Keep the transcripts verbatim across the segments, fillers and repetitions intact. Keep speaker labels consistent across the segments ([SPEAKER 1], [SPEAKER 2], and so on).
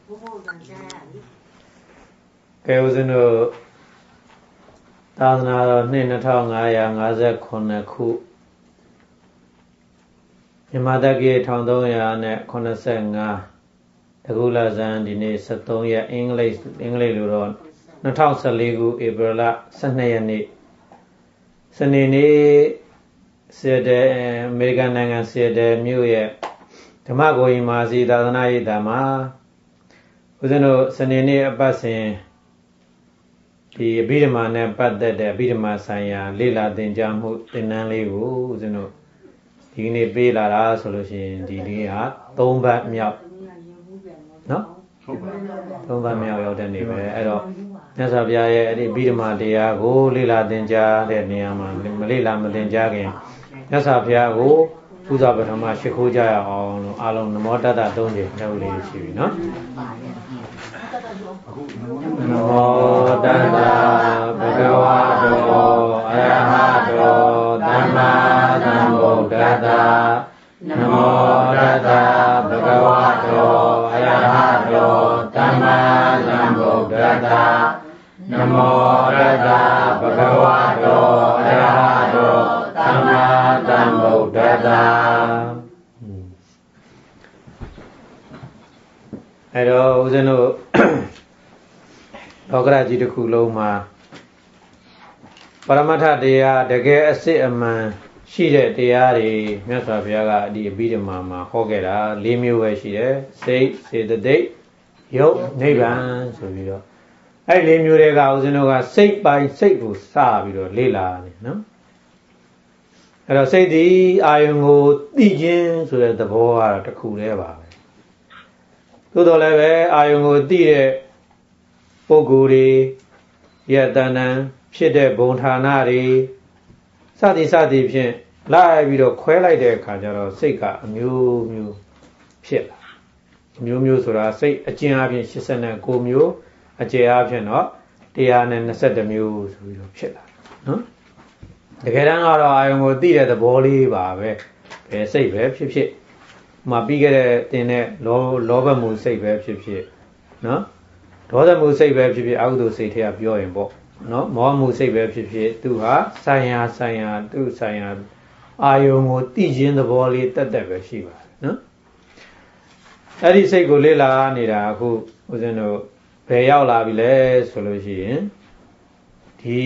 [SPEAKER 1] ကဲဦးဇင်းတို့သာသနာတော်နှစ်နှစ်ထောင်ငါးရာငါးဆယ်ခုနှစ်ခုမြန်မာတက္ကီတစ်ထောင်သုံးရာနဲ့ခုနှစ်ဆယ်ငါးတကူလဇန်ဒီနေ့ဆယ်သုံးရက်အင်္ဂလိပ်အင်္ဂလိပ်လိုတော့နှစ်ထောင်ဆယ်လေးခုဧပြီလဆယ်နှစ်ရက်နေ့စနေနေ့ဆီယတယ်အမေရိကန်နိုင်ငံဆီယတယ်မြို့ရဲ့ဓမ္မဂိုရီမာစီသာသနာ့ရေးတာမှာဦးဇင်းတို့စနေနေ့အပတ်စဉ်ဒီအဘိဓမ္မာနဲ့ပတ်သက်တဲ့အဘိဓမ္မာဆိုင်ရာလေ့လာသင်ကြားမှုသင်တန်းလေးကိုဦးဇင်းတို့ဒီနေ့ပေးလာတာဆိုလို့ရှိရင်ဒီနေ့ဟာသုံးပတ်မြောက်နော်သုံးပတ်မြောက်ရောက်တဲ့နေ့ပဲအဲ့တော့မြတ်စွာဘုရားရဲ့အဲ့ဒီအဘိဓမ္မာတရားကိုလေ့လာသင်ကြားတဲ့နေရာမှာမလေ့လာမသင်ကြားခင်မြတ်စွာဘုရားကိုပူဇော်ပထမရှိခိုးကြရအောင်လို့အားလုံးနမောတတ္တသုံးကြိမ်လုပ်လေးရှိပြီနော်နမောတတ္တဘဂဝတောအရဟတောသမ္မာသမ္ဗုဒ္ဓတ္တနမောတတ္တဘဂဝတောအရဟတောသမ္မာသမ္ဗုဒ္ဓတ္တနမောတတ္တဘဂဝတောအရဟတောသမ္မာသမ္ဗုဒ္ဓတ္တအဲ့တော့ဦးဇင်းတို့လောကရကြီးတစ်ခုလုံးမှာပရမတ္ထတရားတကယ်အစစ်အမှန်ရှိတဲ့တရားတွေမြတ်စွာဘုရားကဒီအဘိဓမ္မာမှာဟောခဲ့တာ၄မျိုးပဲရှိတယ်စိတ်စေတသိက်ယုတ်နိဗ္ဗာန်ဆိုပြီးတော့အဲ့၄မျိုးတွေကဦးဇင်းတို့ကစိတ်ပိုင်းစိတ်ကိုစပြီးတော့လေ့လာတယ်နော်အဲ့တော့စိတ်ဒီအာယုံကိုသိခြင်းဆိုတဲ့သဘောကတော့တစ်ခုတည်းပါပဲသို့တော်လည်းပဲအာယုံကိုသိတဲ့ပုဂ္ဂိုလ်တွေရဲ့တဏ္ဍာဖြစ်တဲ့ဘုံဌာနတွေစသည်စသည်ဖြင့်လိုက်ပြီးတော့ခွဲလိုက်တဲ့အခါကျတော့စိတ်ကအမျိုးမျိုးဖြစ်လာအမျိုးမျိုးဆိုတာစိတ်အကျဉ်းအပြင်၈၉မျိုးအကျယ်အပြင်တော့၁၂၂မျိုးဆိုပြီးတော့ဖြစ်လာနော်တကယ်တမ်းကတော့အာယုံကိုသိတဲ့သဘောလေးပါပဲဘယ်စိတ်ပဲဖြစ်ဖြစ်မှာပြီးခဲ့တဲ့တင်တဲ့လောလောဘမှုစိတ်ပဲဖြစ်ဖြစ်နော်ဒေါသမှုစိတ်ပဲဖြစ်ဖြစ်အကုသိုလ်စိတ်တွေကပြောရင်ပေါ့နော်မောဟမှုစိတ်ပဲဖြစ်ဖြစ်သူဟာဆိုင်ရာဆိုင်ရာသူ့ဆိုင်ရာအာယုံကိုသိခြင်းသဘောလေးတက်တက်ပဲရှိပါတယ်နော်အဲ့ဒီစိတ်ကိုလေ့လာနေတာအခုဦးဇင်းတို့ဘယ်ရောက်လာပြီလဲဆိုလို့ရှိရင်ဒီ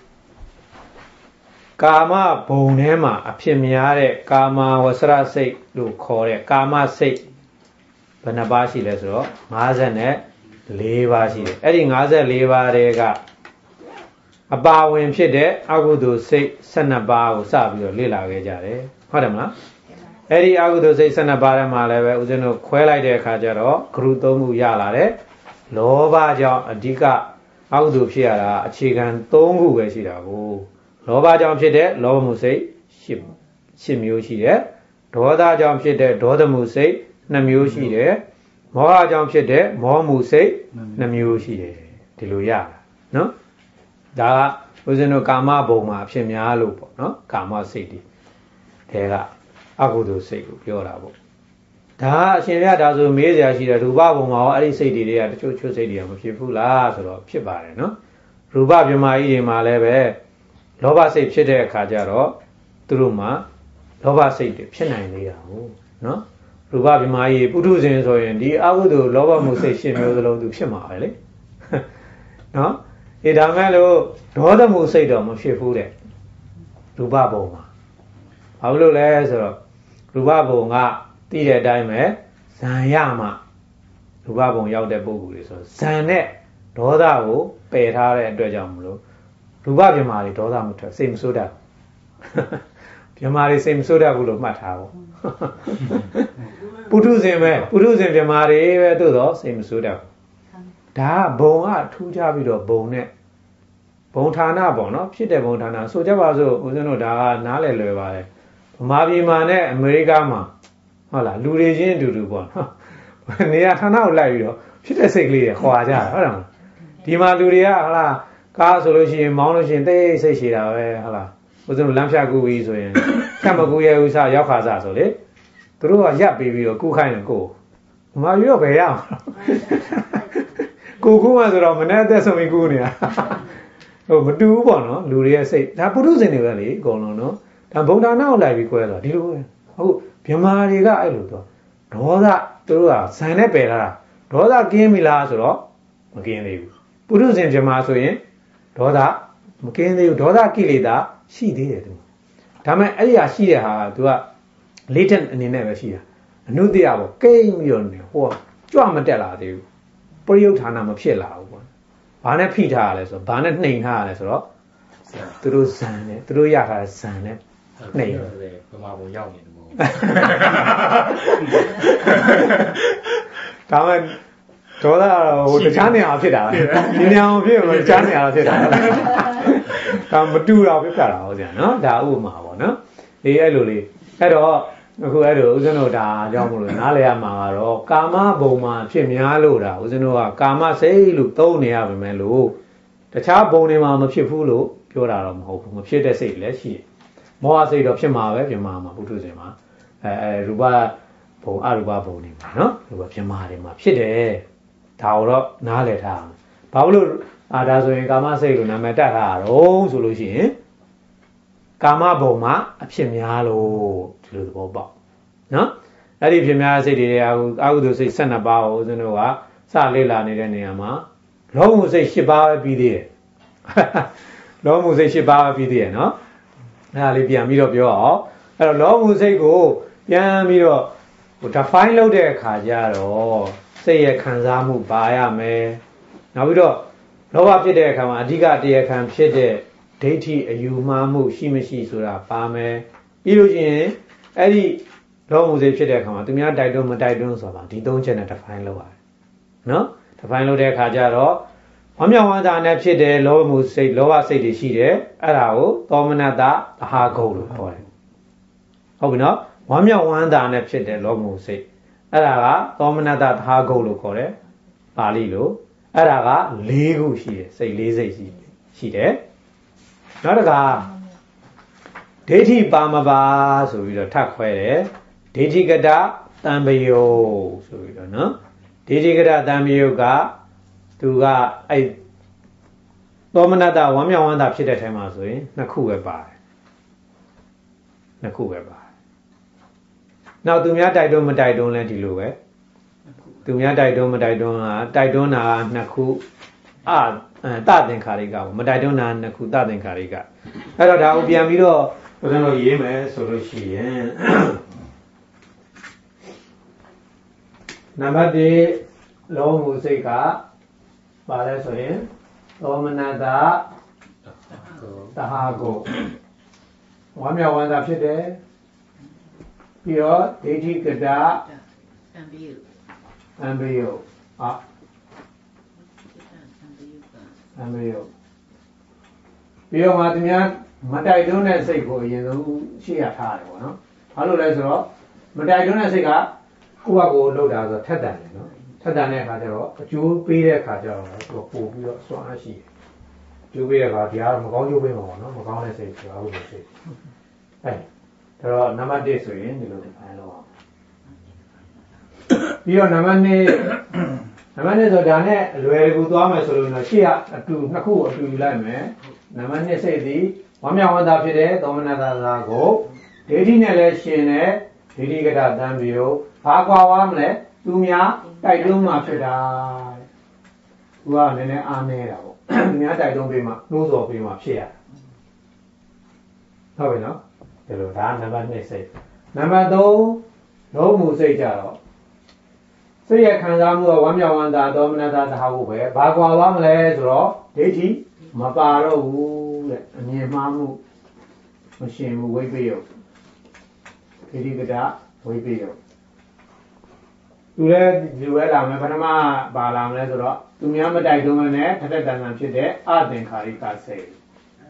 [SPEAKER 1] ကာမဘုံထဲမှာအဖြစ်များတဲ့ကာမဝဆရစိတ်လို့ခေါ်တဲ့ကာမစိတ်ဘယ်နှပါးရှိလဲဆိုတော့၅၄ပါးရှိတယ်အဲ့ဒီ၅၄ပါးတွေကအပါဝင်ဖြစ်တဲ့အကုသိုလ်စိတ်၁၂ပါးကိုစပြီးတော့လေ့လာခဲ့ကြတယ်ဟုတ်တယ်မလားအဲ့ဒီအကုသိုလ်စိတ်၁၂ပါးထဲမှာလည်းပဲဦးဇင်းတို့ခွဲလိုက်တဲ့အခါကျတော့ဂရုသုံးခုရလာတယ်လောဘကြောင့်အဓိကအကုသိုလ်ဖြစ်ရတာအခြေခံ၃ခုပဲရှိတာကိုလောဘကြောင့်ဖြစ်တဲ့လောဘမှုစိတ်၈မျိုးရှိတယ်ဒေါသကြောင့်ဖြစ်တဲ့ဒေါသမှုစိတ်၂မျိုးရှိတယ်မောဟကြောင့်ဖြစ်တဲ့မောမှုစိတ်၂မျိုးရှိတယ်ဒီလိုရတာနော်ဒါကဦးဇင်းတို့ကာမဘုံမှာဖြစ်များလို့ပေါ့နော်ကာမစိတ်တွေတဲကအကုသိုလ်စိတ်ကိုပြောတာပေါ့ဒါအရှင်ရဒါဆိုမေးစရာရှိတယ်ရူပဘုံမှာရောအဲ့ဒီစိတ်တွေကတချို့ချို့စိတ်တွေကမဖြစ်ဘူးလားဆိုတော့ဖြစ်ပါတယ်နော်ရူပဗြဟ္မာကြီးတွေမှာလည်းပဲလောဘစိတ်ဖြစ်တဲ့အခါကျတော့သူတို့မှာလောဘစိတ်တွေဖြစ်နိုင်သေးတာဟုတ်နော်ရူပဗြဟ္မာကြီးပုထုဇဉ်ဆိုရင်ဒီအကုသိုလ်လောဘမှုစိတ်ရှင်းမျိုးစလုံးသူဖြစ်မှာပဲလေနော်ဒီဒါမဲ့လို့ဒေါသမှုစိတ်တော့မဖြစ်ဘူးတဲ့ရူပဘုံမှာဘာလို့လဲဆိုတော့ရူပဘုံကသိတဲ့အတိုင်းပဲဇံရမှရူပဘုံရောက်တဲ့ပုဂ္ဂိုလ်တွေဆိုဇံနဲ့ဒေါသကိုပယ်ထားတဲ့အတွက်ကြောင့်မလို့ရူပဗြဟ္မာတွေဒေါသမထွက်စိတ်မဆိုးတတ်ဗြဟ္မာတွေစိတ်မဆိုးတတ်ဘူးလို့မှတ်ထားပါပုထုဇဉ်ပဲပုထုဇဉ်ဗြဟ္မာတွေပဲသို့တော့စိတ်မဆိုးတတ်ဒါကဘုံကထူးခြားပြီးတော့ဘုံနဲ့ဘုံဌာနပေါ့နော်ဖြစ်တဲ့ဘုံဌာနဆိုကြပါစို့ဦးဇင်းတို့ဒါကနားလည်လွယ်ပါတယ်ဗမာပြည်မှာနဲ့အမေရိကမှာဟုတ်လားလူတွေချင်းအတူတူပေါ့နော်နေရာဌာနကိုလိုက်ပြီးတော့ဖြစ်တဲ့စိတ်ကလေးတွေခွာကြတာဟုတ်တယ်မလားဒီမှာလူတွေကဟုတ်လားကားဆိုလို့ရှိရင်မောင်းလို့ရှိရင်တိတ်စိတ်ရှည်တာပဲဟုတ်လားဦးဇင်းတို့လမ်းဖြတ်ကူပြီးဆိုရင်ဖြတ်မကူရဲ့ဥစားရောက်ခါစားဆိုလေသူတို့ကရပ်ပြီးပြီးတော့ကူခိုင်းတယ်ကိုမှာပြီးတော့ဘယ်ရအောင်ကိုကူမှဆိုတော့မနဲ့အသက်ဆုံးပြီးကူနေတာဟိုမတူဘူးပေါ့နော်လူတွေရဲ့စိတ်ဒါပုထုဇဉ်တွေပဲလေအကုန်လုံးနော်ဒါဗုဒ္ဓနာကိုလိုက်ပြီးကွဲတော့ဒီလိုဟုတ်ဗြဟ္မာတွေကအဲ့လိုတော့ဒေါသသူတို့ကဇန်နဲ့ပယ်လာတာဒေါသကင်းပြီလားဆိုတော့မကင်းသေးဘူးပုထုဇဉ်ဗြဟ္မာဆိုရင်ဒေါသမကင်းသေးဘူးဒေါသကိလေသာရှိသေးတယ်သူဒါမဲ့အဲ့ဒီဟာရှိတဲ့ဟာက तू က latent အနေနဲ့ပဲရှိတာအနုတ္တိယပေါ့ကိမ့်ပြီးတော့နေဟိုကြွမတက်လာသေးဘူးပရိယုဌာနမဖြစ်လာဘူးပေါ့ဘာနဲ့ဖိထားရလဲဆိုတော့ဘာနဲ့နှိမ်ထားရလဲဆိုတော့သူတို့ဇန်နဲ့သူတို့ရထားတဲ့ဇန်နဲ့နှိမ်တယ်ဘယ်မှာပုံရောက်နေတယ်ပေါ့ဒါမှဒေါသဟိုတခြားနေရာဖြစ်တာဒီနေရာမှာဖြစ်မှာတခြားနေရာဖြစ်တာဒါမတူတော့ဖြစ်တာဟုတ်ကြနော်ဒါဥပမာပေါ့နော်ဒီအဲ့လိုလေးအဲ့တော့အခုအဲ့လိုဦးဇင်းတို့ဒါကြောင့်မလို့နားလည်ရမှာကတော့ကာမဘုံမှာဖြစ်များလို့ဒါဦးဇင်းတို့ကကာမစိတ်လို့သုံးနေရပါမယ်လို့တခြားဘုံတွေမှာမဖြစ်ဘူးလို့ပြောတာတော့မဟုတ်ဘူးမဖြစ်တဲ့စိတ်လည်းရှိတယ်မောဟစိတ်တော့ဖြစ်မှာပဲဖြစ်မှာမှာပုထုဇဉ်မှာအဲအဲရူပဘုံအရူပဘုံတွေမှာနော်ရူပဖြစ်မှာတွေမှာဖြစ်တယ်ဒါတော့နားလည်ထားအောင်ဘာလို့အာဒါဆိုရင်ကာမစိတ်လို့နာမည်တက်ထားတာတော့ဆိုလို့ရှိရင်ကာမဘုံမှာအဖြစ်များလို့ဒီလိုသဘောပေါက်နော်အဲ့ဒီဖြစ်များစိတ်တွေအကုသိုလ်စိတ်၁၂ပါးကိုဦးဇင်းတို့ကစလေ့လာနေတဲ့နေရာမှာလောမှုစိတ်၈ပါးပဲပြီးသေးတယ်လောမှုစိတ်၈ပါးပဲပြီးသေးတယ်နော်အဲ့ဒါလေးပြန်ပြီးတော့ပြောအောင်အဲ့တော့လောမှုစိတ်ကိုပြန်ပြီးတော့ဟို define လုပ်တဲ့အခါကျတော့စိတ်ရဲ့ခံစားမှုပါရမယ်နောက်ပြီးတော့လောဘဖြစ်တဲ့အခါမှာအဓိကတရားခံဖြစ်တဲ့ဒိဋ္ဌိအယူမှားမှုရှိမရှိဆိုတာပါမယ်ပြီးလို့ရှိရင်အဲ့ဒီလောမှုစိတ်ဖြစ်တဲ့အခါမှာသူများတိုက်တွန်းမတိုက်တွန်းဆိုတာဒီသုံးချက်နဲ့ define လုပ်ရတယ်နော် define လုပ်တဲ့အခါကျတော့ဝမ်းမြောက်ဝမ်းသာနဲ့ဖြစ်တဲ့လောဘမှုစိတ်လောဘစိတ်တွေရှိတယ်အဲ့ဒါကိုသောမနတသဟာဂုတ်လို့ခေါ်တယ်ဟုတ်ပြီနော်ဝမ်းမြောက်ဝမ်းသာနဲ့ဖြစ်တဲ့လောဘမှုစိတ်အဲ့ဒါကသောမနတသဟာဂုတ်လို့ခေါ်တယ်ပါဠိလိုအဲ့ဒါက၄ခုရှိတယ်စိတ်၄စိတ်ရှိရှိတယ်နောက်တစ်ခါဒိဋ္ဌိပါမပါဆိုပြီးတော့ထပ်ခွဲတယ်ဒိဋ္ဌိကတတံပယုဆိုပြီးတော့နော်ဒိဋ္ဌိကတတံပယုကသူကအဲ့သောမနတဝမ်းမြောက်ဝမ်းသာဖြစ်တဲ့ထဲမှာဆိုရင်နှစ်ခုပဲပါတယ်နှစ်ခုပဲပါတယ်နောက်သူများတိုက်တွန်းမတိုက်တွန်းလဲဒီလိုပဲသူများတိုက်တွန်းမတိုက်တွန်းကတိုက်တွန်းတာနှစ်ခုအာတသင်္ခါရိကမတိုက်တွန်းတာနှစ်ခုတသင်္ခါရိကအဲ့တော့ဒါကိုပြန်ပြီးတော့ဦးဇင်းတို့ရေးမယ်ဆိုလို့ရှိရင်နံပါတ်၁လောမှုစိတ်ကပါလဲဆိုရင်သောမနတသဟာကိုဝမ်းမြောက်ဝမ်းသာဖြစ်တယ်ပြီးတော့ဒိဋ္ဌိကတတံပယုတံပယုအာတံပယုပြီးတော့မှသူများမတိုက်တွန်းတဲ့စိတ်ကိုအရင်ဆုံးရှေ့ရထားတယ်ပေါ့နော်ဘာလို့လဲဆိုတော့မတိုက်တွန်းတဲ့စိတ်ကကိုယ့်ဘက်ကိုလှုပ်တာဆိုထက်တန်တယ်နော်ထက်တန်တဲ့အခါကျတော့အကျိုးပေးတဲ့အခါကျတော့သူပို့ပြီးတော့စွမ်းအားရှိတယ်အကျိုးပေးတဲ့အခါဒီကတော့မကောင်းကျိုးပေးမှာပေါ့နော်မကောင်းတဲ့စိတ်ဆိုတာဟုတ်လို့စိတ်အဲဒါတော့နံပါတ်၁ဆိုရင်ဒီလိုဖိုင်လောက်အောင်ပြီးတော့နံပါတ်၂နံပါတ်၂ဆိုဒါနဲ့အလွယ်ကူသွားမယ်ဆိုလို့တော့ရှေ့ကအတူနှစ်ခုအတူယူလိုက်မယ်နံပါတ်၂စိတ်သည်ဝမ်းမြောက်ဝမ်းသာဖြစ်တဲ့သောမနတသာကိုဒိဋ္ဌိနဲ့လည်းရှင်တဲ့ဒိဋ္ဌိကတတံပယုဘာကွာဝါမလဲသူများတိုက်တွန်းမှဖြစ်တာသူကနည်းနည်းအားနေတာပေါ့သူများတိုက်တွန်းပေးမှနှိုးဆော်ပေးမှဖြစ်ရဟုတ်ပြီနော်ဒီလိုဒါနံပါတ်၂စိတ်နံပါတ်၃လောမှုစိတ်ကြတော့စိတ်ရဲ့ခံစားမှုကဝမ်းမြောက်ဝမ်းသာသောမနတသဟာကိုပဲဘာကွာဝါမလဲဆိုတော့ဒိဋ္ဌိမပါတော့ဘူးတဲ့အမြင်မှားမှုမရှင်ဘူးဝိပ္ပယုဒိဋ္ဌိကတဝိပ္ပယုသူလည်းဒီဝဲလာမယ်ပထမပါလာမလဲဆိုတော့သူများမတိုက်တွန်းမနဲ့ထက်ထက်တန်တန်ဖြစ်တဲ့အသင်္ခါရိကစိတ်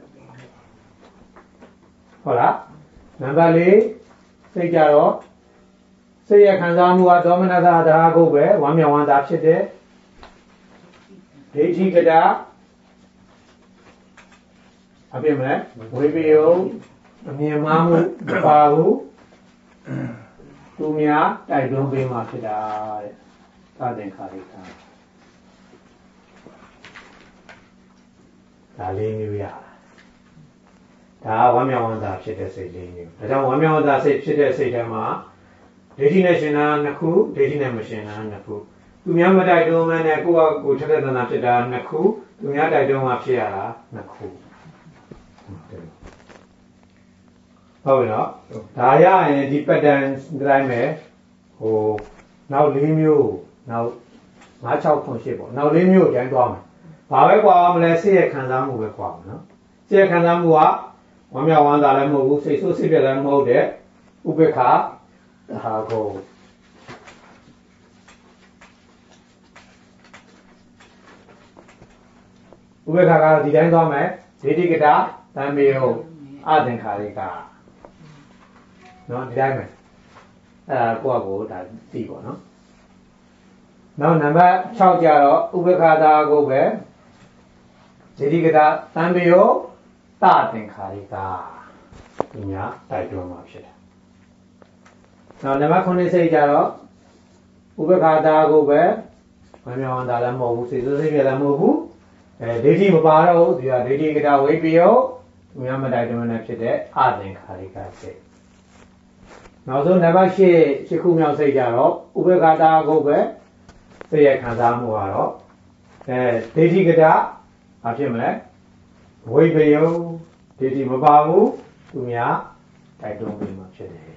[SPEAKER 1] ဟုတ်လားနံပါတ်၄စိတ်ကြတော့စိတ်ရခံစားမှုကဒေါမနတသဟာကုတ်ပဲဝမ်းမြောက်ဝမ်းသာဖြစ်တဲ့ဒိဋ္ဌိကတအပြည့်မလဲဝိပယုအမြင်မှားမှုမပါဘူးသူများတိုက်တွန်းပေးမှဖြစ်တာတဲ့အာသင်္ခါရိကဒါလေးမျိုးရဒါဝမ်းမြောက်ဝမ်းသာဖြစ်တဲ့စိတ်လေးမျိုးဒါကြောင့်ဝမ်းမြောက်ဝမ်းသာစိတ်ဖြစ်တဲ့စိတ်ထဲမှာဒိဋ္ဌိနဲ့ရှင်တာနှစ်ခုဒိဋ္ဌိနဲ့မရှင်တာနှစ်ခုသူများမတိုက်တွန်းမဲနဲ့ကိုယ့်အကိုထက်တဲ့သနာဖြစ်တာနှစ်ခုသူများတိုက်တွန်းမှဖြစ်ရတာနှစ်ခုဟုတ်ပြီနော်ဒါရရင်ဒီ pattern တိုင်းပဲဟိုနောက်၄မျိုးနောက်၅၆ခု၈ပေါ့နောက်၄မျိုးကျန်သွားမယ်ဘာပဲကွာမလဲစိတ်ရဲ့ခံစားမှုပဲကွာနော်စိတ်ရဲ့ခံစားမှုကဝမ်းမြောက်ဝမ်းသာလည်းမဟုတ်ဘူးစိတ်ဆိုးစိတ်ပြတ်လည်းမဟုတ်တဲ့ဥပေက္ခဒါကိုဥပေက္ခကဒီတိုင်းသွားမယ်ဒိဋ္ဌိကတာတံမေယအသင်္ခါရိကနော်ဒီတိုင်းမယ်အဲ့ဒါကိုယ့်အကိုဒါသိပေါ့နော်နောက်နံပါတ်၆ကျတော့ဥပေက္ခတာကိုပဲဒိဋ္ဌိကတာတံမေယတသင်္ခါရိကဒီညာတိုက်တွန်းမှာဖြစ်တယ်နောက်နံပါတ်ခုနှစ်စိတ်ကျတော့ဥပေက္ခတာကိုပဲမမြောင်တာလည်းမဟုတ်ဘူးစိတ်ဆိုးစိတ်ပြလည်းမဟုတ်ဘူးအဲဒိဋ္ဌိမပါတော့ဘူးဒီကဒိဋ္ဌိကတာဝိပယသူများမတိုက်တွန်းနဲ့ဖြစ်တဲ့အသင်္ခါရိကစိတ်နောက်ဆုံးနံပါတ်၈ရှစ်ခုမြောက်စိတ်ကြတော့ဥပေက္ခတာကိုပဲစိတ်ရဲ့ခံစားမှုကတော့အဲဒိဋ္ဌိကတာဘာဖြစ်မလဲဝိပယဒိဋ္ဌိမပါဘူးသူများတိုက်တွန်းပြီးမှဖြစ်တယ်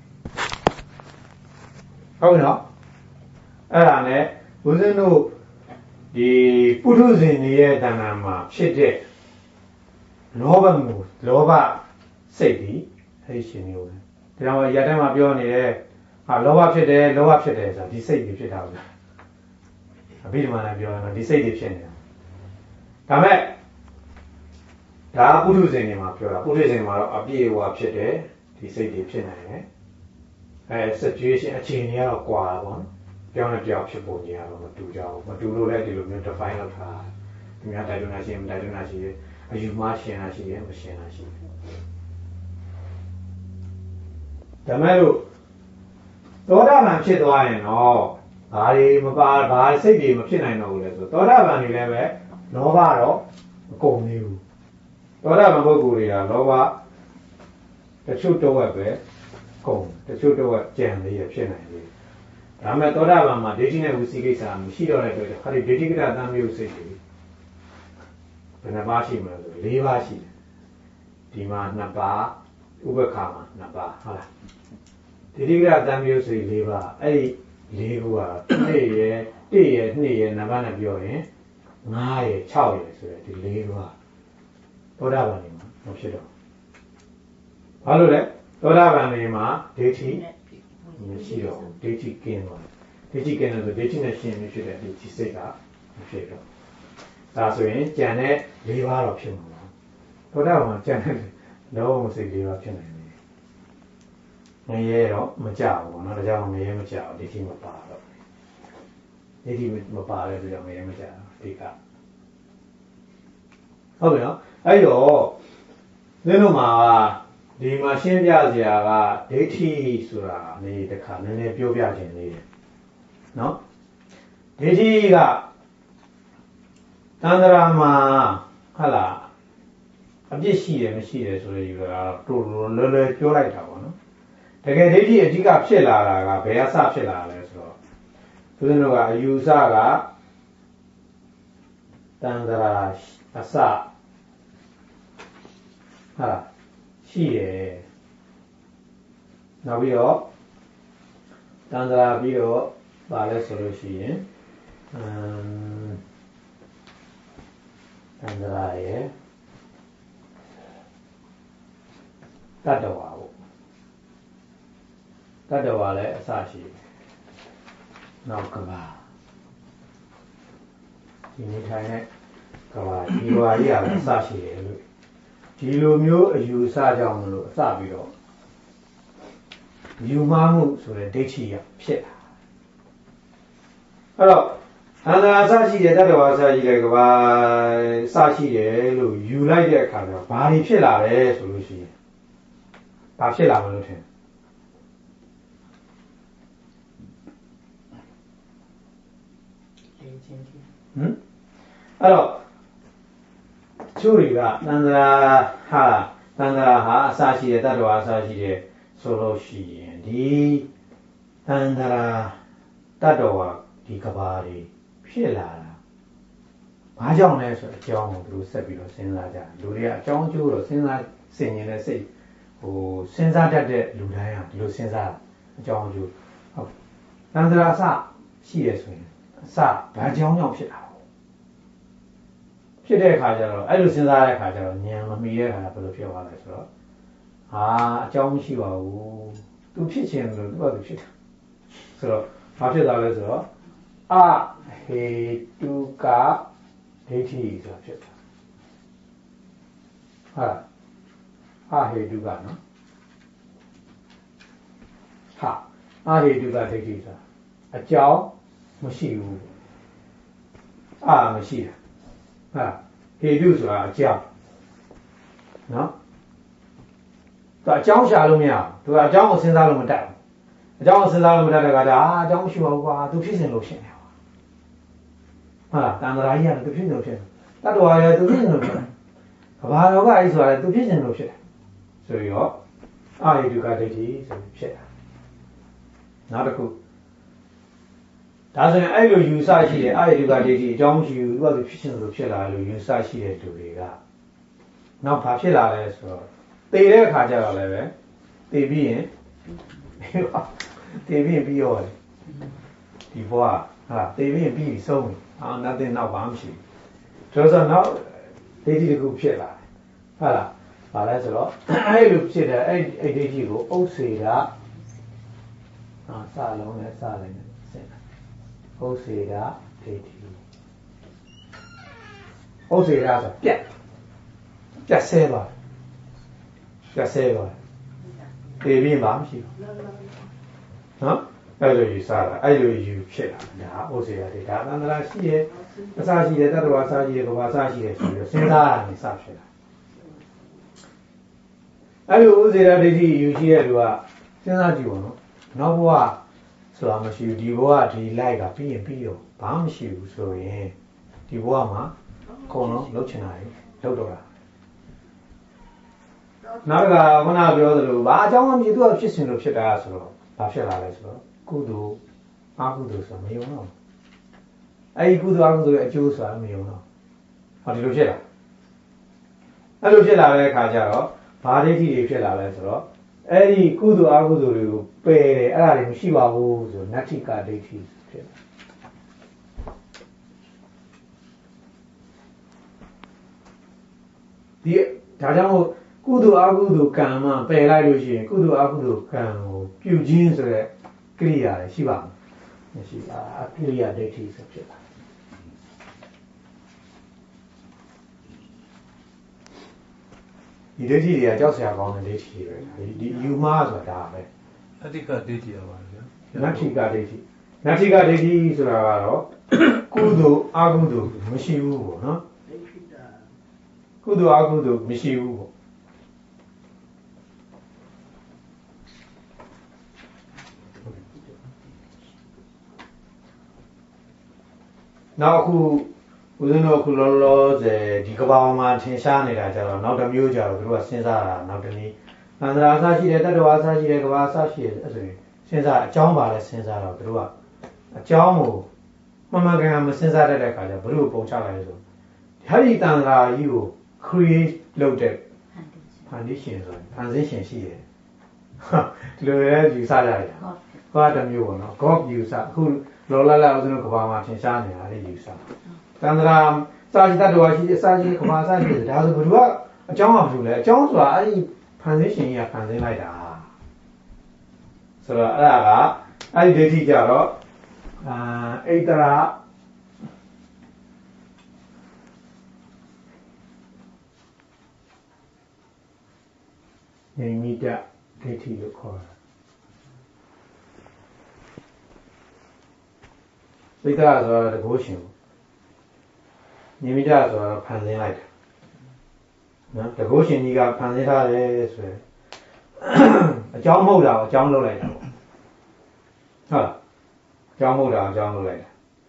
[SPEAKER 1] ဟုတ်နော်အဲ့ဒါနဲ့ဦးဇင်းတို့ဒီပုထုဇဉ်တွေရဲ့တဏ္ဍာမှာဖြစ်တဲ့လောဘမှုလောဘစိတ်ဒီအဲ့ဒီရှင်မျိုးပဲဒါကြောင့်ရတဲ့မှာပြောနေတဲ့ဟာလောဘဖြစ်တယ်လောဘဖြစ်တယ်ဆိုတာဒီစိတ်တွေဖြစ်တာဘူးအဘိဓမ္မာနဲ့ပြောရင်ဒီစိတ်တွေဖြစ်နေတာဒါမဲ့ဒါပုထုဇဉ်တွေမှာပြောတာပုထုဇဉ်မှာတော့အပြည့်အဝဖြစ်တယ်ဒီစိတ်တွေဖြစ်နိုင်တယ်အဲ situation အခြေအနေကတော့ကွာတာပေါ့နော်ပြောင်းလဲပြောင်းဖြစ်ပုံကြီးကတော့မတူကြဘူးမတူလို့လည်းဒီလိုမျိုး define လုပ်ထားဒီများတိုက်တွန်းတာရှိရင်မတိုက်တွန်းတာရှိတယ်အယူမှားရှင်းတာရှိတယ်မရှင်းတာရှိတယ်ဒါမဲ့လို့သောတာပန်ဖြစ်သွားရင်တော့ဘာတွေမပါဘာစိတ်တွေမဖြစ်နိုင်တော့ဘူးလေဆိုသောတာပန်တွေလည်းပဲလောဘတော့မကုန်သေးဘူးသောတာပန်ပုဂ္ဂိုလ်တွေကလောဘတချို့တော့ပဲကုန်တချို့တော့ကြံလေးရဖြစ်နိုင်တယ်ဒါမဲ့သောတာပန်မှာဒိဋ္ဌိနဲ့ဝိသိကိစ္စမရှိတော့တဲ့အတွက်ခါဒီဒိဋ္ဌိကတသံမျိုးစိတ်တွေဘယ်နှပါးရှိမလဲဆို၄ပါးရှိတယ်ဒီမှာနှစ်ပါးဥပ္ပခါမှာနှစ်ပါးဟုတ်လားဒိဋ္ဌိကတသံမျိုးစိတ်၄ပါးအဲ့ဒီ၄ခုကတစ်ရယ်တစ်ရယ်နှစ်ရယ်နံပါတ်နဲ့ပြောရင်၅ရယ်၆ရယ်ဆိုတဲ့ဒီ၄ပါးသောတာပန်တွေမှာမဖြစ်တော့ဘာလို့လဲသောတာပန်တွေမှာဒိဋ္ဌိမရှိတော့ဒိဋ္ဌိကင်းသွားဒိဋ္ဌိကင်းလို့ဆိုဒိဋ္ဌိနဲ့ရှင်းပြီးဖြစ်တဲ့ဒီစိတ်ကမဖြစ်တော့ဒါဆိုရင်ကြံတဲ့၄ပါးတော့ဖြစ်မှာပါသောတာပန်မှာကြံတဲ့လုံးဝစိတ်၄ပါးဖြစ်နိုင်တယ်ငရဲတော့မကြောက်ဘူးเนาะဒါကြောင့်ငရဲမကြောက်ဒိဋ္ဌိမပါတော့ဒိဋ္ဌိမပါတဲ့အတွက်ကြောင့်ငရဲမကြောက်ဒီကဟုတ်ပြီနော်အဲ့တော့သင်တို့မှာဒီမှာရှင်းပြစရာကဒိဋ္ဌိဆိုတာနေတခါနည်းနည်းပြောပြခြင်းလေးတယ်နော်ဒိဋ္ဌိကသန္တရာမှာဟုတ်လားအပြစ်ရှိတယ်မရှိတယ်ဆိုရယူတာတူလွယ်လွယ်ပြောလိုက်တာပေါ့နော်တကယ်ဒိဋ္ဌိအဓိကဖြစ်လာတာကဘယ်အစဖြစ်လာလဲဆိုတော့သူတို့ကအယူဆကသန္တရာအစဟာရှိတယ်နောက်ပြီးတော့တန္တရာပြီးတော့ပါလဲဆိုလို့ရှိရင်အမ်တန္တရာရဲ့တတ္တဝါပေါ့တတ္တဝါလည်းအစရှိတယ်နောက်ကဘာဒီနေထိုင်တဲ့ကဘာဒီကဘာကြီးကလည်းအစရှိတယ်လို့ဒီလိုမျိုးအယူအဆကြောင့်မလို့အစပြီးတော့ယူမှားမှုဆိုတဲ့ဒိဋ္ဌိကဖြစ်လာအဲ့တော့အန္တရာအစရှိတယ်တတ္တဝါအစရှိတယ်ကဘာစရှိတယ်လို့ယူလိုက်တဲ့အခါကျတော့ဘာတွေဖြစ်လာလဲဆိုလို့ရှိရင်ဘာဖြစ်လာမလို့ထင် ဟဟမ်အဲ့တော့ချိုးတွေကတန်ត្រာဟာတန်ត្រာဟာအစာရှိတယ်တတ္တဝါအစာရှိတယ်ဆိုလို့ရှိရင်ဒီတန်ត្រာတတ္တဝါဒီကဘာတွေဖြစ်လာတာဘာကြောင့်လဲဆိုတော့အကြောင်းကိုသူတို့ဆက်ပြီးတော့စဉ်းစားကြတယ်လူတွေကအကြောင်းအကျိုးတော့စဉ်းစားဆင်ရင်လည်းစိတ်ဟိုစဉ်းစားတတ်တဲ့လူတိုင်းဟာဒီလိုစဉ်းစားအကြောင်းအကျိုးဟုတ်တန်ត្រာအစရှိရဆိုရင်အစဘာကြောင့်ကြောင့်ဖြစ်တာဖြစ်တဲ့အခါကျတော့အဲ့လိုစဉ်းစားတဲ့အခါကျတော့ဉာဏ်မမီတဲ့အခါဘယ်လိုဖြစ်သွားလဲဆိုတော့ဟာအကြောင်းမရှိပါဘူးသူဖြစ်ခြင်းလို့သူကသူဖြစ်တာဆိုတော့ဘာဖြစ်သွားလဲဆိုတော့အဟေတုကဒိဋ္ဌိဆိုတာဖြစ်တာဟာအဟေတုကနော်ဟာအဟေတုကဒိဋ္ဌိဆိုတာအကြောင်းမရှိဘူးအာမရှိတာဟာဟေတုဆိုတာအကြောင်းနော်သူအကြောင်းရှာလို့မရဘူးသူကအကြောင်းကိုစဉ်းစားလို့မတတ်ဘူးအကြောင်းကိုစဉ်းစားလို့မတတ်တဲ့ကဒါအကြောင်းမရှိပါဘူးကွာသူဖြစ်စဉ်လို့ဖြစ်နေတာဟာတန်ត្រာကြီးကသူဖြစ်စဉ်လို့ဖြစ်တယ်တတ္တဝါလည်းသူဖြစ်စဉ်လို့ဖြစ်တယ်ကဘာရောကအဲ့ဆိုတာလည်းသူဖြစ်စဉ်လို့ဖြစ်တယ်ဆိုရောအာဟိတုကဒိဋ္ဌိဆိုဖြစ်တာနောက်တစ်ခုဒါဆိုရင်အဲ့လိုယူဆရှိတဲ့အာဟိတုကဒိဋ္ဌိအကြောင်းရှိဘူးသူကသူဖြစ်စဉ်လို့ဖြစ်လာလို့ယူဆရှိတဲ့လူတွေကနောက်ဘာဖြစ်လာလဲဆိုတော့တည်တဲ့အခါကျတော့လည်းပဲတည်ပြီးရင်တည်ပြီးရင်ပြီးရောတယ်ဒီဘဝဟာတည်ပြီးရင်ပြီးဆုံးပြီအာနောက်တဲ့နောက်ဘာမှမရှိဘူးဒါဆိုတော့ဒိဋ္ဌိတစ်ခုဖြစ်လာတယ်ဟုတ်လားဘာလဲဆိုတော့အဲ့လိုဖြစ်တဲ့အဲ့အဲ့ဒိဋ္ဌိကိုဥစ္စေတာအာစလုံးနဲ့စလိုက်နေစင်ဥစ္စေတာဒိဋ္ဌိဥစ္စေတာဆိုပြက်ပြက်ဆဲပါပြက်ဆဲပါတည်ပြီးမှမရှိဘူးနော်အဲ့လိုယူစားတာအဲ့လိုယူဖြစ်လာဒါဥစ္စေတာတွေဒါသန္တရာရှိရဲ့အစာရှိတဲ့တတ္တဝါအစာရှိတဲ့ကဘာအစာရှိတဲ့ဆိုပြီးစဉ်းစားရနေစဖြစ်လာအဲ့လိုဥစ္စေတာဒိဋ္ဌိယူရှိတဲ့လူကစဉ်းစားကြည့်ပါနော်နောက်ဘဝဆိုတာမရှိဘူးဒီဘဝဒီလိုက်ကပြီးရင်ပြီးတော့ဘာမှမရှိဘူးဆိုရင်ဒီဘဝမှာအကုန်လုံးလှုပ်ချင်တာလေလှုပ်တော့တာနောက်ကခုနပြောသလိုဘာအကြောင်းမှမရှိသူကဖြစ်စဉ်လို့ဖြစ်တာဆိုတော့ဘာဖြစ်လာလဲဆိုတော့ကုသိုလ်အကုသိုလ်ဆိုတာမယုံတော့အဲ့ဒီကုသိုလ်အကုသိုလ်ရဲ့အကျိုးဆိုတာမယုံတော့ဟောဒီလိုဖြစ်လာအဲ့လိုဖြစ်လာတဲ့အခါကျတော့ဘာဒိဋ္ဌိတွေဖြစ်လာလဲဆိုတော့အဲ့ဒီကုသိုလ်အကုသိုလ်တွေကိုပယ်တယ်အဲ့ဒါတွေမရှိပါဘူးဆိုနတ္ထိကဒိဋ္ဌိဖြစ်လာဒီဒါကြောင့်ကုသိုလ်အကုသိုလ်ကံမှပယ်လိုက်လို့ရှိရင်ကုသိုလ်အကုသိုလ်ကံကိုပြုခြင်းဆိုတဲ့ကိရိယာရှိပါမမရှိပါအကိရိယာဒိဋ္ဌိဆိုဖြစ်လာဒီဒိဋ္ဌိတွေကကြောက်စရာကောင်းတဲ့ဒိဋ္ဌိတွေပဲဒီယူမဆိုတာဒါပဲ
[SPEAKER 2] အတ္တိကဒိဋ္ဌိရပါဗျာ
[SPEAKER 1] နတ္ထိကဒိဋ္ဌိနတ္ထိကဒိဋ္ဌိဆိုတာကတော့ကုသိုလ်အကုသိုလ်မရှိဘူးပေါ့နော်ကုသိုလ်အကုသိုလ်မရှိဘူးပေါ့နောက်အခုဦးဇင်းတို့အခုလောလောဆယ်ဒီကဘာမှာထင်ရှားနေတာကြတော့နောက်တစ်မျိုးကြတော့သူတို့ကစဉ်းစားတာနောက်တစ်နည်းသန္တရာအစရှိတယ်တတ္တဝါအစရှိတယ်ကဘာအစရှိတယ်အဲ့ဆိုရင်စဉ်းစားအကြောင်းပါလဲစဉ်းစားတော့သူတို့ကအကြောင်းကိုမှန်မှန်ကန်ကန်မစဉ်းစားတတ်တဲ့အခါကျဘယ်လိုပုံချလိုက်လဲဆိုဒီဟာဒီသန္တရာကြီးကို create လုပ်တဲ့ foundation ဆိုရင် foundation ရှိတယ်ဒီလိုလဲယူဆကြရတယ်ဟောတစ်မျိုးပေါ့နော် God ယူဆအခုလောလာလာဦးဇင်းတို့ကဘာမှာထင်ရှားနေတာလေယူဆတန္တရာစာရှိတ္တဝါရှိအစာရှိကဘာအစာရှိဒါဆိုဘယ်သူကအကြောင်းကဘယ်လိုလဲအကြောင်းဆိုတာအဲ့ဒီ foundation ကြီးက foundation လိုက်တာဆိုတော့အဲ့ဒါကအဲ့ဒီဒိဋ္ဌိကြတော့အာဣတရာနိမိတဒိဋ္ဌိလို့ခေါ်တာဣတရာဆိုတာတကုရှင်နိမိတဆိုတာဖန်ဆင်းလိုက်တယ်နော်တကုရှင်ကြီးကဖန်ဆင်းထားတယ်ဆိုရင်အကြောင်းမဟုတ်တာကိုအကြောင်းလုပ်လိုက်တာပေါ့ဟုတ်လားအကြောင်းမဟုတ်တာအကြောင်းလုပ်လိုက်တာ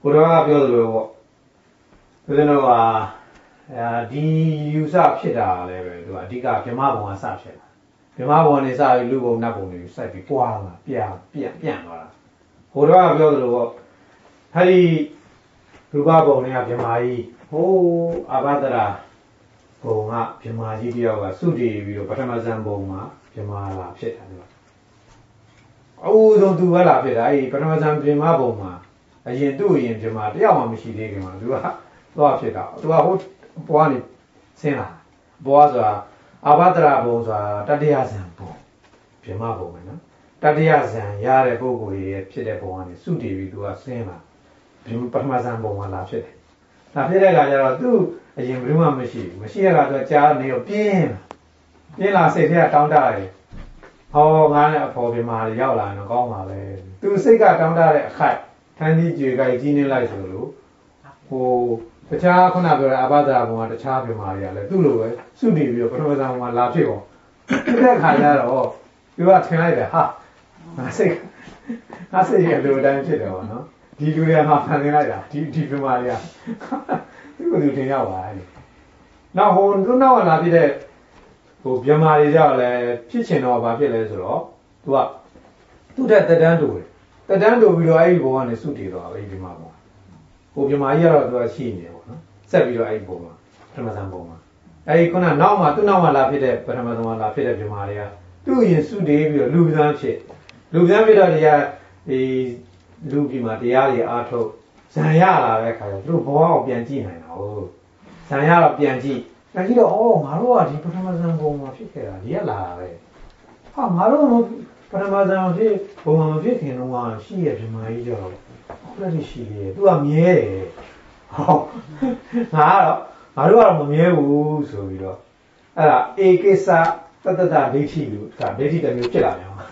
[SPEAKER 1] ဘုရားကပြောသလိုပေါ့ဦးဇင်းတို့ကအဲဒီယူဆဖြစ်တာလည်းပဲသူကအဓိကဗြဟ္မဘုံကစဖြစ်တာဗြဟ္မဘုံနေစပြီးလူဘုံနတ်ဘုံတွေစိုက်ပြီးပွားလာပြန်ပြန်ပြန်သွားတာဘုရားကပြောသလိုပေါ့ဟဲ့ဒီရူပဘုံတွေကဗြဟ္မာကြီးဟိုးအဘဒရာဘုံကဗြဟ္မာကြီးတယောက်ကစုတည်ပြီးတော့ပထမဇန်ဘုံမှာဗြဟ္မာလာဖြစ်တာလေအူဆုံးသူကလာဖြစ်တာအဲဒီပထမဇန်ဗြဟ္မာဘုံမှာအရင်သူ့အရင်ဗြဟ္မာတယောက်မှမရှိသေးခင်မှာသူကသွားဖြစ်တာသူကဟိုဘွားနေဆင်းလာဘွားဆိုတာအဘဒရာဘုံဆိုတာတတိယဇန်ဘုံဗြဟ္မာဘုံပဲနော်တတိယဇန်ရတဲ့ပုဂ္ဂိုလ်ရဲ့ဖြစ်တဲ့ဘုံကနေစုတည်ပြီးသူကဆင်းလာပထမဇန်ဘုံမှာလာဖြစ်တယ်။လာဖြစ်တဲ့အခါကျတော့သူ့အရင်ဘယ်မှမရှိဘူးမရှိတဲ့အခါကျတော့ကြားနေတော့ပြင်းပြင်းလာစိတ်ထဲကတောင်းတရတယ်။ဟောငါနဲ့အဖော်ပြမာတွေရောက်လာရင်တော့ကောင်းပါပဲ။သူစိတ်ကတောင်းတတဲ့အခိုက်ထန်းကြီးကြွေကြိုက်ကြီးနေလိုက်ဆိုလို့ဟိုတခြားခုနပြောတဲ့အဘဒရာဘုံကတခြားပြမာတွေကလည်းသူ့လိုပဲစုတည်ပြီးတော့ပထမဇန်ဘုံမှာလာဖြစ်ပေါ့။ဖြစ်တဲ့အခါကျတော့သူကထင်လိုက်တယ်ဟာငါစိတ်ငါစိတ်ရဲ့လိုအတိုင်းဖြစ်တယ်ပေါ့နော်။ဒီလူတွေကမှဖန်ဆင်းလိုက်တာဒီဒီပြမာတွေကသူ့ကိုယ်သူတင်ရောက်ပါလေ။နောက်ဟိုသူနောက်ကလာပြတဲ့ဟိုပြမာတွေကြောက်လဲဖြစ်ချင်တော့ဘာဖြစ်လဲဆိုတော့သူကသူ့တဲ့တဒန်းတူတယ်။တဒန်းတူပြီးတော့အဲ့ဒီဘုံကနေစုတည်သွားအဲ့ဒီပြမာဘုံ။ဟိုပြမာကြီးကတော့သူကရှိနေတယ်ပေါ့နော်။ဆက်ပြီးတော့အဲ့ဒီဘုံမှာပထမဇန်ဘုံမှာအဲ့ဒီခုနနောက်မှာသူ့နောက်မှာလာဖြစ်တဲ့ပထမဇန်မှာလာဖြစ်တဲ့ပြမာတွေကသူ့ရင်စုတည်ပြီးတော့လူပန်းဖြစ်လူပန်းဖြစ်တော့ဒီကဒီလူပြည်မှာတရားတွေအားထုတ်ဇံရလာတဲ့ခါကျသူတို့ဘဝကိုပြန်ကြည့်နိုင်တာဟုတ်ဇံရတော့ပြန်ကြည့်ပြန်ကြည့်တော့အော်ငါတို့ကဒီပထမဇန်ဘုံမှာဖြစ်ခဲ့တာဒီကလာတာပဲဟာငါတို့ပထမဇန်ဖြစ်ဘုံမှာမဖြစ်ခင်တော့ရှိရပြမကြီးကြတော့ဟုတ်တယ်ရှိတယ်သူကမြဲတယ်ဟောငါကတော့ငါတို့ကတော့မမြဲဘူးဆိုပြီးတော့အဲ့ဒါဧကိစ္စတတ္တဒိဋ္ဌိလို့ဒါဒိဋ္ဌိတစ်မျိုးဖြစ်လာတယ်ဟော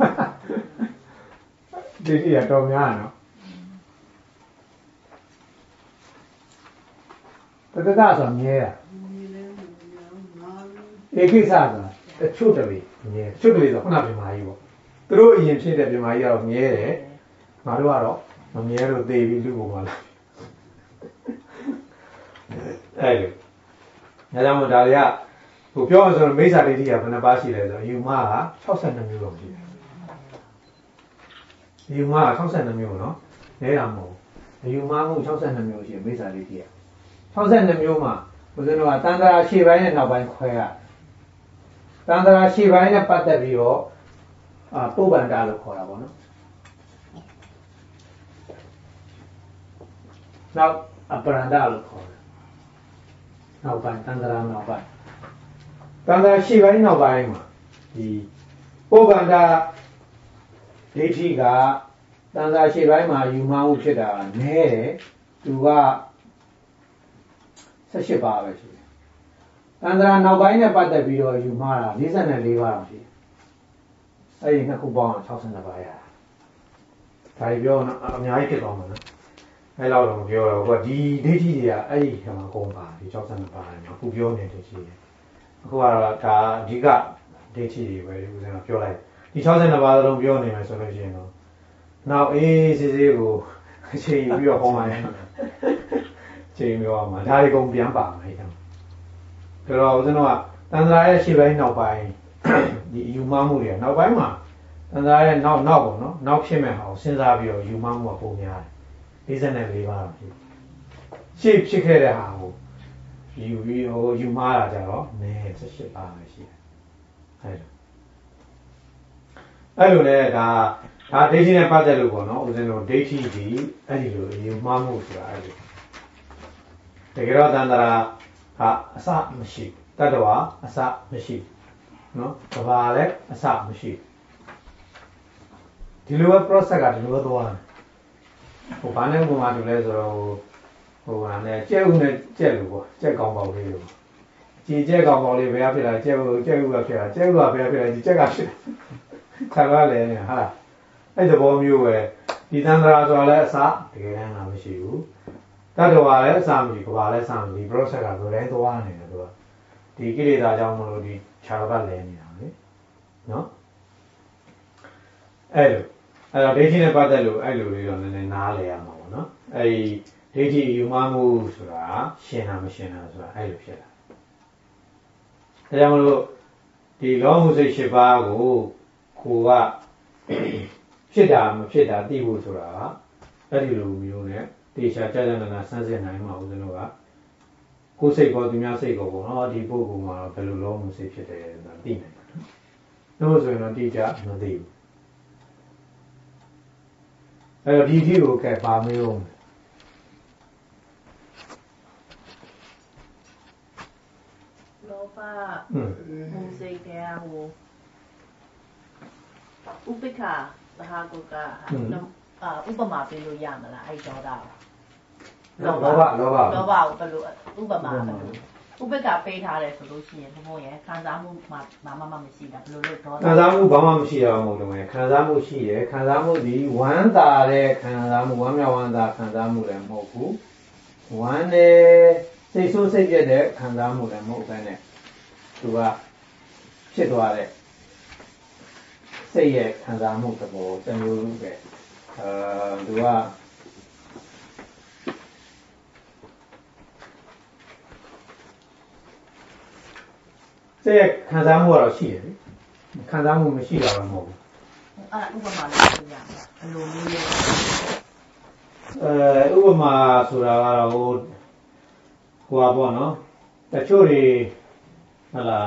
[SPEAKER 1] ဒိဋ္ဌိရတော်များနော်တတ္တဒဆိုမြဲတာဧကိစ္စဆိုတာတချို့တလေမြဲတချို့တလေဆိုခုနပြမာကြီးပေါ့သူတို့အရင်ဖြစ်တဲ့ပြမာကြီးကတော့မြဲတယ်ငါတို့ကတော့မမြဲလို့သေပြီးလူပုံပါလားအဲ့လိုဒါကြောင့်မို့ဒါတွေကဟိုပြောရဆိုတော့မိစ္ဆာဒိဋ္ဌိကဘယ်နှပါးရှိလဲဆိုတော့ယူမက၆၂မျိုးလောက်ရှိတယ်ယူမက၆၂မျိုးနော်နဲတာမဟုတ်ဘူးယူမမှု၆၂မျိုးရှိတယ်မိစ္ဆာဒိဋ္ဌိက၆၂မျိုးမှာဘုရားတော်ကတန်ត្រာရှေ့ပိုင်းနဲ့နောက်ပိုင်းခွဲရတန်ត្រာရှေ့ပိုင်းနဲ့ပတ်သက်ပြီးတော့အာပုဗ္ဗန္တလို့ခေါ်တာပေါ့နော်နောက်အပရန္တလို့ခေါ်တယ်နောက်ပိုင်းတန်ត្រာနောက်ပိုင်းတန်ត្រာရှေ့ပိုင်းနောက်ပိုင်းမှာဒီပုဗ္ဗန္တဒိဋ္ဌိကတန်ត្រာရှေ့ပိုင်းမှာယူမမှုဖြစ်တာနည်းတယ်သူက၁၈ပါးပဲရှိတယ်တန်ត្រာနောက်ပိုင်းနဲ့ပတ်သက်ပြီးတော့ယူမှားတာ၄၄ပါးတော့ရှိတယ်အဲ့ဒီနှစ်ခုပေါင်း၆၂ပါးရတာဒါကြီးပြောတော့အများကြီးဖြစ်သွားမှာနော်အဲ့လောက်တော့မပြောတော့ဟိုကဒီဒိဋ္ဌိတွေကအဲ့ဒီမှာအကုန်ပါဒီ၆၂ပါးတယ်အခုပြောနေတယ်ရှိတယ်အခုကတော့ဒါအဓိကဒိဋ္ဌိတွေပဲဦးဇင်းကပြောလိုက်ဒီ၆၂ပါးလုံးပြောနေမယ်ဆိုလို့ရှိရင်တော့နောက်အေးစစ်စစ်ကိုအချိန်ပြီးတော့ဟောမှရချိန်ပြောအောင်မှာဒါတွေကုန်ပြန်ပါမယ်အဲ့ဒါဆိုတော့ဦးဇင်းတို့ကတန်ត្រာရဲ့ရှေ့ပိုင်းနောက်ပိုင်းဒီယူမမှုတွေနောက်ပိုင်းမှာတန်ត្រာရဲ့နောက်နောက်ပေါ့နော်နောက်ဖြစ်မဲ့ဟာကိုစဉ်းစားပြီးတော့ယူမမှုကပုံများတယ်၄၄ပါးတော့ဖြစ်ရှေ့ဖြစ်ခဲ့တဲ့ဟာကိုယူပြီးဟိုယူမှားတာကြတော့နည်း၁၈ပါးပဲရှိတယ်အဲ့လိုအဲ့လိုနဲ့ဒါဒါဒိဋ္ဌိနဲ့ပတ်သက်လို့ပေါ့နော်ဦးဇင်းတို့ဒိဋ္ဌိဒီအဲ့ဒီလိုယူမှားမှုဆိုတာအဲ့လိုတကယ်တော့တန်ត្រာဟာအစမရှိတတ္တဝါအစမရှိနော်ကဘာလည်းအစမရှိဒီလိုပဲ process ကဒီလိုပဲသွားတယ်ဟိုဘာနဲ့ပုံမှန်တူလဲဆိုတော့ဟိုဟာနဲ့ကြက်ဥနဲ့ကြက်လို့ပေါ့ကြက်ကောင်ပေါက်လေးလို့ကြည်ကြက်ကောင်ပေါက်လေးဘယ်ကဖြစ်လာကြက်ဥကြက်ဥကဖြစ်လာကြက်ဥကဘယ်ကဖြစ်လာဒီကြက်ကဖြစ်ခါရလဲဟာအဲ့သဘောမျိုးပဲဒီတန်ត្រာဆိုတာလည်းအစတကယ်တမ်းကမရှိဘူးတတ္တဝါလည်းအစမရှိကဘာလည်းအစမရှိဒီ process ကဘယ်တိုင်းသွားနေလဲသူကဒီကိလေသာကြောင့်မလို့ဒီခြားဘက်လဲနေတာလေနော်အဲ့လိုအဲ့တော့ဒိဋ္ဌိနဲ့ပတ်သက်လို့အဲ့လိုလေးတော့နည်းနည်းနားလည်ရမှာပေါ့နော်အဲ့ဒီဋ္ဌိယူမှမှုဆိုတာရှင်တာမရှင်တာဆိုတာအဲ့လိုဖြစ်လာဒါကြောင့်မလို့ဒီလောမှုစိတ်၈ပါးကိုကိုကဖြစ်တာမဖြစ်တာသိဖို့ဆိုတာကအဲ့ဒီလိုမျိုးနဲ့တေချာကြာကြာနာနာစမ်းစစ်နိုင်မှာဦးဇင်းတို့ကကိုယ်စိတ်ပေါ်သူများစိတ်ပေါ်ပေါ့နော်ဒီပုဂ္ဂိုလ်မှာဘယ်လိုလောမှုစိတ်ဖြစ်တယ်ဆိုတာသိနိုင်တယ်လို့ဆိုရင်တော့တိကျမသိဘူးအဲ့တော့ဒီအထီကိုကဲပါမေးအောင်
[SPEAKER 3] လောဘမှုစိတ်တရားဟိုဥပိ္ပခသဟာကုကအာဥပမာပေးလို့ရမလားအဲ့ဒေါသ
[SPEAKER 1] လောဘလောဘ
[SPEAKER 3] လောဘကိုဘယ်လိုဥပမာဘယ်လိုဥပိ္ပခပေးထားတယ်ဆိုလို့ရှိရင်ဘုံဘုံရဲ့ခံစားမှုမှာဘာမှမရှိတာဘယ်လိုလုပ်ဒေါသ
[SPEAKER 1] ခံစားမှုဘာမှမရှိတာမဟုတ်တော့ဘူးခံစားမှုရှိတယ်ခံစားမှုဒီဝမ်းသာတဲ့ခံစားမှုဝမ်းမြောက်ဝမ်းသာခံစားမှုလည်းမဟုတ်ဘူးဝမ်းနဲ့စိတ်ဆိုးစိတ်ပြတ်တဲ့ခံစားမှုလည်းမဟုတ်ဘဲနဲ့သူကဖြစ်သွားတဲ့စိတ်ရဲ့ခံစားမှုသဘောတစ်မျိုးပဲအာသူကစိတ်ရဲ့ခံစားမှုကတော့ရှိတယ်ခံစားမှုမရှိတာတော့မဟုတ်ဘူး
[SPEAKER 3] အဲ့ဥပမာလေးပြောရမယ်အလိုမျိုးလေး
[SPEAKER 1] အဲဥပမာဆိုတာကတော့ဟိုဟိုပါပေါ့နော်တချို့တွေဟလာ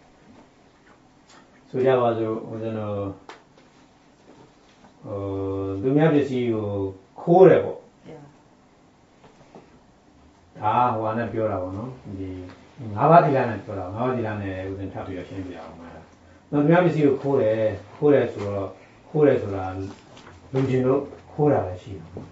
[SPEAKER 1] ဆိုကြပါစို့ဦးဇင်းတို့ဟိုသူများပစ္စည်းကိုခိုးတယ်ပေါ့ဒါဟိုကနဲ့ပြောတာပေါ့နော်ဒီငါးပါးသီလနဲ့ပြောတာငါးပါးသီလနဲ့ဦးဇင်းထပ်ပြီးတော့ရှင်းပြအောင်ပါလားသူများပစ္စည်းကိုခိုးတယ်ခိုးတယ်ဆိုတော့ခိုးတယ်ဆိုတာလူချင်းတို့ခိုးတာလည်းရှိ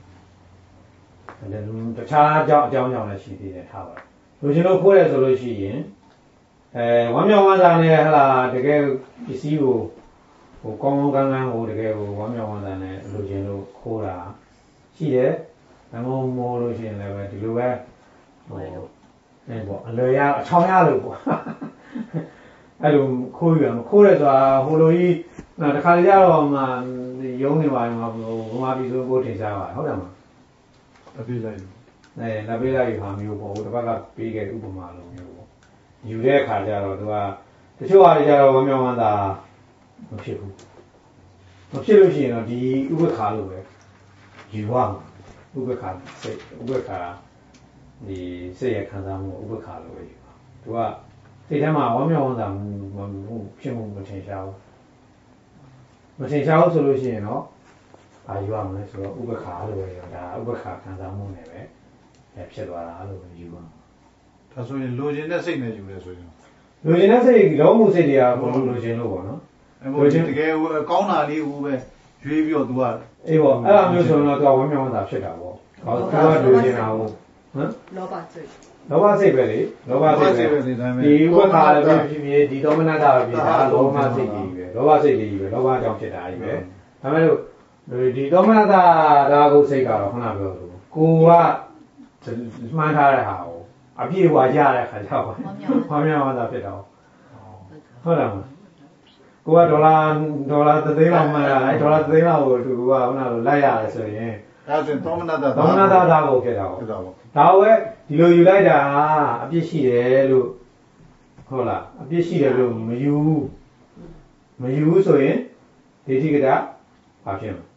[SPEAKER 1] တယ်တခြားအကြောင်းအကြောင်းကြောင့်လည်းရှိသေးတယ်ထားပါလူချင်းတို့ခိုးတယ်ဆိုလို့ရှိရင်အဲဝမ်းမြောက်ဝမ်းသာနဲ့ဟလာတကယ်ပစ္စည်းကိုဟိုကောင်းကောင်းကန်းကန်းဟိုတကယ်ဟိုဝမ်းမြောက်ဝမ်းသာနဲ့လူချင်းတို့ခိုးတာရှိတယ်။ဒါမှမဟုတ်လို့ရှိရင်လည်းပဲဒီလိုပဲဟိုအဲပေါ့အလွယ်ရအချောင်းရလို့ပေါ့။အဲ့လိုခိုးရမှာခိုးရဆိုတာဟိုလိုကြီးတခါကြတော့မှရုံးနေပါမှာဟိုဘုရားပြည်ဆိုကိုထင်ရှားပါဟုတ်တယ်မလား
[SPEAKER 2] ။အပြည့်လိုက်လို့
[SPEAKER 1] အဲလက်ပေးလိုက်ဟာမျိုးပေါ့ဟိုတစ်ပတ်ကပေးခဲ့ဥပမာလိုမျိုးပေါ့ယူတဲ့အခါကျတော့သူကတချို့ဟာတွေကျတော့ဝမ်းမြောက်ဝမ်းသာမဖြစ်ဘူးမဖြစ်လို့ရှိရင်တော့ဒီဥပ္ပခါလို့ပဲယူရမှာဥပ္ပခါစိတ်ဥပ္ပခါဒီစိတ်ရခံစားမှုဥပ္ပခါလို့ပဲယူပါသူကစိတ်ထဲမှာဝမ်းမြောက်ဝမ်းသာမှုဖြစ်မှုမထင်ရှားဘူးမထင်ရှားဘူးဆိုလို့ရှိရင်တော့ဘာယူရမလဲဆိုတော့ဥပ္ပခါလို့ပဲယူတာဥပ္ပခါခံစားမှုနဲ့ပဲဖြစ်သွားတာလို့ယူရမှာ
[SPEAKER 2] ဒါဆိုရင်လိုချင်တဲ့စိတ်နဲ့ယူလဲဆိုရင်
[SPEAKER 1] လိုချင်တဲ့စိတ်လောမှုစိတ်တွေကဘုံလိုချင်လို့ပေါ့နော်
[SPEAKER 2] လိုချင်တကယ်ကောင်းတာလေးကိုပဲရွေးပြီးတော့ तू က
[SPEAKER 1] အေးပေါ့အဲ့လိုမျိုးဆိုတော့ तू ကဝမ်းမြောက်ဝမ်းသာဖြစ်တာပေါ့ဟော तू ကလိုချင်တာဟုတ်ဟမ်
[SPEAKER 3] လောဘစိတ်
[SPEAKER 1] လောဘစိတ်ပဲလေလောဘစိတ်ပဲဒီဝိခါလည်းဖြစ်ဖြစ်ဒီသောမနတာပဲဖြစ်တာလောဘစိတ်ကြီးပဲလောဘစိတ်ကြီးပဲလောဘကြောင့်ဖြစ်တာကြီးပဲဒါပေမဲ့လို့ဒီသောမနတာဒါကုစိတ်ကတော့ခဏပြောလို့ကိုကမှန်းထားတဲ့ဟာကိုအပြည့်အဝရတဲ့ခါကျတော့ဘာမြောက်ဝမ်းသာဖြစ်တော့ဟုတ်လားကိုကဒေါ်လာဒေါ်လာသသိန်းလောက်မှန်းရတယ်ဒေါ်လာသသိန်းလောက်ကိုသူကခုနကလိုက်ရတယ်ဆိုရင်
[SPEAKER 2] အဲဆိုသောမနတာ
[SPEAKER 1] သောမနတာဒါကိုဖြစ်တာပေါ့ဒါဝဲဒီလိုယူလိုက်တာအပြည့်ရှိတယ်လို့ဟုတ်လားအပြည့်ရှိတယ်လို့မယူမယူဆိုရင်ဒိဋ္ဌိကတာဘာဖြစ်မလဲ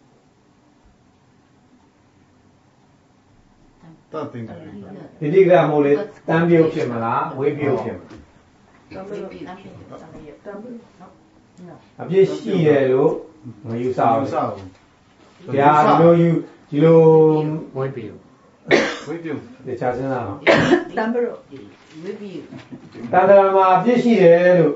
[SPEAKER 2] တတ်သိတယ်
[SPEAKER 1] ဒိဋ္ဌိကတာမဟုတ်လေတန်ပြုတ်ဖြစ်မလားဝိပယုတ်ဖြစ်မလား
[SPEAKER 3] တန်ပြုတ်တန်ပြုတ်တန်ပြုတ်တန်ပြုတ်
[SPEAKER 1] အပြည့်ရှိတယ်လို့မယူဆဘူးဒါဒီလိုယူဒီလို
[SPEAKER 4] ဝိပယုတ်
[SPEAKER 2] ဝိပယုတ်
[SPEAKER 1] တခြားစဉ်းစားအောင်
[SPEAKER 3] တန်ပြုတ်ဝိပယုတ်
[SPEAKER 1] တန်တရာမှာအပြည့်ရှိတယ်လို့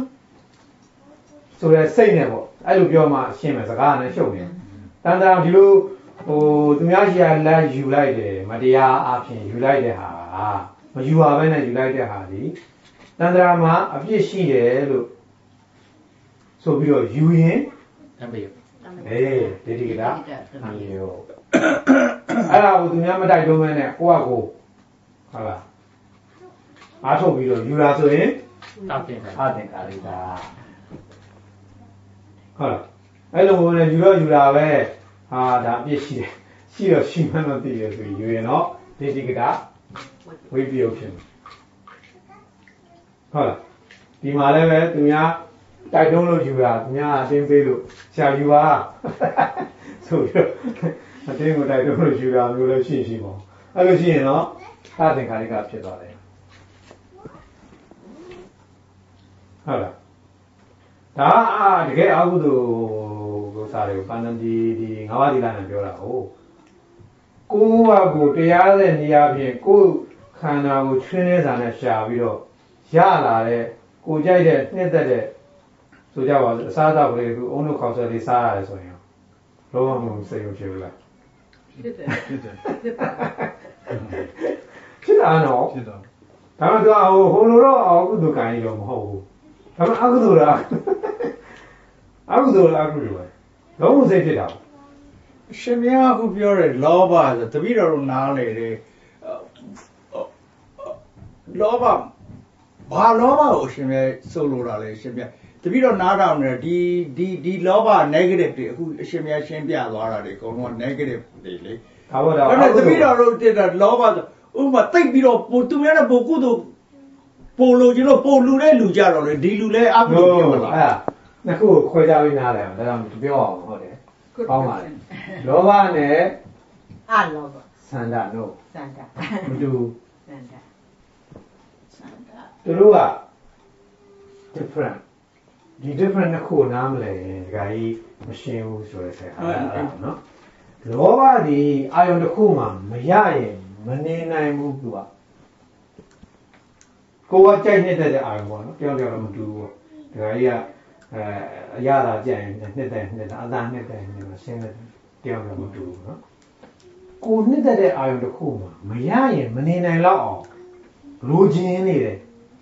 [SPEAKER 1] ဆိုရဲစိတ်နဲ့ပေါ့အဲ့လိုပြောမှရှင်းမယ်စကားနဲ့ရှုပ်နေတန်တရာဒီလိုဟိုသူများရှိရလက်ယူလိုက်တယ်မတရားအဖြစ်ယူလိုက်တဲ့ဟာမယူပါဘဲနဲ့ယူလိုက်တဲ့ဟာဒီတန်တရာမှာအပြည့်ရှိတယ်လို့ဆိုပြီးတော့ယူရင်
[SPEAKER 4] တန်ပြုတ်
[SPEAKER 1] အေးဒိဋ္ဌိကတာတန်ပြုတ်အဲ့ဒါကိုသူများမတိုက်တွန်းမဲနဲ့ကိုယ့်အကိုဟုတ်လားအားထုတ်ပြီးတော့ယူလာဆိုရင်
[SPEAKER 4] အသင်္ခါ
[SPEAKER 1] အသင်္ခါရိတာဟုတ်လားအဲ့လိုမျိုးနဲ့ယူတော့ယူလာပဲဟာဒါအပြည့်ရှိတယ်ရှိတော့ရှိမှန်းတော့သိရဆိုပြီးယူရင်တော့ဒိဋ္ဌိကတာဝိပယုတ်ဖြစ်မှာဟုတ်လားဒီမှာလည်းပဲသူများတိုက်တွန်းလို့ယူတာသူများအတင်းပေးလို့ဆရာယူပါဆိုပြီးတော့အတင်းကိုတိုက်တွန်းလို့ယူတာမျိုးလည်းရှိရှိပေါ့အဲ့လိုရှိရင်တော့သာသင်္ခါရိကဖြစ်သွားတယ်ဟုတ်လားဒါအာတကယ်အကုသိုလ်ကိုစားတယ်ပန္နတိဒီငါးပါးသီလနဲ့ပြောတာဟုတ်ကိုယ်ကကိုတရားတဲ့နေရာဖြင့်ကိုယ်ခန္ဓာကိုချွင်းနေစာနဲ့ရှာပြီးတော့ရလာတဲ့ကိုကြိုက်တဲ့နှစ်သက်တဲ့ဆိုကြပါစို့အစားအသောက်ကလေးကအုံတို့ခေါက်ဆွဲလေးစားရတယ်ဆိုရင်လောဘမှုစိတ်ရုပ်ဖြစ်ဘူးလား
[SPEAKER 2] ဖြစ်တယ်ဖြစ်တယ်
[SPEAKER 1] ဖြစ်တာနော်
[SPEAKER 2] ဖြစ်တော့
[SPEAKER 1] ဒါမှတော့ဟိုလိုတော့အကုသိုလ်ကံကြီးတော့မဟုတ်ဘူးဒါမှအကုသိုလ်လားအကုသိုလ်လားအကုသိုလ်ပဲလုံးဝစိတ်ဖြစ်တာ
[SPEAKER 2] ရှင်မြတ်အခုပြောတဲ့လောဘဆိုတပည့်တော်တို့နားလေတယ်လောဘဘာလောဘကိုရှင်မြတ်စုပ်လို့တာလဲရှင်မြတ်တပည့်တော်နားထောင်နေဒီဒီဒီလောဘ negative တွေအခုအရှင်မြတ်ရှင်းပြသွားတာတွေအကုန်လုံး negative တွေလေ
[SPEAKER 1] ဒါပေါ့ဒါ
[SPEAKER 2] အဲ့ဒါတပည့်တော်တို့တက်တာလောဘဆိုဥပမာတိတ်ပြီးတော့ပိုသူများနဲ့ပိုကုသိုလ်ပိုလို့ကျလို့ပိုလူတဲ့လူကြတော့လေဒီလူလဲအကုသိုလ်ဖြစ်မလား
[SPEAKER 1] အဲ့ဒါနှစ်ခုကိုခွဲခြားပြီးနားလည်အောင်ဒါကြောင့်ပြောအောင်ဟုတ်တယ်ကောင်းပါလေလောဘနဲ့
[SPEAKER 3] အလောဘ
[SPEAKER 1] သန္တာတို့
[SPEAKER 3] သန္တာ
[SPEAKER 1] မတူ
[SPEAKER 3] သန္တာသန္တာ
[SPEAKER 1] သူတို့က different ဒီ different နှစ်ခုနားမလဲရင်ဒီကကြီးမရှင်းဘူးဆိုတဲ့ဆက်ဟာနော်လောဘဒီအာယုန်တစ်ခုမှမရရင်မနေနိုင်ဘူးသူကကိုယ်ကကြိုက်နေတဲ့အာယုန်ပေါ့နော်ပြောင်းပြောင်းတော့မတူဘူးပေါ့ဒီကကြီးကအဲအရသာကြိုက်ရင်နှစ်တဲ့နှစ်တဲ့အသာနှစ်တဲ့နှစ်မှာရှင်းတဲ့ပြောင်းပြောင်းမတူဘူးနော်ကိုနှစ်တဲ့အာယုန်တစ်ခုမှမရရင်မနေနိုင်တော့အောင်လိုချင်နေတယ်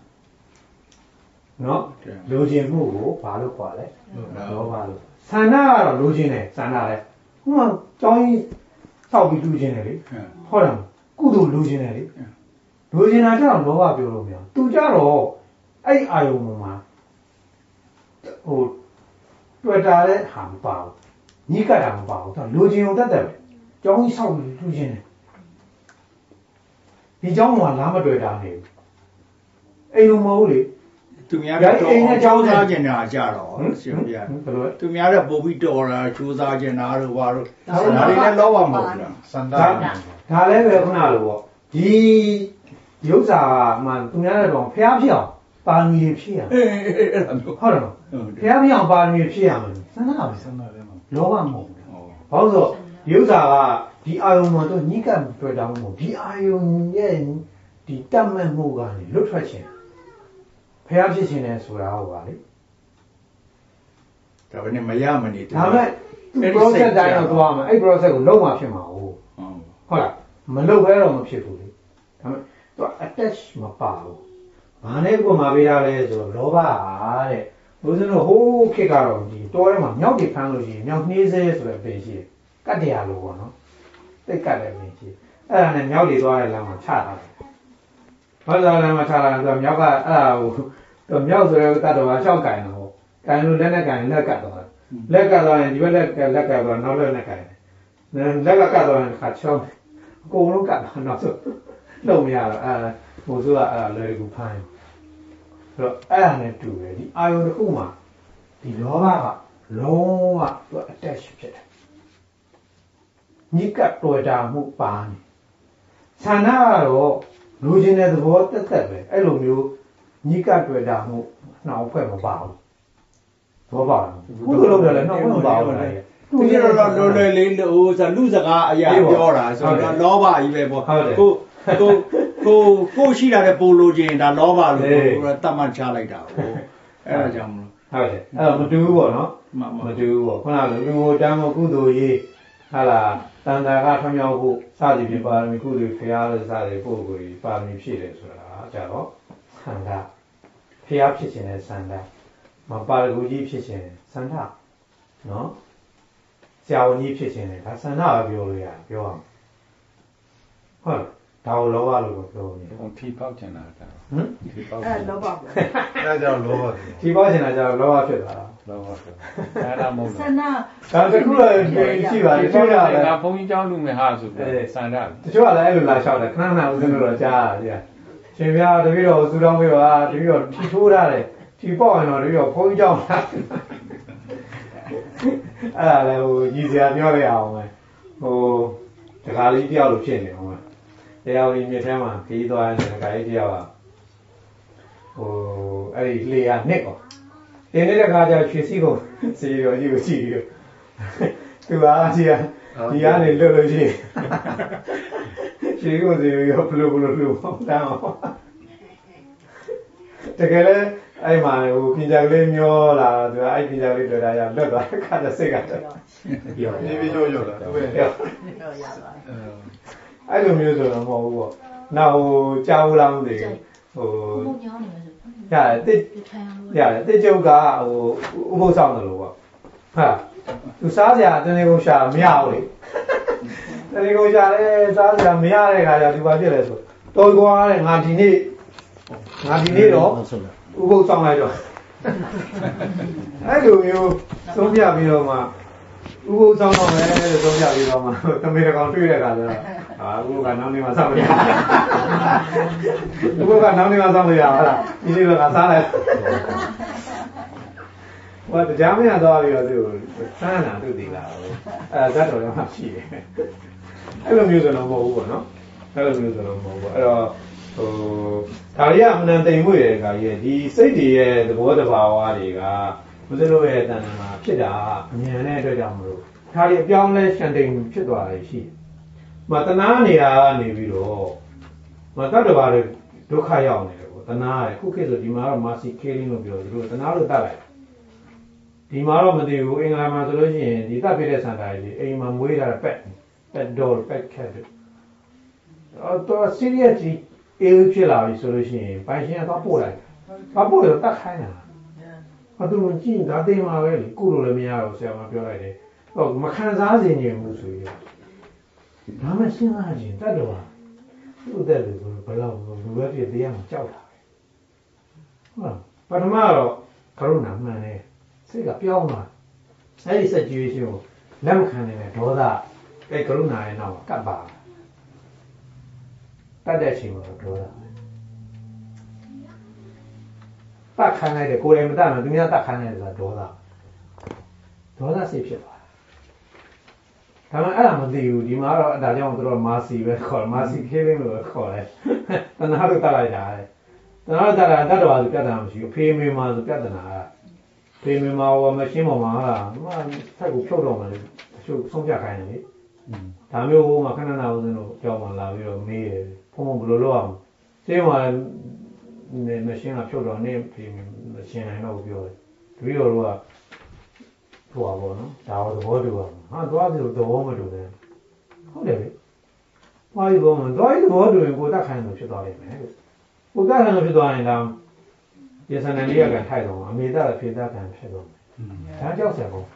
[SPEAKER 1] နော်လိုချင်မှုကိုဘာလို့ခေါ်လဲလောဘလို့ဆန္ဒကတော့လိုချင်တယ်ဆန္ဒလဲဟိုကကြောင်းကြီးစောက်ပြီးလူချင်တယ်လေဟုတ်တယ်ကုသိုလ်လိုချင်တယ်လေလိုချင်တာကြတော့လောဘပြောလို့မရသူကြတော့အဲ့အာယုံမှာဟိုတွေ့တာတဲ့ဟာမပါဘူးညှိကတာမပါဘူးသူလိုချင်ုံတတ်တယ်ကြောင်းကြီးစောက်ပြီးလူချင်တယ်ဒီကြောင်းမှာလားမတွေ့တာနေဘူးအိမ်လိုမဟုတ်လေ
[SPEAKER 2] သူများတော့အိမ်နဲ့ကြောင်းစားကျင်တာကြတော့ရှင်ပြသူများတော့ပို့ပြီးတော်တာချိုးစားကျင်တာတို့ဘာတို့ဒါတွေလည်းလောဘမဟုတ်ဘူးလား
[SPEAKER 1] စန္ဒာဒါလည်းပဲခုနလိုပေါ့ဒီရုပ်စာမှသူများတော့ဖျားဖြစ်အောင်ပါရမီတွေဖြည့်ရမယ်
[SPEAKER 2] အဲ့ဒါမျိုး
[SPEAKER 1] ဟုတ်တယ်မဖျားဖြစ်အောင်ပါရမီဖြည့်ရမယ်စန္ဒာပဲ
[SPEAKER 2] စန္ဒာလည်းမ
[SPEAKER 1] လောဘမဟုတ်ဘူးဘာလို့ဆိုရုပ်စာကဒီအာယုံမှာတော့ညှိကပ်တွေ့တာမဟုတ်ဒီအာယုံရဲ့ဒီတတ်မှတ်မှုကနေလွတ်ထွက်ခြင်းဖျားဖြစ်ခြင်းနဲ့ဆိုတာဟုတ်ပါလေ
[SPEAKER 2] ဒါပဲနဲ့မရမနေ
[SPEAKER 1] ဒါပေမဲ့ process တိုင်းတော့သွားမှာအဲ့ process ကိုလုံးဝဖြစ်မှာဟုတ်ဟုတ်လားမလုပ်ဘဲတော့မဖြစ်ဘူးလေဒါပေမဲ့သူက attach မပါဘူးဘာနဲ့ကိုမှာပေးထားလဲဆိုတော့လောဘဟာတဲ့ဘုရားတို့ဟိုးခေတ်ကတော့ဒီတောထဲမှာမြောက်တွေဖမ်းလို့ရှိရင်မြောက်နှေးစေးဆိုတဲ့အပင်ရှိတယ်ကတ်တရားလို့ပေါ့နော်တိတ်ကတ်တယ်ပင်ရှိအဲ့ဒါနဲ့မြောက်တွေသွားတဲ့လမ်းမှာချထားတယ်ဘာသာလမ်းမှာချလာတယ်မြောက်ကအဲ့ဒါကိုတော့မြောက်ဆိုတဲ့ကတ်တော်ကရှောက်ကင်တာဟုတ်ကင်လို့လက်နဲ့ကင်လက်ကတ်သွားတယ်လက်ကတ်သွားရင်ဒီဘက်လက်ကလက်ကတ်သွားနောက်လက်နဲ့ကင်တယ်လက်ကကတ်သွားရင်ခါချောင်းအကုန်လုံးကတ်တော့နောက်ဆိုလုံးမရတော့အဲဟိုဆိုတာအဲ့ဒါလွယ်ကူဖိုင်းဆိုတော့အဲ့ဒါနဲ့တူတယ်ဒီအာယုန်တစ်ခုမှာဒီလောဘကလုံးဝသူ attach ဖြစ်တယ်ညစ်ကပ်တော်တာမှုပါနေဆန္ဒကတော့လူချင်းတဲ့သဘောတက်တက်ပဲအဲ့လိုမျိုးညှိကပ်တွေ့တာမှုနှောင်ဖွဲ့မပါဘူးဘောပါဘူးဘုလိုလုပ်တယ်လည်းနှောင်ဖွဲ့မပါဘူးလေ
[SPEAKER 2] သူကျတော့လောလောလေးလို့ဆိုလူစကားအရာပြောတာဆိုတော့လောဘကြီးပဲပေါ့ကိုကိုကိုကိုရှိတာတဲ့ပိုလိုခြင်းဒါလောဘလို့တတ်မှတ်ချလိုက်တာဟုတ်အဲ့ဒါကြောင့်မလို့
[SPEAKER 1] ဟုတ်တယ်အဲ့တော့မတူဘူးပေါ့နော်မတူဘူးပေါ့ခုနကလူကိုတမ်းမကုသိုလ်ရေးဟာလားတန်တာကထွံ့မြောက်ဖို့စသည်ဖြင့်ပါရမီကုသိုလ်ဖျားလို့စသည်ပို့ကိုပါရမီဖြည့်တယ်ဆိုတာကြတော့ဆန္ဒဖျားဖြစ်ခြင်းနဲ့ဆန္ဒမပါရဂူကြီးဖြစ်ခြင်းဆန္ဒနော်ဆရာဝန်ကြီးဖြစ်ခြင်းနဲ့ဒါဆန္ဒပဲပြောလို့ရပြောအောင်ဟုတ်ဒါကိုလောဘလို့ပြောနေတယ်
[SPEAKER 2] ထီပေါက်ခြင်းတာဟ
[SPEAKER 3] မ်ထီပေါက်အဲလောဘပဲ
[SPEAKER 2] အဲကြောင့်လောဘ
[SPEAKER 1] ထီပေါက်ခြင်းတာကြောင့်လောဘဖြစ်သွားတာ
[SPEAKER 5] လောပါအဲ့ဒါမဟုတ်ဘူး
[SPEAKER 3] ဆန္ဒ
[SPEAKER 1] ဒါတခုလည်းရှိပါတယ်တချို့ကလည်း
[SPEAKER 5] ငါဘုန်းကြီးเจ้าလူမယ်ဟာဆိုပြီးစန္ဒတ
[SPEAKER 1] ချို့ကလည်းအဲ့လိုလာလျှောက်တယ်ခဏခဏဦးဇင်းတို့တော့ကြားရတယ်ရှင်ပြတပည့်တော်စူတောင်းပေးပါတပည့်တော်ထီထိုးထားတယ်ထီပေါက်ရင်တော့တပည့်တော်ဘုန်းကြီးเจ้าလာအဲ့ဒါလည်းဟိုရည်စရာပြောရအောင်ပဲဟိုတခါလေးတယောက်လိုဖြစ်နေအောင်ပဲတရားဝင်မြစ်ထဲမှာခီးသွားတဲ့တခါလေးတယောက်ကဟိုအဲ့ဒီလေယာနှစ်ကောဒီနေ့တခါကျရွှေစီကုန်စီရောကြီးကိုကြည့်ပြီးသူအားကြီးဒီကနေလွတ်လို့ရှိရင်ရွှေကုန်စီရောဘလို့ဘလို့လို့တန်းအောင်တကယ်လဲအဲ့မှာဟိုပြင်ကြကလေးမျောလာသူကအဲ့ပြင်ကြကလေးတွေ့တာရလွတ်သွားခါတဲ့စိတ်ကတော့
[SPEAKER 5] ပြော
[SPEAKER 2] နေပြီးတော့ရောလာသူပဲ
[SPEAKER 3] ပြောရပါ
[SPEAKER 1] အဲ့လိုမျိုးဆိုတော့မဟုတ်ဘူးပေါ့နောက်ဟိုကြားဦးလားမသိဘူးဟို
[SPEAKER 3] ဘုံညောင်းနေမှာဆို
[SPEAKER 1] ရတယ်တစ်ရတယ်တစ်ကျုပ်ကဟိုဥပုသ်ဆောင်တယ်လို့ပေါ့ဟာသူစားစရာတနေ့ကုန်ရှာမရဘူးလေတနေ့ကုန်ရှာလဲစားစရာမရတဲ့ခါကျသူဘာဖြစ်လဲဆိုတော်ကွာတဲ့ငါဒီနေ့ငါဒီနေ့တော့ဥပုသ်ဆောင်လိုက်တော့အဲ့လိုမျိုးသုံးပြပြီးတော့မှဥပုသ်ဆောင်တော့မယ်လို့သုံးပြပြီးတော့မှတမေတကောင်တွေ့တဲ့ခါကျတော့အာဥပုသ်ကနောက်နေ့မှဆောင်ရဥပုသ်ကနောက်နေ့မှဆောင်ရဟုတ်လားဒီနေ့တော့ငါစားလိုက်ဟိုတရားမရသွားပြီးတော့သူစမ်းတာသူသိလာတော့အဲဇတ်တော်ရောမှရှိတယ်အဲ့လိုမျိုးဆိုတော့မဟုတ်ဘူးပေါ့နော်အဲ့လိုမျိုးဆိုတော့မဟုတ်ဘူးအဲ့တော့ဟိုဒါရီကအမှန်တိမ်မွေ့တဲ့ခါကြီးဒီစိတ်တွေရဲ့သဘောတဘာဝတွေကမစလို့ရဲ့တဏ္ဍာမှာဖြစ်တာအမြင်နဲ့အတွက်ကြောင့်မလို့ဒါရီအပြောင်းလဲရှန်တိမ်ဖြစ်သွားတယ်ရှိမတနာနေတာကနေပြီးတော့မတတ်တော်ဘာတွေဒုက္ခရောက်နေတယ်ပေါ့တနာရယ်ခုခေတ်ဆိုဒီမှာတော့မာစီကေလင်းလို့ပြောသူတို့တနာလို့တတ်လိုက်ဒီမှာတော့မသိဘူးအင်္ဂလာမှာဆိုလို့ရှိရင်ဒီတတ်ပြတဲ့စံတာကြီးအိမ်မှာမွေးတာပက်ပက်ဒေါ်ပက်ခက်တယ်အော်တော့စီရီယက်ကြီးအေးဖြစ်လာပြီဆိုလို့ရှိရင်ပိုင်ရှင်ကတော့ပို့လိုက်တာပို့တော့တတ်ခိုင်းတာဘာသူကြည့်ဒါသိမှာပဲလေကုလို့လည်းမရတော့ဆရာမပြောလိုက်တယ်ဟောမခံစားစေချင်ဘူးဆိုရင်ဒါမှစဉ်းစားကြည့်တတ်တော့သူ့တဲ့လူဘယ်လောက်လူပဲဖြစ်တရားမှာကြောက်တာပဲဟုတ်ပထမတော့ကရုဏာမှန်တယ်စိတ်ကပြောင်းသွားအဲ့ဒီ situation ကိုလက်မခံနိုင်တဲ့ဒေါသအဲ့ကရုဏာရဲ့နောက်ကပ်ပါတတ်တဲ့အချိန်မှာဒေါသပတ်ခံလိုက်တယ်ကိုယ်လည်းမတတ်မှသူများတတ်ခံလိုက်တယ်ဆိုတာဒေါသဒေါသစိတ်ဖြစ်သွားဒါမှအဲ့ဒါမသိဘူးဒီမှာတော့ဒါကြောင့်သူတို့မာစီပဲခေါ်မာစီခေးလင်းလို့ခေါ်တယ်တဏှာလို့တတ်လိုက်တာလေတဏှာတတ်တာတတ်တော်ဆိုပြဿနာမရှိဘူးဖေးမေမှာဆိုပြဿနာဖေးမေမှာဟောမရှင်းပေါ်မှာဟာမဆက်ကိုဖြုတ်တော့မှလေအချို့ဆုံးဖြတ်ခိုင်းတယ်လေဒါမျိုးဟိုမှာခဏနာဦးစင်းတို့ကြောက်မှလာပြီးတော့မေးတယ်ဖုန်းဘယ်လိုလုပ်အောင်ရှင်းမှာမရှင်းကဖြုတ်တော့နေဖေးမရှင်းနိုင်တော့ပြောတယ်တပည့်တော်တို့ကဟိုပါဘောနော်ဒါတော့သဘောတူပါဟာသွားပြီးတော့သဘောမတူတယ်ဟုတ်တယ်လေဘာလို့ဘောမသွားပြီးသဘောတူရင်ကိုတက်ခိုင်းလို့ဖြစ်သွားလိမ့်မယ်ကိုတက်ခိုင်းလို့ဖြစ်သွားရင်တော့ရေစံနယ်လေးကထိုက်တော့အမေသားဖေသားကန်ဖြစ်တော့ဒါကြောက်စရာပေါ့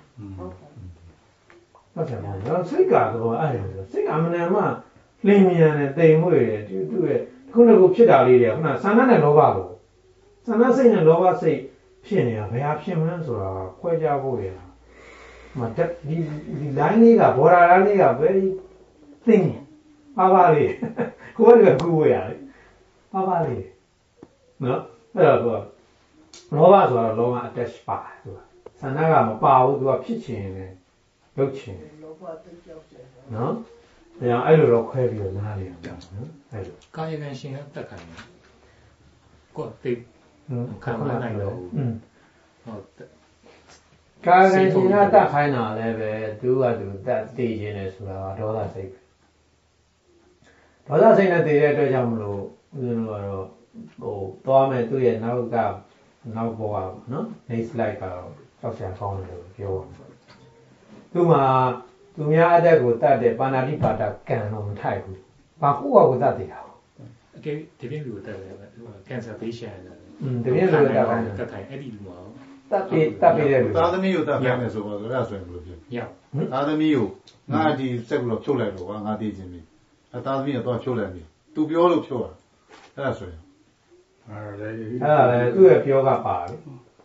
[SPEAKER 1] ဟုတ်တယ်ဗျာစိတ်ကတော့အဲ့ဒါစိတ်ကအမှန်တမ်းမှလင်းမြန်တယ်တိမ်မွေ့တယ်သူသူ့ရဲ့ခုနကဖြစ်တာလေးတွေခုနဆန္ဒနဲ့လောဘကိုဆန္ဒစိတ်နဲ့လောဘစိတ်ဖြစ်နေတာဘယ်ဟာဖြစ်မလဲဆိုတာခွဲခြားဖို့ရတာမတက်ဒီဒီ line လေးက border line လေးက very thin ပါပါလေးကိုယ်ကကူဝရတယ်ပါပါလေးနော်အဲ့တော့လောဘဆိုတော့လောဘ attach ပါသူကဆန္ဒကမပါဘူးသူကဖြစ်ချင်တယ်လုပ်ချင်တယ်လောဘတိတ်ကြောက်တယ်နော်ဒါကြောင့်အဲ့လိုတော့ခွဲပြီးတော့နားလေအောင်နော်အဲ့လို
[SPEAKER 4] ကာယကံရှင်ကတက်ခိုင်းတယ်ကိုယ်တိတ်ခံမနိုင်တော့ဘူးဟုတ်
[SPEAKER 1] ကာယကံရှင်ကတက်ခိုင်းတာလည်းပဲသူကသူတက်တည်ခြင်းတယ်ဆိုတာဒေါသစိတ်ဒေါသစိတ်နဲ့တည်တဲ့အတွက်ကြောင့်မလို့ဦးဇင်းတို့ကတော့ဟိုသွားမယ်သူ့ရဲ့နောက်ကနောက်ဘဝနော် next slide ကတော့ကြောက်စရာကောင်းတယ်လို့ပြောတယ်သူမှာသူများအတက်ကိုတတ်တဲ့ပါဏာတိပါဒကံတော့မထိုက်ဘူးဘာကိုယ့်ကိုတတ်တယ်ဟာ
[SPEAKER 4] အကဲဒီပြင်းလူတက်တယ်သူက cancer patient တယ်
[SPEAKER 1] อืมဒီပြင်းလူတက်တယ်
[SPEAKER 4] တက်ခိုင်းအဲ့ဒီလူမှာ
[SPEAKER 1] တတ်ပြီးတတ်ပြီးတဲ့လူ
[SPEAKER 2] သားသမီးကိုတတ်ခိုင်းတယ်ဆိုတော့အဲ့ဒါဆိုရင်ဘယ်လိုဖြစ်
[SPEAKER 4] ရ
[SPEAKER 2] သားသမီးကိုငါဒီစက်ကတော့ဖြုတ်လိုက်တော့ကွာငါသိချင်းပြီအဲသားသမီးကတော့ဖြုတ်လိုက်ပြီသူပြောလို့ဖြုတ်တာအဲ့ဒါဆိုရင်
[SPEAKER 1] အဲ့ဒါလေအဲ့ဒါလေသူ့ရဲ့ပြောကပါလေ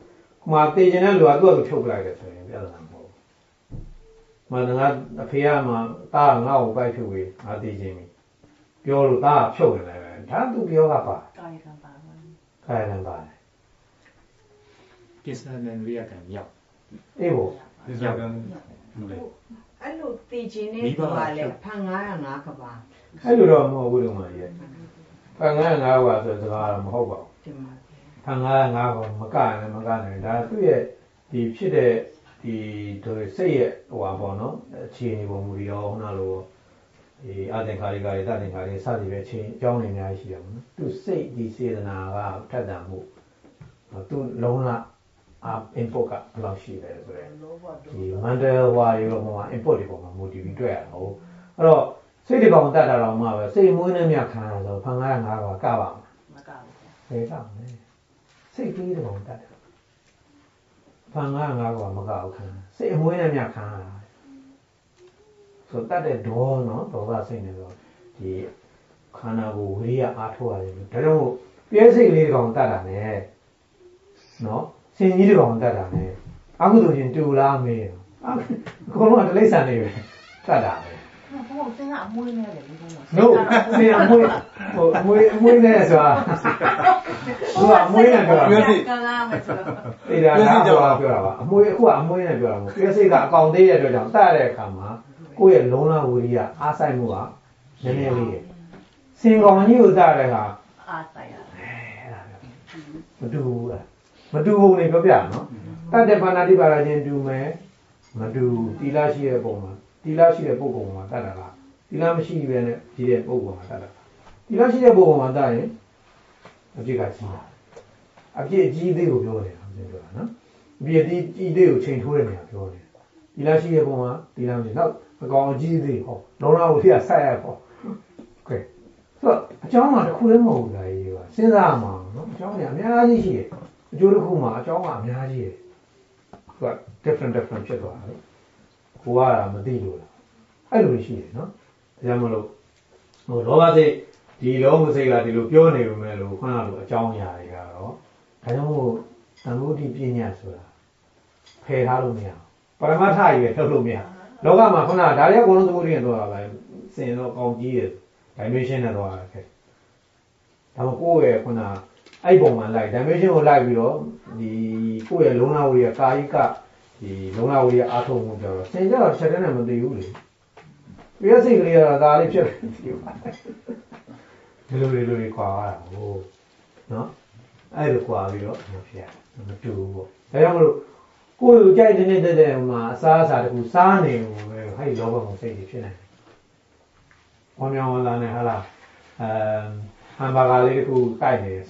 [SPEAKER 1] မှာတေကျင်တဲ့လူကသူ့အတူဖြုတ်လိုက်တယ်ဆိုရင်ပြဿနာမဟုတ်ဘူးမငါအဖေကမှတားငါ့ကိုပိုက်ဖြုတ်ပြီးငါတေကျင်ပြီပြောလို့တားဖြုတ်နေတယ်ပဲဒါသူပြောကပါ
[SPEAKER 3] ကာယကံပါ
[SPEAKER 1] ကာယကံပါတယ်
[SPEAKER 4] ပစ္စနရိယကံမြောက်
[SPEAKER 1] အေးဘော
[SPEAKER 5] ပစ္စကံမလေး
[SPEAKER 6] အဲ့လိုတေကျင်နေပါလေဖန်ငါးရာငါးကပါ
[SPEAKER 1] အဲ့လိုတော့မဟုတ်ဘူးလို့မှရဲ့ဖန်ငါးငါးပါဆိုစကားတော့မဟုတ်ပါဘူးဖန်ငါးငါးပါမကနိုင်မကနိုင်ဒါသူ့ရဲ့ဒီဖြစ်တဲ့ဒီတို့စိတ်ရဲ့ဟိုပါပေါ့နော်အခြေအနေပုံမူတွေရောခုနလိုဒီအသင်္ခါရိကတွေတသင်္ခါရိစသည်ပဲချင်းအကြောင်းတွေအများကြီးရှိတယ်ပေါ့နော်သူစိတ်ဒီစေတနာကထက်သန်မှုသူလုံးလအာ input ကဘယ်လောက်ရှိလဲဆိုတော့ဒီ mental ဟွာတွေပေါ်မှာ input တွေပေါ်မှာ motive တွေ့ရတာဟုတ်အဲ့တော့စိတ်တွေကောင်တတ်တာတော့မှပဲစိတ်မွေးနေမြခံရဆိုဖန်ကားငါးပါးကပါ
[SPEAKER 3] မကဘူး
[SPEAKER 1] ဘယ်ကမလဲစိတ်ကြီးတွေကောင်တတ်တယ်ဖန်ကားငါးပါးမကဘူးခံစိတ်အမွေးနေမြခံရတာဆိုတတ်တဲ့ဒေါနော်ဒေါသစိတ်နေတော့ဒီခန္ဓာကိုယ်ဝိရိယအားထုတ်ရတယ်ဒါကြောင့်ပြည့်စိတ်လေးကောင်တတ်တာ ਨੇ နော်စင်ကြီးတွေကောင်တတ်တာ ਨੇ အခုဆိုရင်တူလားမေးအကုန်လုံးကတိရစ္ဆာန်တွေပဲတတ်တာပဲ
[SPEAKER 3] ဘုံစင်ကအမွေးနေတယ်ဒီဘုံက
[SPEAKER 1] no စင်အမွေးဟိုအမွေးအမွေးနေဆိုတာသူကအမွေးနဲ့ပြောတာ
[SPEAKER 3] ပြောစီကလာမယ်ဆိုတော့
[SPEAKER 1] အေးဒါကပြောတာပြောတာပါအမွေးအခုကအမွေးနဲ့ပြောတာမဟုတ်ပြည့်စိတ်ကအကောင်သေးတဲ့အတွက်ကြောင့်တတ်တဲ့အခါမှာကိုယ့်ရဲ့လုံးလာဝိရိယအားဆိုင်မှုကနည်းနည်းလေးရစင်ကောင်ကြီးကိုတတ်တဲ့အခါ
[SPEAKER 3] အားဆိုင်ရတယ်
[SPEAKER 1] အဲ့ဒါမတူဘူးလားမတူဘူးနေပြောပြနော်တတ်တဲ့ဘာနာတိပါရချင်းတူမယ်မတူတီလာရှိတဲ့ပုံမှာတီလာရှိတဲ့ပုံပုံမှာတတ်တာလားတီလာမရှိဘဲနဲ့ဒီတဲ့ပုံပုံမှာတတ်တာတီလာရှိတဲ့ပုံပုံမှာတတ်ရင်အပြစ်ကကြီးတာအပြစ်အကြီးသေးကိုပြောနေတာပြောတာနော်အပြစ်အကြီးသေးကိုချိန်ထိုးတဲ့နေရာပြောတယ်တီလာရှိတဲ့ပုံမှာတီလာမရှိနောက်အကောင်အကြီးသေးဟောလုံးလာကိုထိကဆက်ရပေါ့ကဲဆိုတော့အကြောင်းကတစ်ခုလည်းမဟုတ်ဘူးလားကြီးကစဉ်းစားမှာနော်အကြောင်းကအများကြီးရှိတယ်အကျိုးတစ်ခုမှာအကြောင်းကအများကြီးတယ်သူက different different ဖြစ်သွားတယ်ကိုကမသိလို့လားအဲ့လိုရှိတယ်နော်ဒါကြောင့်မလို့ဟိုလောဘစိတ်ဒီလောဘစိတ်ကဒီလိုပြောနေပေမဲ့လို့ခုနလိုအကြောင်းအရာတွေကတော့ဒါကြောင့်မို့သံဃာတိပညာဆိုတာဖယ်ထားလို့မရဘူးပရမတ္ထကြီးပဲထုတ်လို့မရလောကမှာခုနကဒါတွေကဘုံလုံးသမုဒ္ဒရာတော့ပါပဲစင်တော့ကောင်းကြီးရဲ့ dimension နဲ့တော့ခဲ့ဒါမှကိုယ့်ရဲ့ခုနအဲ့ပုံမှာလိုက် dimension ကိုလိုက်ပြီးတော့ဒီကိုယ့်ရဲ့လုံးလာဝေးကာယိကဒီလုံးလာဝေးအားထုတ်မှုကြတော့စင်ကြတော့ချက်တဲ့နဲ့မသိဘူးလေပြည့်စိတ်ကလေးကဒါလေးဖြစ်တယ်ဒီလိုလေးလိုလေးခွာရတာဟိုနော်အဲ့လိုခွာပြီးတော့မဖြစ်ရမတူဘူးပေါ့ဒါကြောင့်မလို့ကိုယ်ကိုကြိုက်တဲ့နေတဲ့တဲ့မှာအစားအစာတခုစားနေဘူးပဲဟဲ့လောဘကိုစိတ်ကြီးဖြစ်နေတယ်။ဘောမြောင်းလာနေဟာလားအဲဟမ်ဘာဂါလေးတခုကြိုက်နေ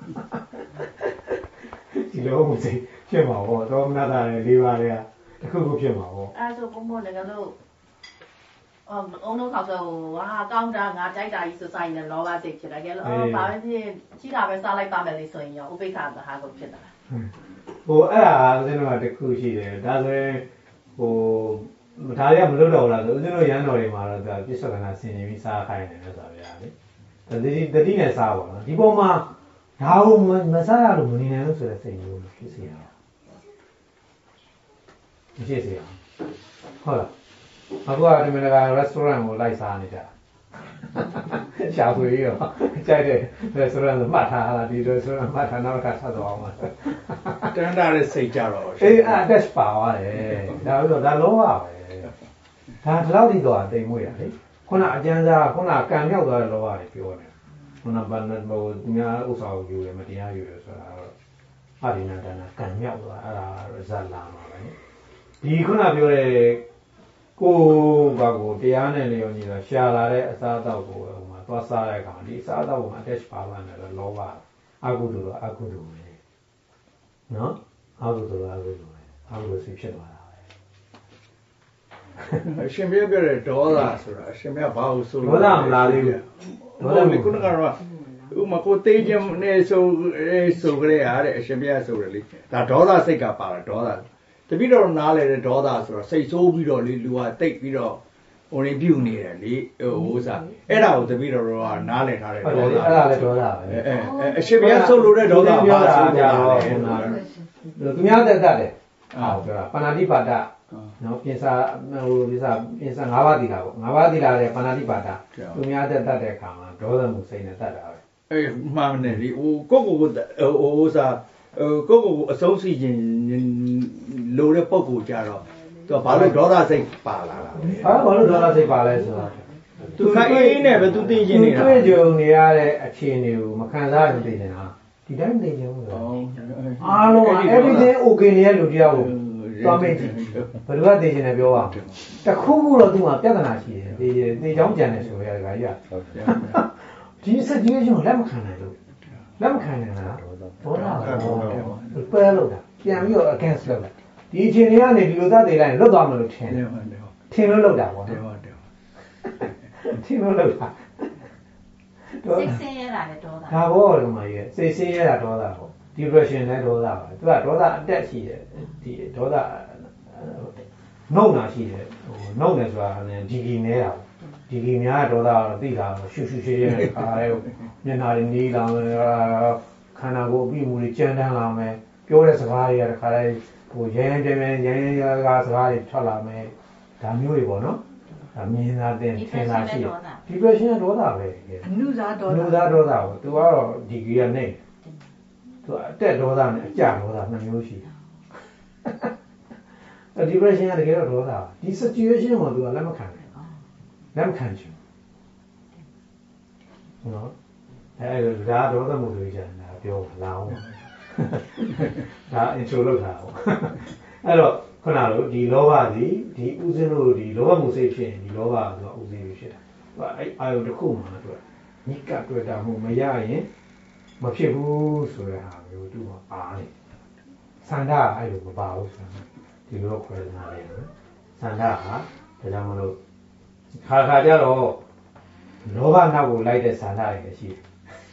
[SPEAKER 1] ဒီလိုမျိုးစိတ်ဖြစ်မှာပေါ့တော့မနာတာလေလေးပါးလေးကတခုခုဖြစ်မှာပေါ့
[SPEAKER 3] အဲဆိုဘုံဘုံလည်းလို့အော်အုံတော့ခေါဆိုဟာကောင်းတာငါကြိုက်တာကြီးဆိုဆိုင်တယ်လောဘစိတ်ဖြစ်တယ်ကဲလို့အော်ဘာပဲဖြစ်ကြီးတာပဲစားလိုက်ပါမယ်လေဆိုရင်ရောဥပိ္ပခာဟာကိုဖြစ်တာ
[SPEAKER 1] ဟိုအဲ့ဒါဦးဇင်းတို့ကတခုရှိတယ်ဒါဆိုရင်ဟိုဒါတွေကမလွတ်တော့ဘူးလားဆိုဦးဇင်းတို့ရန်တော်တွေမှာတော့ဒါပြစ္ဆောကနာဆင်နေပြီးစားခိုင်းတယ်လို့ဆိုတာဗျာလေဒါဒီတတိနဲ့စားပါတော့ဒီပုံမှာဒါကိုမစားရလို့မနေနိုင်လို့ဆိုတဲ့စိတ်မျိုးဖြစ်စီရအောင်ဖြစ်စီရအောင်ဟုတ်လားအခုကဒီမနက restaurant ကိုလိုက်စားနေကြရှာဖွေရောကြိုက်တဲ့ restaurant ကိုမှတ်ထားလားဒီ restaurant မှတ်ထားနောက်တစ်ခါဆက်သွားအောင်
[SPEAKER 2] တန်းတာတဲ့စိတ်ကြတော့
[SPEAKER 1] အေး attach ပါသွားတယ်ဒါပြီးတော့ဒါလုံးဝပဲဒါဒီလောက်ထိတော့တိမ်မွေးရလေခုနအကျဉ်းစားခုနကံမြောက်သွားတဲ့လောဘတွေပြောနေခုနဘာနဲ့ဟိုသူများဥစ္စာကိုယူရမတရားယူရဆိုတာတော့အာရိဏတနာကံမြောက်သွားအဲ့ဒါဇတ်လာမှာပဲဒီခုနပြောတဲ့ကိုဘာကိုတရားနဲ့လျော်ညီတာရှာလာတဲ့အစားအသောက်ကိုဟိုမှာသွားစားတဲ့အခါဒီအစားအသောက်ကို attach ပါလာတယ်လို့လောဘအကုသိုလ်တော့အကုသိုလ်ပဲနော်အကုသိုလ်တော့အကုသိုလ်ပဲအကုသိုလ်စိဖြစ်သွားတာပဲ
[SPEAKER 2] အရှင်ပြပြောတဲ့ဒေါသဆိုတာအရှင်ပြဘာလို့ဆို
[SPEAKER 1] လို့ဒေါသမလားသေးဘူး
[SPEAKER 2] ဒေါသကခုနကတော့ဥမာကိုတေးခြင်းနဲ့ဆိုဆိုကြရတဲ့အရှင်ပြဆိုရလေဒါဒေါသစိတ်ကပါတာဒေါသတပိတော့နားလေတဲ့ဒေါသဆိုတော့စိတ်ဆိုးပြီးတော့လေလူကတိတ်ပြီးတော့ဟိုရင်းပြုတ်နေတယ်လေဟိုဥစားအဲ့ဒါကိုတပိတော့ကနားလေထားတဲ့ဒေါသ
[SPEAKER 1] အဲ့ဒါလည်းဒေါသပဲ
[SPEAKER 2] အဲအဲအရှင်ပြဆုပ်လို့တဲ့ဒေါသပါဆိုကြတော့
[SPEAKER 1] ဒသူများတက်တတ်တယ်အော်ပြောတာပါဏာတိပါဒနော်ပြင်စာဟိုဒီစာပြင်စာ၅ပါးသီလာပေါ့၅ပါးသီလာတဲ့ပါဏာတိပါဒသူများတက်တတ်တဲ့အခါမှာဒေါသမှုစိတ်နဲ့တတ်တာပဲ
[SPEAKER 2] အေးမှန်တယ်ဒီဟိုကိုကိုကိုဟိုဟိုစာဟိုကိုကိုကိုအဆုံးစီခြင်းလိုတဲ့ပုံကိုကြတော့သူကဘာလို့ဒေါသစိတ်ပါလာတာလဲ
[SPEAKER 1] ဟာဘာလို့ဒေါသစိတ်ပါလဲဆိုတော့
[SPEAKER 2] သူခိုင်းအေးနဲ့ပဲသူသိချင်းနေတာ
[SPEAKER 1] တွေ့ကြုံနေရတဲ့အခြေအနေကိုမခံစားရသိနေတာဒီတိုင်းသိချင်းဘူးတော့အားလုံး everything okay နေတဲ့လူတယောက်ကိုသွားမေးကြည့်ဘယ်လိုကသိချင်းလဲပြောပါတခုခုတော့သူ့မှာပြဿနာရှိတယ်ဒီဒီချောင်းကြံတယ်ဆိုရတဲ့ခါကြီးကဒီ situation ကိုလက်မခံနိုင်လို့လက်မခံနိုင်တာဘောလာဘောပယ်လို့တာပြန်ပြီးတော့ against လုပ်တာဒီအခြေအနေကနေဒီလိုသတ်သေးလိုက်လွတ်သွားမလို့ထင်တယ်ထင်လို့လုပ်တာပေါ့နော်ထင်လို့လုပ်တာ
[SPEAKER 3] စိတ်ဆင်းရဲတာလည်းဒေါသ
[SPEAKER 1] ဒါဘောဒီမှာကြီးစိတ်ဆင်းရဲတာဒေါသပေါ့ depression လည်းဒေါသပါသူကဒေါသအတက်ရှိတယ်ဒီဒေါသနှုတ်နာရှိတယ်ဟိုနှုတ်တယ်ဆိုတာလည်းဒီဂီနေတာဒီဂီများဒေါသတော့သိတာရှုရှုရှင်းရှင်းခါရဲမျက်နှာတွေနီးလာမယ်ခန္ဓာကိုယ်အပြီးမူတွေကြမ်းတမ်းလာမယ်ပြောတဲ့စကားတွေကတခါလဲဟိုရဲရဲရဲရဲရဲကစကားတွေထွက်လာမယ်ဒါမျိုးတွေပေါ့နော်ဒါမြင်သာတဲ့ထင်သာရှိတယ် depression ဒေါသပဲ
[SPEAKER 6] အနုစားဒေါသ
[SPEAKER 1] အနုစားဒေါသကိုသူကတော့ဒီဂီကနေသူအတက်ဒေါသနဲ့အကျဒေါသနှစ်မျိုးရှိတယ် depression ကတကယ်တော့ဒေါသဒီ situation ကိုသူကလက်မခံနိုင်လက်မခံချင်နော်အဲဒါဒေါသမှုတွေကြတာပြောလာအောင်ဒါ intro လုပ်တာပေါ့အဲ့တော့ခုနလိုဒီလောဘသည်ဒီဥစဉ်လို့ဒီလောဘမှုစိတ်ဖြစ်ရင်ဒီလောဘကသူကဥစဉ်ဖြစ်တာသူကအဲ့အာယုတစ်ခုမှသူကညစ်ကပ်တွေ့တာမှုမရရင်မဖြစ်ဘူးဆိုတဲ့ဟာမျိုးသူကအားနေစန္ဒကအဲ့လိုမပါဘူးဆိုတာဒီလိုခွဲနားရတယ်စန္ဒဟာဒါကြောင့်မလို့ခါခါကြတော့လောဘနောက်ကိုလိုက်တဲ့စန္ဒတွေရှိတယ်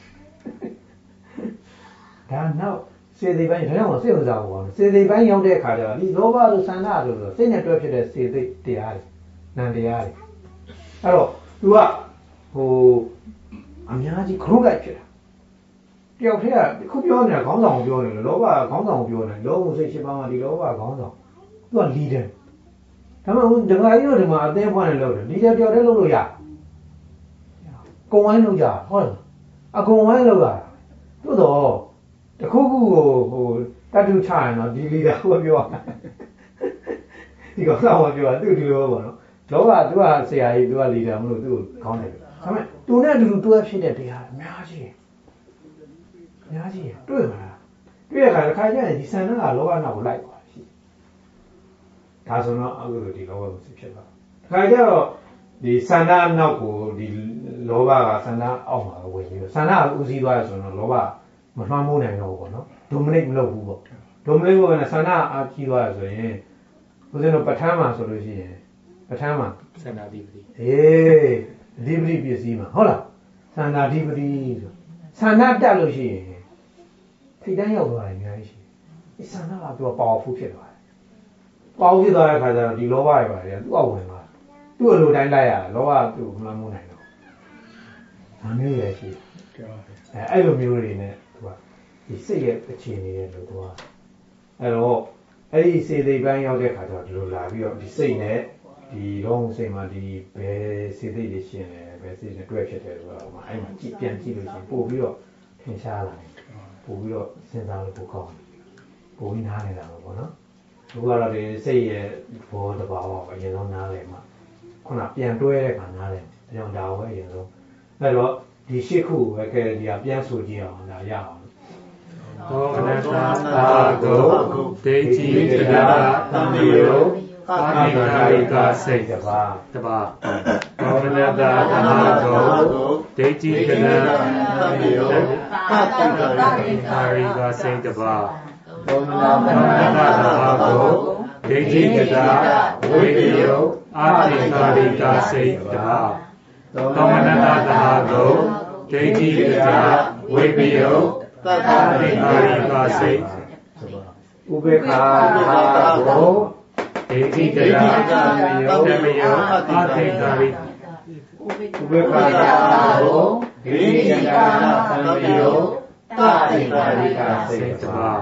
[SPEAKER 1] ဒါနောက်စေသေးပိုင်းဒါကြောင့်စိတ်ဝင်စားဖို့ပါစေသေးပိုင်းရောက်တဲ့အခါကျတော့ဒီလောဘတို့ဆန္ဒတို့ဆိုစိတ်နဲ့တွဲဖြစ်တဲ့စေသိတရားတွေနံတရားတွေအဲ့တော့ तू ကဟိုအများကြီး group လိုက်ဖြစ်တာတယောက်တည်းကခုပြောနေတာခေါင်းဆောင်ကိုပြောနေတယ်လောဘကခေါင်းဆောင်ကိုပြောနေလောဘစိတ်ရှိပါမှဒီလောဘကခေါင်းဆောင် तू က leader ဒါမှမဟုတ်ဒကာကြီးတို့ဒီမှာအသေးဖွင့်နေလို့တယ် leader တယောက်တည်းလုပ်လို့ရကုံဝိုင်းလုပ်ကြဟုတ်လားအကုံဝိုင်းလုပ်ရသို့တော့တခုခုကိုဟိုတတ်တူချရင်တော့ဒီလီဒါကိုပြောဒီကောင်ကပြောသူဒီလိုပေါ့နော်လောကသူကဆရာကြီးသူကလီဒါမလို့သူ့ကိုခေါင်းတယ်ဒါပေမဲ့သူနဲ့အတူတူတွဲဖြစ်တဲ့တရားအများကြီးအများကြီးတွေ့မှာတွေ့ရခါတစ်ခါကျရင်ဒီဆန္ဒကလောကနောက်ကိုလိုက်သွားရှိဒါဆိုတော့အခုလိုဒီလောကကိုဖြစ်သွားတစ်ခါကျတော့ဒီဆန္ဒနောက်ကိုဒီလောဘကဆန္ဒအောက်မှာဝင်ပြီးတော့ဆန္ဒကဥစည်းသွားရဆိုတော့လောဘမလွှမ်းမိုးနိုင်တော့ဘူးပေါ့နော်ဒိုမနိတ်မလုပ်ဘူးပေါ့ဒိုမနိတ်ကလည်းဆန္ဒအားကြီးသွားရဆိုရင်ဦးဇင်းတို့ပဋ္ဌာန်းမှာဆိုလို့ရှိရင်ပဋ္ဌာန်းမှာ
[SPEAKER 4] ဆန္ဒဓိပတိ
[SPEAKER 1] အေးဓိပတိပစ္စည်းမှာဟုတ်လားဆန္ဒဓိပတိဆိုဆန္ဒတက်လို့ရှိရင်ထိတ်တန်းရောက်သွားတယ်အများကြီးရှိတယ်ဒီဆန္ဒကသူက powerful ဖြစ်သွားတယ် powerful ဖြစ်သွားတဲ့ခါကျတော့ဒီလောဘတွေပါတယ်သူ့အဝင်သွားသူ့အလိုတိုင်းလိုက်ရတယ်လောဘကသူ့မလွှမ်းမိုးနိုင်တော့ဒါမျိုးရရှိတယ်အဲအဲ့လိုမျိုးတွေနဲ့သူကဒီစိတ်ရဲ့အခြေအနေတွေလို့သူကအဲ့တော့အဲ့ဒီစေသိပိုင်းရောက်တဲ့ခါကျတော့ဒီလိုလာပြီးတော့ဒီစိတ်နဲ့ဒီလောကစိတ်မှာဒီဘယ်စေသိတွေရှင်းလဲဘယ်စိတ်နဲ့တွဲဖြစ်တယ်ဆိုတော့အဲ့မှာကြည့်ပြန်ကြည့်လို့ရှိရင်ပို့ပြီးတော့ထင်ရှားလာတယ်ပို့ပြီးတော့စဉ်းစားလို့ပိုကောင်းပို့ပြီးနားနေတာပေါ့နော်သူကတော့ဒီစိတ်ရဲ့ဘောတဘာဝအရင်ဆုံးနားလဲမှာခုနပြန်တွဲတဲ့ခါနားလဲဒါကြောင့်ဒါကိုပဲအရင်ဆုံးအဲ့တော့ဒီရှစ်ခုပဲကဲဒီကပြန်ဆိုကြည့်အောင်ဒါရအောင်
[SPEAKER 4] သောမနတာသာကိုဒိဋ္ဌိကနာသံဃယောအာနိကာရိကစိတ်တပါတပါသောမနတာသာကိုဒိဋ္ဌိကနာသံဃယောအာနိကာရိကစိတ်တပါသောမနတာသာကိုဒိဋ္ဌိကနာဝိပယောအာနိကာရိကစိတ်တပါသောမနတာသာကိုဒိဋ္ဌိကနာဝိပယောသတ္တရိကာရိကာစိတ်
[SPEAKER 1] ဥပေက္ခာကို
[SPEAKER 4] ဒိဋ္ဌိကနာသမယောအာတိကာရိ
[SPEAKER 1] ဥပေက္ခာကိုဒိဋ္ဌိကနာသမယောအာတိကာရိကာစိတ်တပါ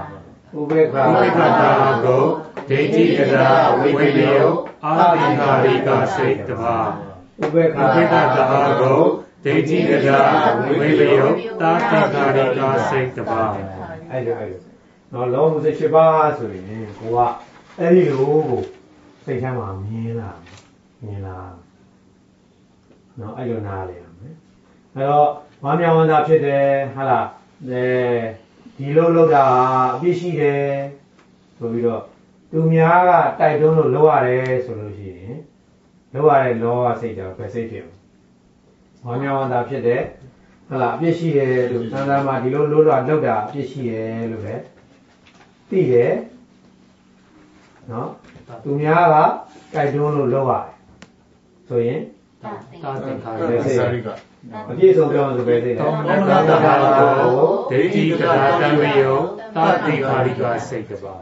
[SPEAKER 1] ဥပေက္ခ
[SPEAKER 4] ဥပိ္ပခတာကိုဒိဋ္ဌိကတာဝိပယုအာသင်္ခါရိကစိတ်တပါ
[SPEAKER 1] ဥပေက္ခ
[SPEAKER 4] ဥပိ္ပခတာကိုဒိဋ္ဌိကတာဝိပယုသာသင်္ခါရိကစိတ်တပါ
[SPEAKER 1] အဲ့လိုအဲ့လိုနော်လောဘစိတ်ရှိပါဆိုရင်ကိုကအဲ့ဒီလိုကိုစိတ်ထဲမှာမြင်လာမြင်လာနော်အဲ့လိုနားလေရမယ်အဲ့တော့ဝမ်းမြောက်ဝမ်းသာဖြစ်တယ်ဟာလားအဲဒီလိုလုပ်တာအပြစ်ရှိတယ်ဆိုပြီးတော့သူများကတိုက်တွန်းလို့လုပ်ရတယ်ဆိုလို့ရှိရင်လုပ်ရတဲ့လောဘစိတ်ကြောင့်ပဲစိတ်ဖြစ်ဝမ်းမြောက်ဝမ်းသာဖြစ်တယ်ဟာလားအပြစ်ရှိတယ်လို့သံသာမှာဒီလိုလို့တော့လုပ်တာအပြစ်ရှိတယ်လို့ပဲသိတယ်နော်သူများကတိုက်တွန်းလို့လုပ်ရတယ်ဆိုရင်
[SPEAKER 4] သာသင်္ခါရိက
[SPEAKER 1] စိတ်အပြည့်စုံပြောလို့ပဲသိတယ်
[SPEAKER 4] သောမနတတာကိုဒိဋ္ဌိကတာတံဝေယောသာသင်္ခါရိကစိတ်တပါ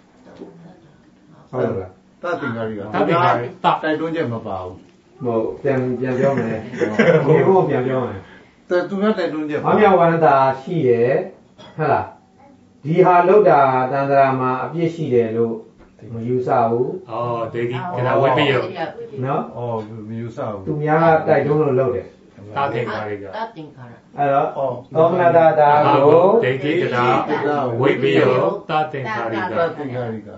[SPEAKER 1] ဟုတ်လား
[SPEAKER 2] သာသင်္ခါရိက
[SPEAKER 4] သာသင်္ခါရိက
[SPEAKER 2] တိုက်တွန်းချက်မပါဘူး
[SPEAKER 1] ဟုတ်ပြန်ပြန်ပြောမယ်ဒီဘုံပြန်ပြောမယ်
[SPEAKER 2] တော်သူကတိုက်တွန်းချက်
[SPEAKER 1] ဘာမြောက်ဝန္တာရှိတယ်ဟုတ်လားဒီဟာလောက်တာတန်ត្រာမှာအပြည့်ရှိတယ်လို့မယူဆဘူး
[SPEAKER 4] ဩဒိဋ္ဌိကတာဝိပယု
[SPEAKER 1] နော်
[SPEAKER 2] ဩမယူဆဘူး
[SPEAKER 1] သူများကတိုက်တွန်းလို့လုပ်တယ်
[SPEAKER 4] သာသင်္ခါရိက
[SPEAKER 3] သာသင်္ခါရ
[SPEAKER 1] အဲ့တော့သောမနတတာကို
[SPEAKER 4] ဒိဋ္ဌိကတာဝိပယုသာသင်္ခါရိက
[SPEAKER 2] သာသင်္ခါရိက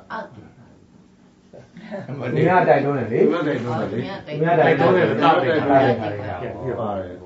[SPEAKER 1] ဒီကတိုက်တွန်းတယ်လေ
[SPEAKER 2] ဒီကတိုက်တွန်းတယ်လေ
[SPEAKER 1] ဒီကတိုက်တွန်းတယ်သာသင်္ခါရိက
[SPEAKER 2] ပါတယ်သာသင်္ခါရိက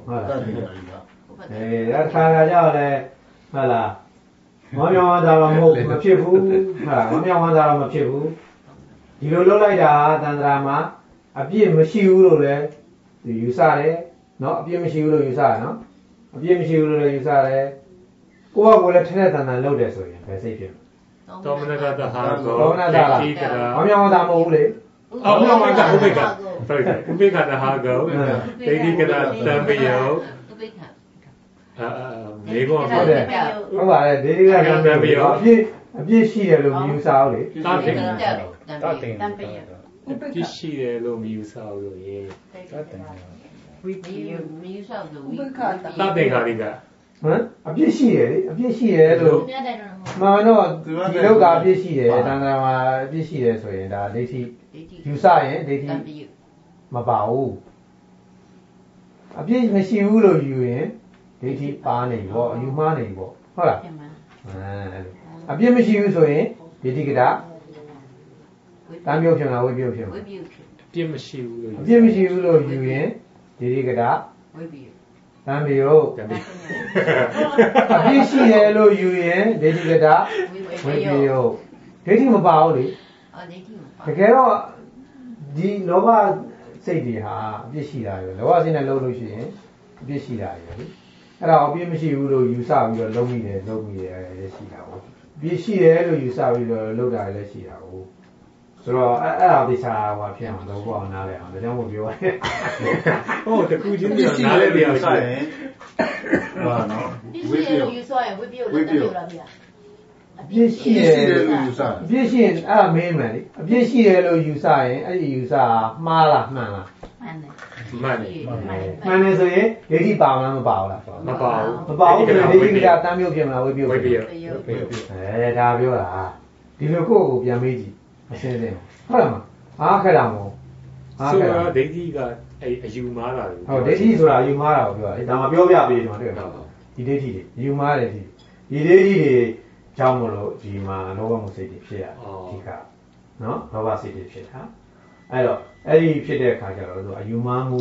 [SPEAKER 1] အဲဒါခါခါကြောက်လဲဟုတ်လားမမြောင်ဝါသာတော့မဟုတ်မဖြစ်ဘူးဟုတ်လားမမြောင်ဝါသာတော့မဖြစ်ဘူးဒီလိုလုပ်လိုက်တာတန်ត្រာမှာအပြည့်မရှိဘူးလို့လည်းယူဆတယ်နော်အပြည့်မရှိဘူးလို့ယူဆတယ်နော်အပြည့်မရှိဘူးလို့လည်းယူဆတယ်ကိုယ့်ဘကိုလည်းထက်ထက်တန်တန်လုပ်တယ်ဆိုရင်ပဲစိတ်ဖြစ်
[SPEAKER 4] သောမနတတာဟာကို
[SPEAKER 1] သောမနတတာမမြောင်ဝါသာမဟုတ်ဘူးလေ
[SPEAKER 4] အော်မမြောင်ဝါသာဥပိ္ပခဟုတ်တယ်ဥပိ္ပခတာဟာကိုဒိဋ္ဌိကတာတံဝေယော
[SPEAKER 3] ဥပိ္ပခ
[SPEAKER 4] အာမေကော
[SPEAKER 1] ဟုတ်တယ်ဟုတ်ပါတယ်ဒီကတံဝေယောအပြည့်အပြည့်ရှိတယ်လို့ယူဆအောင်လေ
[SPEAKER 4] သာသင်္ခါရိက
[SPEAKER 3] သာသင်္ခါရ
[SPEAKER 4] ပြည့်ရှိတယ်လို့မယူဆဘူးလို့ရေ
[SPEAKER 3] သာသင်္ခါရဝိပယုမယူဆလို့ဝိပခတာ
[SPEAKER 4] သာသင်္ခါရိက
[SPEAKER 1] ဟမ်အပြည့်ရှိတယ်လေအပြည့်ရှိတယ်လို့မှန်တော့ဒီလောကအပြည့်ရှိတယ်တန်ត្រာမှာအပြည့်ရှိတယ်ဆိုရင်ဒါဒိဋ္ဌိယူဆရင်ဒိဋ္ဌိမပါဘူးအပြည့်မရှိဘူးလို့ယူရင်ဒိဋ္ဌိပါနေပြီပေါ့အယူမှားနေပြီပေါ့ဟုတ်လားအဲအပြည့်မရှိဘူးဆိုရင်ဒိဋ္ဌိကတာတမ်းပြုတ်ဖြစ်လားဝိပြုတ်ဖြစ်လား
[SPEAKER 3] ဝိပြုတ်ဖြစ်
[SPEAKER 4] အပြည့်မရှိဘူးလို့
[SPEAKER 1] အပြည့်မရှိဘူးလို့ယူရင်ဒိဋ္ဌိကတာ
[SPEAKER 3] ဝိပြုတ်
[SPEAKER 1] တမ်းပြုတ်အပြည့်ရှိတယ်လို့ယူရင်ဒိဋ္ဌိကတာဝိပြုတ်ဒိဋ္ဌိမပါဘူးလေ
[SPEAKER 3] အော်ဒိဋ္ဌိမပါ
[SPEAKER 1] တကယ်တော့ဒီလောဘစိတ်တွေဟာအပြည့်ရှိတာပဲလောဘစိတ်နဲ့လုံးလို့ရှိရင်အပြည့်ရှိတာပဲလေအဲ့ဒါအပြည့်မရှိဘူးလို့ယူဆပြီးတော့လုံးမိတယ်လုံးမိတယ်လည်းရှိတာပေါ့အပြည့်ရှိတယ်လို့ယူဆပြီးတော့လုံးတာလည်းရှိတာဟုတ်ဆိုတော့အဲ့အဲ့ဒါသိချာဟောဖြစ်အောင်တော့ဘောအောင်နားလဲအောင်ဒါကြောင့်မို့ပြောရတယ်
[SPEAKER 4] ဟုတ်တကူချင်းပြောနားလဲပြောရှိတယ်
[SPEAKER 3] ဟာနော်ဝိပယုယူဆရင်ဝိပယုလည်းပြောတာဗျာ
[SPEAKER 1] အပြည့်ရှိတယ်လို့ယူဆအပြည့်ရှိရင်အဲ့ဒါမင်းမယ်လေအပြည့်ရှိတယ်လို့ယူဆရင်အဲ့ဒီယူဆမှားလားမှန်လား
[SPEAKER 3] မှန်တယ်
[SPEAKER 4] မှန်တယ်
[SPEAKER 1] မှန်တယ်ဆိုရင်ဒိဋ္ဌိပါမလားမပါဘူးလား
[SPEAKER 4] မပါဘူး
[SPEAKER 1] မပါဘူးဒိဋ္ဌိကတမ်းပြုတ်ဖြစ်မလားဝိပယု
[SPEAKER 4] ဝိပယု
[SPEAKER 1] အဲဒါပြောတာဒီလိုကိုယ့်ကိုပြန်မေးကြည့်အရှင်းရှင်းဟုတ်လားမအားခက်တာမဟုတ်
[SPEAKER 4] အားခက်တာဒိဋ္ဌိကအဲ့အယူမှားတာ
[SPEAKER 1] ဟုတ်ဒိဋ္ဌိဆိုတာအယူမှားတာကိုပြောတာဒါမှပြောပြပေးတယ်မှာတွေ့တော့ဒီဒိဋ္ဌိတွေအယူမှားတယ်ဒီဒီဒိဋ္ဌိတွေကြောင့်မလို့ဒီမှာလောဘမှုစိတ်တွေဖြစ်ရဒီကနော်လောဘစိတ်တွေဖြစ်တာအဲ့တော့အဲ့ဒီဖြစ်တဲ့အခါကျတော့သူအယူမှားမှု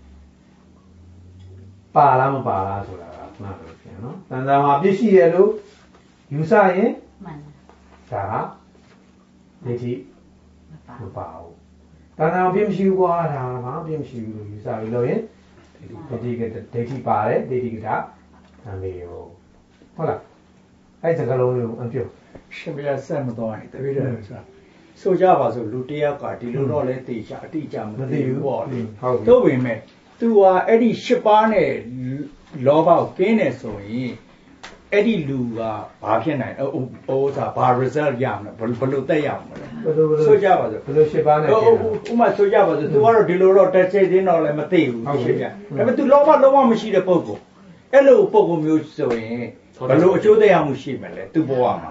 [SPEAKER 1] ပါလားမပါလားဆိုတာကမှန်လို့ဖြစ်နော်တန်ត្រာမှာပြည့်ရှိရလို့ယူဆရင်
[SPEAKER 3] မှန်
[SPEAKER 1] ဒါကဒိဋ္ဌိမပါဘူးတဏှာပြင်းမရှိဘူးကွာဒါမှပြင်းမရှိဘူးလို့ယူဆပြီးလို့ရင်ဒိဋ္ဌိကဒိဋ္ဌိပါတယ်ဒိဋ္ဌိကတာအမေရောဟုတ်လားအဲ့စကလုံးလေးကိုအပြော
[SPEAKER 2] ရှင်ပြဆက်မတော်ရင်တပည့်တော်ဆိုတာဆိုကြပါစို့လူတယောက်ကဒီလိုတော့လဲသိချအတိအကျမသိဘူးပေါ့လေဟုတ်တော့ပေမဲ့ तू ဟာအဲ့ဒီရှစ်ပါးနဲ့လောဘကိုကင်းနေဆိုရင်အဲ့ဒီလူကဘာဖြစ်နိုင်ဟိုဟိုသာဘာ result ရမလဲဘယ်လိုတက်ရမလဲဆိုကြပါစို့
[SPEAKER 1] ဘယ်လိုရှစ်ပါးနဲ့
[SPEAKER 2] ဥမာဆိုကြပါစို့ तू ကတော့ဒီလိုတော့တက်ချိတ်သေးတော့လည်းမသိဘူးရှင်းပြဒါပေမဲ့ तू လောဘလုံးဝမရှိတဲ့ပုံကိုအဲ့လိုပုံကိုမျိုးဆိုရင်ဘယ်လိုအကျိုးသက်ရောက်မှုရှိမလဲ तू ဘဝမှာ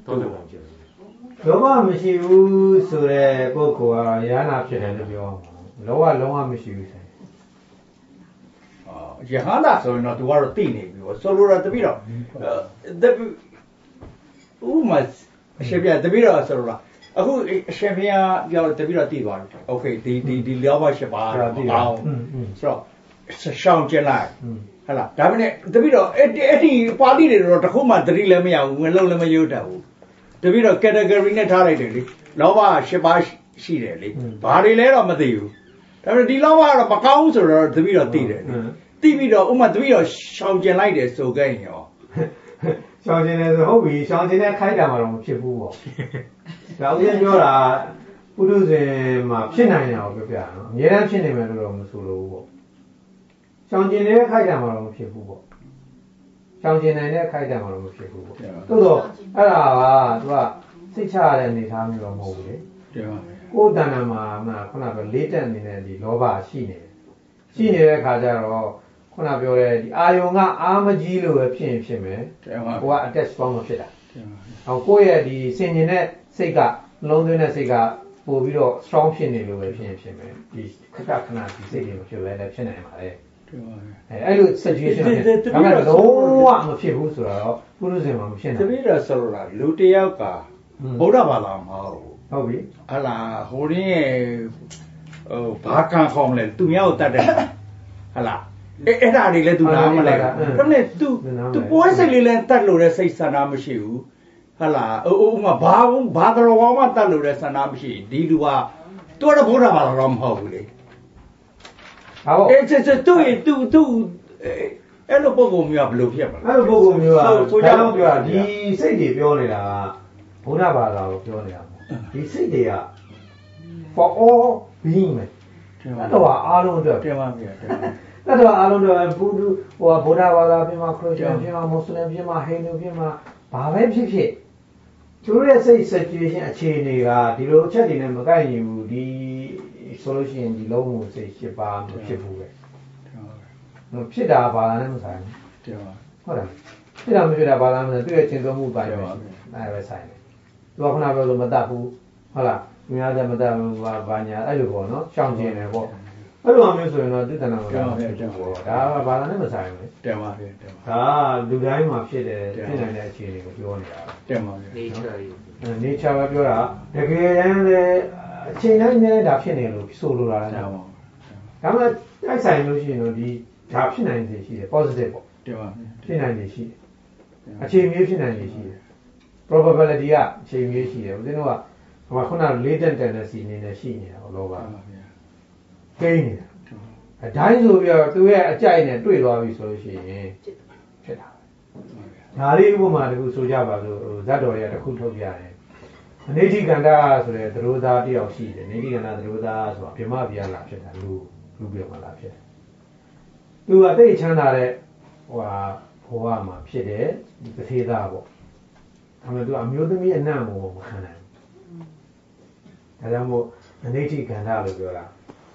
[SPEAKER 4] တော့တယ်ပါကျတယ်
[SPEAKER 1] လောဘမရှိဘူးဆိုတဲ့ပုဂ္ဂိုလ်ကရဟနာဖြစ်တယ်လို့ပြောလောဘလုံးဝမရှိဘူးဆိုင်
[SPEAKER 2] အာယဟနာဆိုရင်တော့သူကတော့သိနေပြီဆိုလိုတာတပိတော့တပိဥမာအရှင်ပြတပိတော့ဆိုလိုတာအခုအရှင်ပြပြောတပိတော့သိသွားပြီโอเคဒီဒီဒီလောဘရှိပါတော့အောင်ဆိုတော့ရှောင်းကျလိုက်ဟဲ့လားဒါပေမဲ့တပိတော့အဲ့အဲ့ဒီပါဠိတွေတော့တခုမှသတိလည်းမရဘူးငလုံးလည်းမယုတ်တတ်ဘူးတပိတော့ category နဲ့ထားလိုက်တယ်လေလောဘရှိပါရှိတယ်လေဘာတွေလဲတော့မသိဘူးဒါပေမဲ့ဒီလောဘကတော့မကောင်းဆိုတော့တပိတော့သိတယ်သိပြီးတော့ဥမာတပိတော့ရှောင်းကျင်လိုက်တယ်ဆိုခဲ့ရင်ရော
[SPEAKER 1] ရှောင်းကျင်တယ်ဆိုဟုတ်ပြီရှောင်းကျင်တဲ့ခိုက်တာမှတော့မဖြစ်ဘူးပေါ့ဒါဦးရင်ပြောတာပုထုဇဉ်မှာဖြစ်နိုင်တယ်ပြောပြနော်အများအားဖြစ်နေမယ်လို့တော့မဆိုလို့ဘူးပေါ့ရှောင်းကျင်တဲ့ခိုက်တာမှတော့မဖြစ်ဘူးပေါ့ရှောင်းကျင်နိုင်တဲ့ခိုက်တာမှတော့မဖြစ်ဘူးပေါ့သို့တော့အဲ့ဒါကသူကစိတ်ချရတဲ့အနေအထားမျိုးတော့မဟုတ်ဘူးလေကိုယ်တဏ္ဍာမှာခုနကပြောလေးတက်နေတဲ့ဒီလောဘရှိနေတယ်ရှိနေတဲ့ခါကျတော့ခုနပြောတဲ့ဒီအာယုံကအာမကြီးလို့ပဲဖြစ်ရင်ဖြစ်မယ်ကိုက attach ပေါင်းမဖြစ်တာဟောကိုယ့်ရဲ့ဒီစင်ကျင်တဲ့စိတ်ကနှလုံးသွင်းတဲ့စိတ်ကပို့ပြီးတော့ strong ဖြစ်နေလို့ပဲဖြစ်ရင်ဖြစ်မယ်ဒီခက်ခက်ခဏဒီစိတ်တွေမဖြစ်ဘဲလည်းဖြစ်နိုင်ပါလေအဲအဲ့လို situation ဖြစ်ဒါပေမဲ့လုံးဝမဖြစ်ဘူးဆိုတော့ပုရုဇဉ်မှာမဖြစ်နိုင်
[SPEAKER 2] ဘူးတပည့်တော်ဆိုတော့လူတယောက်ကဗုဒ္ဓဘာသာမဟုတ်
[SPEAKER 1] ဟုတ်ပြီ
[SPEAKER 2] ဟလာဟိုရင်းရဲ့ဟိုဘာကံခေါမလဲသူများကိုတတ်တယ်ဟလာအဲ့အဲ့ဒါတွေလည်းသူနားမလဲဒါပေမဲ့ तू तू ပွဲစိတ်လေးလည်းတတ်လို့တဲ့စိတ်ဆန္ဒမရှိဘူးဟလာဥဥမာဘာဘာတော်ဘာမှတတ်လို့တဲ့ဆန္ဒမရှိဒီလူကသူကတော့ဗုဒ္ဓဘာသာတော့မဟုတ်ဘူးလေ
[SPEAKER 1] ဟာပေါ့
[SPEAKER 2] အဲ့ချက်ချက်သူ့သူ့သူ့အဲ့လိုပုံကောင်မျိုးကဘယ်လိုဖြစ်မလဲ
[SPEAKER 1] အဲ့လိုပုံကောင်မျိုးကဆိုကြတော့ပြောဒီစိတ်တွေပြောနေတာကဗုဒ္ဓဘာသာကိုပြောနေတာပေါ့ဒီစိတ်တွေက for all being ပဲအဲ့တော့အားလုံးအတွက်
[SPEAKER 2] ပြန်ပါဗျာ
[SPEAKER 1] အဲ့တော့အားလုံးတော့ဘုဒ္ဓဟိုဗုဒ္ဓဘာသာပြင်မှာခရစ်ယာန်ပြင်မှာမွတ်စလင်ပြင်မှာဟိန္ဒူပြင်မှာဘာပဲဖြစ်ဖြစ်သူတို့ရဲ့စိတ် situation အခြေအနေကဒီလိုအချက်တွေနဲ့မကိုက်ညီဘူးဒီဆိုလို့ရှိရင်ဒီလုံးဝစိတ်ရှစ်ပါမဖြစ်ဘူးပဲဟုတ်ဖြစ်တာဘာသာနဲ့မဆိုင်ဘူးဟုတ်တယ်ဖြစ်တာမဖြစ်တာဘာသာနဲ့သူ့ရဲ့ရှင်းသုံးမှုပိုင်းပဲအဲ့ပဲဆိုင်တယ်သူကခုနပြောလို့မတတ်ဘူးဟုတ်လားသူများကမတတ်ဘူးဘာညာအဲ့လိုပေါ့နော်ရှောင်ကျင်တယ်ပေါ့အဲ့လိုမျိုးဆိုရင်တော့တိတ္တနာမှာဖြစ်တယ်ပေါ့ဒါကဘာသာနဲ့မဆိုင်ဘူး
[SPEAKER 2] တင်ပါပြီတင်ပါ
[SPEAKER 1] ဒါလူတိုင်းမှာဖြစ်တယ်ဖြစ်နိုင်တဲ့အခြေအနေကိုပြောနေတာ
[SPEAKER 2] တင်ပါပြီ
[SPEAKER 4] nature
[SPEAKER 1] အဲ nature ပဲပြောတာတကယ်တမ်းလည်းအချိန်တိုင်းနဲ့ဒါဖြစ်နေလို့ဆိုလိုတာလည်းဒါမှမဟုတ်ဒါမှတိုက်ဆိုင်လို့ရှိရင်တော့ဒီဒါဖြစ်နိုင်နေရှိတယ် positive ပေါ့
[SPEAKER 2] တင်ပါ
[SPEAKER 1] ဖြစ်နိုင်နေရှိတယ်အချိန်မျိုးဖြစ်နိုင်နေရှိတယ် probability ကအချိန်မျိုးရှိတယ်ဦးဇင်းတို့ကဟိုခုနက latent tendency အနေနဲ့ရှိနေတာဟောလောကကိန်းနေတာအတိုင်းဆိုပြီးတော့သူရဲ့အကြိုက်နဲ့တွေ့သွားပြီဆိုလို့ရှိရင်ဖြစ်တာပဲဒါလေးဥပမာတခုဆိုကြပါစို့ဇတ်တော်ရတစ်ခုထုတ်ပြတယ်အနိဋ္ဌိကန္တာဆိုတဲ့သရောသားတယောက်ရှိတယ်အနိဋ္ဌိကန္တာသရောသားဆိုတာဗြဟ္မဗျာလာဖြစ်တာလူလူပြောမှလာဖြစ်တယ်သူကတိတ်ချမ်းသာတဲ့ဟိုဟာဘဝမှာဖြစ်တယ်ဒီသေသားပေါ့ဒါပေမဲ့သူအမျိုးသမီးအနံ့ကိုမခံနိုင်ဘူးဒါကြောင့်မို့အနိဋ္ဌိကန္တာလို့ပြောတာ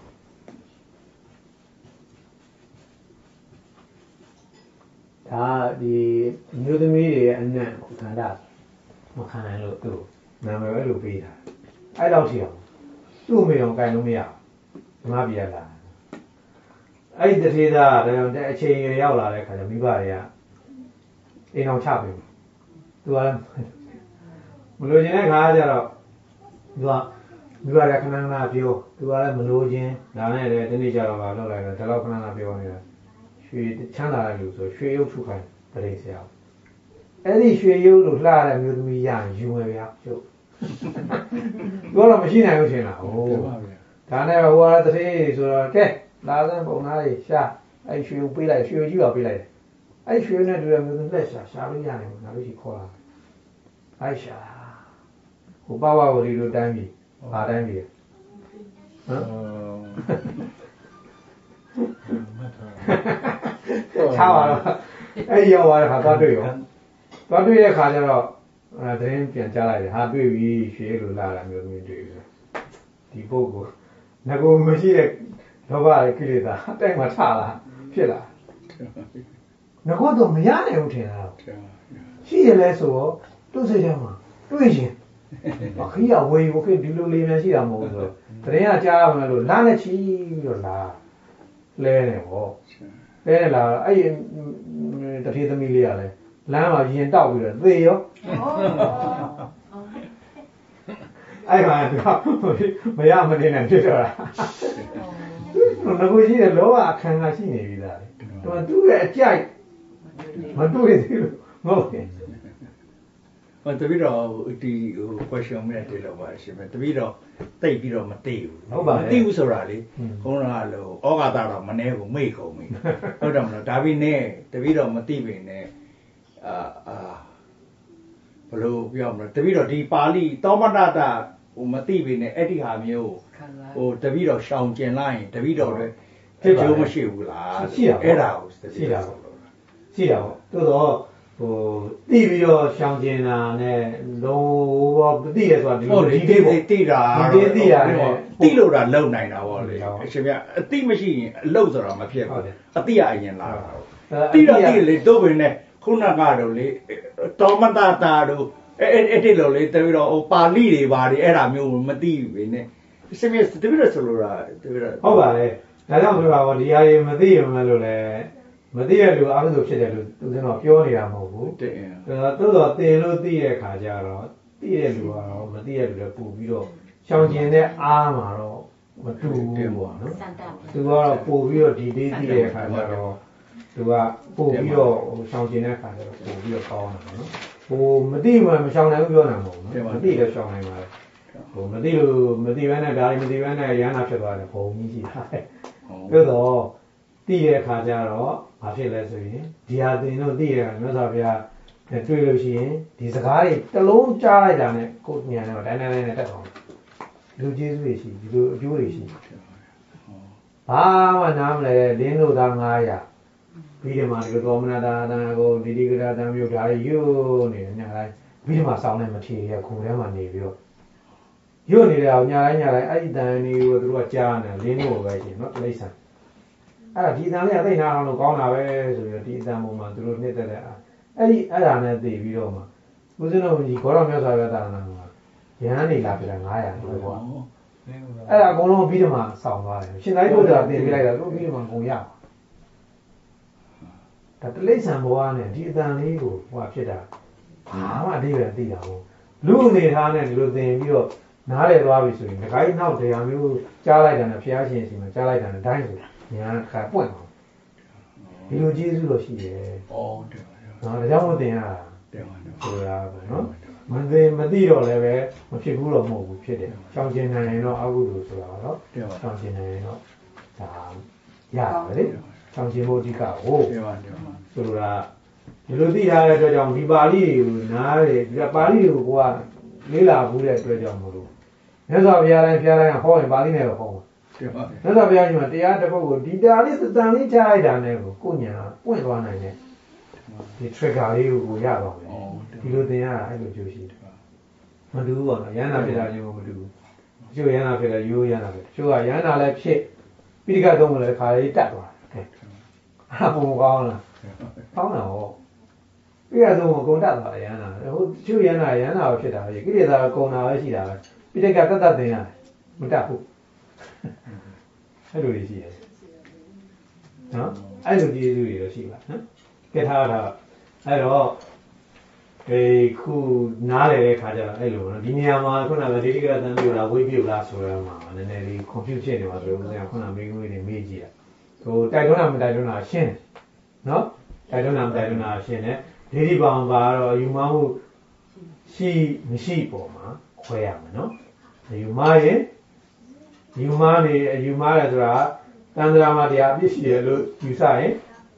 [SPEAKER 1] ဒါဒီမျိုးသမီးတွေရဲ့အနံ့ခန္ဓာမခံနိုင်လို့သူ့နာမည်ပဲလို့ပေးတာအဲ့လောက်ထိအောင်သူ့မေအောင်ကြိုင်လို့မရဘူးငါပြရတာအဲ့ဒီတထေသားတော့တဲ့အချိန်ရရောက်လာတဲ့ခါကျမိဘတွေကအိမ်အောင်ချပြီသူကမလို့ခြင်းတဲ့ခါကျတော့သူကမိဘတွေကခဏခဏပြောသူကလည်းမလို့ခြင်းဒါနဲ့လည်းဒီနေ့ကျတော့လောက်လိုက်တော့ဒီလောက်ခဏခဏပြောနေတာရွှေချမ်းသာတဲ့လူဆိုရွှေရုပ်ထုခိုင်းတရေဆရာအဲ့ဒီရွှေရုပ်လို့လှတဲ့မျိုးသမီးရရင်ယူမယ်ဗျာကျုပ်ပြောတော့မရှိနိုင်ဘူးထင်တာဟုတ်ဒါနဲ့ဟိုကတထေးဆိုတော့ကဲလာစမ်းပုံသားကြီးရှာအဲ့ရွှေကိုပေးလိုက်ရွှေကိုကြည့်ပါပေးလိုက်အဲ့ရွှေနဲ့တူတဲ့မျိုးသမီးလက်ရှာရှာလို့ရတယ်ငါတို့ရှိခေါ်လာအဲ့ရှာဟိုပါဝါဝရီတို့တိုင်းပြီဘာတိုင်းပြီဟမ်ချာပါတော့အဲ့ရောက်သွားတဲ့ခါသွားတွေ့ရောသွားတွေ့တဲ့ခါကျတော့အဲသတင်းပြန်ကြားလိုက်တယ်ဟာတွေ့ပြီရွှေလိုလာတာမျိုးမျိုးတွေ့ပြီဒီပုဂ္ဂိုလ်ငကိုမရှိတဲ့လောဘရဲ့ကိလေသာအတိုက်မှာထလာဖြစ်လာငကိုတော့မရနိုင်ဘူးထင်တာရှိရလဲဆိုတော့သူ့စိတ်ထဲမှာတွေ့ချင်းခရီးအဝေးကိုဒီလိုလေးများရှိတာမဟုတ်ဘူးဆိုတော့တရင်ကကြားရမယ်လို့လာနဲ့ချီပြီးတော့လာလဲနေပေါ့လဲနေလာအဲ့တထေးသမီးလေးကလည်းလမ်းမှာရင်တောက်ပြီးတော့သေရောအဲ့မှာမရမနေနဲ့ဖြစ်တော့တာငါကိုရှိတဲ့လောဘအခန်းကရှိနေပြီလားတော်သူ့ရဲ့အကြိုက်မတွေ့သေးလို့မဟုတ်ဘူး
[SPEAKER 2] ဟောတပည့်တော်ဒီဟို question နဲ့တွေ့လို့ပါရှင်ပဲတပည့်တော်တိတ်ပြီးတော့မသိဘူး
[SPEAKER 1] ဟုတ်ပါဘူး
[SPEAKER 2] မသိဘူးဆိုတာလေခုနကလို့ဩဃာတတော့မနှဲဘူးမိတ်ကုန်ပြီဟုတ်တယ်မလားဒါပေမဲ့တပည့်တော်မသိပေနဲ့အာအာဘလို့ပြောမလဲတပည့်တော်ဒီပါဠိသောမနတာဟိုမသိပေနဲ့အဲ့ဒီဟာမျိုးဟိုတပည့်တော်ရှောင်ကျင်လိုက်ရင်တပည့်တော်တွေဖြစ်ကြိုးမရှိဘူးလား
[SPEAKER 1] ရှိတာ
[SPEAKER 2] အဲ့ဒါကို
[SPEAKER 1] ရှိတာပေါ့ရှိတာပေါ့တိုးတော့ဟိုတိပြီးတော့ရှောင်ကျင်တာနဲ့လုံးဝမသိရဆိုတာဒီလို
[SPEAKER 2] ဒီတိတိတာ
[SPEAKER 1] တိတိရတယ်
[SPEAKER 2] တိလို့တာလုံနိုင်တာပေါ့လေအရှင်ဗျအတိမရှိရင်အလုတ်ဆိုတာမဖြစ်ဘူးအတိအရင်လာတာတိတော့တိလေတို့ပင်နဲ့ခုနကတော့လေတောမတတာတို့အဲ့အဲ့ဒီလိုလေတပည့်တော်ဟိုပါဠိတွေပါတယ်အဲ့ဒါမျိုးမသိဘူးပဲနဲ့အရှင်မြတ်တပည့်တော်ဆိုလိုတာတပည့်တော်
[SPEAKER 1] ဟုတ်ပါလေဒါကြောင့်ပြောပါဘောဒီဟာကြီးမသိရမလို့လေမသိရလို့အားလို့ဖြစ်တယ်လို့သူကတော့ပြောနေတာမဟုတ်ဘူး
[SPEAKER 2] တင်
[SPEAKER 1] အဲတော့တော့တင်လို့သိတဲ့ခါကျတော့သိတဲ့လူကတော့မသိရလူလည်းပို့ပြီးတော့ရှောင်ကျင်တဲ့အားမှာတော့မတူဘူးပေါ့နော်သူကတော့ပို့ပြီးတော့ဒီသေးသိတဲ့ခါကျတော့သူကပို့ပြီးတော့ရှောင်ကျင်တဲ့ခါကျတော့ပို့ပြီးတော့ကောင်းတာနော်ဟိုမသိမှမရှောင်နိုင်ဘူးပြောနေတာမဟုတ်ဘူးနော်မသိလည်းရှောင်နိုင်ပါလေဟိုမသိလို့မသိဘဲနဲ့ဒါမသိဘဲနဲ့ရဟနာဖြစ်သွားတယ်ဘုံကြီးရှိတာပြောတော့သိတဲ့အခါကျတော့ဘာဖြစ်လဲဆိုရင်ဒီဟာသင်တို့သိရတာမြတ်စွာဘုရားတွေ့လို့ရှိရင်ဒီစကားတွေတစ်လုံးကြားလိုက်တာနဲ့ကိုယ်ဉာဏ်နဲ့တိုင်းတိုင်းနဲ့တက်သွားတယ်လူကျေးဇူးတွေရှိဒီလိုအကျိုးတွေရှိဘာမှနားမလဲလင်းလို့သားငါးရာပြီးဒီမှာဒီလိုသောမနာတာတန်ကိုဒီဒီကရာတန်မျိုးဒါတွေယူနေတယ်ညာတိုင်းပြီးဒီမှာစောင်းနေမထီရခုံထဲမှာနေပြီးတော့ယူနေတယ်အောင်ညာတိုင်းညာတိုင်းအဲ့ဒီတန်တွေကိုသူတို့ကကြားနေလင်းလို့ပဲရှင်နော်လိမ့်ဆန်အဲ့ဒါဒီအတန်လေးကသိနာအောင်လို့ကောင်းတာပဲဆိုပြီးတော့ဒီအတန်ပုံမှာသူတို့နှစ်သက်တဲ့အဲ့ဒီအဲ့ဒါနဲ့သိပြီးတော့မှဦးဇင်းတော်ကြီးခေါ်တော်မြတ်စွာဘုရားတာနာမှာရဟန်းနေလာပြတာငါးရာလို့ပေါ့အဲ့ဒါအကုန်လုံးပြီးတော့မှစောင်းသွားတယ်ရှင်သာရိပုတ္တရာတင်ပြလိုက်တာသူပြီးတော့မှကုန်ရပါဒါတလိမ့်ဆန်ဘဝနဲ့ဒီအတန်လေးကိုဟိုဖြစ်တာဘာမှအတိအကျသိတာဟုတ်လူအနေထားနဲ့ဒီလိုသင်ပြီးတော့နားလည်သွားပြီဆိုရင်ဒကာကြီးနောက်တရားမျိုးကြားလိုက်တာနဲ့ဘုရားရှင်စီမှာကြားလိုက်တာနဲ့တိုင်းဆိုညာခါပွင့်အောင်ဒီလိုကျေးဇူးတော်ရှိတယ်
[SPEAKER 2] ဩတယ်
[SPEAKER 1] နော်ဒါကြောင့်မတင်ရတာ
[SPEAKER 2] တယ်ပါ
[SPEAKER 1] ဆိုတာပဲနော်မသိမသိတော့လည်းပဲမဖြစ်ဘူးတော့မဟုတ်ဘူးဖြစ်တယ်ရှောင်ကျင်နိုင်ရင်တော့အကုသိုလ်ဆိုတာတော့ရှောင်ကျင်နိုင်ရင်တော့ဒါရတယ်လေရှောင်ကျင်ဖို့အဓိကဟို
[SPEAKER 2] တယ်ပါတယ်ပါ
[SPEAKER 1] ဆိုလိုတာဒီလိုသိထားတဲ့အတွက်ကြောင့်ဒီပါဠိတွေကိုနားတယ်ဒီပါဠိတွေကိုကိုကလေးလာဘူးတဲ့အတွက်ကြောင့်မလို့မြတ်စွာဘုရားတိုင်းဖျားတိုင်းဟောရင်ပါဠိနဲ့ပဲဟောမှာမြတ်စွာဘုရားကြီးမှာတရားတစ်ခုကိုဒီတရားလေးတန်လေးကြားလိုက်တာနဲ့ကိုကိုညာပွင့်သွားနိုင်တယ်ဒီ trigger လေးကိုကိုရတော့မယ်ဒီလိုသင်ရတာအဲ့လိုကြိုးရှိတယ်မတူဘူးပေါ့နော်ရဟန္တာဖြစ်တာမျိုးမတူဘူးတချို့ရဟန္တာဖြစ်တယ်ရိုးရဟန္တာဖြစ်တချို့ကရဟန္တာလည်းဖြစ်ပိဋကသုံးလည်းခါလေးတက်သွားတယ်အဲ့ပုံကောင်းလားကောင်းတာဟောပိဋကသုံးကိုကုန်တက်သွားတယ်ရဟန္တာဟိုတချို့ရဟန္တာရဟန္တာဖြစ်တာပဲကိလေသာကုန်တာပဲရှိတာပဲပိဋကတတ်တတ်သင်ရတယ်မတက်ဘူးအဲ့လိုရှိတယ်နော်အဲ့လိုကျေးဇူးတွေတော့ရှိပါနော်ကဲထားတာအဲ့တော့ဒီခုနားလည်တဲ့ခါကျတော့အဲ့လိုနော်ဒီနေရာမှာခုနကဒေတိကတန်ပြလာဝိပြုလားဆိုရမှာနည်းနည်းလေး confuse ဖြစ်နေပါဆိုတော့ဦးဇင်းကခုနမေးခွန်းတွေမေးကြည့်တာဟိုတိုက်တွန်းတာမတိုက်တွန်းတာရှင်းတယ်နော်တိုက်တွန်းတာမတိုက်တွန်းတာရှင်းတယ်ဒေတိပေါင်းပါတော့ယူမမှုရှိမရှိပေါ်မှာခွဲရမယ်နော်ယူမရင်ယူမနေယူမတယ်ဆိုတာတန်ត្រာမှာတရားပြည့်ရှိတယ်လို့ယူဆရင်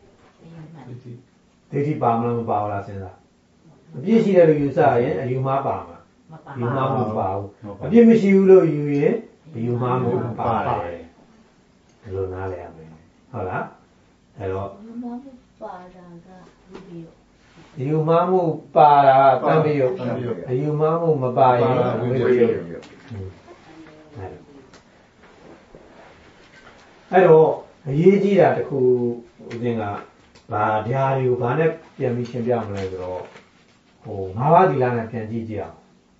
[SPEAKER 1] ဒိဋ္ဌိပါမလားမပါဘူးလားစဉ်းစားအပြည့်ရှိတယ်လို့ယူဆရင်အယူမပါမှာယူမမပါဘူးအပြည့်မရှိဘူးလို့ယူရင်ယူမမပါတယ်ဒီလိုနားလည်ရမယ်ဟုတ်လားအဲ့တော့
[SPEAKER 3] ယူမမှုပါတာကဝိပယ
[SPEAKER 1] ယူမမှုပါတာတန်ပြီးရောအယူမမှုမပါရင်ဝိပယအဲ့တော့အရေးကြီးတာတခုဦးဇင်းကဘာဓာရီကိုဘာနဲ့ပြန်ပြီးရှင်းပြမလဲဆိုတော့ဟိုငါးပါးသီလနဲ့ပြန်ကြည့်ကြအောင်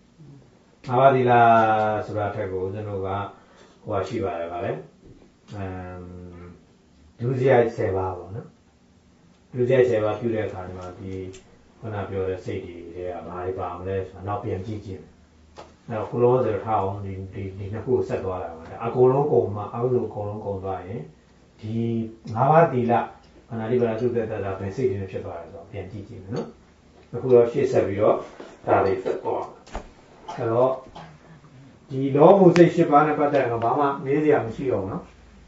[SPEAKER 1] ငါးပါးသီလဆိုတာထက်ကိုဦးဇင်းတို့ကဟိုရှိပါတယ်ဗါလဲအမ်ဒုစရိုက်ဆယ်ပါးပေါ့နော်ဒုစရိုက်ဆယ်ပါးပြုတဲ့အခါမှာဒီခုနပြောတဲ့စိတ်တွေတွေကဘာတွေပါမလဲဆိုတာနောက်ပြန်ကြည့်ကြည့်အဲ့တော့ခုလုံးဆိုထားအောင်ဒီဒီဒီနှစ်ခုဆက်သွားတာပါအကုန်လုံးကုန်မှာအောက်လို့အကုန်လုံးကုန်သွားရင်ဒီငါးပါးသီလခန္ဓာဒီပါဠိသုတ္တတာပဲစိတ်တွေဖြစ်သွားတယ်ဆိုတော့ပြန်ကြည့်ကြည့်မယ်နော်အခုတော့ရှေ့ဆက်ပြီးတော့ဒါလေးဆက်သွားအဲ့တော့ဒီလောမှုစိတ်၈ပါးနဲ့ပတ်သက်တော့ဘာမှမေးစရာမရှိအောင်နော်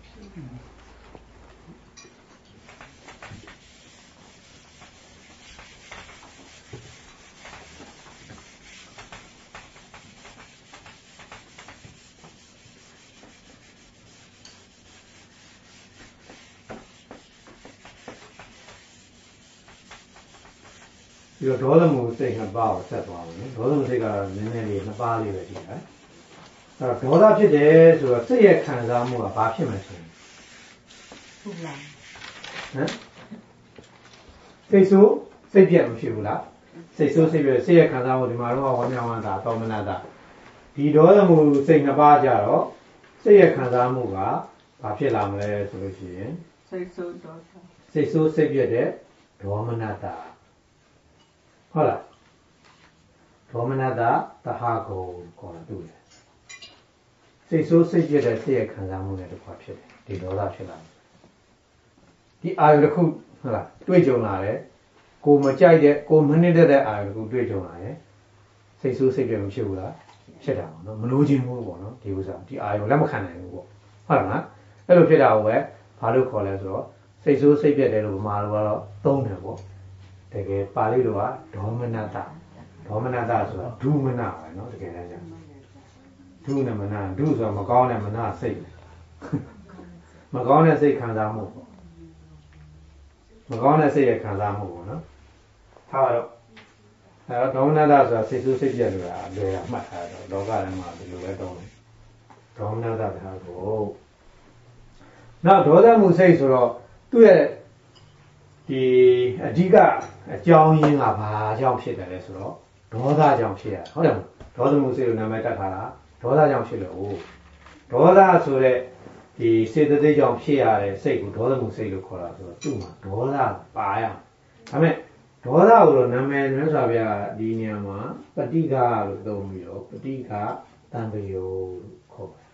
[SPEAKER 1] ဒီတော့ဒေါသမှုစိတ်နှစ်ပါးကိုဆက်သွားမယ်ဒေါသမှုစိတ်ကတော့နည်းနည်းလေးနှစ်ပါးလေးပဲရှိတယ်အဲ့တော့ဒေါသဖြစ်တယ်ဆိုတော့စိတ်ရဲ့ခံစားမှုကဘာဖြစ်မလဲဆိုရင်ဟုတ်လားဟမ်စိတ်ဆိုးစိတ်ပြတ်မဖြစ်ဘူးလားစိတ်ဆိုးစိတ်ပြတ်စိတ်ရဲ့ခံစားမှုဒီမှာတော့ဝမ်းမြောက်ဝမ်းသာတောမနာတာဒီဒေါသမှုစိတ်နှစ်ပါးကြတော့စိတ်ရဲ့ခံစားမှုကဘာဖြစ်လာမလဲဆိုလို့ရှိရင်စိတ်ဆိုးဒေါသစိတ်ဆိုးစိတ်ပြတ်တဲ့ဒေါမနတာဟုတ်လားဒေါမနတာတဟကုံခေါ်တာတူတယ်စိတ်ဆိုးစိတ်ပြည့်တဲ့စိတ်ရဲ့ခံစားမှုနဲ့တခွာဖြစ်တယ်ဒီဒေါသဖြစ်လာဒီအာယုတစ်ခုဟုတ်လားတွေ့ကြုံလာတယ်ကိုမကြိုက်တဲ့ကိုမနစ်တဲ့အာယုတစ်ခုတွေ့ကြုံလာတယ်စိတ်ဆိုးစိတ်ပြည့်မဖြစ်ဘူးလားဖြစ်တာပေါ့နော်မလို့ခြင်းဘူးပေါ့နော်ဒီဥစ္စာဒီအာယုလက်မခံနိုင်ဘူးပေါ့ဟုတ်လားအဲ့လိုဖြစ်တာကိုပဲဘာလို့ခေါ်လဲဆိုတော့စိတ်ဆိုးစိတ်ပြည့်တယ်လို့ဗမာလိုကတော့သုံးတယ်ပေါ့တကယ်ပါဠိလိုကဒေါမနတဒေါမနတဆိုတာဒုမနပဲเนาะတကယ်တမ်းကျဒုနဲ့မနဒုဆိုတာမကောင်းတဲ့မနစိတ်မကောင်းတဲ့စိတ်ခံစားမှုပေါ့မကောင်းတဲ့စိတ်ရဲ့ခံစားမှုပေါ့เนาะထားတော့အဲတော့ဒေါမနတဆိုတာစိတ်ဆိုးစိတ်ပြည့်လို့ကလွယ်ရမှတ်ထားတော့လောကထဲမှာဒီလိုပဲတောင်းတယ်ဒေါမနတတရားကိုနောက်ဒေါသမှုစိတ်ဆိုတော့သူ့ရဲ့ဒီအဓိကအကြောင်းရင်းကဘာကြောင့်ဖြစ်တယ်လဲဆိုတော့ဒေါသကြောင့်ဖြစ်ရဟုတ်တယ်မလားဒေါသမှုစိတ်ကိုနာမည်တက်ထားတာဒေါသကြောင့်ဖြစ်လို့ဒေါသဆိုတဲ့ဒီစေတသိက်ကြောင့်ဖြစ်ရတဲ့စိတ်ကိုဒေါသမှုစိတ်လို့ခေါ်တာဆိုတော့သူ့မှာဒေါသပါရဒါပေမဲ့ဒေါသကိုတော့နာမည်မြတ်စွာဘုရားဒီနေရာမှာပဋိက္ခလို့သုံးပြီးတော့ပဋိက္ခတံပယောလို့ခေါ်တယ်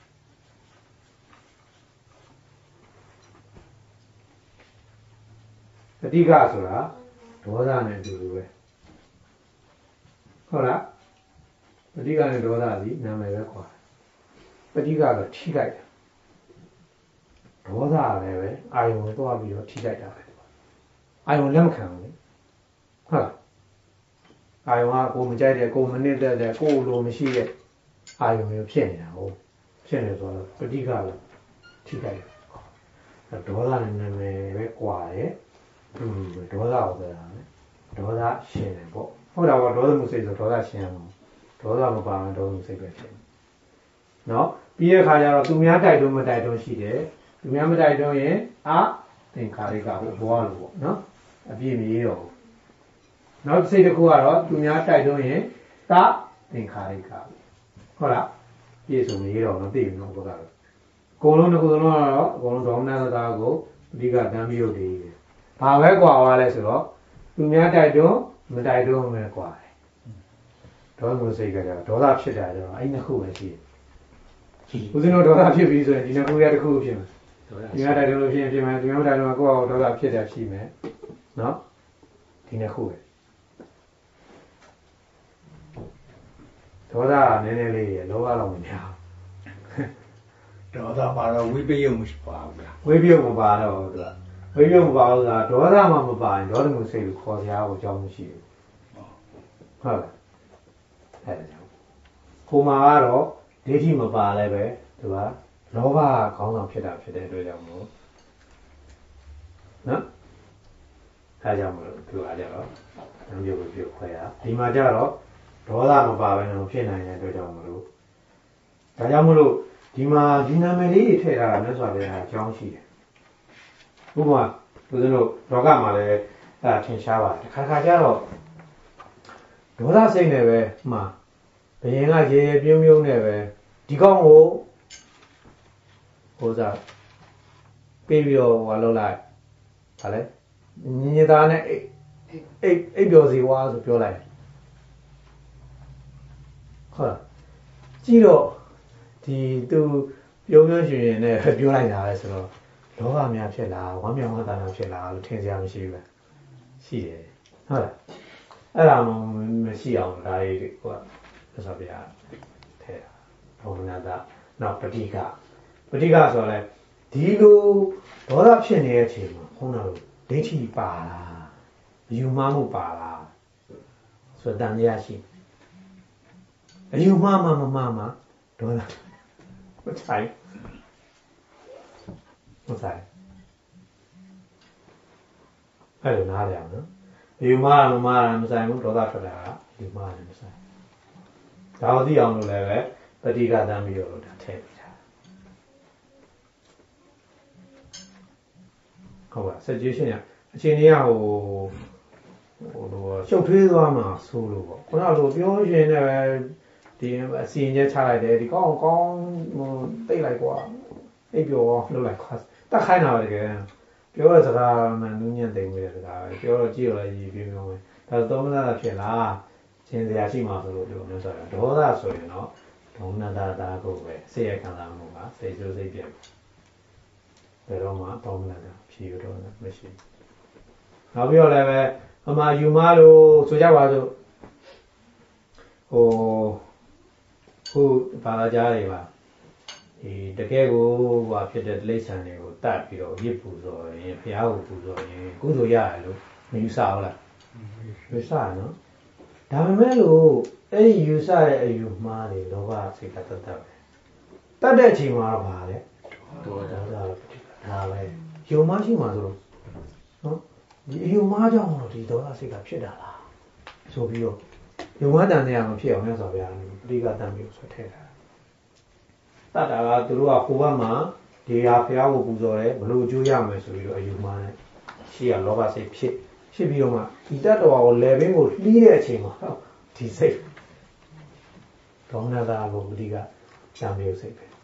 [SPEAKER 1] ပဋိက္ခဆိုတာဒေါသနဲ့အတူတူပဲဟုတ်လားပဋိက္ခနဲ့ဒေါသဒီနာမည်ပဲခေါ်တယ်ပဋိက္ခကတော့ထိလိုက်တယ်ဒေါသလည်းပဲအာယုံကိုတွားပြီးတော့ထိလိုက်တာပဲအာယုံလက်မခံဘူးလေဟုတ်လားအာယုံကကိုမကြိုက်တဲ့ကိုမနစ်တဲ့ကိုလိုမရှိတဲ့အာယုံမျိုးဖြစ်နေတာဟုတ်ဖြစ်နေဆိုတော့ပဋိက္ခကိုထိလိုက်တယ်ဒေါသနဲ့နာမည်ပဲကွာတယ်อืมဒေါသကိုပြောတာလေဒေါသရှင်တယ်ပေါ့ဟုတ်တာပေါ့ဒေါသမှုစိတ်ဆိုဒေါသရှင်အောင်ဒေါသမပါရင်ဒေါသမှုစိတ်ပဲဖြစ်တယ်เนาะပြီးတဲ့ခါကျတော့သူများတိုက်တွန်းမတိုက်တွန်းရှိတယ်သူများမတိုက်တွန်းရင်အာသင်္ခါရိကဟိုဘောလို့ပေါ့เนาะအပြည့်မရေးတော့ဘူးနောက်စိတ်တစ်ခုကတော့သူများတိုက်တွန်းရင်သသင်္ခါရိကဟုတ်လားပြည့်စုံမရေးတော့မသိဘူးနော်ဘုရားအကုန်လုံးတစ်ခုလုံးကတော့အကုန်လုံးဒေါမနတာကိုအဓိကတမ်းပြုတ်တယ်ဘာပဲကွာသွားလဲဆိုတော့သူများတိုက်တွန်းမတိုက်တွန်းပဲကွာတယ်ဒေါသစိတ်ကကြတော့ဒေါသဖြစ်တာကျတော့အဲ့နှစ်ခုပဲရှိတယ်ဦးဇင်းတို့ဒေါသဖြစ်ပြီဆိုရင်ဒီနှစ်ခုရတစ်ခုဖြစ်မယ်သူများတိုက်တွန်းလို့ဖြစ်ရင်ဖြစ်မယ်သူများမတိုက်တွန်းကိုယ့်အောင်ဒေါသဖြစ်တယ်ရှိမယ်နော်ဒီနှစ်ခုပဲဒေါသနည်းနည်းလေးရလောဘတော့မများ
[SPEAKER 2] ဒေါသပါတော့ဝိပယုံမရှိပါဘူးလား
[SPEAKER 1] ဝိပယုံမပါတော့သူကဝိပယုံမပါဘူးလားဒေါသမှမပါရင်ဒေါသမှုစိတ်ကိုခေါ်စရာကိုအကြောင်းမရှိဘူးဟုတ်လားအဲ့ဒါကြောင့်ကိုမာကတော့ဒိဋ္ဌိမပါလည်းပဲသူကလောဘခေါင်းဆောင်ဖြစ်တာဖြစ်တဲ့အတွက်ကြောင့်မို့နော်အဲကြောင့်မို့သူကကြတော့အမျိုးကိုပြုတ်ခွဲတာဒီမှာကြတော့ဒေါသမပါဘဲနဲ့ဖြစ်နိုင်တဲ့အတွက်ကြောင့်မလို့ဒါကြောင့်မလို့ဒီမှာဒီနာမည်လေးထည့်ထားတာမြတ်စွာဘုရားအကြောင်းရှိတယ်ဥပမာသူတို့လောကမှာလည်းအဲထင်ရှားပါတယ်ခါခါကျတော့ဒေါသစိတ်နဲ့ပဲမှဘယင်ကရေရေပြုံးပြုံးနဲ့ပဲဒီကောင်ကိုဟိုစားပေးပြီးတော့ဟောလုပ်လိုက်ဟာလေညင်သားနဲ့အိတ်အိတ်အိတ်ပြောစီဝါဆိုပြောလိုက်ဟုတ်လားကြည့်တော့ဒီသူပြုံးပြုံးရှင်ရှင်နဲ့ပြောလိုက်တာလေဆိုတော့လောဘများဖြစ်လားဝမ်းမြောက်ဝမ်းသာများဖြစ်လားလို့ထင်စရာမရှိဘူးရှိတယ်ဟုတ်လားအဲ့ဒါမှမရှိအောင်ဒါလေးဟိုကဆိုပြရထဲဘုံနာတာနောက်ပဋိကပဋိကဆိုလဲဒီလိုဒေါသဖြစ်နေတဲ့အချိန်မှာခုနကဒိဋ္ဌိပါလားယူမှမှုပါလားဆိုတန်ရရှိအယူမှမမမမဒေါသမဆိုင်မဆိုင်အဲ့လိုနားရအောင်နော်အယူမှမမမဆိုင်ဘူးဒေါသထွက်တာကအယူမှလည်းမဆိုင်ဒါကိုသိအောင်လို့လည်းပဲပဋိကတမ်းပြီးတော့ဒါထည့်ပေးတာဟုတ်ပါ situation ရအချိန်ကြီးကဟိုဟိုလိုရှုပ်ထွေးသွားမှာဆိုလို့ပေါ့ခုနကလိုပြောရင်လည်းဒီအစီရင်ချက်ချလိုက်တယ်ဒီကောင်းကောင်းဟိုတိတ်လိုက်ကွာအိပ်ပြောလှုပ်လိုက်ခွာတက်ခိုင်းတာပဲတကယ်ပြောတဲ့စကားမှနူးညံ့သိမ့်နေတယ်စကားပဲပြောတော့ကြည့်တော့ရေးပြပြောမယ်ဒါသုံးမသားဖြစ်လားချင်းစရာရှိမှာဆိုလို့ပြောမျိုးဆိုတာဒေါသဆိုရင်တော့ဒုံနတာတာကိုပဲစိတ်ရခံစားမှုကစိတ်ဆိုးစိတ်ပြတ်ဘယ်တော့မှတောင်းမလာတာဖြေတော့မရှိနောက်ပြီးတော့လည်းပဲအမှယူမလို့ဆိုကြပါစို့ဟိုဟိုဘာသာကြားတွေပါဒီတကယ်ကိုဟိုဖြစ်တဲ့တိရစ္ဆာန်တွေကိုတတ်ပြီးတော့ရစ်ပူဆိုရင်ဘုရားကိုပူဆိုရင်ကုသိုလ်ရတယ်လို့မယူဆဘူးလားယူဆနော်ဒါပေမဲ့လို့အဲ့ဒီယူဆတဲ့အယူမှားတွေလောဘစိတ်ကတတ်တတ်ပဲတတ်တဲ့အချိန်မှာတော့ဘာလဲဒေါသဒါပဲယုံမရှိမှဆိုလို့နော်ဒီအယူမှားကြောင့်တော့ဒီဒေါသစိတ်ကဖြစ်တာလားဆိုပြီးတော့ယုံမတန်တဲ့အောင်ဖြစ်အောင်လဲဆိုဗျာပဋိကတမ်းပြီးဆိုထည့်တာတတ်တာကသူတို့ကဟိုဘက်မှာဒီဟာဘုရားကိုပူဇော်တယ်ဘလို့အကျိုးရမယ်ဆိုပြီးတော့အယူမှားနဲ့ရှိရလောဘစိတ်ဖြစ်ဖြစ်ပြီးတော့မှဒီတတ်တော်ကိုလေဘင်းကိုလှီးတဲ့အချိန်မှာဒီစိတ်ဒေါမနတာကိုပဋိကတမ်းပြီးစိတ်ပဲ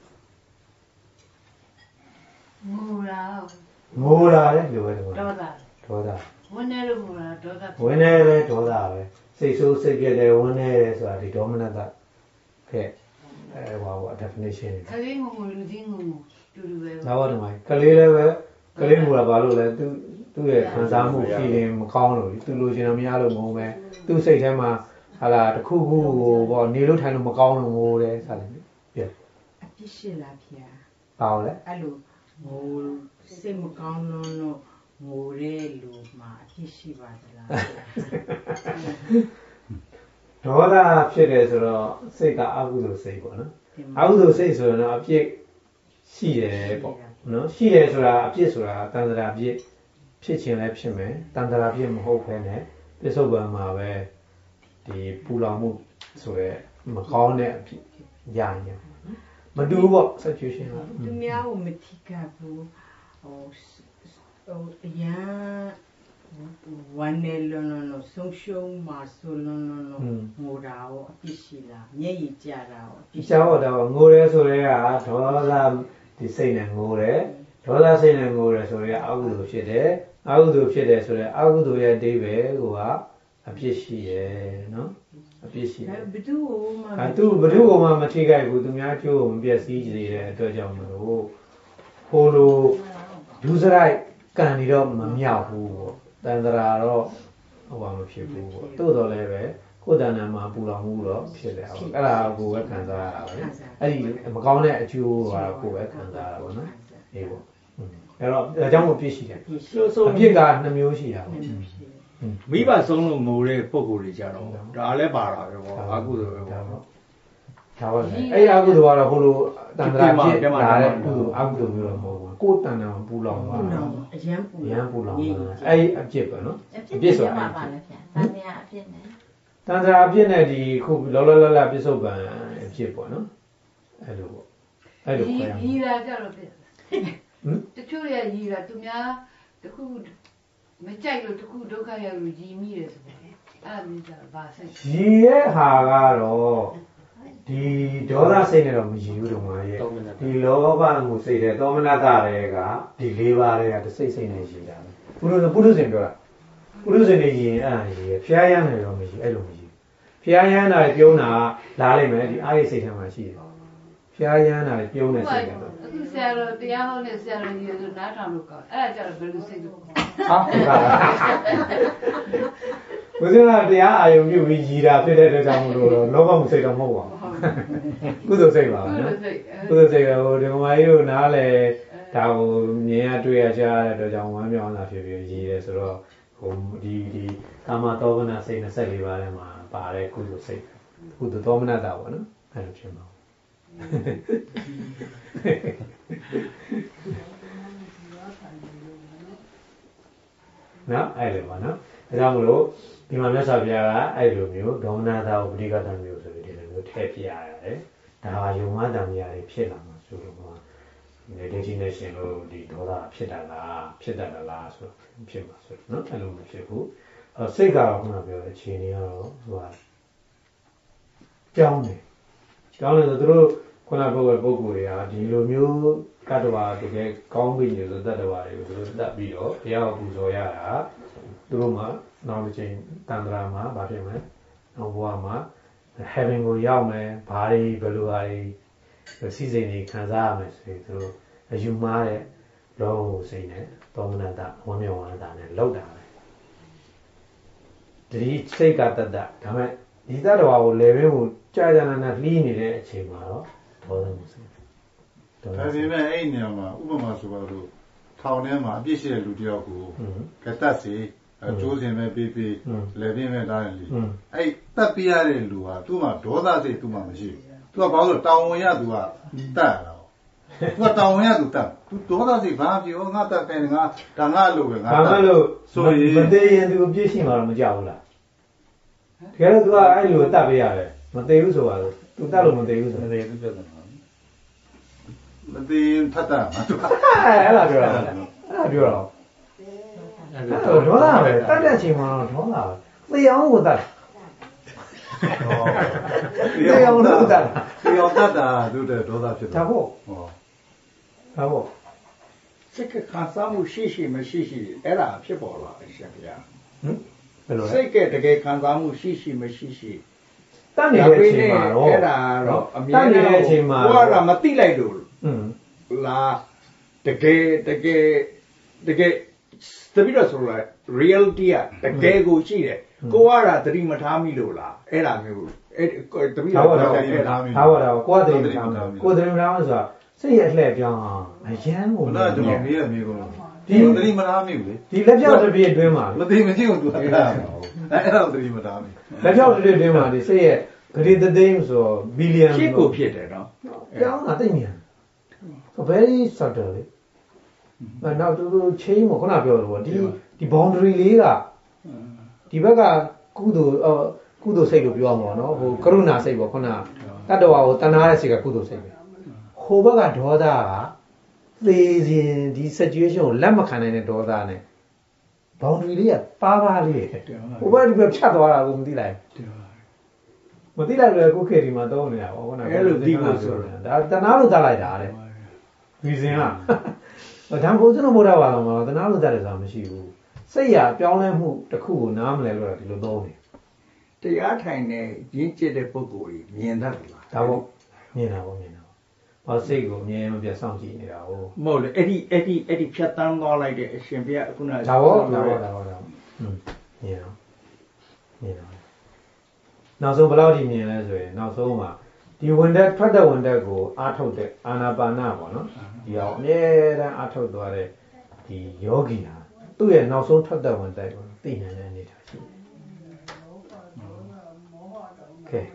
[SPEAKER 6] ငိုရာ
[SPEAKER 1] ငိုရာလေလိုပဲဒေါသဒေါသ
[SPEAKER 6] ဝင်းနေလို့ငိုရာဒေါသ
[SPEAKER 1] ဝင်းနေလေဒေါသပဲစိတ်ဆိုးစိတ်ပြည့်တယ်ဝင်းနေတယ်ဆိုတာဒီဒေါမနတာခဲ့အဲဟောဟော definition
[SPEAKER 6] ကလေးငိုငိုလူချင်းငိုငိုတူတူပဲ
[SPEAKER 1] ဒါတော့ဒီမှာကလေးလည်းပဲကလေးငိုတာဘာလို့လဲသူသူ့ရဲ့ခံစားမှု feeling မကောင်းလို့သူလိုချင်တော့မရလို့ငိုမယ်သူ့စိတ်ထဲမှာဟာလာတစ်ခုခုကိုပေါ့နေလို့ထိုင်လို့မကောင်းလို့ငိုတယ်စတယ်ပြည့်
[SPEAKER 6] အပြစ်ရှိလားဖေ
[SPEAKER 1] ။ဘာလဲ
[SPEAKER 6] အဲ့လိုငိုစိတ်မကောင်းလို့ငိုရဲလို့မှာအပြစ်ရှိပါသလား
[SPEAKER 1] ဒေါသဖြစ်တယ်ဆိုတော့စိတ်ကအကုသိုလ်စိတ်ပေါ့နော်အကုသိုလ်စိတ်ဆိုရင်တော့အပြစ်ရှိတယ်ပေါ့နော်ရှိတယ်ဆိုတာအပြစ်ဆိုတာတန်ត្រာပြစ်ဖြစ်ခြင်းလည်းဖြစ်မယ်တန်ត្រာပြစ်မဟုတ်ဘဲနဲ့ပစ္စုပန်မှာပဲဒီပူလောင်မှုဆိုရဲမကောင်းတဲ့အဖြစ်ရရင်မတူဘူးပေါ့ situation က
[SPEAKER 6] သူများကိုမထိကပ်ဘူးဟိုဟိုအရန်ဝန်နေလုံးလုံးဆုံးရှုံးမှာဆိုလုံးလုံးငိုတာရောအပြစ်ရှိလားမျက်ရည်ကျတာရောအပြစ်
[SPEAKER 1] ရှိတော့တော့ငိုရဲဆိုရဲကဒေါသဒီစိတ်နဲ့ငိုတယ်ဒေါသစိတ်နဲ့ငိုရဲဆိုရဲအကုသိုလ်ဖြစ်တယ်အကုသိုလ်ဖြစ်တယ်ဆိုရဲအကုသိုလ်ရဲ့အဓိပ္ပာယ်ကအပြစ်ရှိရဲ့နော်အပြစ်ရှိတယ်
[SPEAKER 6] ဘယ်သူ့ကိုမှ
[SPEAKER 1] အဲသူဘယ်သူ့ကိုမှမထိခိုက်ဘူးသူများကျိုးကိုမပြည့်စည်စေတဲ့အတွက်ကြောင့်မလို့ဟိုလိုဒုစရိုက်ကံနေတော့မမြောက်ဘူးပေါ့တန်ត្រာတော့ဟိုဘာမဖြစ်ဘူးပေါ့တိုးတော်လည်းပဲကိုယ်တဏ္ဍာမှာပူလောင်မှုတော့ဖြစ်တယ်ဟုတ်အဲ့ဒါကိုပဲခံစားရတာပဲအဲ့ဒီမကောင်းတဲ့အကျိုးကတော့ကိုယ်ပဲခံစားရတာပေါ့နော်အေးပေါ့အဲ့တော့ဒါကြောင့်မို့ပြစ်ရှိတယ်အပြစ်ကနှစ်မျိုးရှိတာပေါ့
[SPEAKER 2] မိဘဆုံးလို့ငိုတဲ့ပုံကိုယ်တွေကြတော့ဒါလည်းပါတာပဲပေါ့အကုသိုလ်ပဲပေါ့
[SPEAKER 1] ဒါပါပဲအဲ့အကုသိုလ်ကတော့ဟိုလိုတန်ត្រာဖြစ်လာတဲ့ကုသိုလ်အကုသိုလ်မျိုးတော့မဟုတ်ဘူးကိုယ်တဏ္ဍာမှာပူလောင်သွားတာ
[SPEAKER 6] အရန်ပူ
[SPEAKER 1] အရန်ပူလောင်သွားအဲ့အပြစ်ပဲနော်
[SPEAKER 3] အပြစ်ဆိုတာပါလဲဗျာတန်ត្រာအပြစ်နဲ့
[SPEAKER 1] တန်ត្រာအပြစ်နဲ့ဒီခုလောလောလတ်လတ်ပြစ္ဆုတ်ပံအပြစ်ပေါ့နော်အဲ့လိုပေါ့အဲ့လို
[SPEAKER 6] ခေါ်ရအောင်ကြီးလာကြတော့ပြဟမ်တချို့ရကြီးလာသူများတခုမကြိုက်လို့တခုဒုက္ခရောက်လို့ကြီးမိတယ်ဆိုတယ်အဲ့ဒါမျိုးကြဘာဆက်
[SPEAKER 1] ကြီးရဲ့ဟာကတော့ဒီဒေါသစိတ်နဲ့တော့မရည်ဘူးတော့မှာရဲ့ဒီလောဘမှုစိတ်တဲ့သောမနတတွေကဒီလေးပါးတွေကတစ်စိတ်စိတ်နဲ့ရည်တာပုရုပုရုဇဉ်ပြောတာပုရုဇဉ်နေရည်အဲ့ဒါရည်ဖျားရမ်းတယ်တော့မရည်အဲ့လိုမရည်ဖျားရမ်းတာပြုံးတာလားလိမ့်မယ်ဒီအားရစိတ်ထဲမှာရှိတယ်ဖျားရမ်းတာပြုံးတဲ့စိတ်ကတော့
[SPEAKER 7] အခုဆရာတော်တရားဟောနေဆရာတော်ကြီးဆိုနားထောင်လို့ကောအဲ့ဒါကြတော့ဘယ်လိုစိတ်လို့
[SPEAKER 1] ဟာဟုတ်ပါလားဘုရားတရားအာယုံပြုပြီးရည်တာဖြစ်တဲ့အတွက်ကြောင့်မလို့လောဘမှုစိတ်တော့မဟုတ်ပါဘူးကုသိုလ်စိတ်ပါနော်ကုသိုလ်စိတ်ကဟိုဒီမကြီးတို့နားလေဒါဟိုမြင်ရတွေ့ရကြားရတဲ့အတွက်ကြောင့်ဝမ်းမြောက်လာဖြစ်ပြီးရည်တယ်ဆိုတော့ဟိုဒီဒီကာမတောဝနာစိတ်ยี่สิบสี่ပါးထဲမှာပါတဲ့ကုသိုလ်စိတ်ကုသိုလ်တောမနတာပေါ့နော်အဲ့လိုဖြစ်မှာနော်အဲ့လိုပါနော်ဒါကြောင့်မလို့ဒီမှာမြတ်စွာဘုရားကအဲ့လိုမျိုးဒေါမနတာကိုပဋိကတမျိုးဆိုပြီးဒီလိုမျိုးထည့်ပြရတယ်ဒါဟာယုံမှတံမြာတွေဖြစ်လာမှာဆိုလို့ကဒီဒိဋ္ဌိနဲ့ရှင်လို့ဒီဒေါသဖြစ်တာလားဖြစ်တတ်တာလားဆိုဖြစ်မှာဆိုနော်အဲ့လိုမဖြစ်ဘူးအဲစိတ်ကတော့ခုနပြောတဲ့အခြေအနေကတော့ဟိုဟာကြောင်းတယ်ကြောင်းတယ်ဆိုသူတို့ခုနပြောတဲ့ပုဂ္ဂိုလ်တွေကဒီလိုမျိုးကတ္တဝါတကယ်ကောင်းပြီနေဆိုတတ္တဝါတွေကိုသူတို့တတ်ပြီးတော့တရားကိုပူဇော်ရတာသူတို့မှနောက်တစ်ချိန်တန်ត្រာမှာဗာဖြစ်မယ်နောက်ဘဝမှာ heaven ကိုရောက်မယ်ဘာတွေဘယ်လိုဟာတွေစီစဉ်နေခံစားရမယ်ဆိုရင်သူတို့အယူမှားတဲ့လောဘစိတ်နဲ့သောမနတဝမ်းမြောက်ဝမ်းသာနဲ့လောက်တာပဲဒီစိတ်ကတတ်တာဒါမဲ့ဒီတတ္တဝါကိုလေဘင်းကိုကြာကြာနာနာလှီးနေတဲ့အချိန်မှာတော့ဒေါသမှုစိတ်
[SPEAKER 8] ဒါပေမဲ့အဲ့နေရာမှာဥပမာဆိုပါတော့ထောင်ထဲမှာအပြစ်ရှိတဲ့လူတယောက်ကိုကတတ်စီအကျိုးစင်ပဲပြီးပြီးလေဘင်းပဲတားတယ်လေအဲ့တက်ပြရတဲ့လူဟာသူ့မှာဒေါသစိတ်သူ့မှာမရှိဘူးသူကဘာလို့တောင်းဝင်ရသူကတတ်တာသူကတောင်းဝင်ရသူတတ်သူဒေါသစိတ်ဘာပြောငါတက်တယ်ငါဒါငါလိုပဲငါ
[SPEAKER 1] တက်လို့ဆိုရင်မသေးရင်သူအပြစ်ရှိမှာတော့မကြောက်ဘူးလားတကယ်လို့သူကအဲ့လိုတတ်ပေးရတယ်မသေးဘူးဆိုပါလို့သူတတ်လို့မသေးဘူးဆိုမသေးဘူးပြောတယ်
[SPEAKER 8] မသိထပ်တာမှာသူ
[SPEAKER 1] အဲ့ဒါပြောတာအဲ့ဒါပြောတာအဲ့တော့ဒေါသပဲတတ်တဲ့အချိန်မှာတော့ဒေါသပဲသေအောင်ကိုတတ်
[SPEAKER 8] သေအောင်လို့တတ်သေအောင်တတ်တာသူတဲ့ဒေါသဖြစ်
[SPEAKER 1] တာဒါပေါ့ဟောဒါပေါ့
[SPEAKER 2] စိတ်ကခံစားမှုရှိရှိမရှိရှိအဲ့ဒါဖြစ်ပေါ်လာတယ်ရှင်ဗျာ
[SPEAKER 1] ဟမ်ဘယ်လိုလဲ
[SPEAKER 2] စိတ်ကတကယ်ခံစားမှုရှိရှိမရှိရှိ
[SPEAKER 1] တတ်နေတဲ့အချိန်မှာတော့
[SPEAKER 2] အဲ့ဒါတော့အမြဲတမ်းအချိန်မှာကိုကမသိလိုက်လို့อืมလာတကယ်တကယ်တကယ်တပိတော့ဆိုလိုက် reality ကတကယ်ကိုရှိတယ်ကိုကတာသတိမထားမိလို့လားအဲ့ဒါမျိုးအဲ့တပိတော့
[SPEAKER 1] သတိမထားမိထားပါတော့ကိုကသတိမထားမိကိုသတိမထားမိဆိုတာစိတ်ရဲ့အလှည့်ပြောင်းအရန်ကို
[SPEAKER 8] နော်ကျွန်တော်မေးရမေးကုန်ဒီသတိမထားမိဘူးလေ
[SPEAKER 1] ဒီလက်ပြောက်တစ်ပြည့်အတွင်းမှာ
[SPEAKER 8] မသိမသိဘူးသူကအဲ့ဒါအဲ့ဒါသတိမထားမိ
[SPEAKER 1] လက်ပြောက်တစ်ပြည့်အတွင်းမှာဒီစိတ်ရဲ့ဂရေတသိန်းဆိုဘီလီယံ
[SPEAKER 2] ဖြစ်ကိုဖြစ်တယ်နော်
[SPEAKER 1] ပြောင်းတာသိမြန် very subtle လေအဲနောက်သူတို့ chain ကိုခုနပြောလို့ဒီဒီ boundary လေးကဒီဘက်ကကုသိုလ်အကုသိုလ်စိတ်လို့ပြောမှာနော်ဟိုကရုဏာစိတ်ပေါ့ခုနတတ္တဝါကိုတဏှာတဲ့စိတ်ကကုသိုလ်စိတ်ပဲဟိုဘက်ကဒေါသကသေစဉ်ဒီ situation ကိုလက်မခံနိုင်တဲ့ဒေါသနဲ့ boundary လေးကပါပါလေးဟိုဘက်ဒီဘက်ဖြတ်သွားတာကိုမသိလိုက်မသိလိုက်လည်းကိုခေဒီမှာသုံးနေတာပေါ့ခုန
[SPEAKER 2] အဲ့လိုဒီကိုဆို
[SPEAKER 1] ဒါတဏှာလို့သတ်လိုက်တာတဲ့ဒီစဉ်ကဒါဘုရားကျွန်တော်ဗုဒ္ဓဘာသာမှာတဏှာလို့သတ်တယ်ဆိုတာမရှိဘူးစိတ်ရပြောင်းလဲမှုတစ်ခုကိုနားမလဲလို့ဒီလိုသုံးနေ
[SPEAKER 2] တရားထိုင်နေရင်းကျက်တဲ့ပုဂ္ဂိုလ်ကြီးမြင်တတ်လား
[SPEAKER 1] ဒါပေါ့မြင်တာပေါ့မြင်တာဘာစိတ်ကိုမြင်မပြတ်စောင့်ကြည့်နေတာဟုတ်
[SPEAKER 2] မဟုတ်လေအဲ့ဒီအဲ့ဒီအဲ့ဒီဖြတ်တန်းသွားလိုက်တဲ့အရှင်ဘုရားခုနက
[SPEAKER 1] ဒါပေါ့ဒါပေါ့ဒါပေါ့ဒါပေါ့อืมမြင်တော့မြင်တော့နောက်ဆုံးဘယ်လောက်ထိမြင်လဲဆိုရင်နောက်ဆုံးမှာဒီဝင်တဲ့ထွက်တဲ့ဝင်တဲ့ကိုအားထုတ်တဲ့အာနာပါနပေါ့နော်ဒီအောင်အမြဲတမ်းအားထုတ်သွားတဲ့ဒီယောဂီဟာသူ့ရဲ့နောက်ဆုံးထွက်တဲ့ဝင်တဲ့ကိုသိနိုင်တဲ့အနေထားရှိတယ်ကဲ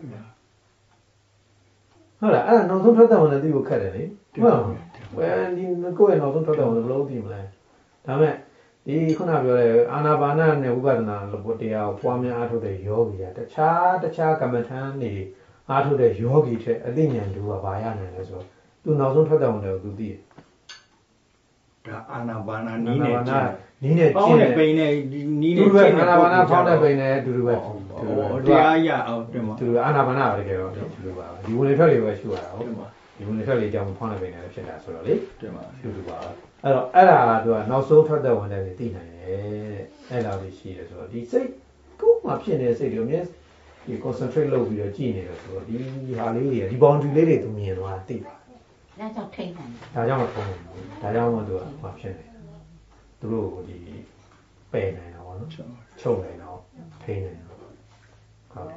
[SPEAKER 1] ဟုတ်လားအဲ့နောက်ဆုံးထွက်တဲ့ဝင်တဲ့သိဖို့ခက်တယ်လေဟုတ်လားဝယ်ဒီကိုယ့်ရဲ့နောက်ဆုံးထွက်တဲ့ဝင်ဘယ်လိုသိမလဲဒါမဲ့ဒီခုနပြောတဲ့အာနာပါနနဲ့ဥပဒနာလို့တရားကိုပွားများအားထုတ်တဲ့ယောဂီကတခြားတခြားကမ္မထန်နေအားထုတ်တဲ့ယောဂီထက်အသိဉာဏ်တူကဘာရနိုင်လဲဆိုတော့သူနောက်ဆုံးထွက်တဲ့ဝင်တွေကိုသူသိတယ်
[SPEAKER 2] ဒါအာနာပါနနီးနေ
[SPEAKER 1] နီးနဲ့ကျင်းနဲ့ပိန်နဲ့နီးနဲ့ကျင်းနဲ့အာနာပါနာဖောင်းတဲ့ပိန်နဲ့အတူတူပဲတရားရအောင်တင်ပါသူအာနာပါနာပဲတကယ်တော့ဒီလိုပါဒီဝင်လေထွက်လေပဲရှုရတာဟုတ်ဒီဝင်လေထွက်လေကြောင့်ဖောင်းတဲ့ပိန်နဲ့ဖြစ်တာဆိုတော့လေတင်ပါရှုတူပါအဲ့တော့အဲ့ဒါကသူကနောက်ဆုံးထွက်တဲ့ဝင်တဲ့သိနိုင်တယ်အဲ့လိုလေးရှိတယ်ဆိုတော့ဒီစိတ်ကိုမှဖြစ်နေတဲ့စိတ်တွေအမြဲဒီ concentrate လုပ်ပြီးတော့ကြည့်နေတယ်ဆိုတော့ဒီဟာလေးတွေဒီ boundary လေးတွေသူမြင်သွားသိပါ
[SPEAKER 3] ဒါကြောင့်ထိန်းနိုင်
[SPEAKER 1] ဒါကြောင့်မထုံးဘူးဒါကြောင့်မှသူကဟောဖြစ်နေသူတို့ကိုဒီပယ်နိုင်တာပေါ့နော်ချုပ်နိုင်တော့ထိန်းနိုင်တော့ဟုတ်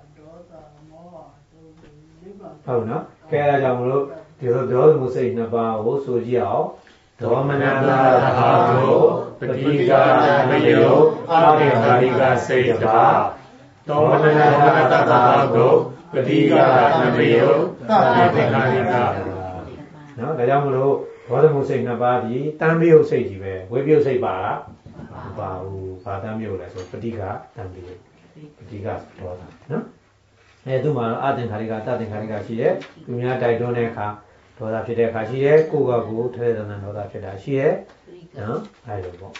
[SPEAKER 1] ဟုတ်နော်ကဲအဲဒါကြောင့်မလို့ဒီလိုဒေါသမှုစိတ်နှစ်ပါးကိုဆိုကြည့်အောင်ဒေါမနတာသာကိုပတိကာမယောအာရိကာရိကစိတ်တစ်ပါးဒေါမနတာသာကိုပတိကာမယောအာရိကာရိကနော်ဒါကြောင့်မလို့ဒေါသမှုစိတ်နှစ်ပါးဒီတန်ပြုတ်စိတ်ကြီးပဲဝိပယုတ်စိတ်ပါလားမပါဘူးဘာတန်ပြုတ်လဲဆိုပတိကတန်ပြုတ်ပတိကဒေါသနော်အဲသူမှာအသင်္ခါရိကတသင်္ခါရိကရှိတယ်သူများတိုက်တွန်းတဲ့အခါဒေါသဖြစ်တဲ့အခါရှိတယ်ကိုယ်ကကိုယ်ထဲထဲဒေါသဖြစ်တာရှိတယ်နော်အဲလိုပေါ့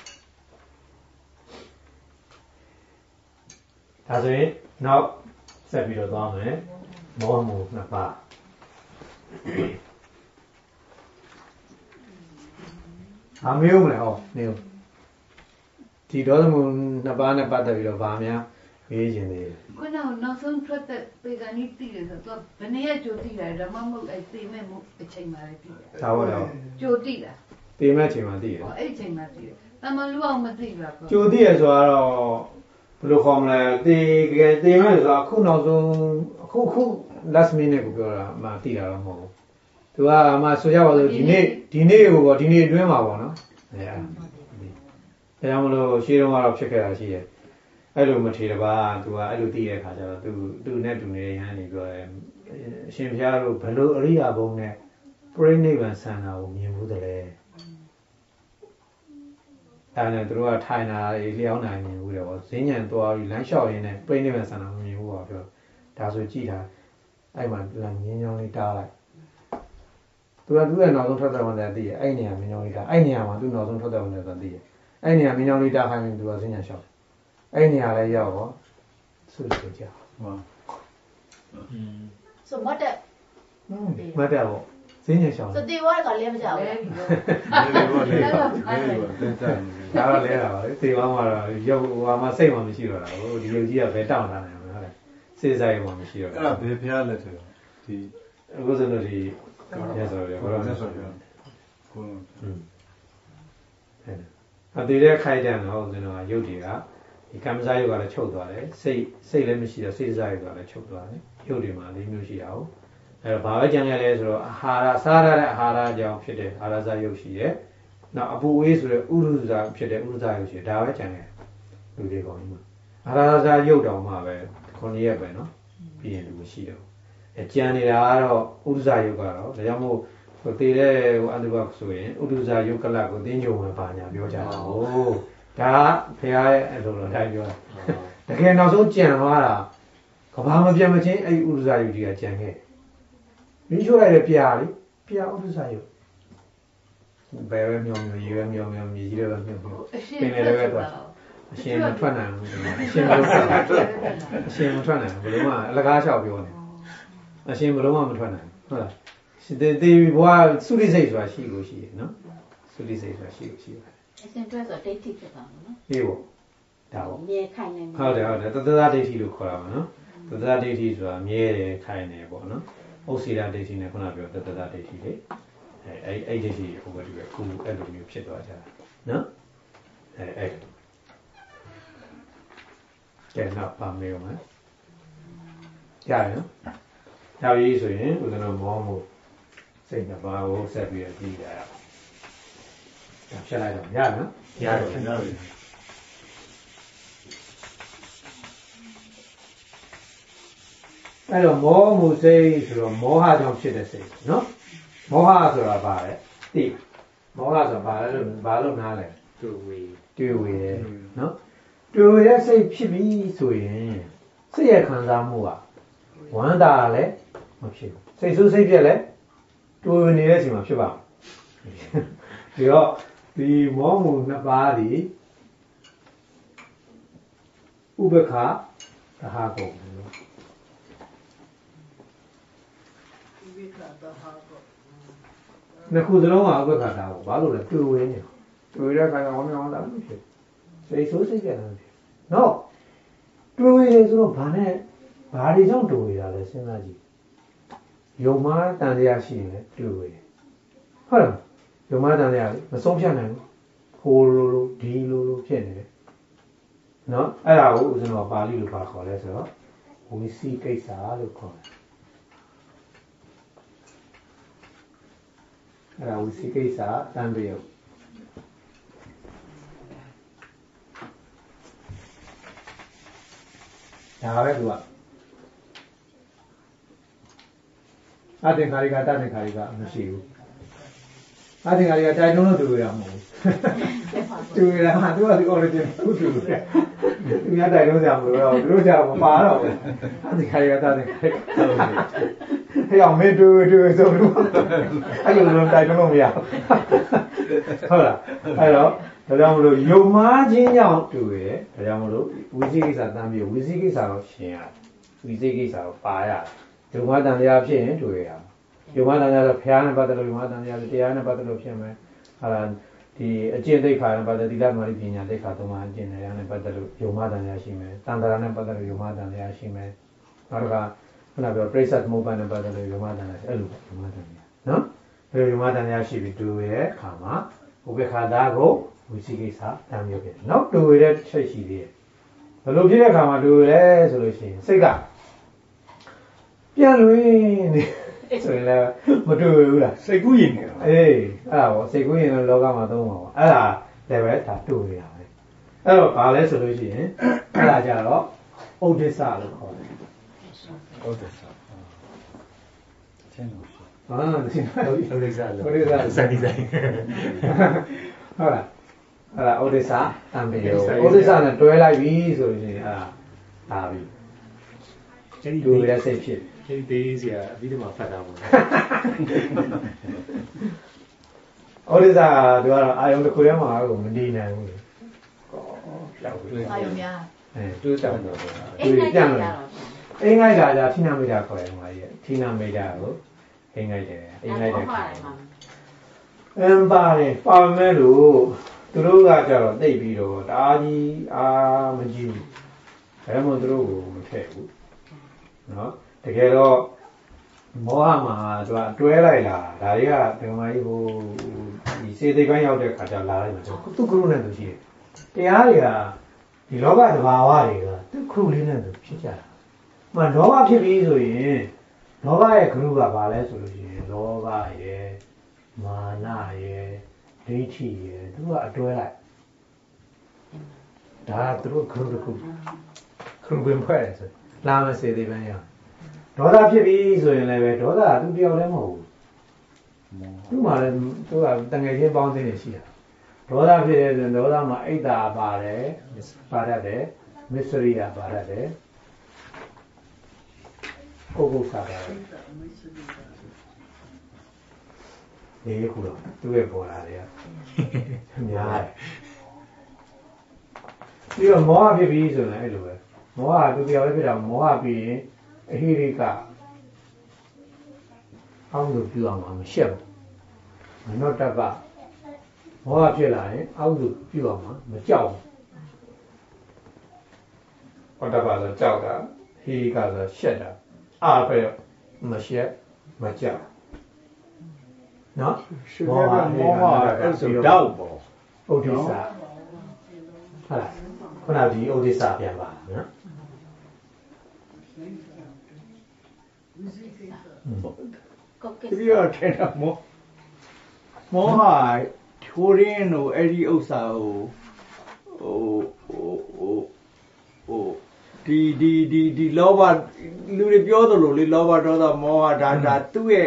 [SPEAKER 1] ဒါဆိုရင်နောက်ဆက်ပြီးတော့သွားမယ်မောမှုနှစ်ပါးအမေဦးမလဲဟောနေဦးဒီဒေါသမှုနှစ်ပါးနဲ့ပတ်သက်ပြီးတော့ဗာများမေးခြင်းသေးတယ်
[SPEAKER 7] ခုနကနောက်ဆုံးထွက်တဲ့ပေကနီးတည်တယ်ဆိုတော့ဘယ်နည်းကြိုတည်တယ်ဓမ္မမဟုတ်အဲ့သိမဲ့မှုအချိန်မှလည်းတည်တယ်
[SPEAKER 1] ဒါဟုတ်တယ်
[SPEAKER 7] ကြိုတည်တာ
[SPEAKER 1] သိမဲ့အချိန်မှတည်တယ်
[SPEAKER 7] ဟောအဲ့အချိန်မှတည်တယ်တမန်လူအောင်မသိပါဘူး
[SPEAKER 1] ကြိုတည်ရဆိုတော့ဘယ်လိုခေါ်မလဲတေကဲတေမဲ့ဆိုအခုနောက်ဆုံးအခုခု last minute ကိုပြောတာမှတည်တာတော့မဟုတ်ဘူးသူကမှဆိုကြပါစို့ဒီနေ့ဒီနေ့ကိုပေါ့ဒီနေ့အတွင်းမှာပေါ့နော်အဲအဲဒါကြောင့်မလို့ရှင်းတော့ကတော့ဖြစ်ခဲ့တာရှိတယ်အဲ့လိုမထေတပါသူကအဲ့လိုသိတဲ့အခါကျတော့သူသူနဲ့တူနေတဲ့ရဟန်းနေပြောတယ်အရှင်ဘုရားတို့ဘယ်လိုအရိယာဘုံနဲ့ပြိဋိဘံဆန္ဒကိုမြင်ဘူးတလဲအဲ့နဲ့သူတို့ကထိုင်တာလျှောင်းနိုင်မြင်ဘူးတယ်ပေါ့ဈဉ္ဉံသွားပြီးလမ်းလျှောက်ရင်းနဲ့ပြိဋိဘံဆန္ဒမမြင်ဘူးပါပြောဒါဆိုကြည့်တာအဲ့မှာလမ်းငင်းချောင်းလေးတားလိုက်သူကသူ့ရဲ့နောက်ဆုံးထွက်တဲ့ဝန်တဲ့သိရအဲ့နေရာမင်းချောင်းလေးတားအဲ့နေရာမှာသူ့နောက်ဆုံးထွက်တဲ့ဝန်တဲ့သိရအဲ့နေရာမင်းချောင်းလေးတားခိုင်းရင်သူကဈဉ္ဉံလျှောက်အဲ့နေရာလည်းရောက်တော့ဆုလို့ကြောက်ဟုတ်
[SPEAKER 3] อืมဆိုမတ်တက်
[SPEAKER 1] မတ်တက်ပေါ့ဈဉ္ဉံလျှောက်
[SPEAKER 3] စတေဝါကလည်းမကြောက်ဘူး
[SPEAKER 1] လဲလဲပါလဲပါတက်တက်ဒါတော့လဲတာပါလေသေပေါင်းကတော့ရုပ်ဟိုမှာစိတ်မှမရှိတော့တာဟိုဒီရုပ်ကြီးကဘယ်တောင်းထားနိုင်မှာလဲစေစားရုံမှမရှိတော့
[SPEAKER 8] အဲ့ဒါဘယ်ဖျားလက်ထက်ဒီ
[SPEAKER 1] အခုစလို့ဒီရဆိုရဘာလို့လဲဆိုတော့
[SPEAKER 8] ကို
[SPEAKER 1] อืมအဲ့အသေးတဲ့ခိုက်တယ်နော်ဦးဇင်းတော်ကရုပ်တွေကဒီကမ္မဇာယုတ်ကလည်းချုပ်သွားတယ်စိတ်စိတ်လည်းမရှိတော့စိတ်စားယုတ်ကလည်းချုပ်သွားတယ်ရုပ်တွေမှာ၄မျိုးရှိတာဟုတ်အဲ့တော့ဘာပဲကြံရလဲဆိုတော့အာဟာရစားရတဲ့အာဟာရကြောင့်ဖြစ်တဲ့အာရဇာယုတ်ရှိတယ်နောက်အပူဝေးဆိုတဲ့ဥရုဇာဖြစ်တဲ့ဥရုဇာယုတ်ရှိတယ်ဒါပဲကြံရလူတွေကောင်းကြီးမှာအာရဇာယုတ်တောင်မှပဲခုနှစ်ရက်ပဲနော်ပြီးရင်လူမရှိတော့အဲကြံနေတာကတော့ဥရုဇာယုတ်ကတော့ဒါကြောင့်မို့ဟိုတည်တဲ့ဟိုအန္တဘဆိုရင်ဥရုဇာယုတ်ကလကိုတင်းကြုံမှာပါညာပြောကြတာဟုတ်ဒါဖရာရဲ့အဲ့လိုလိုတိုင်းပြောတာတကယ်နောက်ဆုံးကြံသွားတာကဘာမပြတ်မချင်းအဲ့ဥဒ္ဒဇာယုတ်ကြီးကကြံခဲ့မင်းချိုးလိုက်တဲ့ပြာလေပြာဥဒ္ဒဇာယုတ်ဘယ်ပဲမြောင်မြောင်ရေပဲမြောင်မြောင်မြေကြီးတွေပဲမြောင်မြောင်ပင်လည်းပဲသွားအရှင်မထွက်နိုင်ဘူးအရှင်မထွက်နိုင်အရှင်မထွက်နိုင်ဘယ်လိုမှအလကားလျှောက်ပြောနေအရှင်ဘယ်လိုမှမထွက်နိုင်ဟုတ်လားဒီဒီဘွားသုရိစိတ်ဆိုတာရှိလို့ရှိရနော်သုရိစိတ်ဆိုတာရှိလို့ရှိတယ်
[SPEAKER 3] အစဉ်တွဲဆိုဒိဋ္ဌိဖြစ်တာနော်
[SPEAKER 1] အေးပေါ့ဒါပေါ့
[SPEAKER 3] မြဲခိုင်နေ
[SPEAKER 1] ဟုတ်တယ်ဟုတ်တယ်တသဒဒိဋ္ဌိလို့ခေါ်တာပါနော်တသဒဒိဋ္ဌိဆိုတာမြဲတယ်ခိုင်တယ်ပေါ့နော်ဥစ္စေဒဒိဋ္ဌိနဲ့ခုနပြောတသဒဒိဋ္ဌိလေအဲအဲ့အဲ့ဒိဋ္ဌိဟိုဘက်ဒီဘက်ခုအဲ့လိုမျိုးဖြစ်သွားကြတာနော်အဲအဲ့ကဲနောက်ပါမေးအောင်မယ်ကြားရနော်နောက်ရေးဆိုရင်ဦးဇင်းတော်မောင်းမှုစိတ်နှစ်ပါးကိုဆက်ပြီးကြည့်ကြရအောင်ဖြတ်လိုက်တော့ရနော်
[SPEAKER 8] ရတယ်ရတယ်
[SPEAKER 1] အဲ့တော့မောမှုစိတ်ဆိုတော့မောဟကြောင့်ဖြစ်တဲ့စိတ်နော်မောဟဆိုတာဘာလဲသိမောဟဆိုတာဘာလဲလို့ဘာလို့နားလဲ
[SPEAKER 5] တွေ့ဝေ
[SPEAKER 1] တွေ့ဝေရဲ့နော်တွေ့ဝေတဲ့စိတ်ဖြစ်ပြီဆိုရင်စိတ်ရဲ့ခံစားမှုကဝမ်းသာလည်းမဖြစ်ဘူးစိတ်ဆိုးစိတ်ပြက်လည်းတွေ့ဝေနေတဲ့အချိန်မှာဖြစ်ပါမယ်ဒီတော့ဒီမောမှုနှစ်ပါးဒီဥပ္ပခါသဟာကုန်နှစ်ခုစလုံးကဥပ္ပခါတာကိုဘာလို့လဲတွေ့ဝဲနေတွေ့တဲ့ခါကျတော့မောင်းတာလို့ဖြစ်စိတ်ဆိုးစိတ်ကြတယ်ဖြစ်နော်တွေ့ဝဲဆိုတော့ဘာနဲ့ဘာတွေကြောင့်တွေ့ရတာလဲစဉ်းစားကြည့်ယုံမှားတန်တရားရှိရင်တွေ့ဝဲဟုတ်လားယုံမှားတန်တရားမဆုံးဖြတ်နိုင်ဘူးဟိုလိုလိုဒီလိုလိုဖြစ်နေတယ်နော်အဲ့ဒါကိုဦးဇင်းတော်ပါဠိလိုပါခေါ်လဲဆိုတော့ဝိစီကိစ္စလို့ခေါ်တယ်အဲ့ဒါဝိစီကိစ္စတန်ပြေဒါပဲသူကအတင်္ခါရိကတတင်္ခါရိကမရှိဘူးအတင်္ခါရိကတိုက်တွန်းလို့တူရမှာမဟုတ်ဘူးတူရမှာသူကဒီ origin သူ့တူတယ်သူများတိုက်တွန်းကြမလို့တော့သူတို့ကြမပါတော့ဘူးအတင်္ခါရိကတတင်္ခါရိကဟဲ့အောင်မင်းတူတူဆိုလို့အဲ့လိုလိုတိုက်တွန်းလို့မရဟုတ်လားအဲ့တော့ဒါကြောင့်မလို့ယုံမှားခြင်းကြောင့်တူတယ်ဒါကြောင့်မလို့ဝိသိကိစ္စတမ်းပြီးဝိသိကိစ္စတော့ရှင်းရတယ်ဝိသိကိစ္စတော့ပါရတယ်ယုံမှားတန်တရားဖြစ်ရင်တွေ့ရမှာယုံမှားတန်တရားဆိုဘုရားနဲ့ပတ်သက်လို့ယုံမှားတန်တရားဆိုတရားနဲ့ပတ်သက်လို့ဖြစ်မယ်ဟာလားဒီအကျင့်သိက္ခာနဲ့ပတ်သက်သီလမာရိပညာသိက္ခာသုံးပါးအကျင့်တရားနဲ့ပတ်သက်လို့ယုံမှားတန်တရားရှိမယ်တန်ត្រာနဲ့ပတ်သက်လို့ယုံမှားတန်တရားရှိမယ်နောက်တစ်ခါခုနပြောပြိဿသမုပ္ပါဒ်နဲ့ပတ်သက်လို့ယုံမှားတန်တရားအဲ့လိုယုံမှားတန်တရားနော်အဲ့လိုယုံမှားတန်တရားရှိပြီးတွေ့ရတဲ့အခါမှာဥပ္ပခါတာကိုဝိသိကိစ္စတမ်းမျိုးဖြစ်တယ်နောက်တွေ့ရတဲ့ချက်ရှိသေးတယ်ဘယ်လိုဖြစ်တဲ့အခါမှာတွေ့လဲဆိုလို့ရှိရင်စိတ်ကပြန်လွင်နေဆိုရင်လည်းမတွေ့ဘူးလားစိတ်ကူးရင်နေတော့အေးအဲ့ဒါပေါ့စိတ်ကူးရင်လည်းလောကမှာသုံးပါပေါ့အဲ့ဒါလည်းပဲဒါတွေ့ရတာပဲအဲ့တော့ဘာလဲဆိုလို့ရှိရင်အဲ့ဒါကြတော့ဥဒိစ္စလို့ခေါ်တယ်ဥဒိစ္စချင်းလို့ရှိဟာဒီဥဒိစ္စလို့ဥဒိစ္စစတိဆိုင်ဟုတ်လားအဲ့ဒါဥဒိစ္စတံပေဥဒိစ္စနဲ့တွဲလိုက်ပြီဆိုလို့ရှိရင်အဲ့ဒါဒါပြီအဲ့ဒီတွေ့ရတဲ့စိတ်ဖြစ်အဲ့ဒီသေးစရာအပြီးတမှာဖတ်တာပေါ့ဩဒိစာသူကတော့အာယုံတစ်ခုထဲမှာကိုမနေနိုင်ဘူးလေ။ဟောပြောက်ပြီ။အာယုံများအဲတွေးတောင်းတော့အိမ်ငိုက်တာအိမ်ငိုက်တာじゃဌိနမိတာခေါ်တယ်မှာကြီးဌိနမိတာကိုအိမ်ငိုက်တယ်အိမ်ငိုက်တယ်အမ်ပါတယ်ပါမယ်လို့သူတို့ကကြတော့သိပြီးတော့တအားကြီးအာမကြည့်ဘူး။ဒါမှမဟုတ်သူတို့ကိုမထည့်ဘူး။နော်တကယ်တော့မောဟမှာသူကတွဲလိုက်လာဒါတွေကဒီမှာကြီးဟိုဒီစေတိပိုင်းရောက်တဲ့ခါကျလာလိုက်မှာသူကရုနဲ့သူရှိတယ်တရားတွေကဒီလောကသဘာဝတွေကသူကရုလေးနဲ့သူဖြစ်ကြတာ။မှလောဘဖြစ်ပြီးဆိုရင်လောဘရဲ့ကရုကဘာလဲဆိုလို့ရှိရင်လောဘရဲ့မာနရဲ့ဒိဋ္ဌိရဲ့သူကအတွဲလိုက်ဒါသူတို့ကရုတစ်ခုကရုပင်ဖွဲ့တယ်ဆိုလာမစေတိပိုင်းရောက်ဒေါသဖြစ်ပြီဆိုရင်လည်းပဲဒေါသကသူတယောက်လည်းမဟုတ်ဘူးသူ့မှာလည်းသူကတငယ်ချင်းပေါင်းစင်းနေရှိတာဒေါသဖြစ်တဲ့ဆိုရင်ဒေါသမှာအိတ်တာပါတယ်ပါတတ်တယ်မစ္စရိယပါတတ်တယ်ကိုကုသပါတယ်ဒီခုတော့သူ့ရဲ့ပေါ်လာတယ်များတယ်ပြီးတော့မောဟဖြစ်ပြီဆိုရင်အဲ့လိုပဲမောဟသူတယောက်လည်းဖြစ်တာမောဟပြီးရင်အဟိရိကအောင်းလို့ပြုအောင်မှာမရှက်ဘူးမနောတကမောဟဖြစ်လာရင်အောင်းလို့ပြုအောင်မှာမကြောက်ဘူးဟောတပါဆိုကြောက်တာဟိရိကဆိုရှက်တာအားပဲမရှက်မကြောက်နော်မောဟမောဟအဲ့ဆိုတောက်ပေါ့ဥဒိစ္စဟုတ်လားခုနကဒီဥဒိစ္စပြန်ပါနော်
[SPEAKER 2] ဒီရတဲ့မောမောဟထိုးရင်းတို့အဲ့ဒီဥစ္စာကိုဟိုဟိုဟိုဟိုဒီဒီဒီဒီလောဘလူတွေပြောသလိုလေလောဘဒေါသမောဟဒါဒါသူ့ရဲ့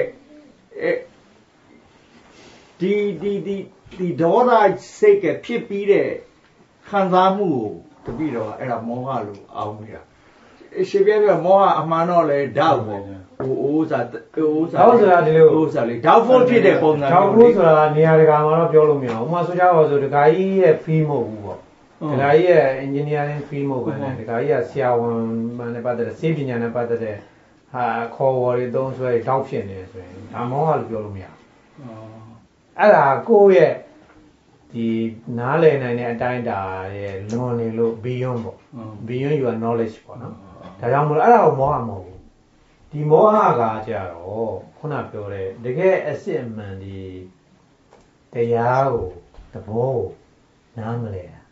[SPEAKER 2] ဒီဒီဒီဒီဒေါသစိတ်ကဖြစ်ပြီးတဲ့ခံစားမှုကိုတပိတော့အဲ့ဒါမောဟလို့အောင်းမိတာရှင်းပြပြမောဟအမှန်တော့လေဓာတ်ပေါ့ဟိုဥစားဥစား
[SPEAKER 1] ဓာတ်ဆိုတာဒီလို
[SPEAKER 2] ဥစားလေဓာတ်ဖို့ဖြစ်တဲ့ပုံစံ
[SPEAKER 1] ဓာတ်ဖို့ဆိုတာနေရာတကာမှာတော့ပြောလို့မရဘူးဥပမာဆိုကြပါဆိုဒကာကြီးရဲ့ fee မဟုတ်ဘူးပေါ့ဒကာကြီးရဲ့ engineering fee မဟုတ်ဘူးဒကာကြီးကဆရာဝန်မှန်နဲ့ပတ်သက်တဲ့စေပညာနဲ့ပတ်သက်တဲ့ဟာခေါ်ဝေါ်တွေသုံးဆွဲဓာတ်ဖြစ်နေဆိုရင်ဒါမောဟလို့ပြောလို့မရဘူးအဲ့ဒါကိုယ့်ရဲ့ဒီနားလည်နိုင်တဲ့အတိုင်းတာရဲ့လွန်နေလို့ beyond ပေါ့ beyond your knowledge ပေါ့နော်ဒါကြောင့်မလို့အဲ့ဒါကိုမောဟမဟုတ်ဘူးဒီမောဟကကြတော့ခုနပြောတဲ့တကယ်အစစ်အမှန်ဒီတရားကိုသဘောကိုနားမလဲတာ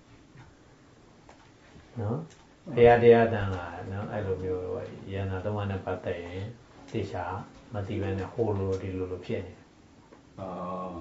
[SPEAKER 1] နော်တရားတရားတန်လာနော်အဲ့လိုမျိုးရဟနာသုံးပါးနဲ့ပတ်သက်ရင်သိချာမသိဘဲနဲ့ဟိုလိုဒီလိုလိုဖြစ်နေတယ်အော်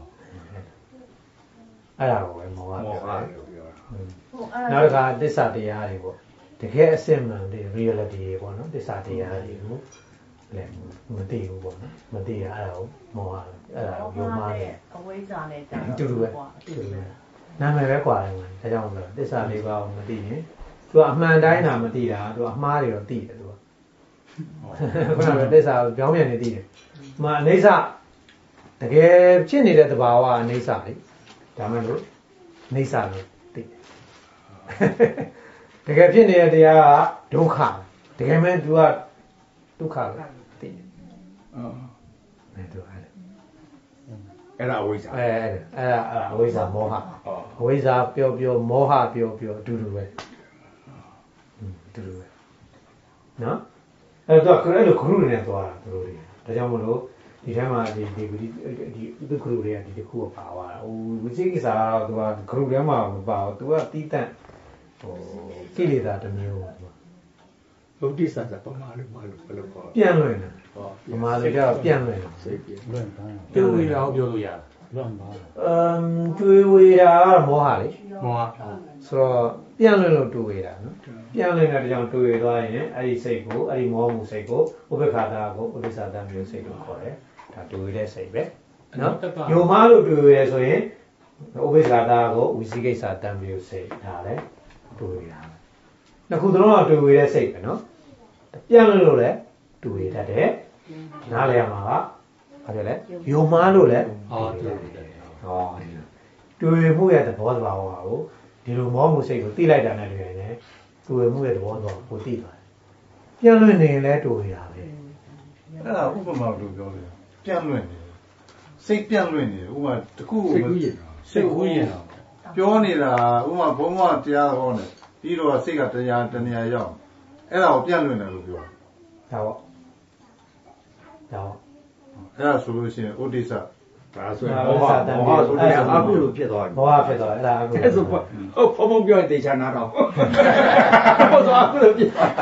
[SPEAKER 1] အဲ့ဒါကိုပဲမောဟပြောတာနောက်တစ်ခါသစ္စာတရားတွေပေါ့တကယ်အစစ်မှန်တွေ reality တွေပေါ့နော်သစ္စာတရားတွေကိုလည်းမသိဘူးပေါ့နော်မသိရအဲ့ဒါကိုမောဟအဲ့ဒါကိုယုံမှားတယ်
[SPEAKER 3] အဝိဇ္ဇာနဲ့ကြာ
[SPEAKER 1] တူတူပဲတူတူပဲနာမည်ပဲကွာတယ်ဒါကြောင့်မလို့သစ္စာလေးပါးကိုမသိရင်သူကအမှန်တိုင်းတာမသိတာသူကအမှားတွေတော့သိတယ်သူကခုနကသစ္စာကိုပြောင်းပြန်နေသိတယ်။မှအိဋ္ဌတကယ်ဖြစ်နေတဲ့သဘာဝအိဋ္ဌလေဒါမှလို့အိဋ္ဌလို့သိတယ်။တကယ်ဖြစ်နေတဲ့တရားကဒုက္ခတကယ်မဲ့သူကဒုက္ခလို့သိတယ်။အော်အဲ့ဒါ
[SPEAKER 2] အဲ့ဒါအဝိဇ္ဇာ
[SPEAKER 1] အဲအဲ့ဒါအဝိဇ္ဇာမောဟအဝိဇ္ဇာပြောပြောမောဟပြောပြောအတူတူပဲတူတူပဲနော်အဲ့တော့ခရက်လို့ခရုတွေနဲ့သွားတာသူတို့တွေဒါကြောင့်မလို့ဒီထဲမှာဒီဒီဒီဒီဥပခရုတွေကဒီတစ်ခုပါသွားတာဟိုဝိသိကိစ္စကတော့သူကခရုထဲမှာမပါဘူးသူကတီးတန့်ဟိုကိလေသာတစ်မျိုးပေါ့သူက
[SPEAKER 2] ဘုဒ္ဓဆာဆာပမာလို့မလို့ဘယ်လိုခေါ်
[SPEAKER 1] ပြန်လွင်တယ်ဟောပမာလို့ကြောက်ပြန်လွင်တယ်
[SPEAKER 2] စိတ်ပြန်လွင်ပါ
[SPEAKER 4] တွေ့ဝေတာကိုပြောလို့ရတယ်
[SPEAKER 1] လွင်ပါအမ်တွေ့ဝေတာကမောဟလေ
[SPEAKER 2] မောဟ
[SPEAKER 1] ဆိုတော့ပြန်လွင်လို့တွေ့ဝေတာနော်ပြန်လွင်တဲ့ကြောင့်တွေ့ဝေသွားရင်အဲ့ဒီစိတ်ကိုအဲ့ဒီမောမှုစိတ်ကိုဥပ္ပခါတာကိုဥဒိစ္စတံမျိုးစိတ်လို့ခေါ်တယ်ဒါတွေ့ဝေတဲ့စိတ်ပဲနော်ယုံမလို့တွေ့ဝေရဆိုရင်ဥပ္ပခါတာကိုဝိသိကိစ္စတံမျိုးစိတ်ဒါလည်းတွေ့ဝေတာနှစ်ခုသလုံးကတွေ့ဝေတဲ့စိတ်ပဲနော်ပြန်လွင်လို့လည်းတွေ့ဝေတတ်တယ်နားလည်ရမှာကဘာလဲလဲယုံမလို့လည်း
[SPEAKER 4] ဟောတွေ့ဝေတယ်
[SPEAKER 1] ဟောတွေ့မှုရဲ့သဘောသဘာဝကိုဒီလိုမောမှုစိတ်ကိုသိလိုက်တာနဲ့တကယ်နဲ့တွေ့မှုရဲ့သဘောသဘာဝကိုသိသွားတယ်ပြန်လွင်နေရင်လည်းတွေ့ရတာပဲ
[SPEAKER 8] အဲ့ဒါဥပမာလို့ပြောတယ်ပြန်လွင်နေစိတ်ပြန်လွင်နေဥပမာတခု
[SPEAKER 2] စိတ်ကူးရင်
[SPEAKER 8] စိတ်ကူးရင်ပြောနေတာဥပမာဘုံဘဝတရားဟောနေပြီးတော့စိတ်ကတရားတနေရာရောက်အဲ့ဒါကိုပြန်လွင်တယ်လို့ပြော
[SPEAKER 1] တာဒါပေါ့ဒါပေါ့
[SPEAKER 8] အဲ့ဒါဆိုလို့ရှိရင်ဥဒိစ္စ
[SPEAKER 2] ဒါဆိုရင်မောဟမောဟဆိုတဲ့အကုလို့ဖြစ်သွားပြီ
[SPEAKER 1] မောဟဖြစ်သွားအဲ့ဒါအကု
[SPEAKER 2] အဲ့ဆိုဟုတ်ဘုံဘုံပြောရင်တေချာနာတော့ဘုံဆိုအကုလို့ဖြစ်သွား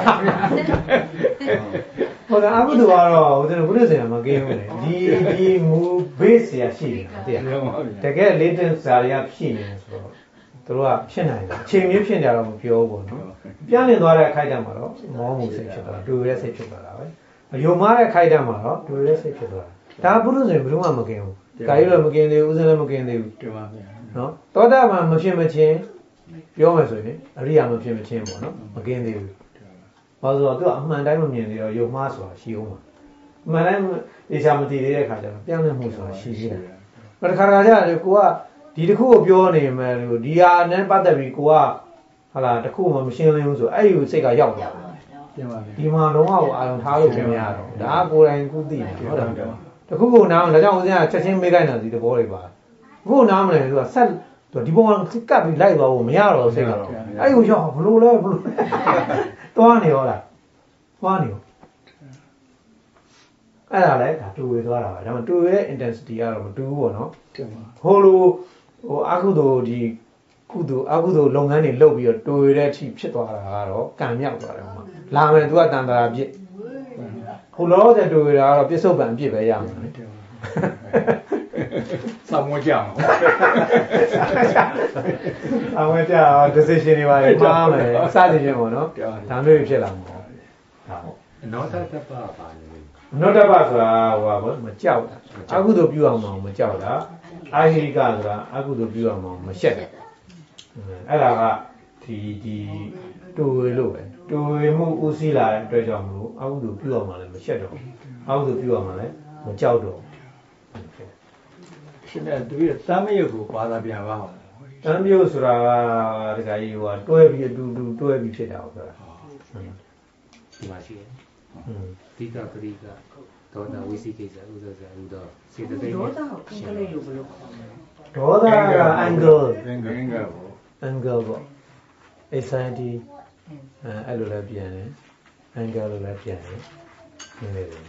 [SPEAKER 1] ဟိုကအကုတို့ကတော့ဟိုတဲ့ဘုရားဆရာမကင်းဘူးလေဒီဒီမူ base ရရှိတယ်တကယ် latent ဇာတွေကဖြစ်နေတယ်ဆိုတော့သူတို့ကဖြစ်နိုင်တယ်အချိန်မျိုးဖြစ်ကြတော့မပြောဘူးနော်ပြန်လည်သွားတဲ့အခိုက်အတန့်မှာတော့မောမှုစိတ်ဖြစ်သွားတာတွေ့ရစိတ်ဖြစ်သွားတာပဲယုံမားတဲ့အခိုက်အတန့်မှာတော့တွေ့ရစိတ်ဖြစ်သွားတာဒါဘုရားဆိုရင်ဘယ်တော့မှမကင်းဘူးကာယလည်းမကင်းသေးဘူးဥစဉ်လည်းမကင်းသေးဘူး
[SPEAKER 2] တင်ပါဗျာ
[SPEAKER 1] နော်သောတာပန်မဖြစ်မချင်းပြောမယ်ဆိုရင်အရိယာမဖြစ်မချင်းပေါ့နော်မကင်းသေးဘူးဘာလို့ဆိုတော့သူကအမှန်တိုင်းမမြင်သေးတော့ယုံမှားဆိုတာရှိအောင်ပါအမှန်တိုင်းအေချာမသိသေးတဲ့ခါကျတော့ပြောင်းလဲမှုဆိုတာရှိသေးတယ်ဘယ်တစ်ခါခါကျတော့ကိုကဒီတစ်ခုကိုပြောနေမယ်လို့ဒီဟာနဲ့ပတ်သက်ပြီးကိုကဟာလာတစ်ခုမှမရှင်းလင်းဘူးဆိုအဲ့ဒီစိတ်ကရောက်သွားတယ်
[SPEAKER 2] တင်ပါဗျာ
[SPEAKER 1] ဒီမှာလုံးဝအာရုံထားလို့ပြင်ရတော့ဒါကကိုယ်တိုင်ကုသိတယ်ဟုတ်တယ်တခုခုနားဒါကြောင့်ဦးဇင်းကချက်ချင်းမေးလိုက်တာဒီသဘောတွေပါအခုနားမလဲသူကဆက်သူဒီပုံကကပ်ပြီးလိုက်သွားဖို့မရတော့စိတ်ကတော့အဲ့ကိုရောက်ဘလို့လဲဘလို့သွားနေရောလားသွားနေရောအဲ့ဒါလည်းဒါတူဝေသွားတာပါဒါမှတူဝေတဲ့ intensity ကတော့မတူဘူးပေါ့နော်ဟိုလိုဟိုအကုသိုလ်ဒီကုသိုလ်အကုသိုလ်လုပ်ငန်းတွေလုပ်ပြီးတော့တူဝေတဲ့အထိဖြစ်သွားတာကတော့ကံမြောက်သွားတယ်ဟိုမှာလာမယ်သူကတန်တာပြစ်ဟိုလောဆယ်တူရတာကတော့ပြစ္ဆုတ်ပံအပြစ်ပဲရမှာလေ
[SPEAKER 2] စောင့်မကြအောင်
[SPEAKER 1] အဝဲကြအောင် decision တွေပါလေမှားမယ်စသည်ဖြင့်ပေါ့နော်ဒါမျိုးဖြစ်လာမှာပေါ့ဒါပေါ့
[SPEAKER 4] နောတတ္တပပါလေ
[SPEAKER 1] နောတ္တပဆိုတာဟိုပါပေါ့မကြောက်တာအကုသိုလ်ပြုအောင်မကြောက်တာအာဟိရိကဆိုတာအကုသိုလ်ပြုအောင်မရှက်တာအဲ့ဒါကဒီဒီတူရလို့ပဲတူမှုဦးစီးလာတဲ့အတွက်ကြောင့်မလို့အကုသိုလ်ပြုအောင်မှလည်းမရှက်တော့အကုသိုလ်ပြုအောင်မှလည်းမကြောက်တော့
[SPEAKER 2] ရှင်တဲ့သူရဲ့တမ်းမရုပ်ကိုဘာသာပြန်ပါအောင်
[SPEAKER 1] တမ်းမြုပ်ဆိုတာကတခါကြီးဟိုတွဲပြီးအတူတူတွဲပြီးဖြစ်တာဟုတ်လား
[SPEAKER 4] ဒီမှာရှိတယ်ဒီကပရိကဒေါသဝိသိကိစ္စဥဒ္ဒဇဥဒ္ဒစေတသိက်ဒေါသကိုအင်္ဂလိပ်လိုဘယ်လိုခေါ်မလဲ
[SPEAKER 1] ဒေါသက angle
[SPEAKER 8] angle ပေါ့
[SPEAKER 1] angle ပေါ့ anxiety အဲ့လိုလည်းပြန်တယ် angle လိုလည်းပြန်တယ်နည်းနည်းလေး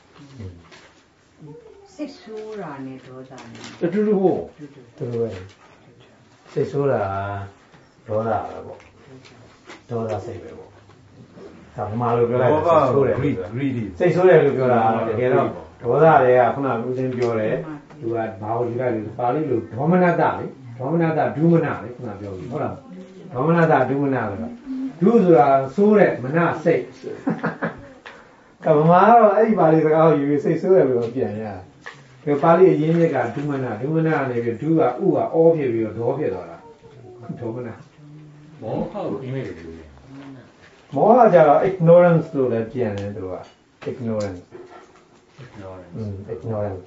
[SPEAKER 6] စိတ်ဆိုးတာနဲ့ဒေါသနဲ့
[SPEAKER 1] တူတူပေါ့တူတူပဲစိတ်ဆိုးတာဒေါသပဲပေါ့ဒေါသစိတ်ပဲပေါ့ဒါမှမလို့ပြောလိုက်စိတ်ဆိုးတယ်
[SPEAKER 8] greedy
[SPEAKER 1] စိတ်ဆိုးတယ်လို့ပြောတာတကယ်တော့ဒေါသတွေကခုနကဦးစင်းပြောတယ်သူကဘာလို့ဒီကလေးပါဠိလိုဒေါမနတလေဒေါမနတဒုမနလေခုနပြောပြီဟုတ်လားဒေါမနတဒုမနလေဒုဆိုတာဆိုးတဲ့မနစိတ်ကမ္မာတော့အဲ့ဒီပါဠိစကားကိုယူပြီးစိတ်ဆိုးတယ်လို့ပြန်ရဒီပါဠိအရင်းမြစ်ကဒုမနဒုမနကနေပြီးဒုကဥကအောဖြစ်ပြီးတော့ဒေါဖြစ်သွားတာဒေါမန
[SPEAKER 4] မောဟကိုအင်္ဂလိပ်လိုပြော
[SPEAKER 1] မောဟကြတော့ ignorance လို့လည်းပြန်တယ်သူက ignorance
[SPEAKER 4] ignorance
[SPEAKER 1] อืม ignorance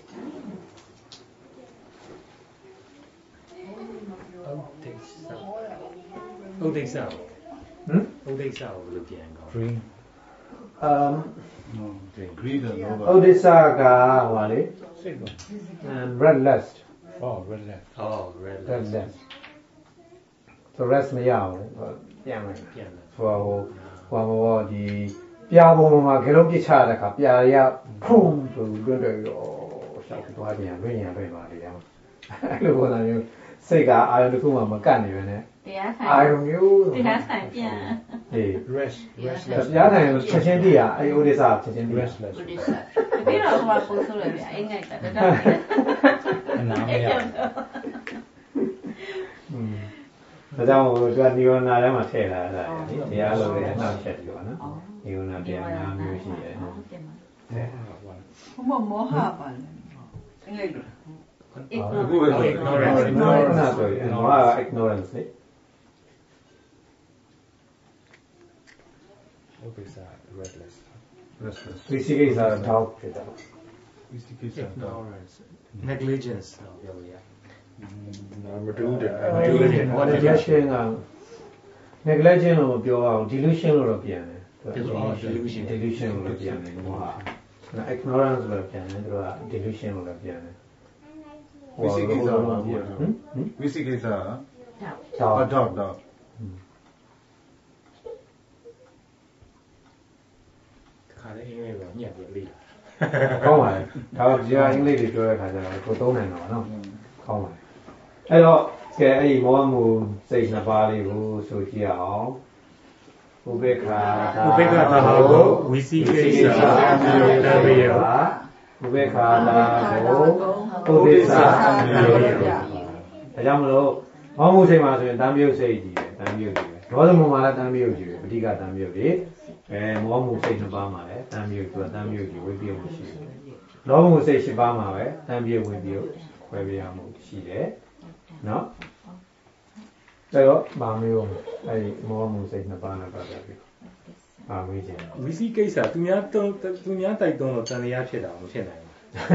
[SPEAKER 4] ဥဒိစ္စဟမ်ဥဒိစ္စကိုဘယ်လိုပြန်ကောင်း
[SPEAKER 1] dream um
[SPEAKER 8] no greed တော့
[SPEAKER 1] ဥဒိစ္စကဟိုလေ
[SPEAKER 5] စိတ်တော့
[SPEAKER 1] and restless
[SPEAKER 5] ဟော restless
[SPEAKER 4] ဟော restless
[SPEAKER 1] so rest မရဘူးပြန်မယ်
[SPEAKER 4] ပြန်တယ်
[SPEAKER 1] ဆိုတော့ဟိုဟိုဟိုဒီပြာပုံမှာကြလုံးပြစ်ချတဲ့အခါပြာရဖုံးဆိုတွန်းတယ်ရောရှောက်သွားပြန်လွင့်ရလွင့်ပါလေအောင်အဲ့လိုပေါ်လာမျိုးစိတ်ကအာရုံတစ်ခုမှမကတ်နေပဲနဲ့
[SPEAKER 3] တရားဆိုင်
[SPEAKER 1] အာရုံမျိုး
[SPEAKER 3] တရားဆိုင်ပြန်
[SPEAKER 1] အေး
[SPEAKER 5] rest
[SPEAKER 1] restless တရားဆိုင်ချက်ချင်းတည်းอ่ะအဲ့ဥဒိစ္စချက်ချင်း
[SPEAKER 5] restless
[SPEAKER 3] ဥဒိစ္စပြီးတော့ဟိုကပို့ဆိုတယ်ဗျအိမ်ငိုက်တာတက်တယ်
[SPEAKER 5] အနာမရ
[SPEAKER 1] อืมဒါကြောင့်ဟိုသူကနိဝရဏထဲမှာထည့်လာတာလေတရားလို့လည်းအနောက်ချက်ပြီးပါနော်နိဝရဏတရား၅မျိုးရှိတယ်ဟုတ်တယ်
[SPEAKER 6] ဘုမမောဟပါလေအင်္ဂလိပ်လို
[SPEAKER 1] ignorance ignorance ဆိုရင်မောဟ ignorance လေ
[SPEAKER 5] ဥပိ္ပစာ restless
[SPEAKER 8] restless
[SPEAKER 1] ဝိသိကိစ္စတော့ doubt ဖြစ်တာ
[SPEAKER 8] ဝိသိကိစ္စ
[SPEAKER 4] ignorance negligence တော့ပြောရ
[SPEAKER 5] မတူတယ်
[SPEAKER 1] မတူတယ် negligence က negligence လို့မပြောအောင် delusion လို့တော့ပြန်တယ်
[SPEAKER 4] delusion
[SPEAKER 1] delusion လို့ပြန်တယ်မောဟ ignorance လို့ပြန်တယ်သူက delusion လို့လည်းပြန်တယ်
[SPEAKER 8] ဝိသိကိစ္စပါဘူးဝိသိကိစ္စတော့တော့တော့
[SPEAKER 4] ခါတဲ့အင်္ဂလိပ်ကိုညက်ပြီးလေ့လာ
[SPEAKER 1] ကောင်းပါလေဒါကဒီကအင်္ဂလိပ်တွေပြောတဲ့ခါကျတော့ကိုသုံးနိုင်တော့နော်ကောင်းပါလေအဲ့တော့ကဲအဲ့ဒီမောဟမှုစိတ်နှစ်ပါးလေးကိုဆိုကြည့်အောင်ဥပေက္ခာ
[SPEAKER 4] ဥပေက္ခာကိုဝိသိကိစ္စတပိယ
[SPEAKER 1] ဥပေက္ခာကိုဥဒိစ္စမျိုးရဒါကြောင့်မလို့မောဟမှုစိတ်မှာဆိုရင်တမ်းပြုတ်စိတ်ကြီးတယ်တမ်းပြုတ်ကြီးတယ်ဒေါသမှုမှာလည်းတမ်းပြုတ်ကြီးတယ်ပဋိကတမ်းပြုတ်ကြီးအဲမောဟမှုစိတ်နှစ်ပါးမှာလည်းတမ်းပြုတ်သူကတမ်းပြုတ်ကြီးဝိပယမှုရှိတယ်လောဘမှုစိတ်ရှစ်ပါးမှာပဲတမ်းပြုတ်ဝိပယခွဲပြရမှုရှိတယ်နော်ဒါတော့ဗာမျိုးအဲဒီမောဟမှုစိတ်နှစ်ပါးနဲ့ပတ်သက်ပြီးအာဝိဇ္ဇာ
[SPEAKER 4] ဝိသိကိစ္စသူများတုံးသူများတိုက်တွန်းတော့တန်တရားဖြစ်တာမဖြစ်နိုင်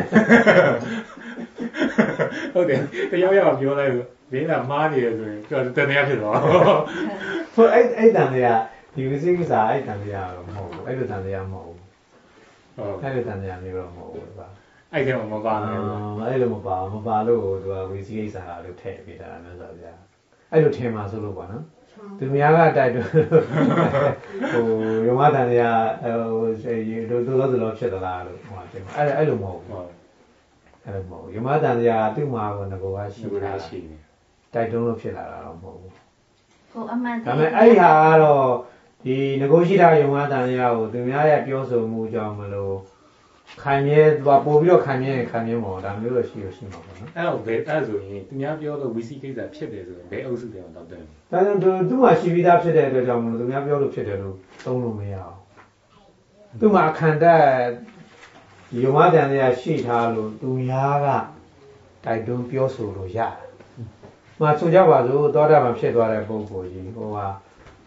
[SPEAKER 4] ဘူးဟုတ်တယ်တရားရအောင်ပြောလိုက်လို့ဘင်းကမားနေရဆိုရင်သူတန်တရားဖြစ်သွား
[SPEAKER 1] ဟိုအဲ့အဲ့တန်တရားဒီဝိသိကိစ္စအဲ့တန်တရားတော့မဟုတ်ဘူးအဲ့လိုတန်တရားမဟုတ်ဘူးဟုတ်အဲ့လိုတန်တရားမျိုးတော့မဟုတ်ဘူးပါ
[SPEAKER 4] အဲ့ထဲမှာမပါဘူး
[SPEAKER 1] အဲ့လိုမပါမပါလို့သူကဝိသိကိစ္စလို့ထည့်ပေးတာမျိုးဆိုပြအဲ့လိုထင်မှာဆိုလို့ပါနော်သူများကတိုက်တွန်းဟိုယမတန်တရားဟိုတို့တို့လို့ဖြစ်သလားလို့ဟိုတင်အဲ့အဲ့လိုမဟုတ်ဘူးအဲ့လိုမဟုတ်ယမတန်တရားသူ့မှာကငကောရှိတာရှိတယ်တိုက်တွန်းလို့ဖြစ်လာတာတော့မဟုတ်ဘူး
[SPEAKER 3] ဟိုအမှန်
[SPEAKER 1] ဒါပေမဲ့အဲ့ဟာကတော့ဒီငကိုရှိတာယမတန်တရားကိုသူများရဲ့ပြောဆိုမှုကြောင့်မလို့ခံမြဲသွားပို့ပြီးတော့ခံမြဲခံမြဲမှာဒါမျိုးတော့ရှိရရှိမှာပေါ့နော်
[SPEAKER 4] အဲ့တော့ဘယ်အဲ့ဆိုရင်သူများပြောလို့ဝီစီကိစ္စဖြစ်တယ်ဆိုရင်ဘယ်အုပ်စုတွေအောင်တောက်တယ်
[SPEAKER 1] ဒါကြောင့်သူ့မှာရှိပြီးသားဖြစ်တဲ့အတွက်ကြောင့်မလို့သူများပြောလို့ဖြစ်တယ်လို့သုံးလို့မရအောင်သူ့မှာအခန္ဓာယုံမတန်တရားရှိထားလို့သူများကတိုက်တွန်းပြောဆိုလို့ရတယ်။မှာဆိုကြပါစို့သောတာပန်ဖြစ်သွားတဲ့ပုဂ္ဂိုလ်ကြီးဟိုဟာဟ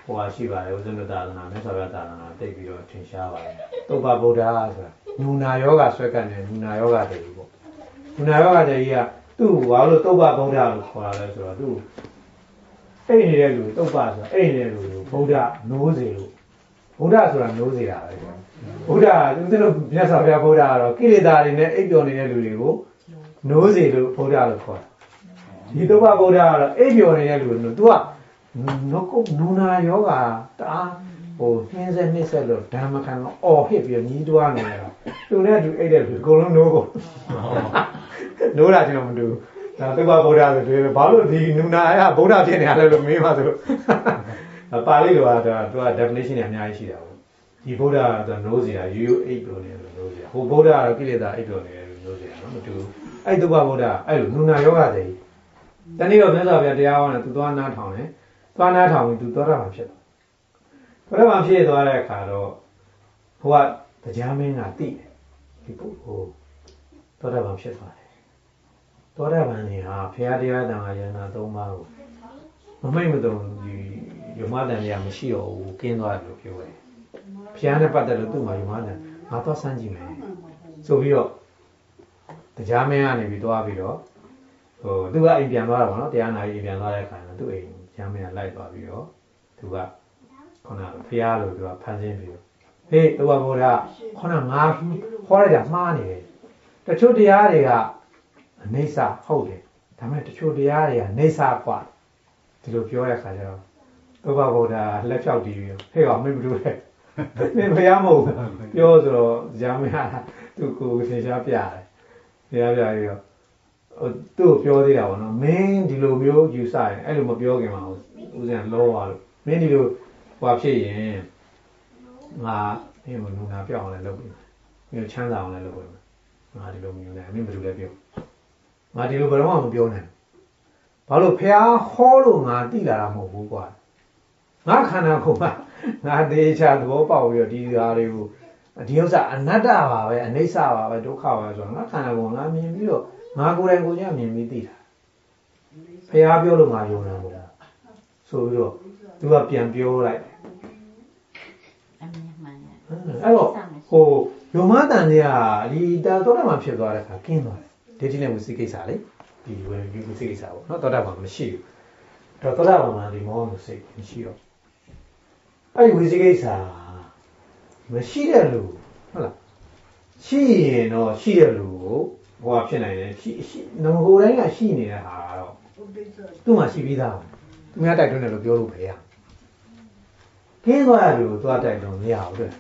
[SPEAKER 1] ဟိုဟာရှိပါတယ်ဦးဇင်းတို့သာသနာမြတ်စွာဘုရားသာသနာတိတ်ပြီးတော့ထင်ရှားပါတယ်တုပ္ပဗုဒ္ဓဆိုတာနူနာယောဂဆွဲကတ်နေနူနာယောဂတည်းပေါ့နူနာယောဂတည်းကြီးကသူ့ဘာလို့တုပ္ပဗုဒ္ဓလို့ခေါ်တာလဲဆိုတော့သူ့အဲ့နေတဲ့လူတုပ္ပဆိုတာအဲ့နေတဲ့လူကိုဗုဒ္ဓနိုးစေလို့ဗုဒ္ဓဆိုတာနိုးစေတာပဲဗုဒ္ဓဦးဇင်းတို့မြတ်စွာဘုရားဗုဒ္ဓကတော့ကိလေသာတွေနဲ့အိပ်ပျော်နေတဲ့လူတွေကိုနိုးစေလို့ဗုဒ္ဓလို့ခေါ်တာဒီတုပ္ပဗုဒ္ဓကတော့အိပ်ပျော်နေတဲ့လူတို့ तू ကနောကုနူနာယောဂတအားဟိုနှင်းဆက်နှိမ့်ဆက်လို့ဓမ္မခံတော့အော်ဖြစ်ပြီးညီးတွားနေတော့သူနဲ့သူအိတ်တဲ့လူအကုန်လုံးနိုးကုန်နိုးတာကျွန်တော်မတူဒါသုဘဗုဒ္ဓဆိုတယ်ဘာလို့ဒီနူနာအဗုဒ္ဓဖြစ်နေရလဲလို့မေးမှဆိုလို့ပါဠိလိုကတော့သူက definition တွေအများကြီးရှိတာပေါ့ဒီဗုဒ္ဓကတော့နိုးစီတာရိုးရိုးအိတ်ပြောနေတယ်လို့နိုးစီတာဟိုဗုဒ္ဓကတော့ကိလေသာအိတ်ပြောနေတယ်လို့နိုးစီတာနော်မတူအဲ့သုဘဗုဒ္ဓအဲ့လိုနူနာယောဂတည်းတနေ့တော့မြတ်စွာဘုရားတရားဟောတယ်သူသွားနားထောင်တယ်သွားနားထောင်ပြီးသူသောတာပန်ဖြစ်သွားသောတာပန်ဖြစ်သွားတဲ့အခါတော့ဘုရားတရားမင်းကသိတယ်ဒီပုဂ္ဂိုလ်သောတာပန်ဖြစ်သွားတယ်သောတာပန်နေဟာဘုရားတရားတန်ခါယန္တာသုံးပါးကိုမမိတ်မတုံဒီယမတန်တရားမရှိတော့ဘူးကင်းသွားတယ်လို့ပြောတယ်ဘုရားနဲ့ပတ်သက်လို့သူ့မှာယမတန်ငါသွားစမ်းကြည့်မယ်ဆိုပြီးတော့တရားမင်းကနေပြီးသွားပြီးတော့ဟိုသူကအိမ်ပြန်သွားတာပေါ့နော်တရားနာကြီးပြန်သွားတဲ့အခါမှာသူ့အိမ်တရားမင်းကလိုက်သွားပြီးတော့သူကခုနကဘုရားလို့သူကဖန်ဆင်းပြီးတော့ဟေးသူကဘုရားခုနငါဟောရတာမှားနေတယ်တချို့တရားတွေကအနိစ္စဟုတ်တယ်ဒါပေမဲ့တချို့တရားတွေကနေစာกว่าဒီလိုပြောတဲ့အခါကျတော့သုဘဗုဒ္ဓလက်ဖြောက်တီးပြီးဟေ့ကောင်မင်းဘယ်လိုလဲမင်းဘုရားမဟုတ်ပြောဆိုတော့ဇာမင်းကသူ့ကိုသင်ရှားပြတယ်တရားပြပြီးတော့ဟိုသူ့ကိုပြောသေးတာပေါ့နော်မင်းဒီလိုမျိုးယူဆရင်အဲ့လိုမပြောခင်မှာဦးဇင်းလောသွားလို့မင်းဒီလိုဟွာဖြစ်ရင်ငါမင်းမနူနာပြောင်းအောင်လည်းလုပ်ပြီးမျိုးချမ်းသာအောင်လည်းလုပ်ပြီးငါဒီလိုမျိုးနဲ့မင်းဘယ်လိုလဲပြောငါဒီလိုဘယ်တော့မှမပြောနိုင်ဘာလို့ဖះဟောလို့ငါတိလာတာမဟုတ်ဘူးကွာငါခန္ဓာကိုယ်ကငါတေချာသဘောပေါက်ပြီးတော့ဒီဟာတွေကိုဒီဥစ္စာအနတ္တပါပဲအနိစ္စပါပဲဒုက္ခပါပဲဆိုတော့ငါခန္ဓာကိုယ်ငါမြင်ပြီးတော့ငါကိုယ်တိုင်ကိုယ်ကျမြင်ပြီးသိတာဖះပြောလို့ငါယုံတာမဟုတ်ဘူးဆိုပြီးတော့သူကပြန်ပြောလိုက်တယ်အမြင်မှန်တယ်အဲ့တော့ဟိုယုံမတန်တွေကဒီတာသောတာပန်ဖြစ်သွားတဲ့အခါကင်းသွားတယ်ဒိဋ္ဌိနဲ့ဝိသိကိစ္စလေဒီဝေဝိသိကိစ္စပေါ့နော်သောတာပန်မရှိဘူးတော့သောတာပန်မှာဒီမောဟစိတ်မရှိတော့အဲ့ဒီဝိသိကိစ္စမရှိတဲ့လူဟုတ်လားရှိရင်တော့ရှိတဲ့လူကိုဟိုဖြစ်နိုင်တယ်ရှိရှိငကိုယ်တိုင်းကရှိနေတဲ့ဟာတော့သူ့မှာရှိပြီးသားသူများတိုက်တွန်းတယ်လို့ပြောလို့ပဲရကင်းသွားတယ်လို့သွားတိုက်တွန်းမရဘူးတဲ့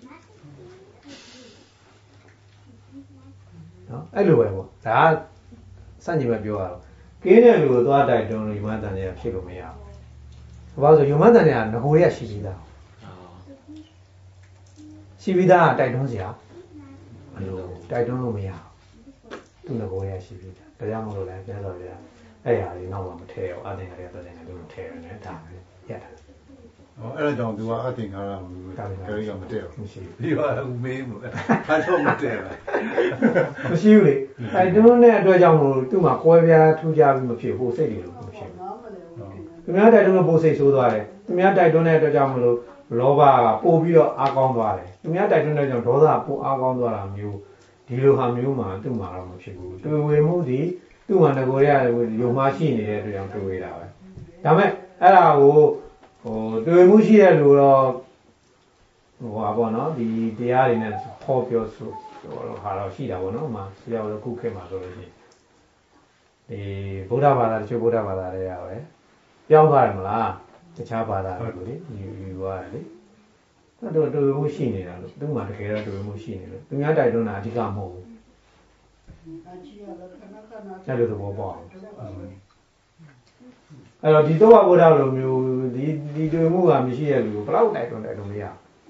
[SPEAKER 1] နော်အဲ့လိုပဲပေါ့ဒါစัญญ์ပဲပြောရတော့ကင်းတဲ့လူကိုသွားတိုက်တွန်းလို့ယမတန်တွေကဖြစ်လို့မရဘူးဘာလို့ဆိုယမတန်တွေကငကိုယ်တွေကရှိပြီးသားရှိပြီးသားတိုက်တွန်းစရာမလိုတိုက်တွန်းလို့မရဘူးသူငကိုယ်တွေကရှိပြီးသားဒါကြောင့်မလို့လည်းပြန်တော့ပြအဲ့ဟာလေးနောက်မှမထဲအောင်အတင်္ဂါတွေကတက်တယ်လည်းမထဲရတယ်ဒါပဲရက်တယ်
[SPEAKER 8] ဟောအဲ့ဒါကြောင့်သူကအတင်္ဂါရမလို့ကလေးကမတည့်ဘူးမရှိဘူးဒီပါဦးမေးမလို့အဲ့တော့မတည့်ဘူး
[SPEAKER 1] မရှိဘူးလေအဲ့တွန်းတဲ့အတွက်ကြောင့်မို့သူ့မှာကွဲပြားထူးခြားပြီးမဖြစ်ဘူးစိတ်တွေလို့မဖြစ်ဘူးသူများတိုက်တွန်းလို့ပိုစိတ်ဆိုးသွားတယ်သူများတိုက်တွန်းတဲ့အတွက်ကြောင့်မလို့လောဘကပိုပြီးတော့အားကောင်းသွားတယ်သူများတိုက်တွန်းတဲ့ကြောင့်ဒေါသပိုအားကောင်းသွားတာမျိုးဒီလိုဟာမျိုးမှာသူ့မှာတော့မဖြစ်ဘူးတွေ့ဝေမှုဒီသူ့မှာငကိုရရယုံမှရှိနေတဲ့အတွက်ကြောင့်တွေ့ဝေတာပဲဒါမဲ့အဲ့ဒါကိုဟိုတွေ့မှုရှိတဲ့လူတော့ဟိုပါပေါ့နော်ဒီတရားတွေနဲ့ဟောပြောဆိုတော့ဟာတော့ရှိတာပေါ့နော်မှာဆရာတို့ခုခေတ်မှာဆိုလို့ရှိရင်ဒီဗုဒ္ဓဘာသာတချို့ဗုဒ္ဓဘာသာတွေရပဲပြောင်းသွားတယ်မလားတခြားဘာသာတွေလေယူယူသွားတယ်လေအဲ့တော့တွေ့မှုရှိနေတာလို့သူ့မှာတကယ်တော့တွေ့မှုရှိနေလို့သူများတိုက်တွန်းတာအဓိကမဟုတ်ဘူးအဲ့လိုသဘောပေါက်အဲ့တော့ဒီတော့ဘုရားလိုမျိုးဒီဒီတွေ့မှုကမရှိတဲ့လူကိုဘယ်လောက်တိုက်တွန်းတယ်လို့မရ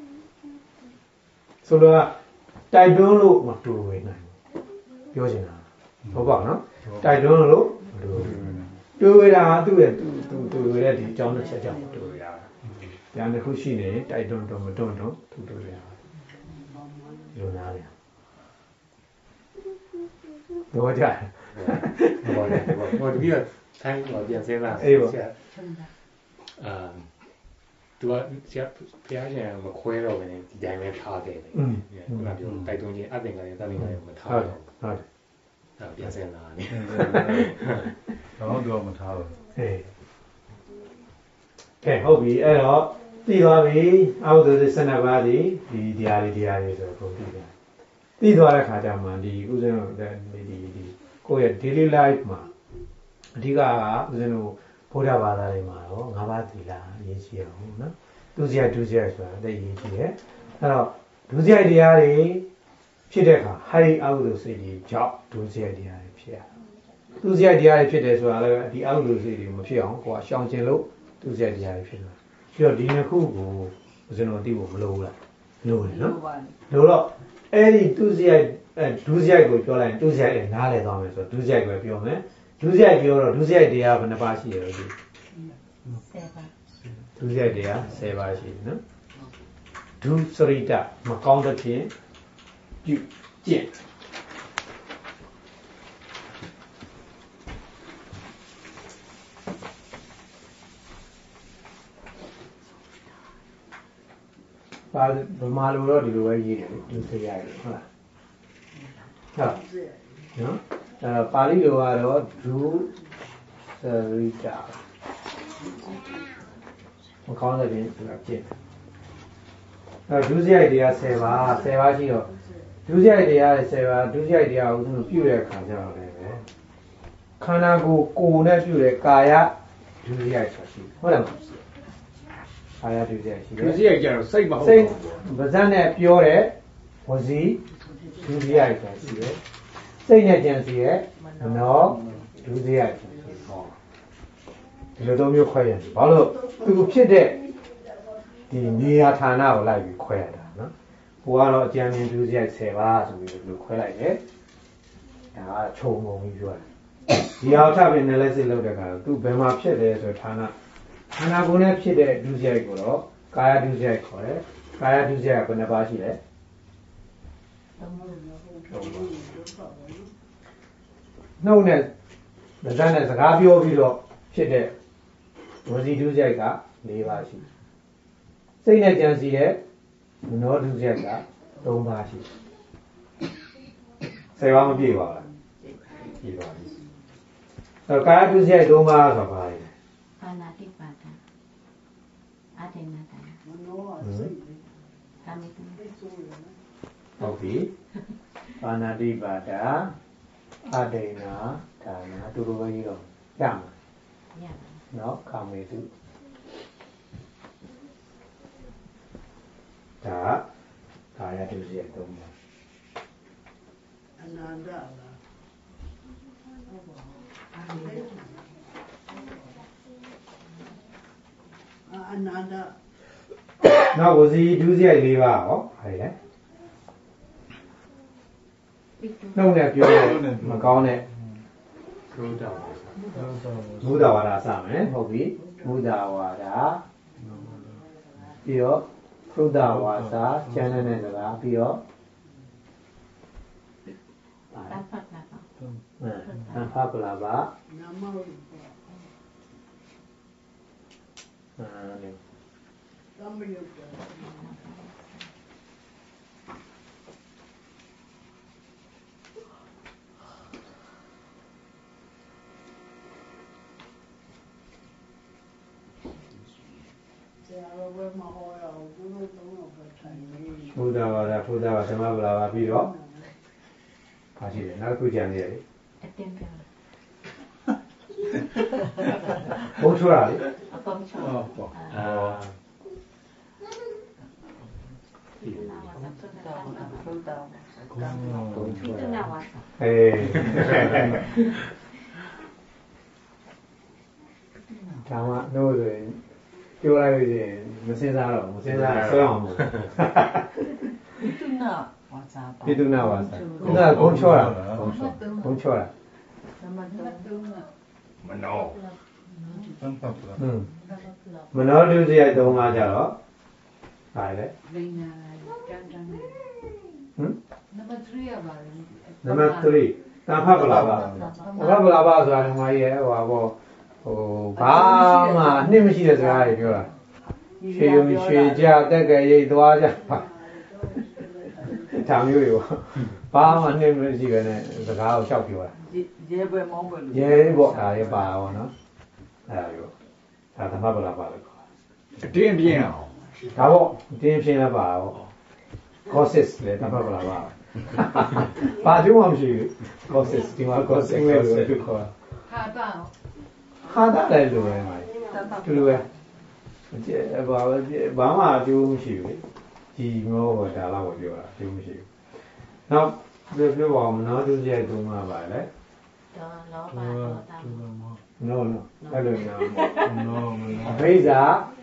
[SPEAKER 1] ဆိုတော့တိုက်တွန်းလို့မတူဝင်နိုင်ဘူးပြောချင်တာဟုတ်ပါ့နော်တိုက်တွန်းလို့မတူဘူးတူဝေတာသူ့ရဲ့သူသူတူဝေတဲ့ဒီအကြောင်းတစ်ချက်ကြောင့်တူဝေတာညာတစ်ခုရှိနေတိုက်တွန်းတော့မတွန်းတော့သူတူဝေတာလိုနာတယ်တော့ကြ
[SPEAKER 4] ဟောတယ်ဟောတကယ်ထိုင်းတော့ပြန်စင်းလာ
[SPEAKER 1] အေးပါ
[SPEAKER 4] အာသူကဆရာဘုရားရှင်မခွဲတော့ဘဲနဲ့ဒီတိုင်းပဲထားခဲ့တယ်ခုနပြောတိုက်တွန်းခြင်းအသင်္ကန်းနဲ့တန်လင်္ကန်းမထားတော့ဟုတ်တယ်ဒါပြန်စင်လာနေ
[SPEAKER 8] တော့တော့မထားဘူး
[SPEAKER 1] ဟေးကဲဟုတ်ပြီအဲ့တော့သိသွားပြီအောက်သို့စနပါးဒီဒီတရားလေးတရားလေးဆိုတော့ကိုသိတယ်သိသွားတဲ့ခါကျမှဒီဥစဉ်တို့ဒီဒီဒီကိုယ့်ရဲ့ daily life မှာအဓိကကဥစဉ်တို့ဘုရားဘာသာတွေမှာတော့ငါးပါးသီလအရေးကြီးအောင်နော်ဒုစရိုက်ဒုစရိုက်ဆိုတာသိရေးကြီးတယ်အဲ့တော့ဒုစရိုက်တရားတွေဖြစ်တဲ့အခါဟိုင်အောက်သို့စိတ်ကြီးကြောင့်ဒုစရိုက်တရားတွေဖြစ်ရဒုစရိုက်တရားတွေဖြစ်တယ်ဆိုတာလည်းဒီအောက်သို့စိတ်တွေမဖြစ်အောင်ကိုယ်ကရှောင်ကျင်လို့ဒုစရိုက်တရားတွေဖြစ်လာပြီးတော့ဒီနှစ်ခုကိုဥစဉ်တို့သိဖို့မလိုဘူးလားလိုတယ်နော်လိုတော့အဲ့ဒီဒုစရိုက်အဲဒုစရိုက်ကိုပြောလိုက်ရင်ဒုစရိုက်လည်းနားလည်သွားမယ်ဆိုတော့ဒုစရိုက်ကိုပြောမယ်ဒုစရိုက်ပြောတော့ဒုစရိုက်တရားဘယ်နှပါရှိရလဲဒီဆယ်ပါဒုစရိုက်တရားဆယ်ပါရှိတယ်နော်ဒုစရိတမကောင်းတဲ့ဖြင့်ပြုကျင့်ပါဗမာလိုတော့ဒီလိုပဲရေးတယ်ဒုစရိုက်ဟုတ်လားဟုတ်နော်အဲပါဠိလိုကတော့ဒုစရိတမကောင်းတဲ့ပြင်ဆိုတာကျင့်အဲဒုစရိုက်တရားဆယ်ပါဆယ်ပါရှိတော့ဒုစရိုက်တရားဆယ်ပါဒုစရိုက်တရားကိုသူပြုတဲ့အခါကျတော့လည်းပဲခန္ဓာကိုယ်ကိုယ်နဲ့ပြုတဲ့ကာယဒုစရိုက်ဆိုရှိဟုတ်လားကာယဒုစရိုက်ရှိတယ်
[SPEAKER 2] ဒုစရိုက်ကြတော့စိတ်မဟုတ်ဘူး
[SPEAKER 1] စိတ်ဗဇတ်နဲ့ပြောတဲ့ဝစီဒုစရိုက်ဆိုရှိတယ်စိတ်နဲ့ကြံစီရဲ့မနောဒုစရိုက်ဆိုရှိဟောဒီလိုတော့မျိုးခွဲရတယ်ဘာလို့သူဖြစ်တဲ့ဒီနေရာဌာနကိုလိုက်ပြီးခွဲရတာနော်ဘုရားတော့အကျဉ်းချင်းဒုစရိုက်ဆယ်ပါဆိုပြီးဒီလိုခွဲလိုက်တယ်ဒါကခြုံငုံပြီးပြောတယ်ဒီအောင်ထပ်ပြီး analysis လုပ်တဲ့အခါသူဘယ်မှာဖြစ်တယ်ဆိုဌာနဌာနကိုနဲ့ဖြစ်တဲ့ဒုစရိုက်ကိုတော့ကာယဒုစရိုက်ခေါ်တယ်ကာယဒုစရိုက်ကဘယ်နှပါရှိလဲနှုတ်နဲ့ဗဇတ်နဲ့စကားပြောပြီးတော့ဖြစ်တဲ့ဝစီဒုစရိုက်က၄ပါးရှိစိတ်နဲ့ကြံစီတဲ့မနောဒုစရိုက်က၃ပါးရှိဆယ်ပါးမပြည့်ပါဘူးပြည့်ပါပြီအဲကာယဒုစရိုက်၃ပါးဆိုတာဘာလဲ
[SPEAKER 9] ပါဏာတိပါဒအတေနတမနောစိတ်ကာမိတု
[SPEAKER 1] ဟုတ်ပြီပါဏာတိပါဒအတေနာဒါနာတူတူပဲကြီးတော့ရမှာရပါနော်ကာမေတုဒါကာယဒုစရိုက်၃ပါး
[SPEAKER 7] အနန္တလားအနန္တ
[SPEAKER 1] နောက်ဝစီဒုစရိုက်၄ပါးဟောဟာလေနှုတ်နဲ့ပြောတယ်မကောင်းတဲ့
[SPEAKER 4] ဘုဒ္ဓဝါဒ
[SPEAKER 1] ဘုဒ္ဓဝါဒစမယ်ဟုတ်ပြီဘုဒ္ဓဝါဒပြီးတော့ဘုဒ္ဓဝါစာကျမ်းတဲ့စကားပြီးတော့
[SPEAKER 9] တန်ဖတ်လာပါ
[SPEAKER 1] တန်ဖတ်လာပါ
[SPEAKER 7] နမဟုတ်
[SPEAKER 1] အာလေ
[SPEAKER 7] သမယုတ်
[SPEAKER 1] ဘုဒ္ဓဝါဒဘုဒ္ဓဝါဓမ္မဗလာပါပြီးတော့ဘာရှိလဲနောက်တစ်ခုကြံနေရတယ်
[SPEAKER 9] အတင်းပြော
[SPEAKER 1] ဘုံချွာလေ
[SPEAKER 9] အပေါင်းချွာ
[SPEAKER 1] ဟုတ်အာ
[SPEAKER 9] ဒီနာဝါဒသုတ္တဝါဒသုတ္တဝါဒဘုံချွာနာဝါဒ
[SPEAKER 1] အေးဒါမှတို့ဆိုရင်ပြောလိုက်လို့ရှိရင်မစင်စားတော့မစင်စားဆွဲအောင်မို့
[SPEAKER 9] ပိတုနာဝါစာ
[SPEAKER 1] ပိတုနာဝါစာပိတုနာဘုံချောတာဘုံချောဘုံချောတာ
[SPEAKER 7] သမတ်တုံး
[SPEAKER 8] မနောသံပတ်လား
[SPEAKER 1] ဟွန်းမနောဒုစရိုက်၃ပါးကြတော့ဟာလေ
[SPEAKER 7] လိန်နာတန်တန်ဟမ်နံပါတ်၃ရပါလေ
[SPEAKER 1] နံပါတ်၃တန်ဖတ်ပလာပါတန်ဖတ်ပလာပါဆိုတာဒီမှာကြီးရဲ့ဟိုဟာဘောဟိုဘာမှအနှစ်မရှိတဲ့စကားတွေပြောတာရွှေယုံရွှေကြတက်ကရိတ်သွားကြပါဒါမျိုးရောဘာမှနှိမ့်မရှိပဲနဲ့စကားကိုလျှောက်ပြောတာ
[SPEAKER 6] ရဲပွဲမောင်းပွဲလို့
[SPEAKER 1] ရဲပေါ့ဒါလေးပါတော့နော်အဲ့ဒါမျိုးဒါသမဗလာပါလို့
[SPEAKER 2] အတင်းပြင်းအောင်
[SPEAKER 1] ဒါပေါ့အတင်းပြင်းလည်းပါပေါ့ courses လေသမဗလာပါဘာကျုံမှမရှိဘူး courses ဒီမှာ courses လေလို့ခေါ်
[SPEAKER 7] ဟာတာ
[SPEAKER 1] ဟာတာလည်းလိုပဲမှာတူတူပဲဘာဘာမှအကျိုးမရှိဘူးလေဒီမျိုးကဒါလောက်ပြောတာအကျိုးမရှိဘူးနောက်ပြောပြောပါအောင်နောက်တစ်ချက်သုံးမှာပါလေ
[SPEAKER 9] တော့လောဘဒေါသ
[SPEAKER 1] no no အဲ့လိုညာ no ဘိဇာ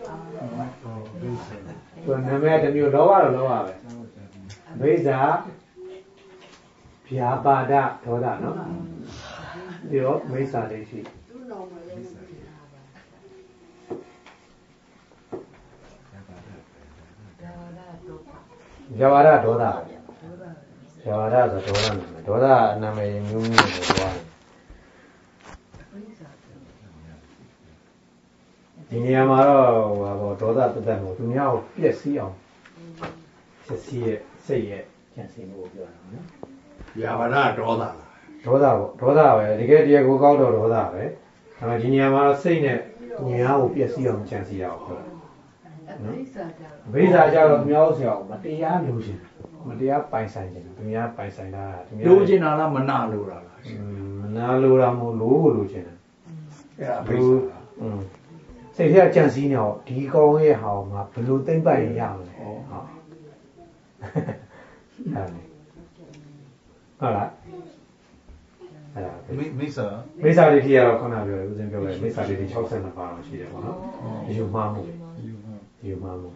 [SPEAKER 1] သူနာမည်တစ်မျိုးလောဘတော့လောဘပဲဘိဇာဗျာပါဒဒေါသနော်ဒီတော့မိစ္ဆာဒိဋ္ဌိဇဝရဒေါသဇဝရဆိုဒေါသနာမည်ဒေါသနာမည်မျိုးမျိုးကိုပြောတယ်ဒီနေရာမှာတော့ဟာပေါ့ဒေါသတက်တက်ကိုသူများကိုပြည့်စည်အောင်ဖြစ်စီရဲ့စိတ်ရဲ့ကြံစည်မှုကိုပြောတာနော်
[SPEAKER 2] ။ယာဝရဒေါသလား
[SPEAKER 1] ဒေါသပေါ့ဒေါသပဲတကယ်တရားကိုကောက်တော့ဒေါသပဲဒါပေမဲ့ဒီနေရာမှာတော့စိတ်နဲ့သူများကိုပြည့်စည်အောင်ကြံစည်ရအောင်ပြောတာနော်ဘိဇာကြတော့မြောက်ဆရာမတရားလို့ရှင်မတရားပိုင်ဆိုင်ခြင်းသူများပိုင်ဆိုင်တာသူများ
[SPEAKER 2] လိုချင်တာလားမနာလိုတာလား
[SPEAKER 1] မနာလိုတာမဟုတ်လို့လိုချင်တယ်အဲ့ဒါဘိဇာอืมစိတ်ထဲကြံစည်နေတော့ဒီကောင်းရဲ့ဟာမှာဘယ်လိုသိမ့်ပိုင်ရမလဲဟုတ်ဟုတ်လားအဲ့ဒါ
[SPEAKER 8] မိစ္ဆာ
[SPEAKER 1] မိစ္ဆာဒိဋ္ဌိကတော့ခုနပြောတယ်ဦးဇင်းပြောတယ်မိစ္ဆာဒိဋ္ဌိ62ပါးရှိတယ်ပေါ့နော်ယူမှားမှုယူမှားမှု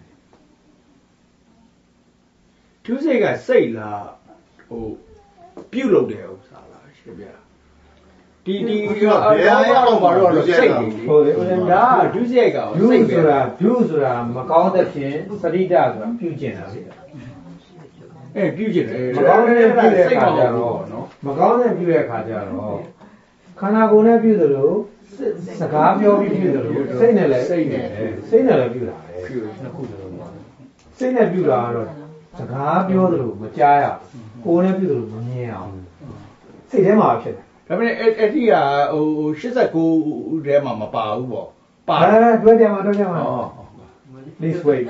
[SPEAKER 2] သူစိတ်ကစိတ်လားဟိုပြုတ်လုပ်တဲ့ဥစ္စာလားရှင်ဗျာဒီဒီကဘယ်ရောက်မှာတော့စိတ်
[SPEAKER 1] ဟုတ်တယ်ဦးဇင်းက
[SPEAKER 2] ဒုစရိုက်က
[SPEAKER 1] ဒုဆိုတာဒုဆိုတာမကောင်းတဲ့ဖြင့်ပရိဒဆိုတာပြုကျင်တာလေ
[SPEAKER 2] အဲပြုကျင်တယ်
[SPEAKER 1] မကောင်းတဲ့ပြုတဲ့အခါကျတော့နော်မကောင်းတဲ့ပြုတဲ့အခါကျတော့ခန္ဓာကိုယ်နဲ့ပြုသလိုစကားပြောပြီးပြုသလိုစိတ်နဲ့လည်းစိတ်နဲ့စိတ်နဲ့လည်းပြုတာပဲနှစ်ခုစလုံးပါစိတ်နဲ့ပြုတာကတော့စကားပြောသလိုမကြားရကိုယ်နဲ့ပြုသလိုမမြင်အောင်စိတ်ထဲမှာဖြစ်တယ်
[SPEAKER 2] ဒါပေမဲ့အဲ့အဲ့ဒီကဟို89ထဲမှာမပါဘူးပေါ့
[SPEAKER 1] ပါအဲတွဲကြမှာတွဲကြမှာ please wait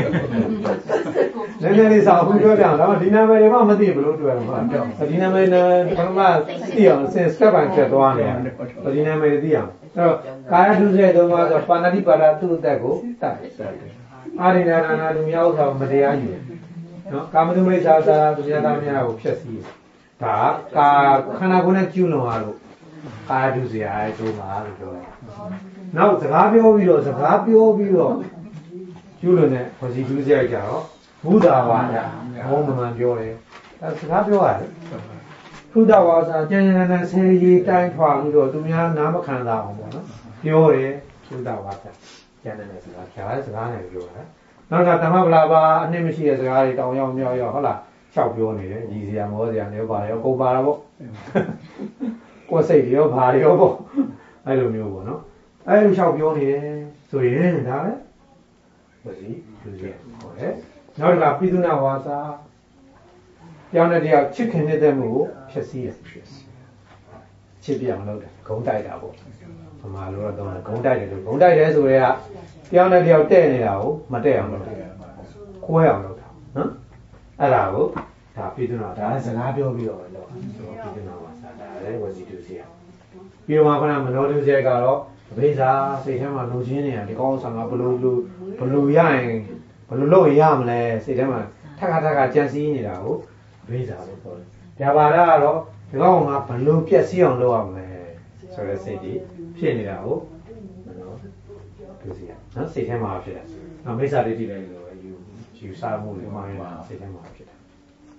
[SPEAKER 1] နည်းနည်းလေးစာအုပ်တွဲကြအောင်ဒါမှဒီနာမည်တွေမှမသိဘယ်လိုတွဲတော့မှာဒီနာမည်နဲ့ပထမသိအောင်စင် step by step သွားနေတယ်ဒီနာမည်သိအောင်အဲ့တော့ကာယဒုစရိုက်သုံးပါးဆိုပါဏာတိပါဒသူ့အသက်ကိုတတ်အာရိဏနာနာလူများဥစ္စာမတရားယူနော်ကာမတုမိစ္ဆာသာသူများသားများကိုဖျက်ဆီးဒါကာခန္ဓာကိုယ်နဲ့ကျူးလွန်ရလို့ကာယဒုစရိုက်သုံးပါးလို့ပြောတယ်နောက်စကားပြောပြီးတော့စကားပြောပြီးတော့ကျူးလွန်တဲ့ဝစီဒုစရိုက်ကြတော့ဘုဒ္ဓဝါဒဘုံမှန်ပြောတယ်အဲစကားပြောရတယ်ဘုဒ္ဓဝါဒကျန်ကျန်နဲ့ဆယ်ရီတိုင်းထွာပြီးတော့သူများနားမခံတာအောင်ပေါ့နော်ပြောတယ်ဘုဒ္ဓဝါဒကျန်တဲ့စကားဖြားတဲ့စကားနဲ့ပြောတာနောက်ကဓမ္မဗလာပါအနှစ်မရှိတဲ့စကားတွေတောင်ရောက်မြောက်ရောက်ဟုတ်လားလျှောက်ပြောနေတယ်ညီစရာမောစရာလည်းပါရောကိုပါတာပေါ့ကိုယ်စိတ်ရောဘာရောပေါ့အဲ့လိုမျိုးပေါ့နော်အဲ့လိုလျှောက်ပြောနေတယ်ဆိုရင်ဒါပဲဝစီလူကြီးဟုတ်တယ်နောက်တစ်ခါပိသုနာဝါစာပြောင်းတဲ့တရားချစ်ခင်နေတဲ့မှုကိုဖြည့်ဆည်းရချစ်ပြောင်းလုပ်တယ်ဂုံတိုက်တာပေါ့ဗမာလိုတော့တော့ဂုံတိုက်တယ်လို့ဂုံတိုက်တယ်ဆိုရဲကပြောင်းတဲ့တရားတဲ့နေတာကိုမတဲ့အောင်လုပ်တယ်ခွဲအောင်လုပ်တာနော်အဲ့ဒါကိုဒါပိသုနာဒါလည်းစကားပြောပြီးတော့လုပ်တာပိသုနာဝါစာဒါလည်းဝစီတူစီရပြီးတော့မှခဏမနောတူစီကတော့အဘိဇာစိတ်ထဲမှာလုံချင်းနေတာဒီကောင်းဆောင်ကဘလို့လို့ဘလို့ရရင်ဘလို့လုပ်ရမလဲစိတ်ထဲမှာထက်ခါထက်ခါကြံစည်နေတာကိုအဘိဇာလို့ပြောတယ်။ဒါပါဒကတော့ဒီကောင်းကဘလို့ပြက်စီးအောင်လုပ်ရမလဲဆိုတဲ့စိတ်ကြီးဖြစ်နေတာကိုနော်သူစီရနော်စိတ်ထဲမှာဖြစ်တယ်။နော်မိစ္ဆာဒိဋ္ဌိလည်းလို့ယူယူစားမှုတွေမှရင်စိတ်ထဲမှာဖြစ်တယ်။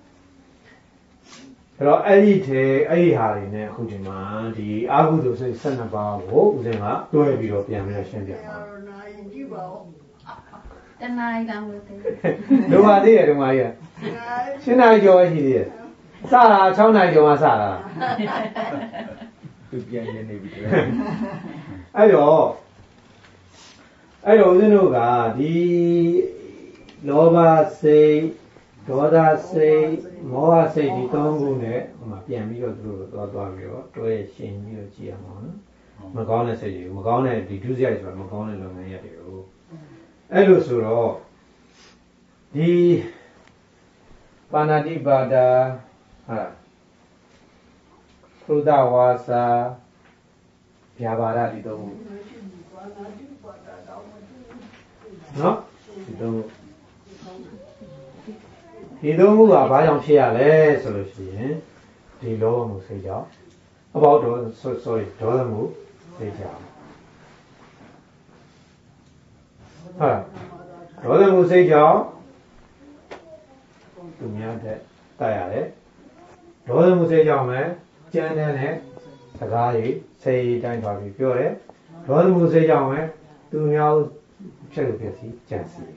[SPEAKER 1] အဲ့တော့အဲ့ဒီထဲအဲ့ဒီဟာတွေနဲ့အခုဒီမှာဒီအာဟုတုစိတ်၁၂ပါးကိုဦးဇင်းကတွဲပြီးတော့ပြန်ပြီးတော့ရှင်းပြပါ
[SPEAKER 9] တနားကလို့သေး
[SPEAKER 1] ဒုမာသေးရဒုမာကြီးရှင်းနိုင်ကျော်ရှိသေးတယ်စတာ၆နိုင်ကျော်မှစတာ
[SPEAKER 2] သူပြန်ရနေပြီ
[SPEAKER 1] အဲ့တော့အဲ့တော့ဦးဇင်းတို့ကဒီလောဘစိတ်ဒေါသစိတ်မောဟစိတ်ဒီသုံးခုနဲ့ဟိုမှာပြန်ပြီးတော့သူတို့သွားသွားပြီးတော့တွဲရှင်ပြီးတော့ကြည့်ရမှာနော်မကောင်းတဲ့စိတ်တွေမကောင်းတဲ့ဒီဒုစရိုက်ဆိုတာမကောင်းတဲ့လုပ်ငန်းရက်တွေကိုအဲ့လိုဆိုတော့ဒီပါဏာတိပါဒာဟာသုဒ္ဓဝါစာဗျာပါဒဒီသုံးခုနော်ဒီသုံးခုဒီသုံးခုကဘာကြောင့်ဖြစ်ရလဲဆိုလို့ရှိရင်ဒီလောဘမှုစိတ်ကြောင့်အဘောတော့ sorry ဒေါသမှုစိတ်ကြောင့်ဟာဒေါသမှုစိတ်ကြောင့်သူများတဲ့တတ်ရတယ်ဒေါသမှုစိတ်ကြောင့်ပဲကြမ်းတဲ့နဲ့စကားကြီးစိတ်တိုင်းပါပြီးပြောတယ်ဒေါသမှုစိတ်ကြောင့်ပဲသူများဖြစ်လို့ဖြစ်စီကြံစီ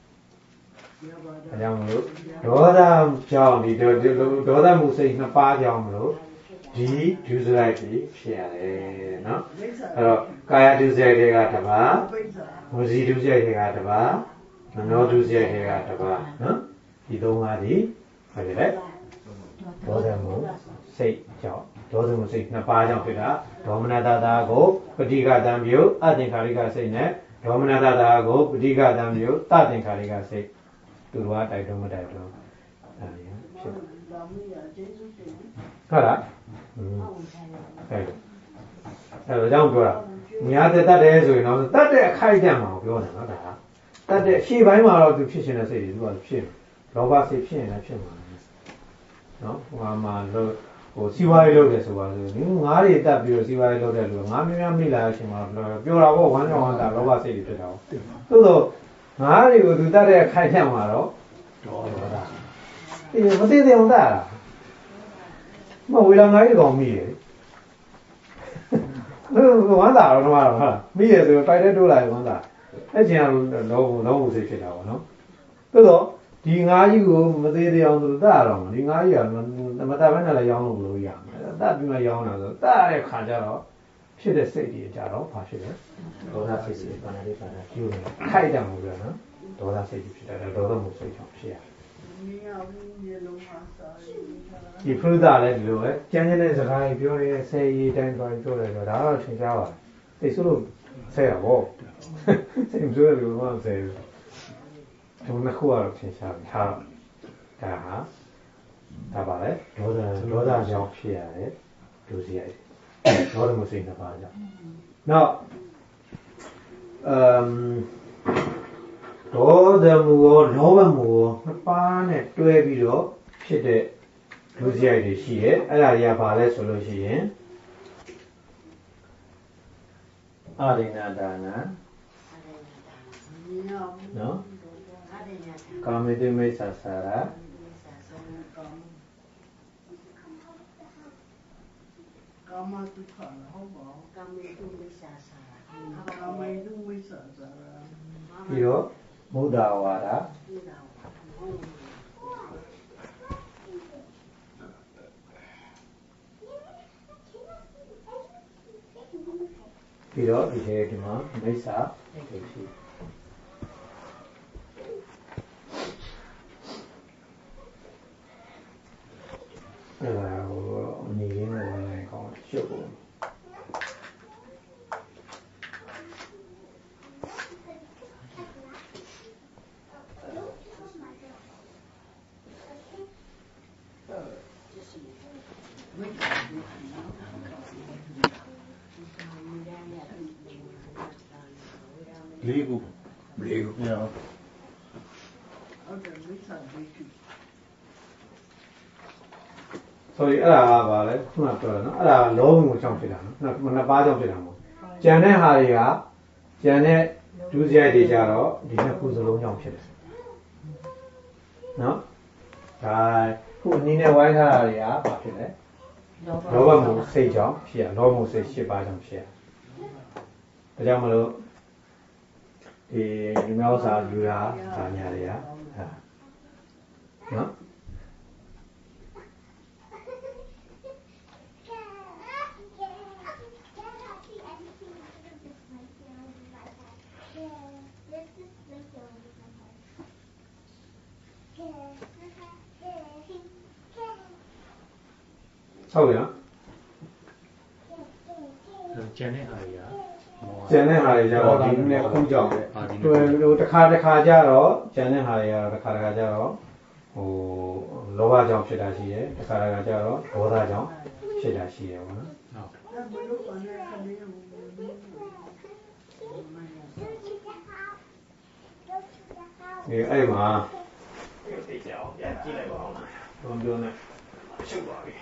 [SPEAKER 1] အကြောင်းမလို့ဒေါသကြောင့်ဒီဒေါသမှုစိတ်နှစ်ပါးကြောင့်မလို့ဒီဒုစရိုက်ကြီးဖြစ်ရတယ်နော်အဲ့တော့ကာယဒုစရိုက်တွေကတစ်ပါးဝစီဒုစရိုက်တွေကတစ်ပါးမနောဒုစရိုက်တွေကတစ်ပါးနော်ဒီသုံးပါးဒီဟုတ်ပြီလေဒေါသမှုစိတ်ကြောင့်ဒေါသမှုစိတ်နှစ်ပါးကြောင့်ဖြစ်တာဒေါမနတတာကိုပဋိฆတံပြုအသင်္ခါရိကစိတ်နဲ့ဒေါမနတတာကိုပဋိฆတံပြုသသင်္ခါရိကစိတ်သူတို့ကတိုက်တော့မတိုက်တော့အဲ့ဒီဖြစ်ဟုတ်လားအဲ့အဲ့တော့ကြောင့်ပြောတာများတဲ့တတ်တယ်ဆိုရင်တော့တတ်တဲ့အခိုက်အတန့်မှာပြောတယ်နော်ဒါကတတ်တဲ့ရှေ့ပိုင်းမှာတော့သူဖြစ်ရှင်တဲ့စိတ်တွေသူကဖြစ်လောဘစိတ်ဖြစ်ရင်လည်းဖြစ်မှာနော်ဟိုမှာလို့ဟိုစီဝါရေးလုပ်တယ်ဆိုပါဆိုရင်ငါးတွေတတ်ပြီးတော့စီဝါရေးလုပ်တဲ့လူငါးများများမိလာတဲ့အချိန်မှာပြောတာပေါ့ဝမ်းကြောင်းဝမ်းသာလောဘစိတ်တွေဖြစ်တာဟုတ်သို့တော့ငါးတွေကိုသူတတ်တဲ့အခိုက်အတန့်မှာတော့ဒေါသဒီမသိသေးအောင်တတ်တာမဝေလာငါးကြီးကောင်မိတယ်ဝမ်းသာတော့တော့ဟုတ်လားမိရဆိုပိုက်တဲ့တိုးလာဝမ်းသာအဲ့ချိန်ကလောဘလောဘစိတ်ဖြစ်တာပေါ့နော်သို့တော့ဒီငါးကြီးကိုမသေးသေးအောင်သူတတ်ရတော့ဒီငါးကြီးကမတတ်ဘဲနဲ့လည်းရောင်းလို့လို့ရမယ်တတ်ပြီးမှရောင်းတာဆိုတတ်ရတဲ့ခါကျတော့ဖြစ်တဲ့စိတ်တွေကြတော့ဘာဖြစ်လဲဒေါသစိတ်တွေပါဏာတိပါဒာကျိုးနေခိုက်တယ်မို့ပြောနော်ဒေါသစိတ်တွေဖြစ်တယ်ဒေါသမှုစိတ်ကြောင့်ဖြစ်ရတယ်ဒီဖရုဒလည်းဒီလိုပဲကျန်းကျန်းတဲ့စကားကြီးပြောနေဆယ်ရီတိုင်းသွားပြောတယ်ဆိုတော့ဒါတော့ထင်ရှားပါသိဆိုလို့ဆယ်ရပေါ့စိတ်မဆိုးလို့မှဆယ်ဒီနှစ်ခုကတော့ထင်ရှားပြီဟာဒါဟာဒါပါလေဒေါသဒေါသကြောင့်ဖြစ်ရတယ်ဒုစရိုက်ဒေါသမှုစိတ်နှစ်ပါးကြောင့်နောက်အမ်ဒေါသမှုရောလောဘမှုရောနှစ်ပါးနဲ့တွဲပြီးတော့ဖြစ်တဲ့ဒုစရိုက်တွေရှိရဲ့အဲ့ဒါတွေကဘာလဲဆိုလို့ရှိရင်အာရိဏဒါနနော်ကာမိတုမိစ္ဆာစာရ
[SPEAKER 10] ကာမတုခါဟုတ်ပါကာမိတုမိစ္ဆာစာရကာမိတုမိစ္ဆာစာရ
[SPEAKER 1] ပြီးတော့မုဒ္ဒဝါဒပြီးတော့ဒီထဲဒီမှာမိစ္ဆာဒိဋ္ဌိအဲ့ဒါကိုအနေရင်းနဲ့ဝင်ကောင်းရှုပ်ဖို့
[SPEAKER 8] လေးခု
[SPEAKER 2] လေးခု
[SPEAKER 8] ရ
[SPEAKER 10] ဟုတ်တယ်မိစ္ဆာဒိဋ္ဌိ
[SPEAKER 1] sorry အဲ့ဒါကဘာလဲခုနပြောတယ်နော်အဲ့ဒါလောဘမှုကြောင့်ဖြစ်တာနော်နှစ်ပါးကြောင့်ဖြစ်တာမဟုတ်ကြံတဲ့ဟာတွေကကြံတဲ့ဒုစရိုက်တွေကြတော့ဒီနှစ်ခုစလုံးကြောင့်ဖြစ်တယ်နော်ဒါခုအနည်းနဲ့ဝိုင်းထားတာတွေကဘာဖြစ်လဲလောဘမှုစိတ်ကြောင့်ဖြစ်ရလောဘမှုစိတ်၈ပါးကြောင့်ဖြစ်ရဒါကြောင့်မလို့ဒီလူမျိုးစာယူတာဗာညာတွေကဟာနော်ဟုတ်ပြီနော်
[SPEAKER 4] ကျန်တဲ့ဟာတွေက
[SPEAKER 1] ကျန်တဲ့ဟာတွေကြတော့ဒီနဲ့ခုကြောက်တယ်ဟိုတစ်ခါတစ်ခါကြတော့ကျန်တဲ့ဟာတွေကတော့တစ်ခါတစ်ခါကြတော့ဟိုလောဘကြောင့်ဖြစ်တာရှိတယ်တစ်ခါတစ်ခါကြတော့ဒေါသကြောင့်ဖြစ်တာရှိတယ်ပေါ့နော်ဒီအဲ့မှာသိကြအောင်ပြန်ကြည့်လိုက်ပါဦးဘုံပြောနေချုပ်ပါပြီ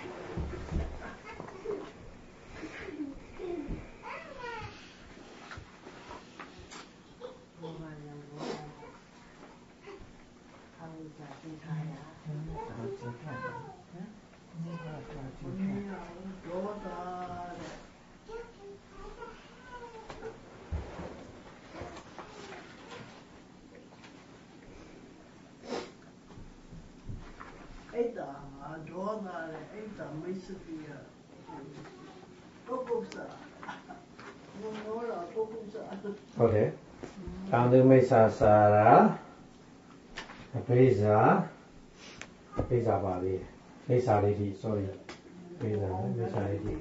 [SPEAKER 10] အဲ့ဒါဒေါသနဲ့အဲ့ဒါမိတ်ဆွေရပုဂ္ဂိုလ်စာဘုံတော်တော်ပုဂ္ဂိုလ်စာ
[SPEAKER 1] ဟုတ်တယ်ကာမတုမိစ္ဆာစာရာအပိဇာအပိဇာပါလေမိစ္ဆာလေးဒီ sorry ပိဇာမိစ္ဆာလေးဒီ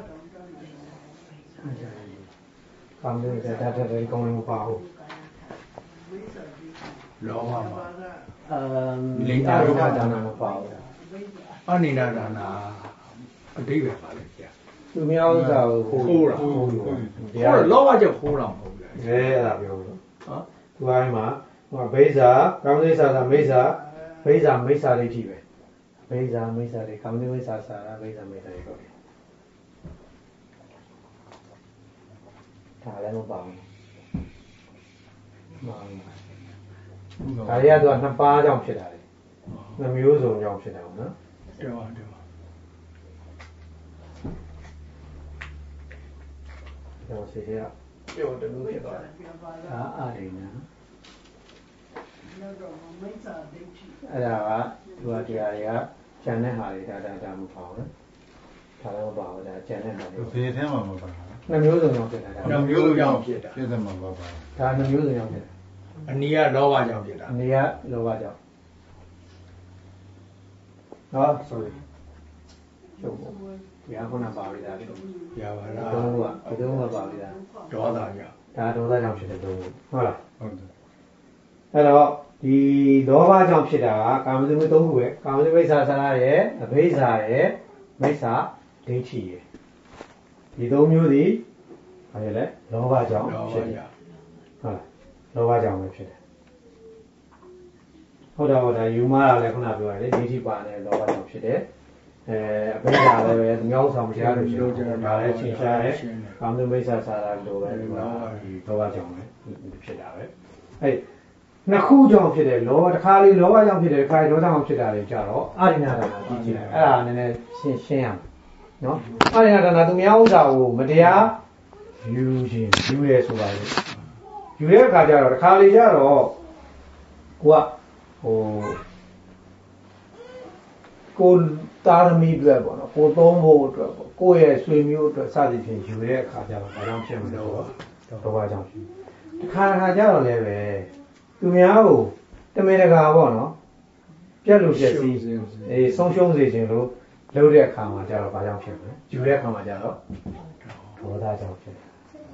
[SPEAKER 1] ကာမတုမိစ္ဆာတတ်တဲ့ကောင်းလို့မပါဘူး
[SPEAKER 2] လောဘပါ
[SPEAKER 1] အမ်လိတာရဒါနာမပါဘူး
[SPEAKER 2] အနိနာဒါနာအတိပဲပါလေဗျာ
[SPEAKER 1] သူများဥစ္စာကိုခိုးတာ
[SPEAKER 2] ခိုးလို့တရားလောဘကြောင့်ခိုးတာမဟုတ်ဘူး
[SPEAKER 1] အဲအဲ့ဒါပြောလို့နော်သူအိုင်းမှာဟိုဘိဇာကောင်းလေးစာသာမိစ္ဆာဘိဇာမိစ္ဆာလေးကြည့်ပဲဘိဇာမိစ္ဆာလေးကောင်းလေးမိစ္ဆာစာရာဘိဇာမိစ္ဆာလေးတော့တယ်ဒါလည်းမပါဘူးမှန်ပါဒါရီကတော့နှစ်ပါးကြောင့်ဖြစ်တာလေနှစ်မျိုးစုံကြောင့်ဖြစ်တာပေါ့နော်
[SPEAKER 2] တယ်ပါတယ်ပါ
[SPEAKER 1] တော့စီရပြောတယ်လို့ဖြစ်သွားတယ်အာအာရိနာ
[SPEAKER 10] နောက်တော့မိစ္ဆာဒိဋ္ဌိ
[SPEAKER 1] အဲ့ဒါကသူကတရားတွေကကျန်တဲ့ဟာတွေဒါဒါဒါမပေါ့နော်ဒါလည်းမပေါ့ဒါကျန်တဲ့ဟာတွေ
[SPEAKER 8] ဘေးထဲမှာမပါ
[SPEAKER 1] နှစ်မျိုးစုံကြောင့်ဖြစ်တာ
[SPEAKER 2] နှစ်မျိုးစုံကြောင့်ဖြစ်တာ
[SPEAKER 8] ဖြစ်တယ်မှာပါပါ
[SPEAKER 1] ဒါနှစ်မျိုးစုံကြောင့်ဖြစ်တာ
[SPEAKER 2] အနီးကလောဘကြောင့်ဖြစ်တာ
[SPEAKER 1] အနီးကလောဘကြောင့်နော် sorry ချုပ်ပါဘုရားခုနပါပြီသားလေ
[SPEAKER 2] ရပါလား
[SPEAKER 1] တုံးကဘယ်တုံးကပါပြီသား
[SPEAKER 2] ဒေါသကြောင့်
[SPEAKER 1] ဒါဒေါသကြောင့်ဖြစ်တဲ့တုံးဟုတ်လားဟုတ်တယ်အဲ့တော့ဒီလောဘကြောင့်ဖြစ်တာကကာမစုမိသုံးခုပဲကာမစုမိစ္ဆာဆရာရဲ့အဘိဇာရဲ့မိစ္ဆာဒိဋ္ဌိရဲ့ဒီသုံးမျိုးသည်ဘာလဲလဲလောဘကြောင့်ဖြစ်တယ်ဟုတ်လားလောဘကြောင့်ပဲဖြစ်တယ်ဟုတ်တယ်ဟုတ်တယ်ယူမားတာလည်းခုနပြောရတယ်ဒိဋ္ဌိပါနဲ့လောဘကြောင့်ဖြစ်တယ်အဲအပိဓာလည်းပဲမြောက်ဆောင်တရားလို့ပြောကြတယ်ဒါလည်းရှင်းရှားတယ်ကာမတုမိစ္ဆာစာရာလိုပဲဒီလောဘကြောင့်ပဲဖြစ်တာပဲအဲနှစ်ခုကြောင့်ဖြစ်တယ်လောဘတစ်ခါလေးလောဘကြောင့်ဖြစ်တယ်တစ်ခါဒေါသကြောင့်ဖြစ်တာတွေကြတော့အာရိဏဒါနာကြည့်ကြည့်လိုက်အဲ့ဒါနည်းနည်းရှင်းရှင်းရမယ်နော်အာရိဏဒါနာသူများဥစ္စာကိုမတရားယူခြင်းယူရဲဆိုတာလေယူတဲ့အခါကျတော့တစ်ခါလေးကျတော့ကိုကဟိုကိုတာသမီအတွက်ပေါ့နော်ကိုသုံးဖို့အတွက်ပေါ့ကိုရဲ့ဆွေမျိုးအတွက်စသည်ဖြင့်ယူတဲ့အခါကျတော့ဘာကြောင့်ဖြစ်မလို့တော့ဘာကြောင့်ဖြစ်တစ်ခါတစ်ခါကျတော့လည်းပဲသူများကိုတမင်တကာပေါ့နော်ပြက်လို့ပြက်စီးအေးဆုံးရှုံးစေခြင်းလို့လုပ်တဲ့အခါမှာကျတော့ဘာကြောင့်ဖြစ်မလဲယူတဲ့အခါမှာကျတော့ဒေါသကြောင့်ဖြစ်တယ်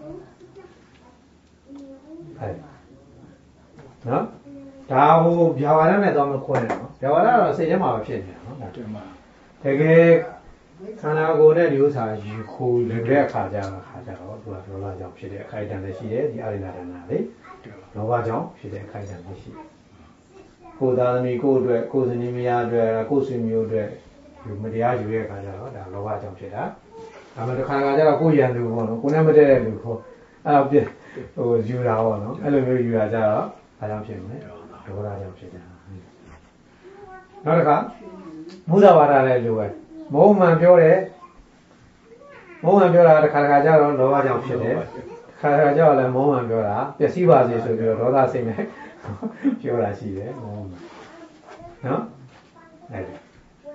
[SPEAKER 1] ဟုတ်နော်ဒါဟိုဗျာဝါဒနဲ့တော့မခွဲနဲ့နော်ဗျာဝါဒကတော့စိတ်ထဲမှာပဲဖြစ်နေတာနော်ဒါတင်ပါတကယ်ခန္ဓာကိုယ်နဲ့ဒီဥစ္စာယူခိုးလွယ်တဲ့အခါကျတော့အခါကျတော့သူကဒေါသကြောင့်ဖြစ်တဲ့အခိုက်အတန့်လည်းရှိတယ်ဒီအာရိဏဒါနာလေလောဘကြောင့်ဖြစ်တဲ့အခိုက်အတန့်လည်းရှိတယ်ကိုယ်သားသမီးကိုယ်အတွက်ကိုယ်စနေမယားအတွက်ကိုယ်ဆွေမျိုးအတွက်ဒီမတရားယူတဲ့အခါကျတော့ဒါလောဘကြောင့်ဖြစ်တာဒါမှတစ်ခါခါကျတော့ကိုယ်ရန်သူပေါ့နော်ကိုယ်နဲ့မတည့်တဲ့လူပေါ့အဲ့တော့ပြဟိုယူတာပေါ့နော်အဲ့လိုမျိုးယူတာကျတော့ဘာကြောင့်ဖြစ်မလဲဒေါသကြောင့်ဖြစ်တာနောက်တစ်ခါဘုရားဘာသာလည်းလိုပဲမုံမှန်ပြောတယ်မုံမှန်ပြောတာတစ်ခါတစ်ခါကျတော့လောဘကြောင့်ဖြစ်တယ်တစ်ခါတစ်ခါကျတော့လည်းမုံမှန်ပြောတာပျက်စီးပါစေဆိုပြီးတော့ဒေါသစိတ်နဲ့ပြောတာရှိတယ်မုံမှန်နော်အဲ့ဒါ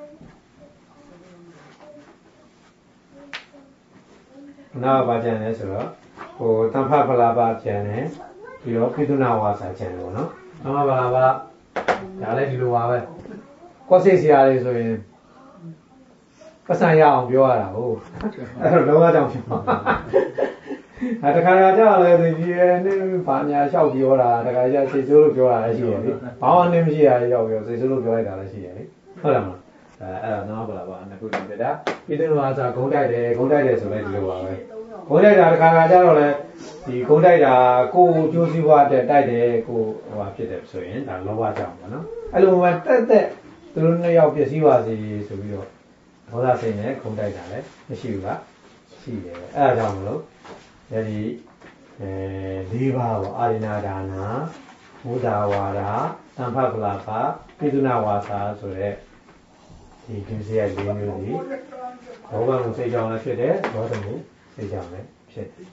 [SPEAKER 1] နောက်ပါကြံလဲဆိုတော့ဟိုတမ္ဖဖလာပါကြံတယ်ပြီးတော့ခိတုနာဝါစာကြံတယ်ပေါ့နော်တမ္ဖဖလာပါဒါလည်းဒီလိုပါပဲကောစိတ်ဆရာတွေဆိုရင်ပတ်စံရအောင်ပြောရတာဟုတ်အဲ့တော့လောကကြောင့်ဖြစ်ပါအဲတခါတခါကြောက်လဲဆိုဒီနေ့ဘာညာလျှောက်ပြောတာတခါကျစိတ်ဆိုးလို့ပြောတာလည်းရှိရလေဘာမှနေမရှိတာရောက်ပြောစိတ်ဆိုးလို့ပြောလိုက်တာလည်းရှိရလေဟုတ်လားမလားအဲအဲ့တော့နော်ဗလားပါနှစ်ခုတည်းပြတာပြည်သူ့ဘာသာဂုံးတိုက်တယ်ဂုံးတိုက်တယ်ဆိုလဲဒီလိုပါပဲဂုံးတိုက်တာတခါတခါကျတော့လဲဒီဂုံးတိုက်တာကိုယ်ကျိုးစည်းပွားတဲ့တိုက်တယ်ကိုဟိုဟာဖြစ်တယ်ဆိုရင်ဒါလောဘကြောင့်ပေါ့နော်အဲ့လိုမှတက်တက်သူတို့နှစ်ယောက်ပြည့်စည်ပါစေဆိုပြီးတော့ဒေါသစိတ်နဲ့ဂုံးတိုက်တာလည်းမရှိဘူးလားရှိတယ်အဲ့ဒါကြောင့်မလို့ဒီအဲ၄ပါးပေါ့အာရိဏဒါနာမုဒ္ဒဝါဒသံဖပလာပပိသုနာဝါစာဆိုတဲ့ဒီဒုစရိုက်၄မျိုးဒီဘောဂမှုစိတ်ကြောင့်လည်းဖြစ်တယ်ဒေါသမှုစိတ်ကြောင့်လည်းဖြစ်တယ်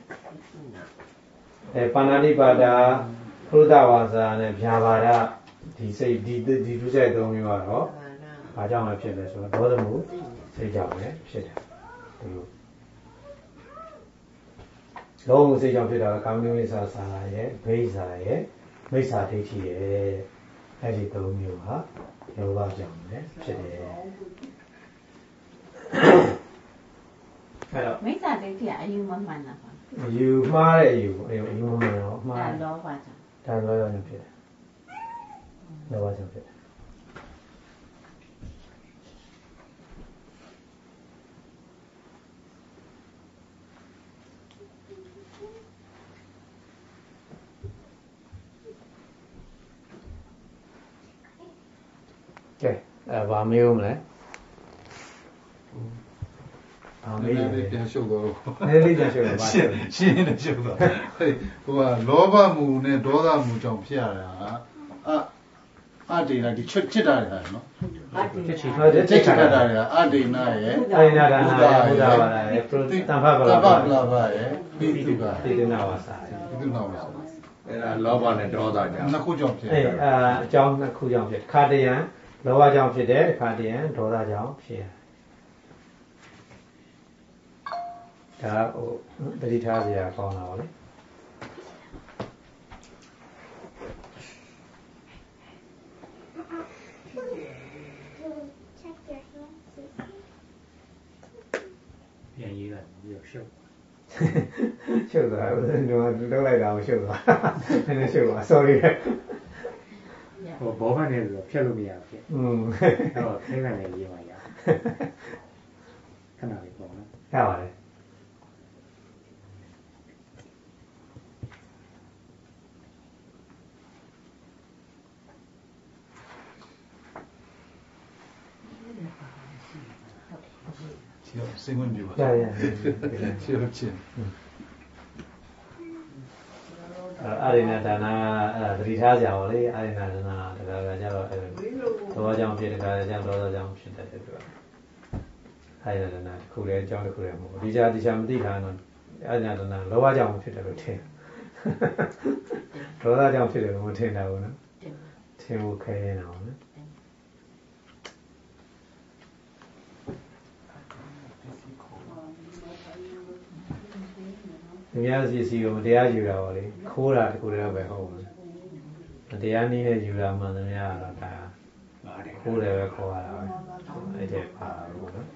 [SPEAKER 1] အဲပါဏာတိပါဒဖုဒ္ဒဝါစာနဲ့ဗျာပါဒဒီစိတ်ဒီဒီဒုစရိုက်၃မျိုးကတော့ဘာကြောင့်လဲဖြစ်လဲဆိုတော့ဒေါသမှုစိတ်ကြောင့်လည်းဖြစ်တယ်ဒီလိုလုံးဝစိတ်ကြောင့်ဖြစ်တာကကာမဂုဏ်ဝိသစာရဲ့ဘိဇာရဲ့မိစ္ဆာဒိဋ္ဌိရဲ့အဲဒီသုံးမျိုးဟာလောဘကြောင့်လည်းဖြစ်တယ်အဲ့တော့
[SPEAKER 9] မိစ္ဆာဒိဋ္ဌိကအယူမမှန်တာပါ
[SPEAKER 1] အယူမှားတဲ့အယူအယူမမှန်တော့မှား
[SPEAKER 9] ဒါလောဘကြောင့်
[SPEAKER 1] ဒါလောဘကြောင့်ဖြစ်တယ်လောဘကြောင့်ဖြစ်တယ်ကဲအဲဘာမေးဦးမလဲ
[SPEAKER 8] ဘာမေးလဲပြန်ရှုပ်တော့
[SPEAKER 1] နည်းလေးပြန်ရှုပ်တော့
[SPEAKER 8] ရှင်းရှင်းနေရှုပ်တော့ဟိုကလောဘမှုနဲ့ဒေါသမှုကြောင့်ဖြစ်ရတာအအတေနာဒီချစ်ချစ်တာလေနော်
[SPEAKER 1] အတေချစ်ဟုတ်တယ်ချစ်ချစ်တာလေ
[SPEAKER 8] အတေနာရဲ့
[SPEAKER 1] အတေနာဒါနာရဲ့ဘုရားဘာသာရဲ့တန်ဖပလာ
[SPEAKER 8] တန်ဖပလာပါရဲ့ပိတုက
[SPEAKER 1] ပိတုနာဝါစာ
[SPEAKER 8] ပိတုနာဝါစာ
[SPEAKER 5] အဲ့ဒါလောဘနဲ့ဒေါသကြောင့်
[SPEAKER 8] နှစ်ခုကြောင့်ဖြစ်
[SPEAKER 1] အဲအကြောင်းနှစ်ခုကြောင့်ဖြစ်ခါတယံလောဘကြောင့်ဖြစ်တယ်ခါတယံဒေါသကြောင့်ဖြစ်ရဒါဟိုတတိထားစရာကောင်းတာပါလေ
[SPEAKER 5] ပြန်ရေးလိုက်ပြီးရှုပ်
[SPEAKER 1] ရှုပ်သွားတယ်ဒီမှာလောက်လိုက်တာကိုရှုပ်သွားနည်းနည်းရှုပ်သွား sorry
[SPEAKER 5] ဟိုဘောဖတ်နေဆိုတော့ဖြတ်လို့မရဘူး
[SPEAKER 1] อืม
[SPEAKER 5] အဲ့တော့ခင်းခံနေရေးပါရခဏလေးပေါ့နော်
[SPEAKER 1] ရပါတယ်
[SPEAKER 8] စိတ်ဝင်ပြပါ
[SPEAKER 1] ရရ
[SPEAKER 8] ရှင်းချင်း
[SPEAKER 1] အာရိဏဒါနာအဲသတိထားကြပါလေအာရိဏဒါနာတခါကကြတော့အဲသောကြောင့်ဖြစ်တခါကြောင့်သောကြောင့်ဖြစ်တယ်ပြောအာရိဏဒါနာတစ်ခုလည်းအကြောင်းတစ်ခုလည်းမဟုတ်ဘူးဒီကြဒီချာမသိတာတော့အာရိဏဒါနာလောဘကြောင့်ဖြစ်တယ်လို့ထင်ဒေါသကြောင့်ဖြစ်တယ်လို့မထင်တာဘူးနော်ထင်ဖို့ခဲနေတာပေါ့နော်အများကြီးစီကိုတရားယူတာပါလေခိုးတာတခုတည်းပဲဟုတ်ဘူးတရားနည်းနဲ့ယူတာမှန်သမျှတော့ဒါခိုးတယ်ပဲခေါ်ရတာပဲအဲ့ဒါပါဘူးနော်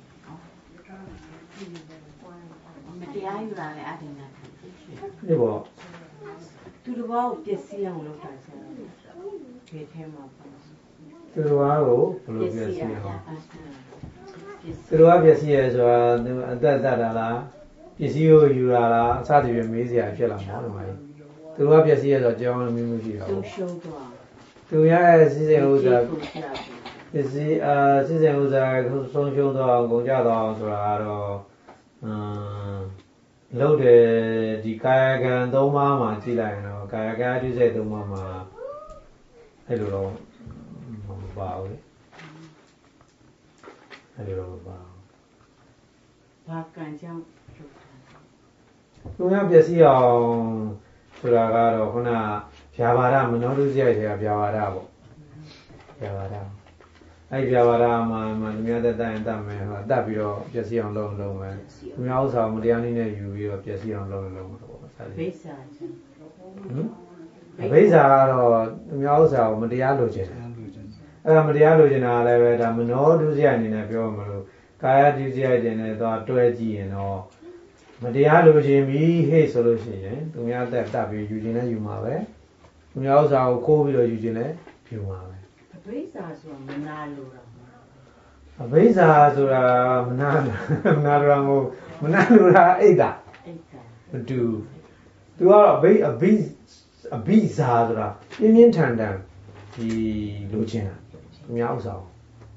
[SPEAKER 9] မတရားယူတာလည်းအတင်းနဲ့
[SPEAKER 1] ဒီပေါ့
[SPEAKER 6] သူတစ်ပါးကိုပျက်စီးအောင်လုပ်တာဆိုတော့ဒီထဲမှာပါ
[SPEAKER 1] သူတစ်ပါးကိုဘယ်လိုပျက်စီးအောင်သူတစ်ပါးပျက်စီးရဲဆိုတာအသက်သက်တာလားပစ္စည်းကိုယူလာတာအစတည်းပြမေးစရာဖြစ်လာမှာဒီမှာသူတို့ကပစ္စည်းရဆိုကြောင်းလည်းမင်းမရှိတော့
[SPEAKER 6] ဘူးရှုံးသွား
[SPEAKER 1] သူရရဲ့စီစဉ်ဥစ္စာပစ္စည်းအာစီစဉ်ဥစ္စာဆုံးရှုံးသွားအောင်ကုန်ကြသွားအောင်ဆိုတာကတော့အမ်လုပ်တယ်ဒီကာယကံသုံးပါးမှာကြည့်လိုက်ရင်တော့ကာယကံအတုစိတ်သုံးပါးမှာအဲ့လိုတော့မပါဘူးလေအဲ့လိုတော့မပါဘူး
[SPEAKER 6] ဘာကံကြောင့်
[SPEAKER 1] သူများပျက်စီးအောင်ဆိုတာကတော့ခုနဗျာပါဒမနောတုစရိုက်တွေကဗျာပါဒပေါ့ဗျာပါဒအဲ့ဗျာပါဒမှာမှသူများတက်တိုင်တတ်မယ်ဟောတတ်ပြီးတော့ပျက်စီးအောင်လုပ်လုပ်မယ်သူများဥစ္စာမတရားနည်းနဲ့ယူပြီးတော့ပျက်စီးအောင်လုပ်လုပ်မှာပေါ့ဆက်
[SPEAKER 6] ပြီးဘိဇာ
[SPEAKER 1] ဟမ်ဘိဇာကတော့သူများဥစ္စာကိုမတရားလုပ်ချင်တယ်အဲ့ဒါမတရားလိုချင်တာလည်းပဲဒါမနောဒုစရိုက်အနေနဲ့ပြောမလို့ကာယဒုစရိုက်တွေနဲ့တော့တွဲကြည့်ရင်တော့မတရားလိုချင်ပြီးဟဲ့ဆိုလို့ရှိရင်သူများတက်တက်ပြီးယူခြင်းလည်းယူမှာပဲသူများဥစ္စာကိုခိုးပြီးတော့ယူခြင်းလည်းယူမှာပဲ
[SPEAKER 6] အဘိဇာဆိုတာမနာလိုတာ
[SPEAKER 1] အဘိဇာဆိုတာမနာမနာရမို့မနာလိုတာအိတ်တာ
[SPEAKER 6] အိတ်တာ
[SPEAKER 1] မတူသူကတော့အဘိအဘိအဘိဇာဆိုတာပြင်းပြင်းထန်ထန်ဒီလိုချင်တာသူများဥစ္စာကို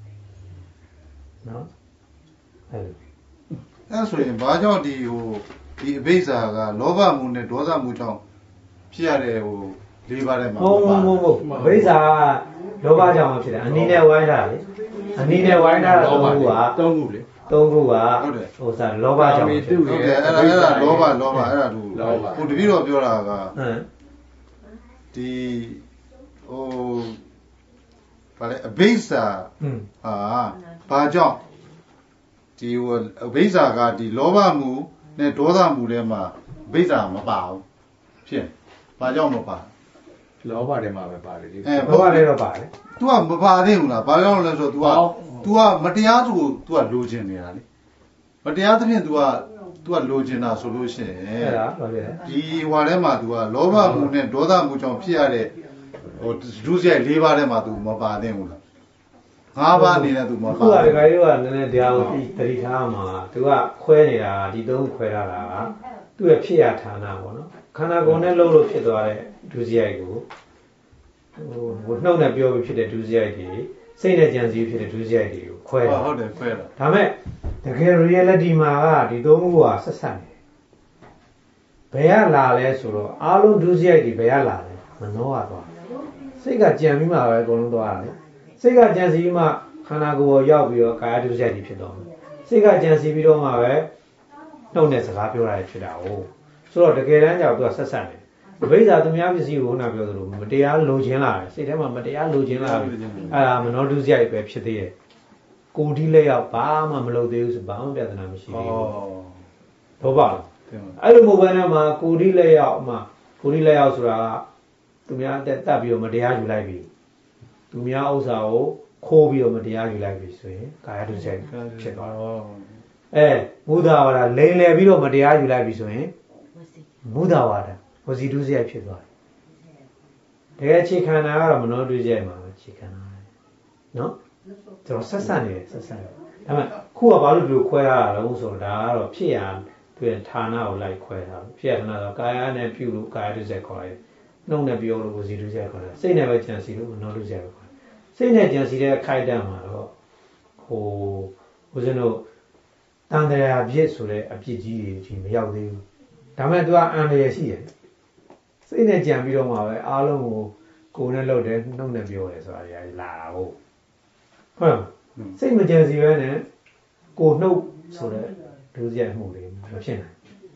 [SPEAKER 1] နော်အဲ့လို
[SPEAKER 8] အဲ့ဆိုရင်ဘာကြောင့်ဒီဟိုဒီအဘိဇာကလောဘမှုနဲ့ဒေါသမှုကြောင့်ဖြစ်ရတဲ့ဟိုလေးပါးထဲမှာ
[SPEAKER 1] ဟုတ်ဟုတ်ဟုတ်အဘိဇာကလောဘကြောင့်ဖြစ်တယ်အနည်းနဲ့ဝိုင်းတာလေအနည်းနဲ့ဝိုင်းတာတော့သုံးခုက
[SPEAKER 2] သုံးခုလေ
[SPEAKER 1] သုံးခုကဟုတ်တယ်ဟိုစားလောဘကြောင့်ဖြစ်
[SPEAKER 8] တယ်ဟုတ်တယ်အဲ့ဒါအဲ့ဒါလောဘလောဘအဲ့ဒါသူဟိုတပည့်တော်ပြောတာကဟမ်ဒီဟိုဘာလဲအဘိဇာဟာဘာကြောင့်ဒီဟိုအဘိဇာကဒီလောဘမှုနဲ့ဒေါသမှုထဲမှာအဘိဇာမပါဘူးဖြစ်ဘာကြောင့်မပါ
[SPEAKER 2] လောဘထဲမှာပဲပါတယ်လေ
[SPEAKER 1] အဲလောဘထဲတော့ပါတယ်
[SPEAKER 8] तू ကမပါသေးဘူးလားဘာကြောင့်လဲဆိုတော့ तू က तू ကမတရားသူကို तू ကလိုချင်နေတာလေမတရားသဖြင့် तू က तू ကလိုချင်တာဆိုလို့ရှိရင်
[SPEAKER 1] အဲ့ဒါဘာလဲ
[SPEAKER 8] ဒီဟွာထဲမှာ तू ကလောဘမှုနဲ့ဒေါသမှုကြောင့်ဖြစ်ရတဲ့ဟိုဒုစရိုက်၄ပါးထဲမှာ तू မပါသင့်ဘူးလား၅ပါးအနေနဲ့ तू မပါဘူး
[SPEAKER 1] ခုကဒီကလေးကနည်းနည်းတရားကိုတတိထားမှာ तू ကခွဲနေတာဒီသုံးခွဲရတာကသူ့ရဲ့ဖြစ်ရဌာနပေါ့နော်ခန္ဓာကိုယ်နဲ့လှုပ်လို့ဖြစ်သွားတဲ့ဒုစရိုက်ကိုဟိုနှုတ်နဲ့ပြောပြီးဖြစ်တဲ့ဒုစရိုက်တွေစိတ်နဲ့ကြံစည်ဖြစ်တဲ့ဒုစရိုက်တွေကိုခွဲတာ
[SPEAKER 8] ဟုတ်တယ်ခွဲတာ
[SPEAKER 1] ဒါမဲ့တကယ် reality မှာကဒီသုံးခုကဆက်ဆက်နေဘယ်ကလာလဲဆိုတော့အားလုံးဒုစရိုက်တွေဘယ်ကလာလဲမနှောရသွားစိတ်ကကြံပြီးမှပဲအကုန်လုံးသွားတယ်စိတ်ကကြံစည်ပြီးမှခန္ဓာကိုယ်ပေါ်ရောက်ပြီးတော့ကာယဒုစရိုက်တွေဖြစ်သွားတယ်စိတ်ကကြံစည်ပြီးတော့မှပဲနှုတ်နဲ့စကားပြောတာဖြစ်တာဟုတ်ဆိုတော့တကယ်တမ်းကျတော့သူကဆက်ဆက်နေအဘိဇာသူများပစ္စည်းကိုခုနပြောသလိုမတရားလိုချင်လာတယ်စိတ်ထဲမှာမတရားလိုချင်လာပြီအဲ့ဒါမနောဒုစရိုက်ပဲဖြစ်သေးတယ်ကိုယ်ဒီလက်ရောက်ဘာမှမလုပ်သေးဘူးဆိုဘာမှပြဿနာမရှိသေးဘူးတော့ပါလားအဲ့လိုမဟုတ်ဘဲနဲ့မှာကိုယ်ဒီလက်ရောက်အမှကိုယ်ဒီလက်ရောက်ဆိုတာကသူများတက်တက်ပြီးတော့မတရားယူလိုက်ပြီသူများဥစ္စာကိုခိုးပြီးတော့မတရားယူလိုက်ပြီဆိုရင်ကာယဒုစရိုက်ဖြစ်သွားတော့အဲမုဒ္ဒဝါဒလိန်လည်ပြီးတော့မတရားယူလိုက်ပြီဆိုရင်မုဒ္ဒဝါဒဝစီဒုစရိုက်ဖြစ်သွားတယ်တကယ်အခြေခံတာကတော့မနောဒုစရိုက်မှာပဲအခြေခံတာနော်ကျွန်တော်ဆက်ဆက်နေတယ်ဆက်ဆက်နေဒါပေမဲ့ခုကဘာလို့ဒီလိုခွဲရတာလဲဆိုတော့ဒါကတော့ဖြစ်ရသူရဲ့ဌာနကိုလိုက်ခွဲတာဖြစ်ရဌာနဆိုကာယနဲ့ပြုလို့ကာယဒုစရိုက်ခေါ်တယ်နှုတ်နဲ့ပြောလို့ဝစီဒုစရိုက်ခေါ်တယ်စိတ်နဲ့ပဲကြံစီလို့မနောဒုစရိုက်ခေါ်တယ်စိတ်နဲ့ကြံစီတဲ့ခိုက်တံမှာတော့ဟိုဦးဇင်းတို့တန်တရားပြည့်ဆိုတဲ့အပြစ်ကြီးတွေကြီးမရောက်သေးဘူးဒါမဲ့ तू ကအန္တရာယ်ရှိတယ်စိတ်နဲ့ကြံပြီးတော့မှပဲအားလုံးကိုကိုယ်နဲ့လှုပ်တယ်နှုတ်နဲ့ပြောတယ်ဆိုတာကြီးလာတာဟုတ်ဟုတ်စိတ်မကြံစီပဲနဲ့ကိုယ်နှုတ်ဆိုတဲ့ဒုစရိုက်မှုတွေမဖြစ်နိုင်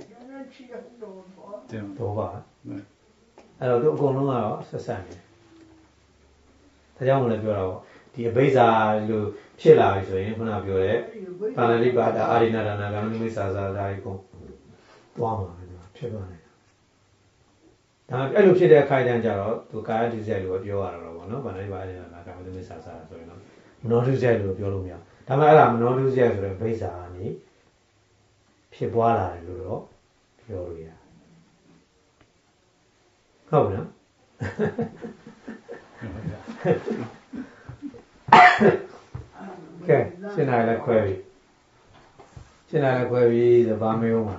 [SPEAKER 1] တော့ပါအဲ့တော့သူအကုန်လုံးကတော့ဆက်ဆက်နေတယ်ဒါကြောင့်မလဲပြောတာပေါ့ဒီအဘိဇာလို့ဖြစ်လာပြီဆိုရင်ခုနပြောတဲ့ပါဠိပါဒအာရိဏဒါနာကံမိစ္ဆာစာဒါတွေကုန်သွားမှာဖြစ်သွားတယ်ဒါအဲ့လိုဖြစ်တဲ့အခိုက်အတန့်ကြတော့သူကာယဒုစရိုက်လို့ပြောရတာတော့ဗောနော်ဗာလိုက်ပါရတာကာမဒုစရိုက်စာဆိုရင်တော့မနောဒုစရိုက်လို့ပြောလို့မရဒါမှအဲ့ဒါမနောဒုစရိုက်ဆိုတဲ့ဗိဇာကနေဖြစ်ပွားလာတယ်လို့တော့ပြောလို့ရဟုတ်နော်ကဲရှင်းနိုင်လဲခွဲပြီရှင်းနိုင်လဲခွဲပြီဆိုဘာမေးဦးမှာ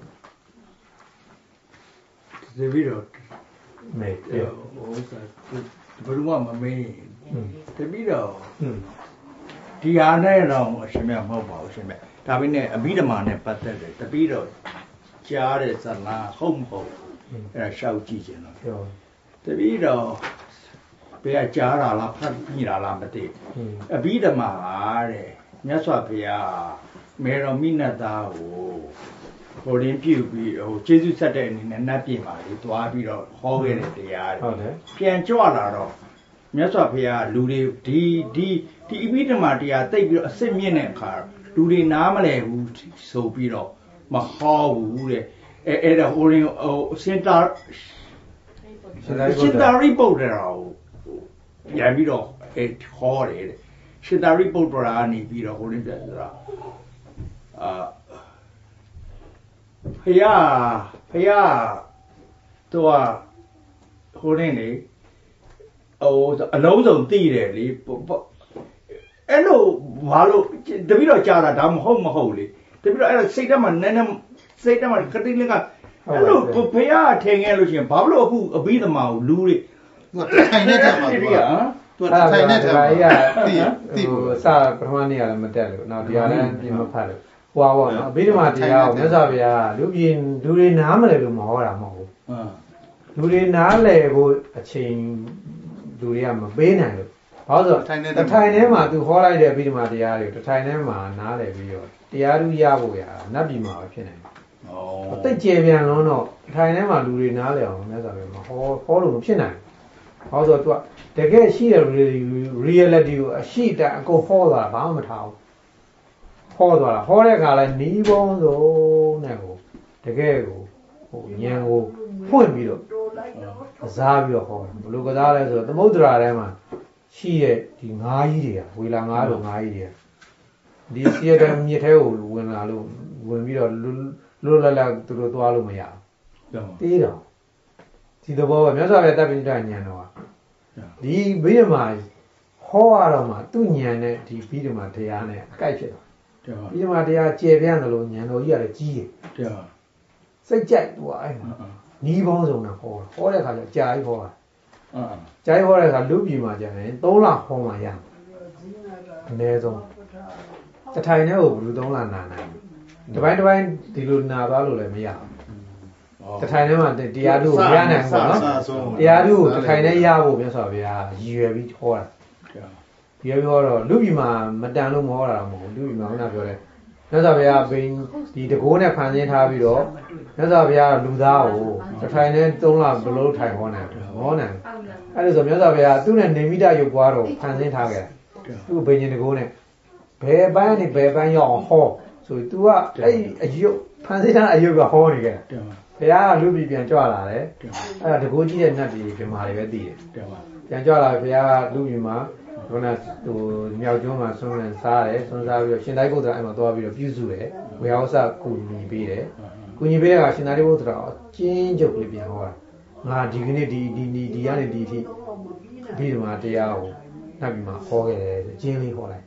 [SPEAKER 2] တပည့်တော်
[SPEAKER 1] မေးပြော
[SPEAKER 2] ဟိုစားဘယ်လိုမှမမေးတပည့်တော်ဒီဟာနဲ့တော့အရှင်မြတ်မဟုတ်ပါဘူးရှင်မြတ်ဒါပေမဲ့အဘိဓမ္မာနဲ့ပတ်သက်တယ်တပည့်တော်ကြားတဲ့ဇာနာဟုတ်မဟုတ်အဲ့ဒါရှောက်ကြည့်ခြင်းတော့ပြောတပည့်တော်ဘယ်ကကြားတာလားဖတ်မိတာလားမသိအဘိဓမ္မာတဲ့မြတ်စွာဘုရားမေတော်မိနတ်သားကိုဟိုရင်းပြုတ်ပြီးဟိုကျေးဇူးဆက်တဲ့အနေနဲ့နတ်ပြည်မှာလေတွားပြီးတော့ဟောခဲ့တဲ့တရားတွေ
[SPEAKER 1] ဟုတ်တယ်
[SPEAKER 2] ပြန်ကြွလာတော့မြတ်စွာဘုရားလူတွေဒီဒီဒီအဘိဓမ္မာတရားတိတ်ပြီးတော့အစစ်မြင့်တဲ့အခါလူတွေနားမလဲဘူးဆိုပြီးတော့မဟောဘူးတဲ့အဲအဲ့ဒါဟိုရင်းဟိုစင်တာစင်တာရိပုတ္တရာကိုပြန်ပြီးတော့ဟအဲခေါ်တယ်တဲ့ရှင်သာရိပုတ္တရာကနေပြီးတော့ဟိုရင်းပြဆိုတာအာဖယားဖယားတော့ဟိုရင်းနေဟိုအလုံးစုံသိတယ်လေအဲ့လိုဘာလို့တပည့်တော်ကြားတာဒါမဟုတ်မဟုတ်လေတပည့်တော်အဲ့စိတ်ထဲမှာနည်းနည်းစိတ်ထဲမှာကတိလင်းကအဲ့လိုဖယားထင်ခဲ့လို့ရှိရင်ဘာလို့အခုအဘိဓမ္မာကိုလူတွေ
[SPEAKER 8] သူကထိုင်နေတဲ့မှာသူကသူကထိုင်နေတဲ့မှာသိသိ
[SPEAKER 1] ဟိုစာပထမနေ့ကလည်းမတက်လို့နောက်တရားလည်းပြင်မဖတ်လို့ဟွာပေါ့နော်အဘိဓမ္မာတရားကိုမြတ်စွာဘုရားလူပြည်လူတွေနားမလဲလို့မဟောတာမဟုတ်ဘူးလူတွေနားလဲဖို့အချိန်လူတွေကမပေးနိုင်လို့ဘာလို့ဆိုတော့တထိုင်ထဲမှာသူဟောလိုက်တဲ့အဘိဓမ္မာတရားတွေကိုတထိုင်ထဲမှာနားလဲပြီးတော့တရားလူရဖို့ရနတ်ပြည်မှာပဲဖြစ်နိုင်တယ်။အသိကျေပြန်လုံးတော့တထိုင်ထဲမှာလူတွေနားလဲအောင်မြတ်စွာဘုရားမဟောဟောလို့မဖြစ်နိုင်ဘူး။ဘာလို့ဆိုတော့သူကတကယ်ရှိတဲ့ reality ကိုအရှိတအကုန်ဟောသွားတာဘာမှမထားဘူး။ဟောသွားတာဟောတဲ့အခါလဲနီးပေါင်းစုံနဲ့ကိုတကယ်ကိုဟိုဉာဏ်ကိုဖွင့်ပြီးတော့ကစားပြီးတော့ဟောတယ်ဘယ်လိုကစားလဲဆိုတော့သမုဒ္ဒရာထဲမှာရှိရဲ့ဒီငါးကြီးတွေကဝေလာငါးတို့ငါးကြီးတွေကဒီစီရတဲ့မြစ်ထဲကိုဝင်လာလို့ဝင်ပြီးတော့လွတ်လပ်လပ်သူတို့သွားလို့မရဘူးတေးတော့ဒီသဘောကမြတ်စွာဘုရားတပ်ပိဋကဉာဏ်တော်ဒီဘိဓမ္မာဟောရတော့မှသူ့ဉာဏ်နဲ့ဒီဘိဓမ္မာတရားနဲ့အကိုက်ဖြစ်တော့ဘိဓမ္မာတရားကျေပြန့်တယ်လို့ဉာဏ်တော်ကြီးကလည်းကြီးတယ်စိတ်ကြိုက်သူကအဲ့နီးပေါင်းစုံနဲ့ဟောဟောတဲ့အခါကျကြာကြီးဟောတာကြာကြီးဟောတဲ့အခါလူပြည်မှာကြာရင်သုံးလဟောမှရအနည်းဆုံးတထိုင်နဲ့ကိုဘယ်လိုသုံးလနာနိုင်တပိုင်းတပိုင်းဒီလိုနာသွားလို့လည်းမရဘူးတထိုင်ထဲမှာတရားသူကိုရနိုင်ဘူးပေါ့နော်တရားသူကိုတထိုင်ထဲရဖို့မြတ်စွာဘုရားရည်ရွယ်ပြီးဟောတာရည်ရွယ်ပြီးဟောတော့လူပြည်မှာမတန်လို့မဟောတာမဟုတ်ဘူးလူပြည်မှာခုနပြောတဲ့မြတ်စွာဘုရားဘိန်းဒီတကိုးနဲ့ဖန်ဆင်းထားပြီးတော့မြတ်စွာဘုရားလူသားကိုတထိုင်နဲ့သုံးလဘလို့ထိုင်ဟောနိုင်တယ်ဟောနိုင်အဲ့ဒါဆိုမြတ်စွာဘုရားသူ့နဲ့နေမိတရုပ်ပွားတော့ဖန်ဆင်းထားခဲ့တယ်သူ့ဘိန်းရှင်တကိုးနဲ့ဘယ်ပန်းနဲ့ဘယ်ပန်းရောက်အောင်ဟောဆို तू ကအဲ့အယုတ်ဖန်ဆင်းထားအယုတ်ကဟောနေခဲ့တယ်ဘုရားကလူပြည်ပြန်ကြွလာတယ်အဲ့ဒါတကိုးကြီးတဲ့နတ်တွေပြမာတွေပဲသိတယ်ပြန်ကြွလာဘုရားကလူပြည်မှာခုနဟိုမြောက်ကျွန်းမှာဆွမ်းလန်းစားတယ်ဆွမ်းစားပြီးတော့ရှင်သာရိပုတ္တရာအဲ့မှာသွားပြီးတော့ပြုစုတယ်ဝေဟောစကူညီပေးတယ်ကူညီပေးတဲ့အခါရှင်သာရိပုတ္တရာကျင်းကျုပ်လေးပြန်ဟောတာငါဒီကနေ့ဒီဒီဒီဒီကနေဒီအထိဘိဓမ္မာတရားကိုနတ်ပြည်မှာဟောခဲ့တယ်အကျဉ်းလေးဟောလိုက်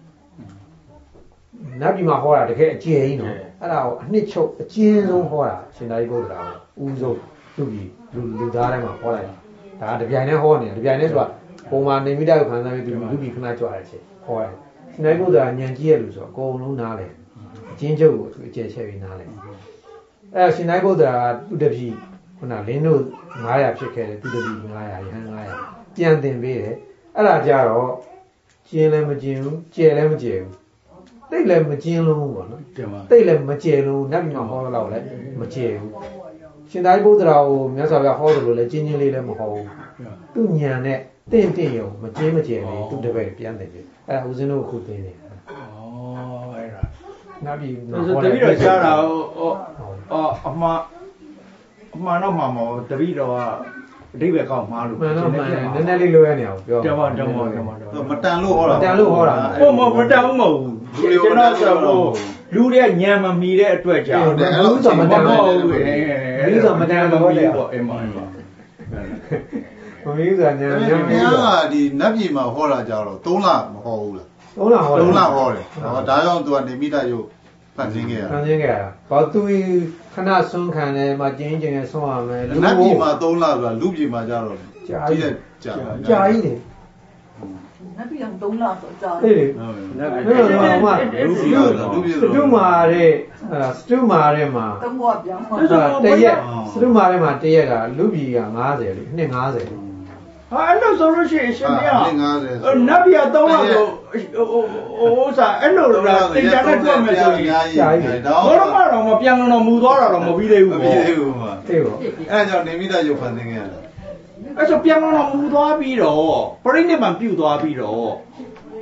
[SPEAKER 1] နတ်ပြည်မှာဟောတာတကယ်အကျယ်ကြီးနော်အဲ့ဒါကိုအနှစ်ချုပ်အကျဉ်းဆုံးဟောတာရှင်သာရိပုတ္တရာကိုဦးဆုံးလူပြည်လူလူသားတိုင်းမှာဟောလိုက်တာဒါတပြိုင်တည်းဟောနေတယ်တပြိုင်တည်းဆိုတာပုံမှန်နေမိတကိုခံစားပြီးသူလူပြည်ခဏကြွတဲ့အချိန်ဟောတယ်ရှင်သာရိပုတ္တရာဉာဏ်ကြီးရဲ့လူဆိုအကုန်လုံးနားလဲအကျဉ်းချုပ်ကိုသူအကျယ်ချဲ့ပြီးနားလဲအဲ့ရှင်သာရိပုတ္တရာသူတပည့်ခုနလင်းတို့ငါးရာဖြစ်ခဲ့တယ်သူတပည့်ငါးရာရဟန်းငါးရာပြန်သင်ပေးတယ်အဲ့ဒါကြတော့ကျင်းလည်းမကျင်းဘူးကျယ်လည်းမကျယ်ဘူးတိတ်လည်းမကျင်းလုံးဘူးပေါ့နော်တိတ်လည်းမကျယ်လုံးနတ်ပြည်မှာဟောတော့လည်းမကျယ်ဘူးရှင်သာရိပုတ္တရာကိုမြတ်စွာဘုရားဟောတယ်လို့လည်းကျင်းချင်းလေးလည်းမဟောဘူးသူ့ဉာဏ်နဲ့တင့်တင့်ရုံမကျင်းမကျယ်လေးသူ့တပည့်ပြန်တယ်ပြီအဲ့ဒါဦးဇင်းတို့ခုသိနေတယ်ဩအဲ့ဒါနတ်ပြည်မှာဟောတယ်တပည့်တော်ကြားတာအော်အမှားအမှားတော့မှာမဟုတ်တပည့်တော်ကအဓိပ္ပာယ်ကောက်မှားလို့မှန်တော့မှန်တယ်နည်းနည်းလေးလွယ်နေအောင်ပြောတယ်ပါတယ်ပါတယ်ပါမတန်လို့ဟောတာမတန်လို့ဟောတာဟုတ်မဟုတ်မတန်ဘူးမဟုတ်ဘူးကျွန်တော်ဆိုတော့လူတွေကညံမမီတဲ့အတွက်ကြောင့်လူဆိုမတန်ဘူးလူဆိုမတန်ဘူးပေါ့အမှန်ပါဘုရားကညံညံပြီးတော့
[SPEAKER 8] ဒီနတ်ပြည်မှာဟောတာကြတော့သုံးလမဟောဘူးလားသုံးလဟောတယ်သုံးလဟောတယ်ဟောဒါကြောင့်သူကနေမိတရုပ်ဖန်ဆင်းခဲ့ရဖန်ဆင်းခဲ့ရဘာသူခဏဆွန်းခံတယ်မကျင်းကျင်နဲ့ဆွန်းရမယ်လူနတ်ပြည်မှာသုံးလဆိုတာလူပြည်မှာကြတော့ကြာကြီးကြာကြာကြီးတယ်
[SPEAKER 3] နတ်ပြည်အောင်သုံးလဆိုကြာ
[SPEAKER 1] အေးနတ်ပြည်တော့မှလူပြည်တော့လူပြည်တော့စတုမာတဲ့စတုမာတဲ့မှာ
[SPEAKER 3] သုံးဘွားပြောင်း
[SPEAKER 1] တရက်စတုမာတဲ့မှာတရက်ကလူပြည်ကငါးဆယ်လေနှစ်ငါးဆယ်ဟာအဲ့လိုဆိုလို့ရှိရင်ရှင်ပြနတ်ပြည်သုံးလဆိုဟိုစားအဲ့လိုလားတင်ကြတဲ့တွေ့မယ်ဆိုရင်ကြာကြီးတော့ဘောရမတော့မပြန်တော့မူသွားတာတော့မပြီးသေးဘူးပေါ့မပြီးသေးဘူးမှာသိပါ
[SPEAKER 8] အဲ့ကြောင့်နေမိတရုပ်ဖန်သင်ခဲ့ရတယ်
[SPEAKER 1] အဲ့ဆိုပြန်တော့မူသွားပြီးတော့ပြိဋိနိဗ္ဗာန်ပြုသွားပြီးတော့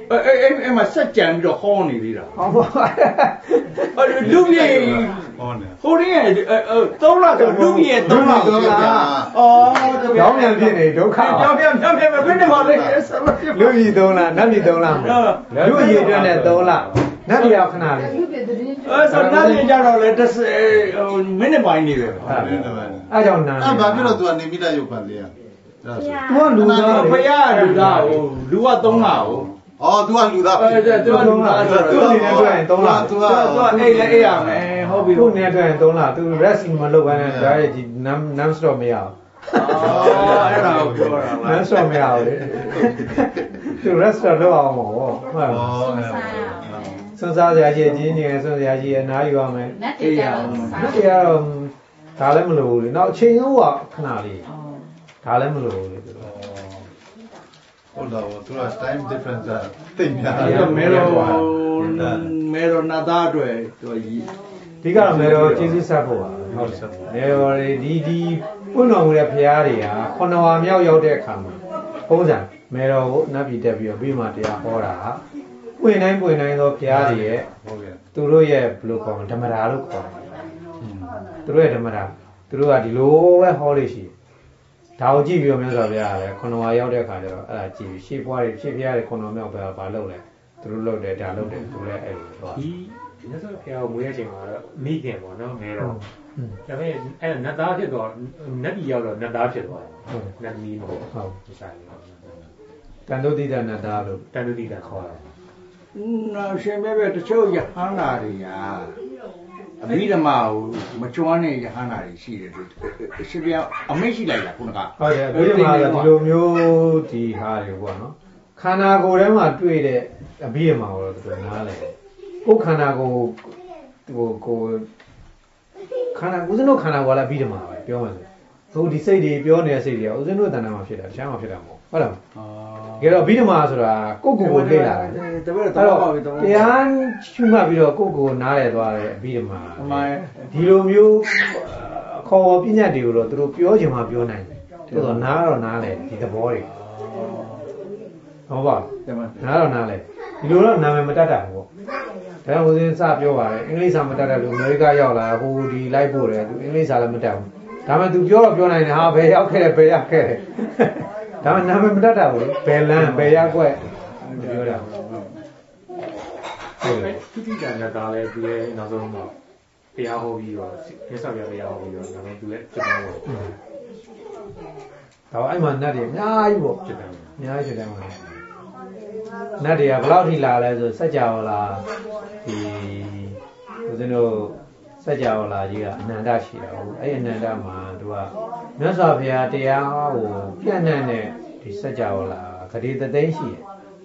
[SPEAKER 2] အဲ့အဲ့အဲ့မှာစက်ကြံပြီးတော့ဟောနေသေးတာ
[SPEAKER 1] ဟုတ်ပါ
[SPEAKER 2] အဲ့လူပြေဟောနေဟိုရင်းရဲ့သုံးလဆိုလူပြေသုံးလသုံးလအော်
[SPEAKER 1] ကြောင်းပြန်ဖြစ်နေဒုက္ခ
[SPEAKER 2] ကြောင်းပြန်ပြန်ပြန်ဘယ်နဲ့မှလဲ
[SPEAKER 1] လူကြီးသုံးလနတ်ပြည်သုံးလလူကြီးအတွက်နဲ့သုံးလနတ်ပြည်ခဏလေး
[SPEAKER 2] အဲ့ဆိုနတ်ပြည်ကြတော့လေတစ်ဟိုမိနစ်ပိုင်းနေပဲ
[SPEAKER 1] အဲ့ကြောင့်နာ
[SPEAKER 8] အဲ့ဘာဖြစ်လို့ तू ကနေမိတရုပ်ခံလေးอ่ะ
[SPEAKER 2] तू ကလူသားဖယားလူသားဟိုလူကသုံးလဟို
[SPEAKER 8] အော် तू ကလူသား
[SPEAKER 2] အဲ့ဒါ तू ကလူသားဆိုတော့
[SPEAKER 1] तू အနေနဲ့တွေ့ရင်သုံးလ
[SPEAKER 2] तू က तू ကအိတ်လည်းအိတ်ရမယ်ဟုတ်ပြီ
[SPEAKER 1] သူ့အနေနဲ့တွေ့ရင်သုံးလ तू rest မလုပ်ဘဲနဲ့ဒါရဲ့ဒီ non non stop မရအောင်
[SPEAKER 2] အော်အဲ့ဒါကိုပြောတာ
[SPEAKER 1] non stop မရအောင်လေသူ rest တော့အောင်ပါဘောဟုတ်ပါစွန်းစားစရာကြီးအချင်းချင်းစွန်းစရာကြီးအနားယူရမယ်
[SPEAKER 3] အေးရအောင်
[SPEAKER 1] ဒီကတော့ဒါလည်းမလိုဘူးလေနောက်အချိန်ဦးကခဏလေးဒါလည်းမလိုဘူးလေသူတော့
[SPEAKER 8] ဟုတ်တော့သူက time difference တိတ်များ
[SPEAKER 2] တယ်မဲတော့မဲတော့နာသားအတွက်သူကြီး
[SPEAKER 1] ဒီကတော့မဲတော့ကျေးဇူးဆက်ဖို့ပါဟုတ်ဆက်မဲတော့ဒီဒီပွင့်တော်မူတဲ့ဘုရားတွေကခုနဝါမြောက်ရောက်တဲ့အခါမှာပုံစံမဲတော်ကိုနတ်ပြည်တက်ပြီးတော့ပြီးမှတရားဟောတာပွင့်တိုင်းပွင့်တိုင်းသောဘုရားတွေရဲ့ဟုတ်ကဲ့သူတို့ရဲ့ဘယ်လိုခေါ်မလဲဓမ္မတာလို့ခေါ်တယ်သူတို့ရဲ့ဓမ္မတာသူတို့ကဒီလိုပဲဟောလို့ရှိဒါကိုကြည့်ပြီးတော့မြတ်စွာဘုရားကလည်းခုနဝါရောက်တဲ့အခါကျတော့အဲ့ဒါကြည့်ပြီးရှေ့ဘွားတွေရှေ့ဘုရားတွေခုနမြောက်ပဲဘာလုပ်လဲသူတို့လုပ်တယ်ဒါလုပ်တယ်သူလည်းအဲ့လိုဟော
[SPEAKER 4] ဒီမြတ်စွာဘုရားကိုမွေးရချိန်မှာတော့မိခင်ပေါ့နော်ငယ်တော့ဒါပေမဲ့အဲ့နတ်သားဖြစ်တော့နတ်ပြည်ရောက်တော့နတ်သားဖြစ်သွားတယ်နတ်မီးမဟုတ်ဟုတ်ဒီဆိုင်
[SPEAKER 1] တန်တုတိတနတ်သားလို့
[SPEAKER 4] တန်တုတိတခေါ်တယ်
[SPEAKER 2] နော်ရှင်မဲပဲတချို့ယဟန္တာတွေကအဘိဓမ္မာကိုမကျွမ်းတဲ့ယဟန္တာတွေရှိတယ်သူရှင်ပြအမိတ်ရှိလိုက်တာခုနက
[SPEAKER 1] ဟုတ်တယ်အဘိဓမ္မာကဒီလိုမျိုးဒီဟာတွေပေါ့နော်ခန္ဓာကိုယ်ထဲမှာတွေ့တဲ့အဘိဓမ္မာကိုတော့သူနားလဲကိုယ်ခန္ဓာကိုယ်ဟိုကိုခန္ဓာဦးဇင်းတို့ခန္ဓာကိုယ်လည်းအဘိဓမ္မာပဲပြောမှဆိုဟိုဒီစိတ်တွေပြောနေတဲ့စိတ်တွေကဦးဇင်းတို့တဏ္ဍာမှာဖြစ်တာတခြားမှာဖြစ်တာမဟုတ်ဟုတ်လားကဲတော့အဘိဓမ္မာဆိုတာကိုယ့်ကိုယ်ကိုလေ့လာတယ်
[SPEAKER 2] တပည့်တော်ပါပြီတော့
[SPEAKER 1] တရားရှုမှတ်ပြီးတော့ကိုယ့်ကိုယ်နားလည်သွားတယ်အဘိဓမ္မာဒီလိုမျိုးခေါ်ပညာတွေကိုတော့သူတို့ပြောချင်မှပြောနိုင်တယ်တိုးတော့နားတော့နားလည်ဒီသဘောတွေဟုတ်ပါနားတော့နားလည်ဒီလိုတော့နာမည်မတတ်တာပေါ့ဒါကဦးစင်းစပြောပါတယ်အင်္ဂလိပ်စာမတတ်တဲ့လူအမေရိကရောက်လာဟိုဒီလိုက်ပို့တယ်သူအင်္ဂလိပ်စာလည်းမတတ်ဘူးဒါမှ तू ပြောတော့ပြောနိုင်တယ်ဟာဘယ်ရောက်ခဲ့တယ်ဘယ်ရောက်ခဲ့တယ်ဒါမှနာမည်မတတ်တာဘူးဘယ်လမ်းဘယ်ရောက်ွက်ပြောတာ
[SPEAKER 4] ဟုတ်သူတိကျတဲ့ဒါလည်းသူရဲ့နောက်ဆုံးတော့တရားဟောပြီးတော့မြတ်စွာဘုရားတရားဟောပြီးတော့ဒါလည်းသူရဲ့ဖြစ်တယ်ပေါ့
[SPEAKER 1] ဒါအဲ့မှာနတ်တွေအများကြီးပေါ့ဖြစ်တယ်အများကြီးဖြစ်တယ်မှာနတ်တွေကဘယ်လောက်ထိလာလဲဆိုစัจ java လာဒီဦးဇင်းတို့စัจ java လာကြီးကအနန္တရှိတာဟုတ်အဲ့အနန္တမှာသူကမြတ်စွာဘုရားတရားကိုပြန့်နှံ့တဲ့ဒီစัจ java လာဂရေတသိန်းရှိတယ်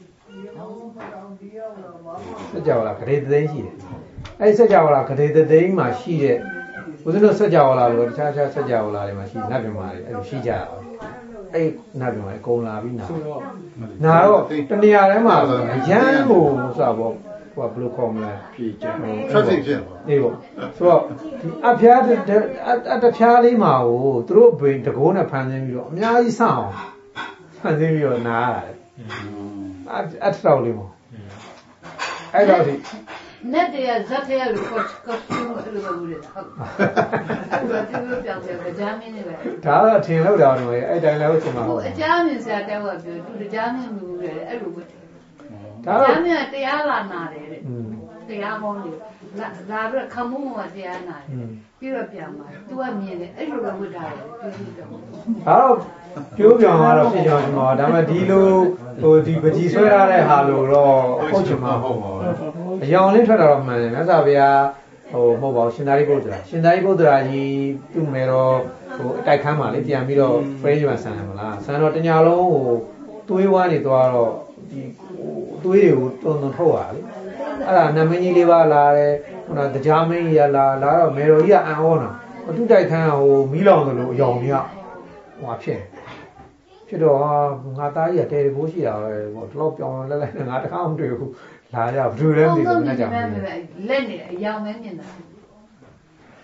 [SPEAKER 1] စัจ java လာဂရေတသိန်းရှိတယ်အဲ့စัจ java လာဂရေတသိန်းမှာရှိတဲ့ဦးဇင်းတို့စัจ java လာလို့တခြားခြားစัจ java လာတွေမှာရှိနတ်ပြည်မှာတွေအဲ့လိုရှိကြတာအဲ့နတ်ပြည်မှာအကုန်လာပြီးနာနာတော့တနေရာတိုင်းမှာအရန်ကိုဆိုတာပေါ့ဟိုဘယ်လိုခေါ်မလဲ
[SPEAKER 8] ဖြည့်ချင် traffic ဖြစ်ပါ
[SPEAKER 1] အေးပေါ့ဆိုတော့ဒီအဖျားအတဖျားလေးမှာကိုသူတို့ဘိန်းတကိုးနဲ့ဖန်ဆင်းပြီးတော့အများကြီးစအောင်ဖန်ဆင်းပြီးတော့နားရတယ်အအထောက်လေးပေါ့အဲ့တော့ဒီ
[SPEAKER 7] နဲ့တည်းဇက်ထဲလို့ကော့ကော့စတူးလို့ပြောလို့ဟုတ်အဲ့ဒါသူတို့ပြောင်းတယ်ကြားမင်းတွေပဲ
[SPEAKER 1] ဒါတော့ထင်လို့တာတော့အဲ့တိုင်းလည်းဟုတ်ချင်မှာ
[SPEAKER 7] ဟုတ်အကြားမင်းဆရာတဲဝပြောသူကြားမင်းလူတွေအဲ့လိုပဲဒါတော့ကြားမင်းတရားလာနာတယ်တဲ့တရားဟောနေလာလာပြီးခမုံမှာတရားနာတယ်ပြီးတော့ပြန်มา तू ကမြင်တယ်အဲ့လိုပဲဝတ်ထားတယ်ပြီးတော့
[SPEAKER 1] ဒါတော့ကျိုးပြောင်ကတော့ဖြစ်ကြမှာဒါပေမဲ့ဒီလိုဟိုဒီပကြီးဆွဲထားတဲ့ဟာလို့တော့ဟုတ်ချင်မှာဟုတ်ပါဘူးအယောင်လေးထွက်တာတော့မှန်တယ်မြတ်စွာဘုရားဟိုမဟုတ်ပါဘူးရှင်သာရိပုတ္တရာရှင်သာရိပုတ္တရာကြီးသူ့မယ်တော့ဟိုအတိုက်ခန်းမှာလေပြန်ပြီးတော့ frame မှာဆန်တယ်မလားဆန်တော့တညာလုံးဟိုသွေးဝါးနေသွားတော့ဒီဟိုသွေးတွေကိုတုံတုံထုတ်ရလေအဲ့ဒါနမင်းကြီးလေးပါလာတယ်ခုနတရားမင်းကြီးရလာလာတော့မယ်တော်ကြီးကအံ့ဩတာအတုတိုက်ခန်းဟိုမီးလောင်တယ်လို့အယောင်ကြီးကဟိုဖြစ်ဖြစ်တော့ငါသားကြီးကတဲတကိုးရှိတာပဲဟိုတော့ပြောင်းလဲလဲငါတခါမှမတွေ့ဘူးလာကြဘယ်သူလဲမသိဘူးနဲ့ကြောင်
[SPEAKER 7] လက်နေအယောင်မဲမြင်တာ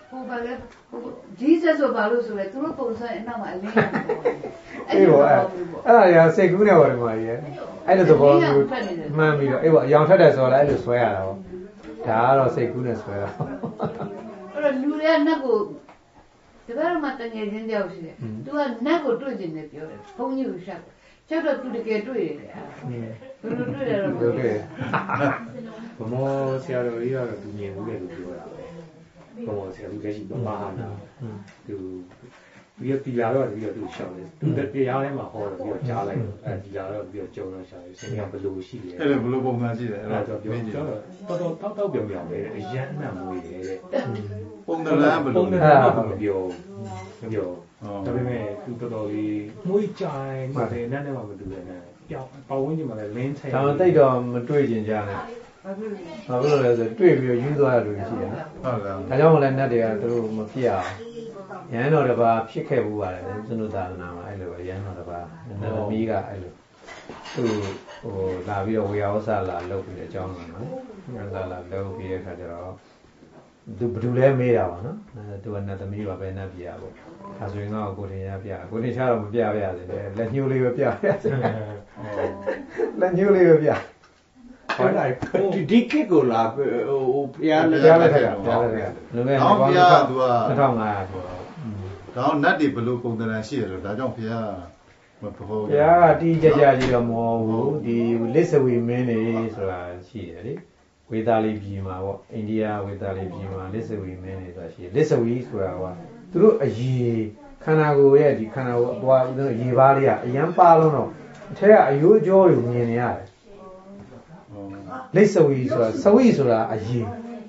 [SPEAKER 7] ဟိုဘာလဲဒီဆက်ဆိုဘာလို့ဆိုလဲသူတို့ပုံစံအနောက်မှာအလင်းရောင်ပေါ်
[SPEAKER 1] အေးပေါ့အဲ့အဲ့ဒါစိတ်ကူးနေပါတယ်မာကြီးအဲ့လိုသဘောမျိုးမှန်းပြီးတော့အေးပေါ့အယောင်ထက်တယ်ဆိုတော့လည်းအဲ့လိုဆွဲရတာပေါ့ဒါကတော့စိတ်ကူးနဲ့ဆွဲတာ
[SPEAKER 7] အဲ့တော့လူတွေကနတ်ကိုဒီဘက်မှာတငယ်ချင်းတယောက်ရှိတယ်သူကနတ်ကိုတွေ့ကျင်တယ်ပြောတယ်ဘုန်းကြီးကိုရှက်ချက်တော့သူတကယ်တွေ့ရတယ်ဘယ်လိုတွေ့ရတော့
[SPEAKER 1] တွေ့
[SPEAKER 4] ဘမောဆရာတော်ကြီးကတော့သူမြင်ဘူးလေလို့ပြောတာပဲဘမောဆရာသူလက်ရှိတော့မဟာနာသူပြီးတော့ဒီလာတော့ပြီးတော့သူရှောက်တယ်သူတရားထဲမှာဟောတယ်ပြီးတော့ကြားလိုက်အဲဒီလာတော့ပြီးတော့ကြုံတော့ရှောက်တယ်ဆင်ကဘယ်လိုရှိလဲ
[SPEAKER 8] အဲ့လိုဘယ်လိုပုံစံရှိလဲ
[SPEAKER 4] အဲ့တော့ပြောကြတော့တော်တော်တောက်တောက်ပြောင်ပြောင်ပဲအရန်မှန်မွေးတယ်တဲ့
[SPEAKER 8] ပုံစံလားဘယ်လို
[SPEAKER 4] ပုံစံတော့မပြောမပြောဒါပေမဲ့သူတော်တော်လေးမွေးကြိုင်မှတယ်နဲ့နဲ့မှမတူတယ်နဲ့ပြောင်းပဝင်းကြီးမှာလည်းလင်းထိုင်
[SPEAKER 1] ဒါမှတိတ်တော့မတွေ့ကျင်ကြနဲ့ဘာဖြစ်လို့လဲဆိုတွေ့ပြီးယူသွားရလို့ရှိတယ်နော်ဟုတ်ကဲ့ဒါကြောင့်လည်းနတ်တွေကသူတို့မဖြစ်အောင်ရဟန်းတော်တစ်ပါးဖြစ်ခဲ့ဘူးပါတယ်သနုသာသနာမှာအဲ့လိုပဲရဟန်းတော်တစ်ပါးနတ်သမီးကအဲ့လိုသူဟိုလာပြီးတော့ဝေယဝဆလာလုပ်ပြီးတဲ့အကြောင်းကတော့နော်ဝေယဝဆလာလုပ်ပြီးတဲ့အခါကျတော့သူဘယ်သူလဲမေးတာပါနော်သူကနတ်သမီးပါပဲနတ်ပြပေါ့ဒါဆိုရင်တော့ကိုတင်ရပြကိုတင်ချတော့မပြပြရစေလက်ညှိုးလေးပဲပြပြစေလက်ညှိုးလေးပဲပြ
[SPEAKER 2] ဟုတ်လားဒီကိတ်ကိုလာဟိုဘုရားလက်
[SPEAKER 1] ပြလက်ထက်ကပြလက်ထက်ကလူငယ်
[SPEAKER 8] တော့ဘုရားသူက
[SPEAKER 1] နှစ်ထောင်ငါးရာဆိုတော့
[SPEAKER 8] ဒါနတ်တွေဘလို့ပုံသဏ္ဍာန်ရှိတယ်လို့ဒါကြောင့်ဘုရားမဘု
[SPEAKER 1] ရားဘုရားကတီးကြကြကြီးတော့မဟုတ်ဘူးဒီလစ်စဝီမင်းနေဆိုတာရှိတယ်လေဝေသာလီပြည်မှာပေါ့အိန္ဒိယဝေသာလီပြည်မှာလစ်စဝီမင်းနေဆိုတာရှိတယ်လစ်စဝီဆိုတာကသူတို့အရေခန္ဓာကိုယ်ရဲ့ဒီခန္ဓာကိုယ်အပွားဦးဆုံးရေပါးလေးကအရန်ပါလုံးတော့အထက်ကအယိုးကြောကိုမြင်နေရတယ်လိတ်စဝီဆိုတာစဝီဆိုတာအရေ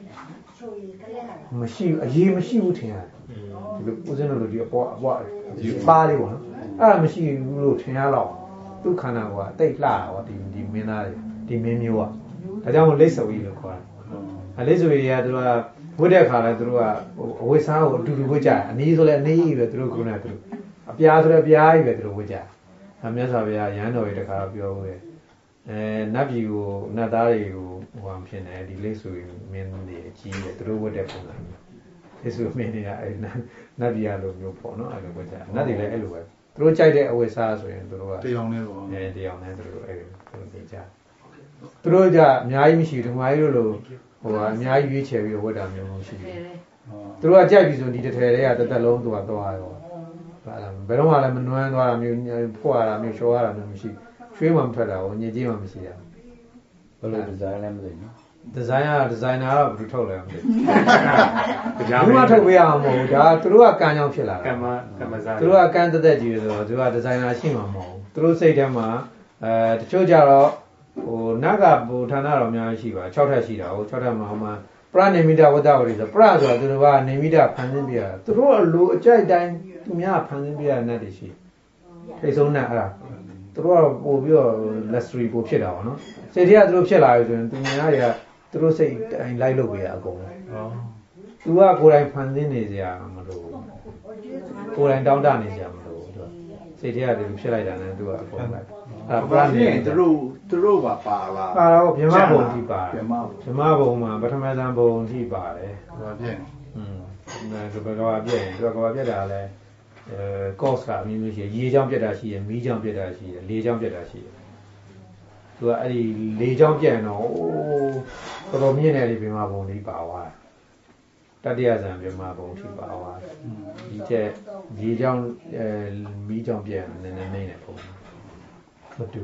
[SPEAKER 1] မရှိဘူးအရေမရှိဘူးထင်ရတယ်ဒီလိုဦးစင်းတို့ဒီအပွားအပွားပါလေးပေါ့နော်အဲ့ဒါမရှိဘူးလို့ထင်ရတော့သူ့ခန္ဓာကိုယ်ကတိတ်လှတာပေါ့ဒီဒီမင်းသားတွေဒီမင်းမျိုးကဒါကြောင့်လိတ်စဝီလို့ခေါ်တာအလိတ်စဝီတွေကသူကဝတ်တဲ့ခါလဲသူတို့ကအဝိစားကိုအတူတူဝတ်ကြတယ်အနည်းဆိုလဲအနည်းကြီးပဲသူတို့ကုနာသူတို့အပြားဆိုလဲအပြားကြီးပဲသူတို့ဝတ်ကြတယ်အမြတ်စွာဘုရားရဟန်းတော်တွေတခါပြောဦးတယ်အဲနတ်ပြည်ကိုနတ်သားတွေကိုဟိုဖြစ်နေဒီလိတ်ဆိုမင်းတွေအကြီးတယ်သူတို့ဝတ်တဲ့ပုံစံမျိုးလိတ်ဆိုမင်းတွေကအဲနတ်ပြည်ရလိုမျိုးပေါ့နော်အဲ့လိုဝတ်ကြတယ်နတ်တွေလည်းအဲ့လိုပဲသူတို့ကြိုက်တဲ့အဝိစားဆိုရင်သူတို့က
[SPEAKER 8] တရားနဲ့ပေါ့
[SPEAKER 1] အဲတရားနဲ့သူတို့အဲ့လိုသူတို့ကြသူတို့ကြအများကြီးမရှိဘူးဓမ္မကြီးတို့လိုဟိုကအများကြီးရွေးချယ်ပြီးဝတ်တာမျိုးမရှိဘူးသူတို့ကကြိုက်ပြီဆိုဒီတစ်ထည်တွေကတစ်သက်လုံးသူကသွားရောဟာလားဘယ်တော့မှလည်းမနှွမ်းသွားတာမျိုးဖွာတာမျိုးရှော်ရတာမျိုးမရှိရွှေမှမထွက်တာဘူးညစ်ကြေးမှမရှိတာ
[SPEAKER 5] ဘယ်လိုဒီဇိုင်းလဲမသိနော်
[SPEAKER 1] ဒီဇိုင်းကဒီဇိုင်နာတော့ဘယ်လိုထုတ်လဲမသိဘူးကြားမထုတ်ပေးရအောင်မဟုတ်ဘူးဒါသူတို့ကကံကြောင့်ဖြစ်လာတာ
[SPEAKER 4] ကံမကံမစား
[SPEAKER 1] သူတို့ကကံတက်တက်ကြီးဆိုတော့သူကဒီဇိုင်နာရှိမှာမဟုတ်ဘူးသူတို့စိတ်ထဲမှာအဲတချို့ကြတော့ဟိုနတ်ကဘူဌာနတော်များရှိပါ၆ထပ်ရှိတာဟို၆ထပ်မှာဟိုမှာပရနေမိတဝတ္တဝရီဆိုပရဆိုတာသူတို့ကနေမိတဖန်ဆင်းပြရသူတို့အလိုအကြိုက်တိုင်းသူများဖန်ဆင်းပြရတဲ့နတ်တွေရှိထိတ်ဆုံးနတ်အဲ့ဒါသူတို့ကပို့ပြီးတော့ luxury ပို့ဖြစ်တာပေါ့နော်စိတ်ထဲကသူတို့ဖြစ်လာပြီဆိုရင်သူများတွေကသူတို့စိတ်တိုင်းလိုက်လုပ်ပေးရအကုန်လုံးဟောသူကကိုယ်တိုင်ဖန်ဆင်းနေစရာမလိုဘူးကိုယ်တိုင်တောင်းတနေစရာမလိုဘူးသူကစိတ်ထဲကသူဖြစ်လိုက်တာနဲ့သူကအကုန်လိုက်
[SPEAKER 2] အဲ့ပရနေသူတို့သူတို့ပါပါလား
[SPEAKER 1] ပါတော့ဗြဟ္မဘုံထိပါတယ်ဗြဟ္မဘုံမှာပထမဇန်ဘုံထိပါတယ်
[SPEAKER 8] ဟောပြည့်
[SPEAKER 1] อืมဒါဘယ်တော့ပြည့်ရင်သူကဘာပြည့်တာလဲအဲ cost ကအမျိုးမျိုးရှိရေချောင်းပြတ်တာရှိရမီးချောင်းပြတ်တာရှိရလေချောင်းပြတ်တာရှိရသူကအဲ့ဒီလေချောင်းပြတ်ရင်တော့တော်တော်မြင့်တယ်ဒီဗြဟ္မဘုံထိပါသွားတာတတိယဇန်ဗြဟ္မဘုံထိပါသွားတယ်ဒီချက်ရေချောင်းအဲမီးချောင်းပြတ်နည်းနည်းနေတယ်ပုံမတူ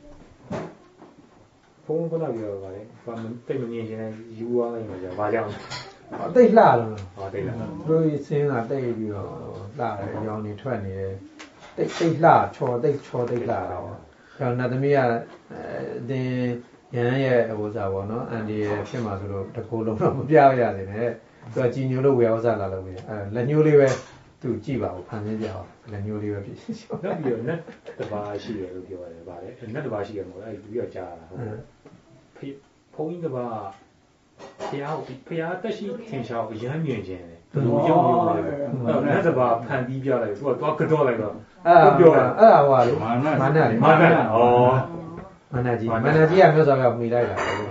[SPEAKER 4] ဖုန်းကလည်းပြောပါလေဘာမှတိတ်မမြင်ရင်ယူသွားလိုက်မှာကြာဘာကြောင့်
[SPEAKER 1] အတိတ်လှလား
[SPEAKER 4] ဟောတိတ်လှ
[SPEAKER 1] သူတို့စင်းကတိတ်ပြီးတော့လှတယ်ရောင်နေထွက်နေတယ်တိတ်တိတ်လှချော်တိတ်ချော်တိတ်လှတော့အဲနတ်သမီးကအတင်းရဟန်းရဲ့ဟိုစားပေါ့နော်အန်ဒီရဲ့ဖြစ်မှာဆိုတော့တကူလုံးတော့မပြရရတယ်နဲ့သူကကြည်ညိုလို့ဝေယောစားလာလို့ပဲအဲလက်ညှိုးလေးပဲသူကြည့်ပါဦးဖန်ဆင်းပြအောင်လက်ညှိုးလေးပဲဖြစ်
[SPEAKER 4] ရှောနောက်ပြီးတော့နတ်တဘာရှိတယ်လို့ပြောရတယ်ဗါလေနတ်တဘာရှိတယ်မို့အဲ့ဒီပြီးတော့ကြားတာဟုတ်ဖေဖုန်းကြီးတဘာဖျားဖျားတက်ရှိထင်ရှားရမ်းမြင်ခြင်းတယ်ဘယ်လိုရုံးလို့လဲအဲ့နတ်တဘာဖန်ပြီးပြလိုက်သူကသွားကတော့လိုက်တော့
[SPEAKER 1] အဲ့ပြောတာအဲ့ဒါဟိုကလေ
[SPEAKER 8] မာန
[SPEAKER 1] မာနလေ
[SPEAKER 4] မာနဩ
[SPEAKER 1] မာနကြီးမာနကြီးကမျိုးဆောင်ကမှီလိုက်တာဟ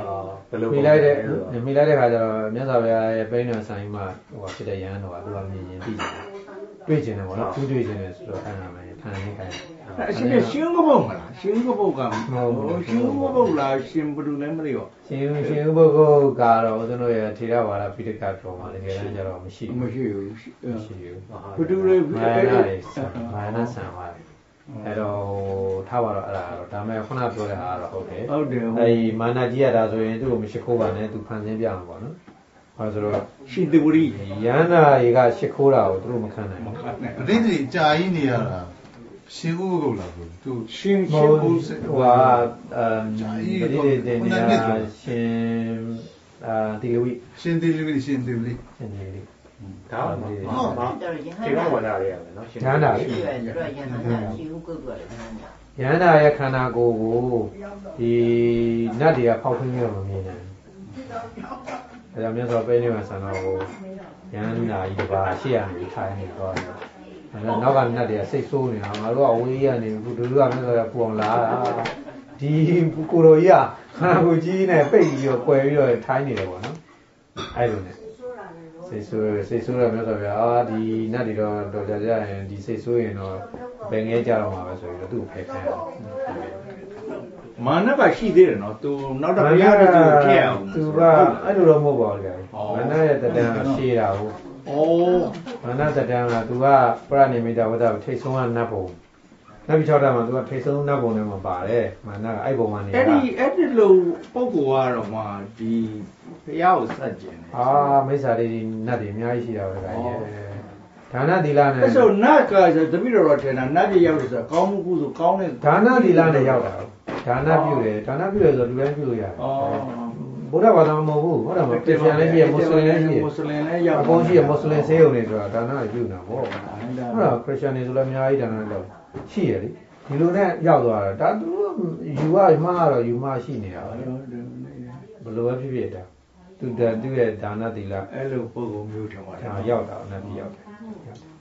[SPEAKER 1] မိလိုက်တဲ့မိလိုက်တဲ့ခါကျတော့မြတ်စွာဘုရားရဲ့ပြိဋိနိဗ္ဗာန်ဆိုင်မှာဟိုဖြစ်တဲ့ယဟန်တော်ကသူကမြင်ရင်သိတယ်တွေ့ကျင်တယ်ပေါ့နော်သူတွေ့ကျင်တယ်ဆိုတော့အဲ့ဒါမှခံနေခိုင်း
[SPEAKER 2] အရှင်ရှင်းကပုတ်မလားရှင်းကပုတ်ကမဟုတ်ရှင်းကပုတ်လားရှင်ဘယ်သူလဲမသိရော
[SPEAKER 1] ရှင်ရှင်ဘုဂုတ်ကတော့ဦးဇင်းတို့ရဲ့ထေရဝါဒပိဋကတော်မှာလည်းတကယ်တမ်းကျတော့မရှိဘူး
[SPEAKER 2] မရှိဘူး
[SPEAKER 1] မရှိဘူး
[SPEAKER 2] ဘယ်သူလဲ
[SPEAKER 1] မာနလေးမာနဆံပါတယ်အဲ့တော့ထားပါတော့အဲ့ဒါတော့ဒါမဲ့ခုနပြောတဲ့ဟာကတော့ဟုတ်တယ်
[SPEAKER 2] ဟုတ်တယ်
[SPEAKER 1] အဲ့ဒီမာနကြီးရတာဆိုရင်သူ့ကိုမရှိခိုးပါနဲ့သူဖန်ဆင်းပြမှာပေါ့နော်ဘာဆိုတော့
[SPEAKER 2] ရှင်သေဝရိ
[SPEAKER 1] ယန္တာတွေကရှိခိုးတာကိုသူတို့မခံနိုင်ဘူး
[SPEAKER 8] အတိတ်ကြီးကြာကြီးနေရတာရှင်ဥပကုတ်လားကိုသူ
[SPEAKER 2] ရှင်
[SPEAKER 1] ရှင်ဟိုဟာအမ်ဒီဒီဒီနေရာရှင်အာတီလဝိ
[SPEAKER 8] ရှင်တီလဝိရှင်တီလဝိ
[SPEAKER 1] ရှင်တီလဝိ
[SPEAKER 4] ဒါမှမဟုတ်ဒီကဝန္တာတွေရမယ်နော်
[SPEAKER 1] ရှင်ယန္တာ
[SPEAKER 3] ရှိတယ်ဆိုတော့ယန္တာရှင်ဥကုတ်ကလည်း
[SPEAKER 1] ယန္တာရဲ့ခန္ဓာကိုယ်ကိုဒီနတ်တွေကဖောက်ထွင်းပြီးတော့မမြင်နိုင်ဘူးဒါကြောင့်မြတ်စွာဘုရားပြိဋိနိဗ္ဗာန်ဆံတော်ကိုယန္တာကြီးတစ်ပါးရှေ့ရနေထိုင်နေတော့တယ်အဲ့နောက်ကနတ်တွေကစိတ်ဆိုးနေတာငါတို့ကအဝေးရနေဘူးတို့ကမြတ်စွာဘုရားပူအောင်လာဒီကိုရိုကြီးကခန္ဓာကိုယ်ကြီးနဲ့ပိတ်ပြီးတော့ကွယ်ပြီးတော့ထိုင်နေတယ်ပေါ့နော်အဲ့လိုနဲ့စိတ်ဆိုးစိတ်ဆိုးရမြတ်စွာဘုရားအာဒီနတ်တွေတော့တော်ကြကြရင်ဒီစိတ်ဆိုးရင်တော့ဘယ်ငဲကြတော့မှာပဲဆိုပြီးတော့သူ့ကိုဖယ်ခိုင်းတယ်
[SPEAKER 2] မာနကရှိသေးတယ်နော်သူနောက်တော့ဘုရားတူဖြစ်အောင်
[SPEAKER 1] သူကအဲ့လိုတော့မဟုတ်ပါဘူးခင်ဗျာမာနရဲ့တဏ္ဍာရှည်တာဟုတ်
[SPEAKER 2] ဩ
[SPEAKER 1] မာနတဏ္ဍာကသူကပရဏိမိတဝတ္တထိတ်ဆုံးကနတ်ဘုံနတ်ပြီး၆တာမှာသူကထိတ်ဆုံးနတ်ဘုံထဲမှာပါတယ်မာနကအဲ့ဘုံမှာနေ
[SPEAKER 2] အဲ့ဒီအဲ့ဒီလိုပုံကောကတော့မှဒီဘုရားကိုစัจကျင်
[SPEAKER 1] တယ်အာမိစ္ဆာတွေနတ်တွေအများကြီးရှိတာပဲခင်ဗျာဒါနသီလနဲ့
[SPEAKER 2] အဲ့ဆိုနတ်ကဆိုတပိတော်တော်ထင်တာနတ်ကြီးရောက်တယ်ဆိုကောင်းမှုကုသိုလ်ကောင်းတဲ့
[SPEAKER 1] ဒါနသီလနဲ့ရောက်တာဒါနပြုတယ်ဒါနပြုတယ်ဆိုလူတိုင်းပြုလို့ရတယ်ဘုရားဘာသာမဟုတ်ဘူးဟုတ်တယ်မခရစ်ယာန်လည်းရှိရမွတ်စလင်လည်းရှိရ
[SPEAKER 2] မွတ်စလင်လည်းရောက်
[SPEAKER 1] အကုန်ရှိရမွတ်စလင်ဆေးရုံတွေဆိုတာဒါနတွေပြုနေတာပေါ့ဟုတ်လားခရစ်ယာန်တွေဆိုလည်းအများကြီးဒါနလုပ်ရှိရလေဒီလိုနဲ့ရောက်သွားတာဒါသူယူရမှားတော့ယူမရှိနေတာဘယ်လိုပဲဖြစ်ဖြစ်တာသူတန်သူ့ရဲ့ဒါနသီလ
[SPEAKER 2] အဲ့လိုပုံပုံမျိုးထင်ပါ
[SPEAKER 1] တယ်ရောက်တာနဲ့ပြီးရောက်တယ်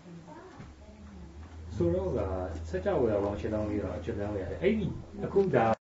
[SPEAKER 4] ဆိုတော့ကစัจ java ဝေယပေါင်းရှင်းတောင်းပြီးတော့အချက်ပြောင်းရတယ်အဲ့ဒီအခုဒါ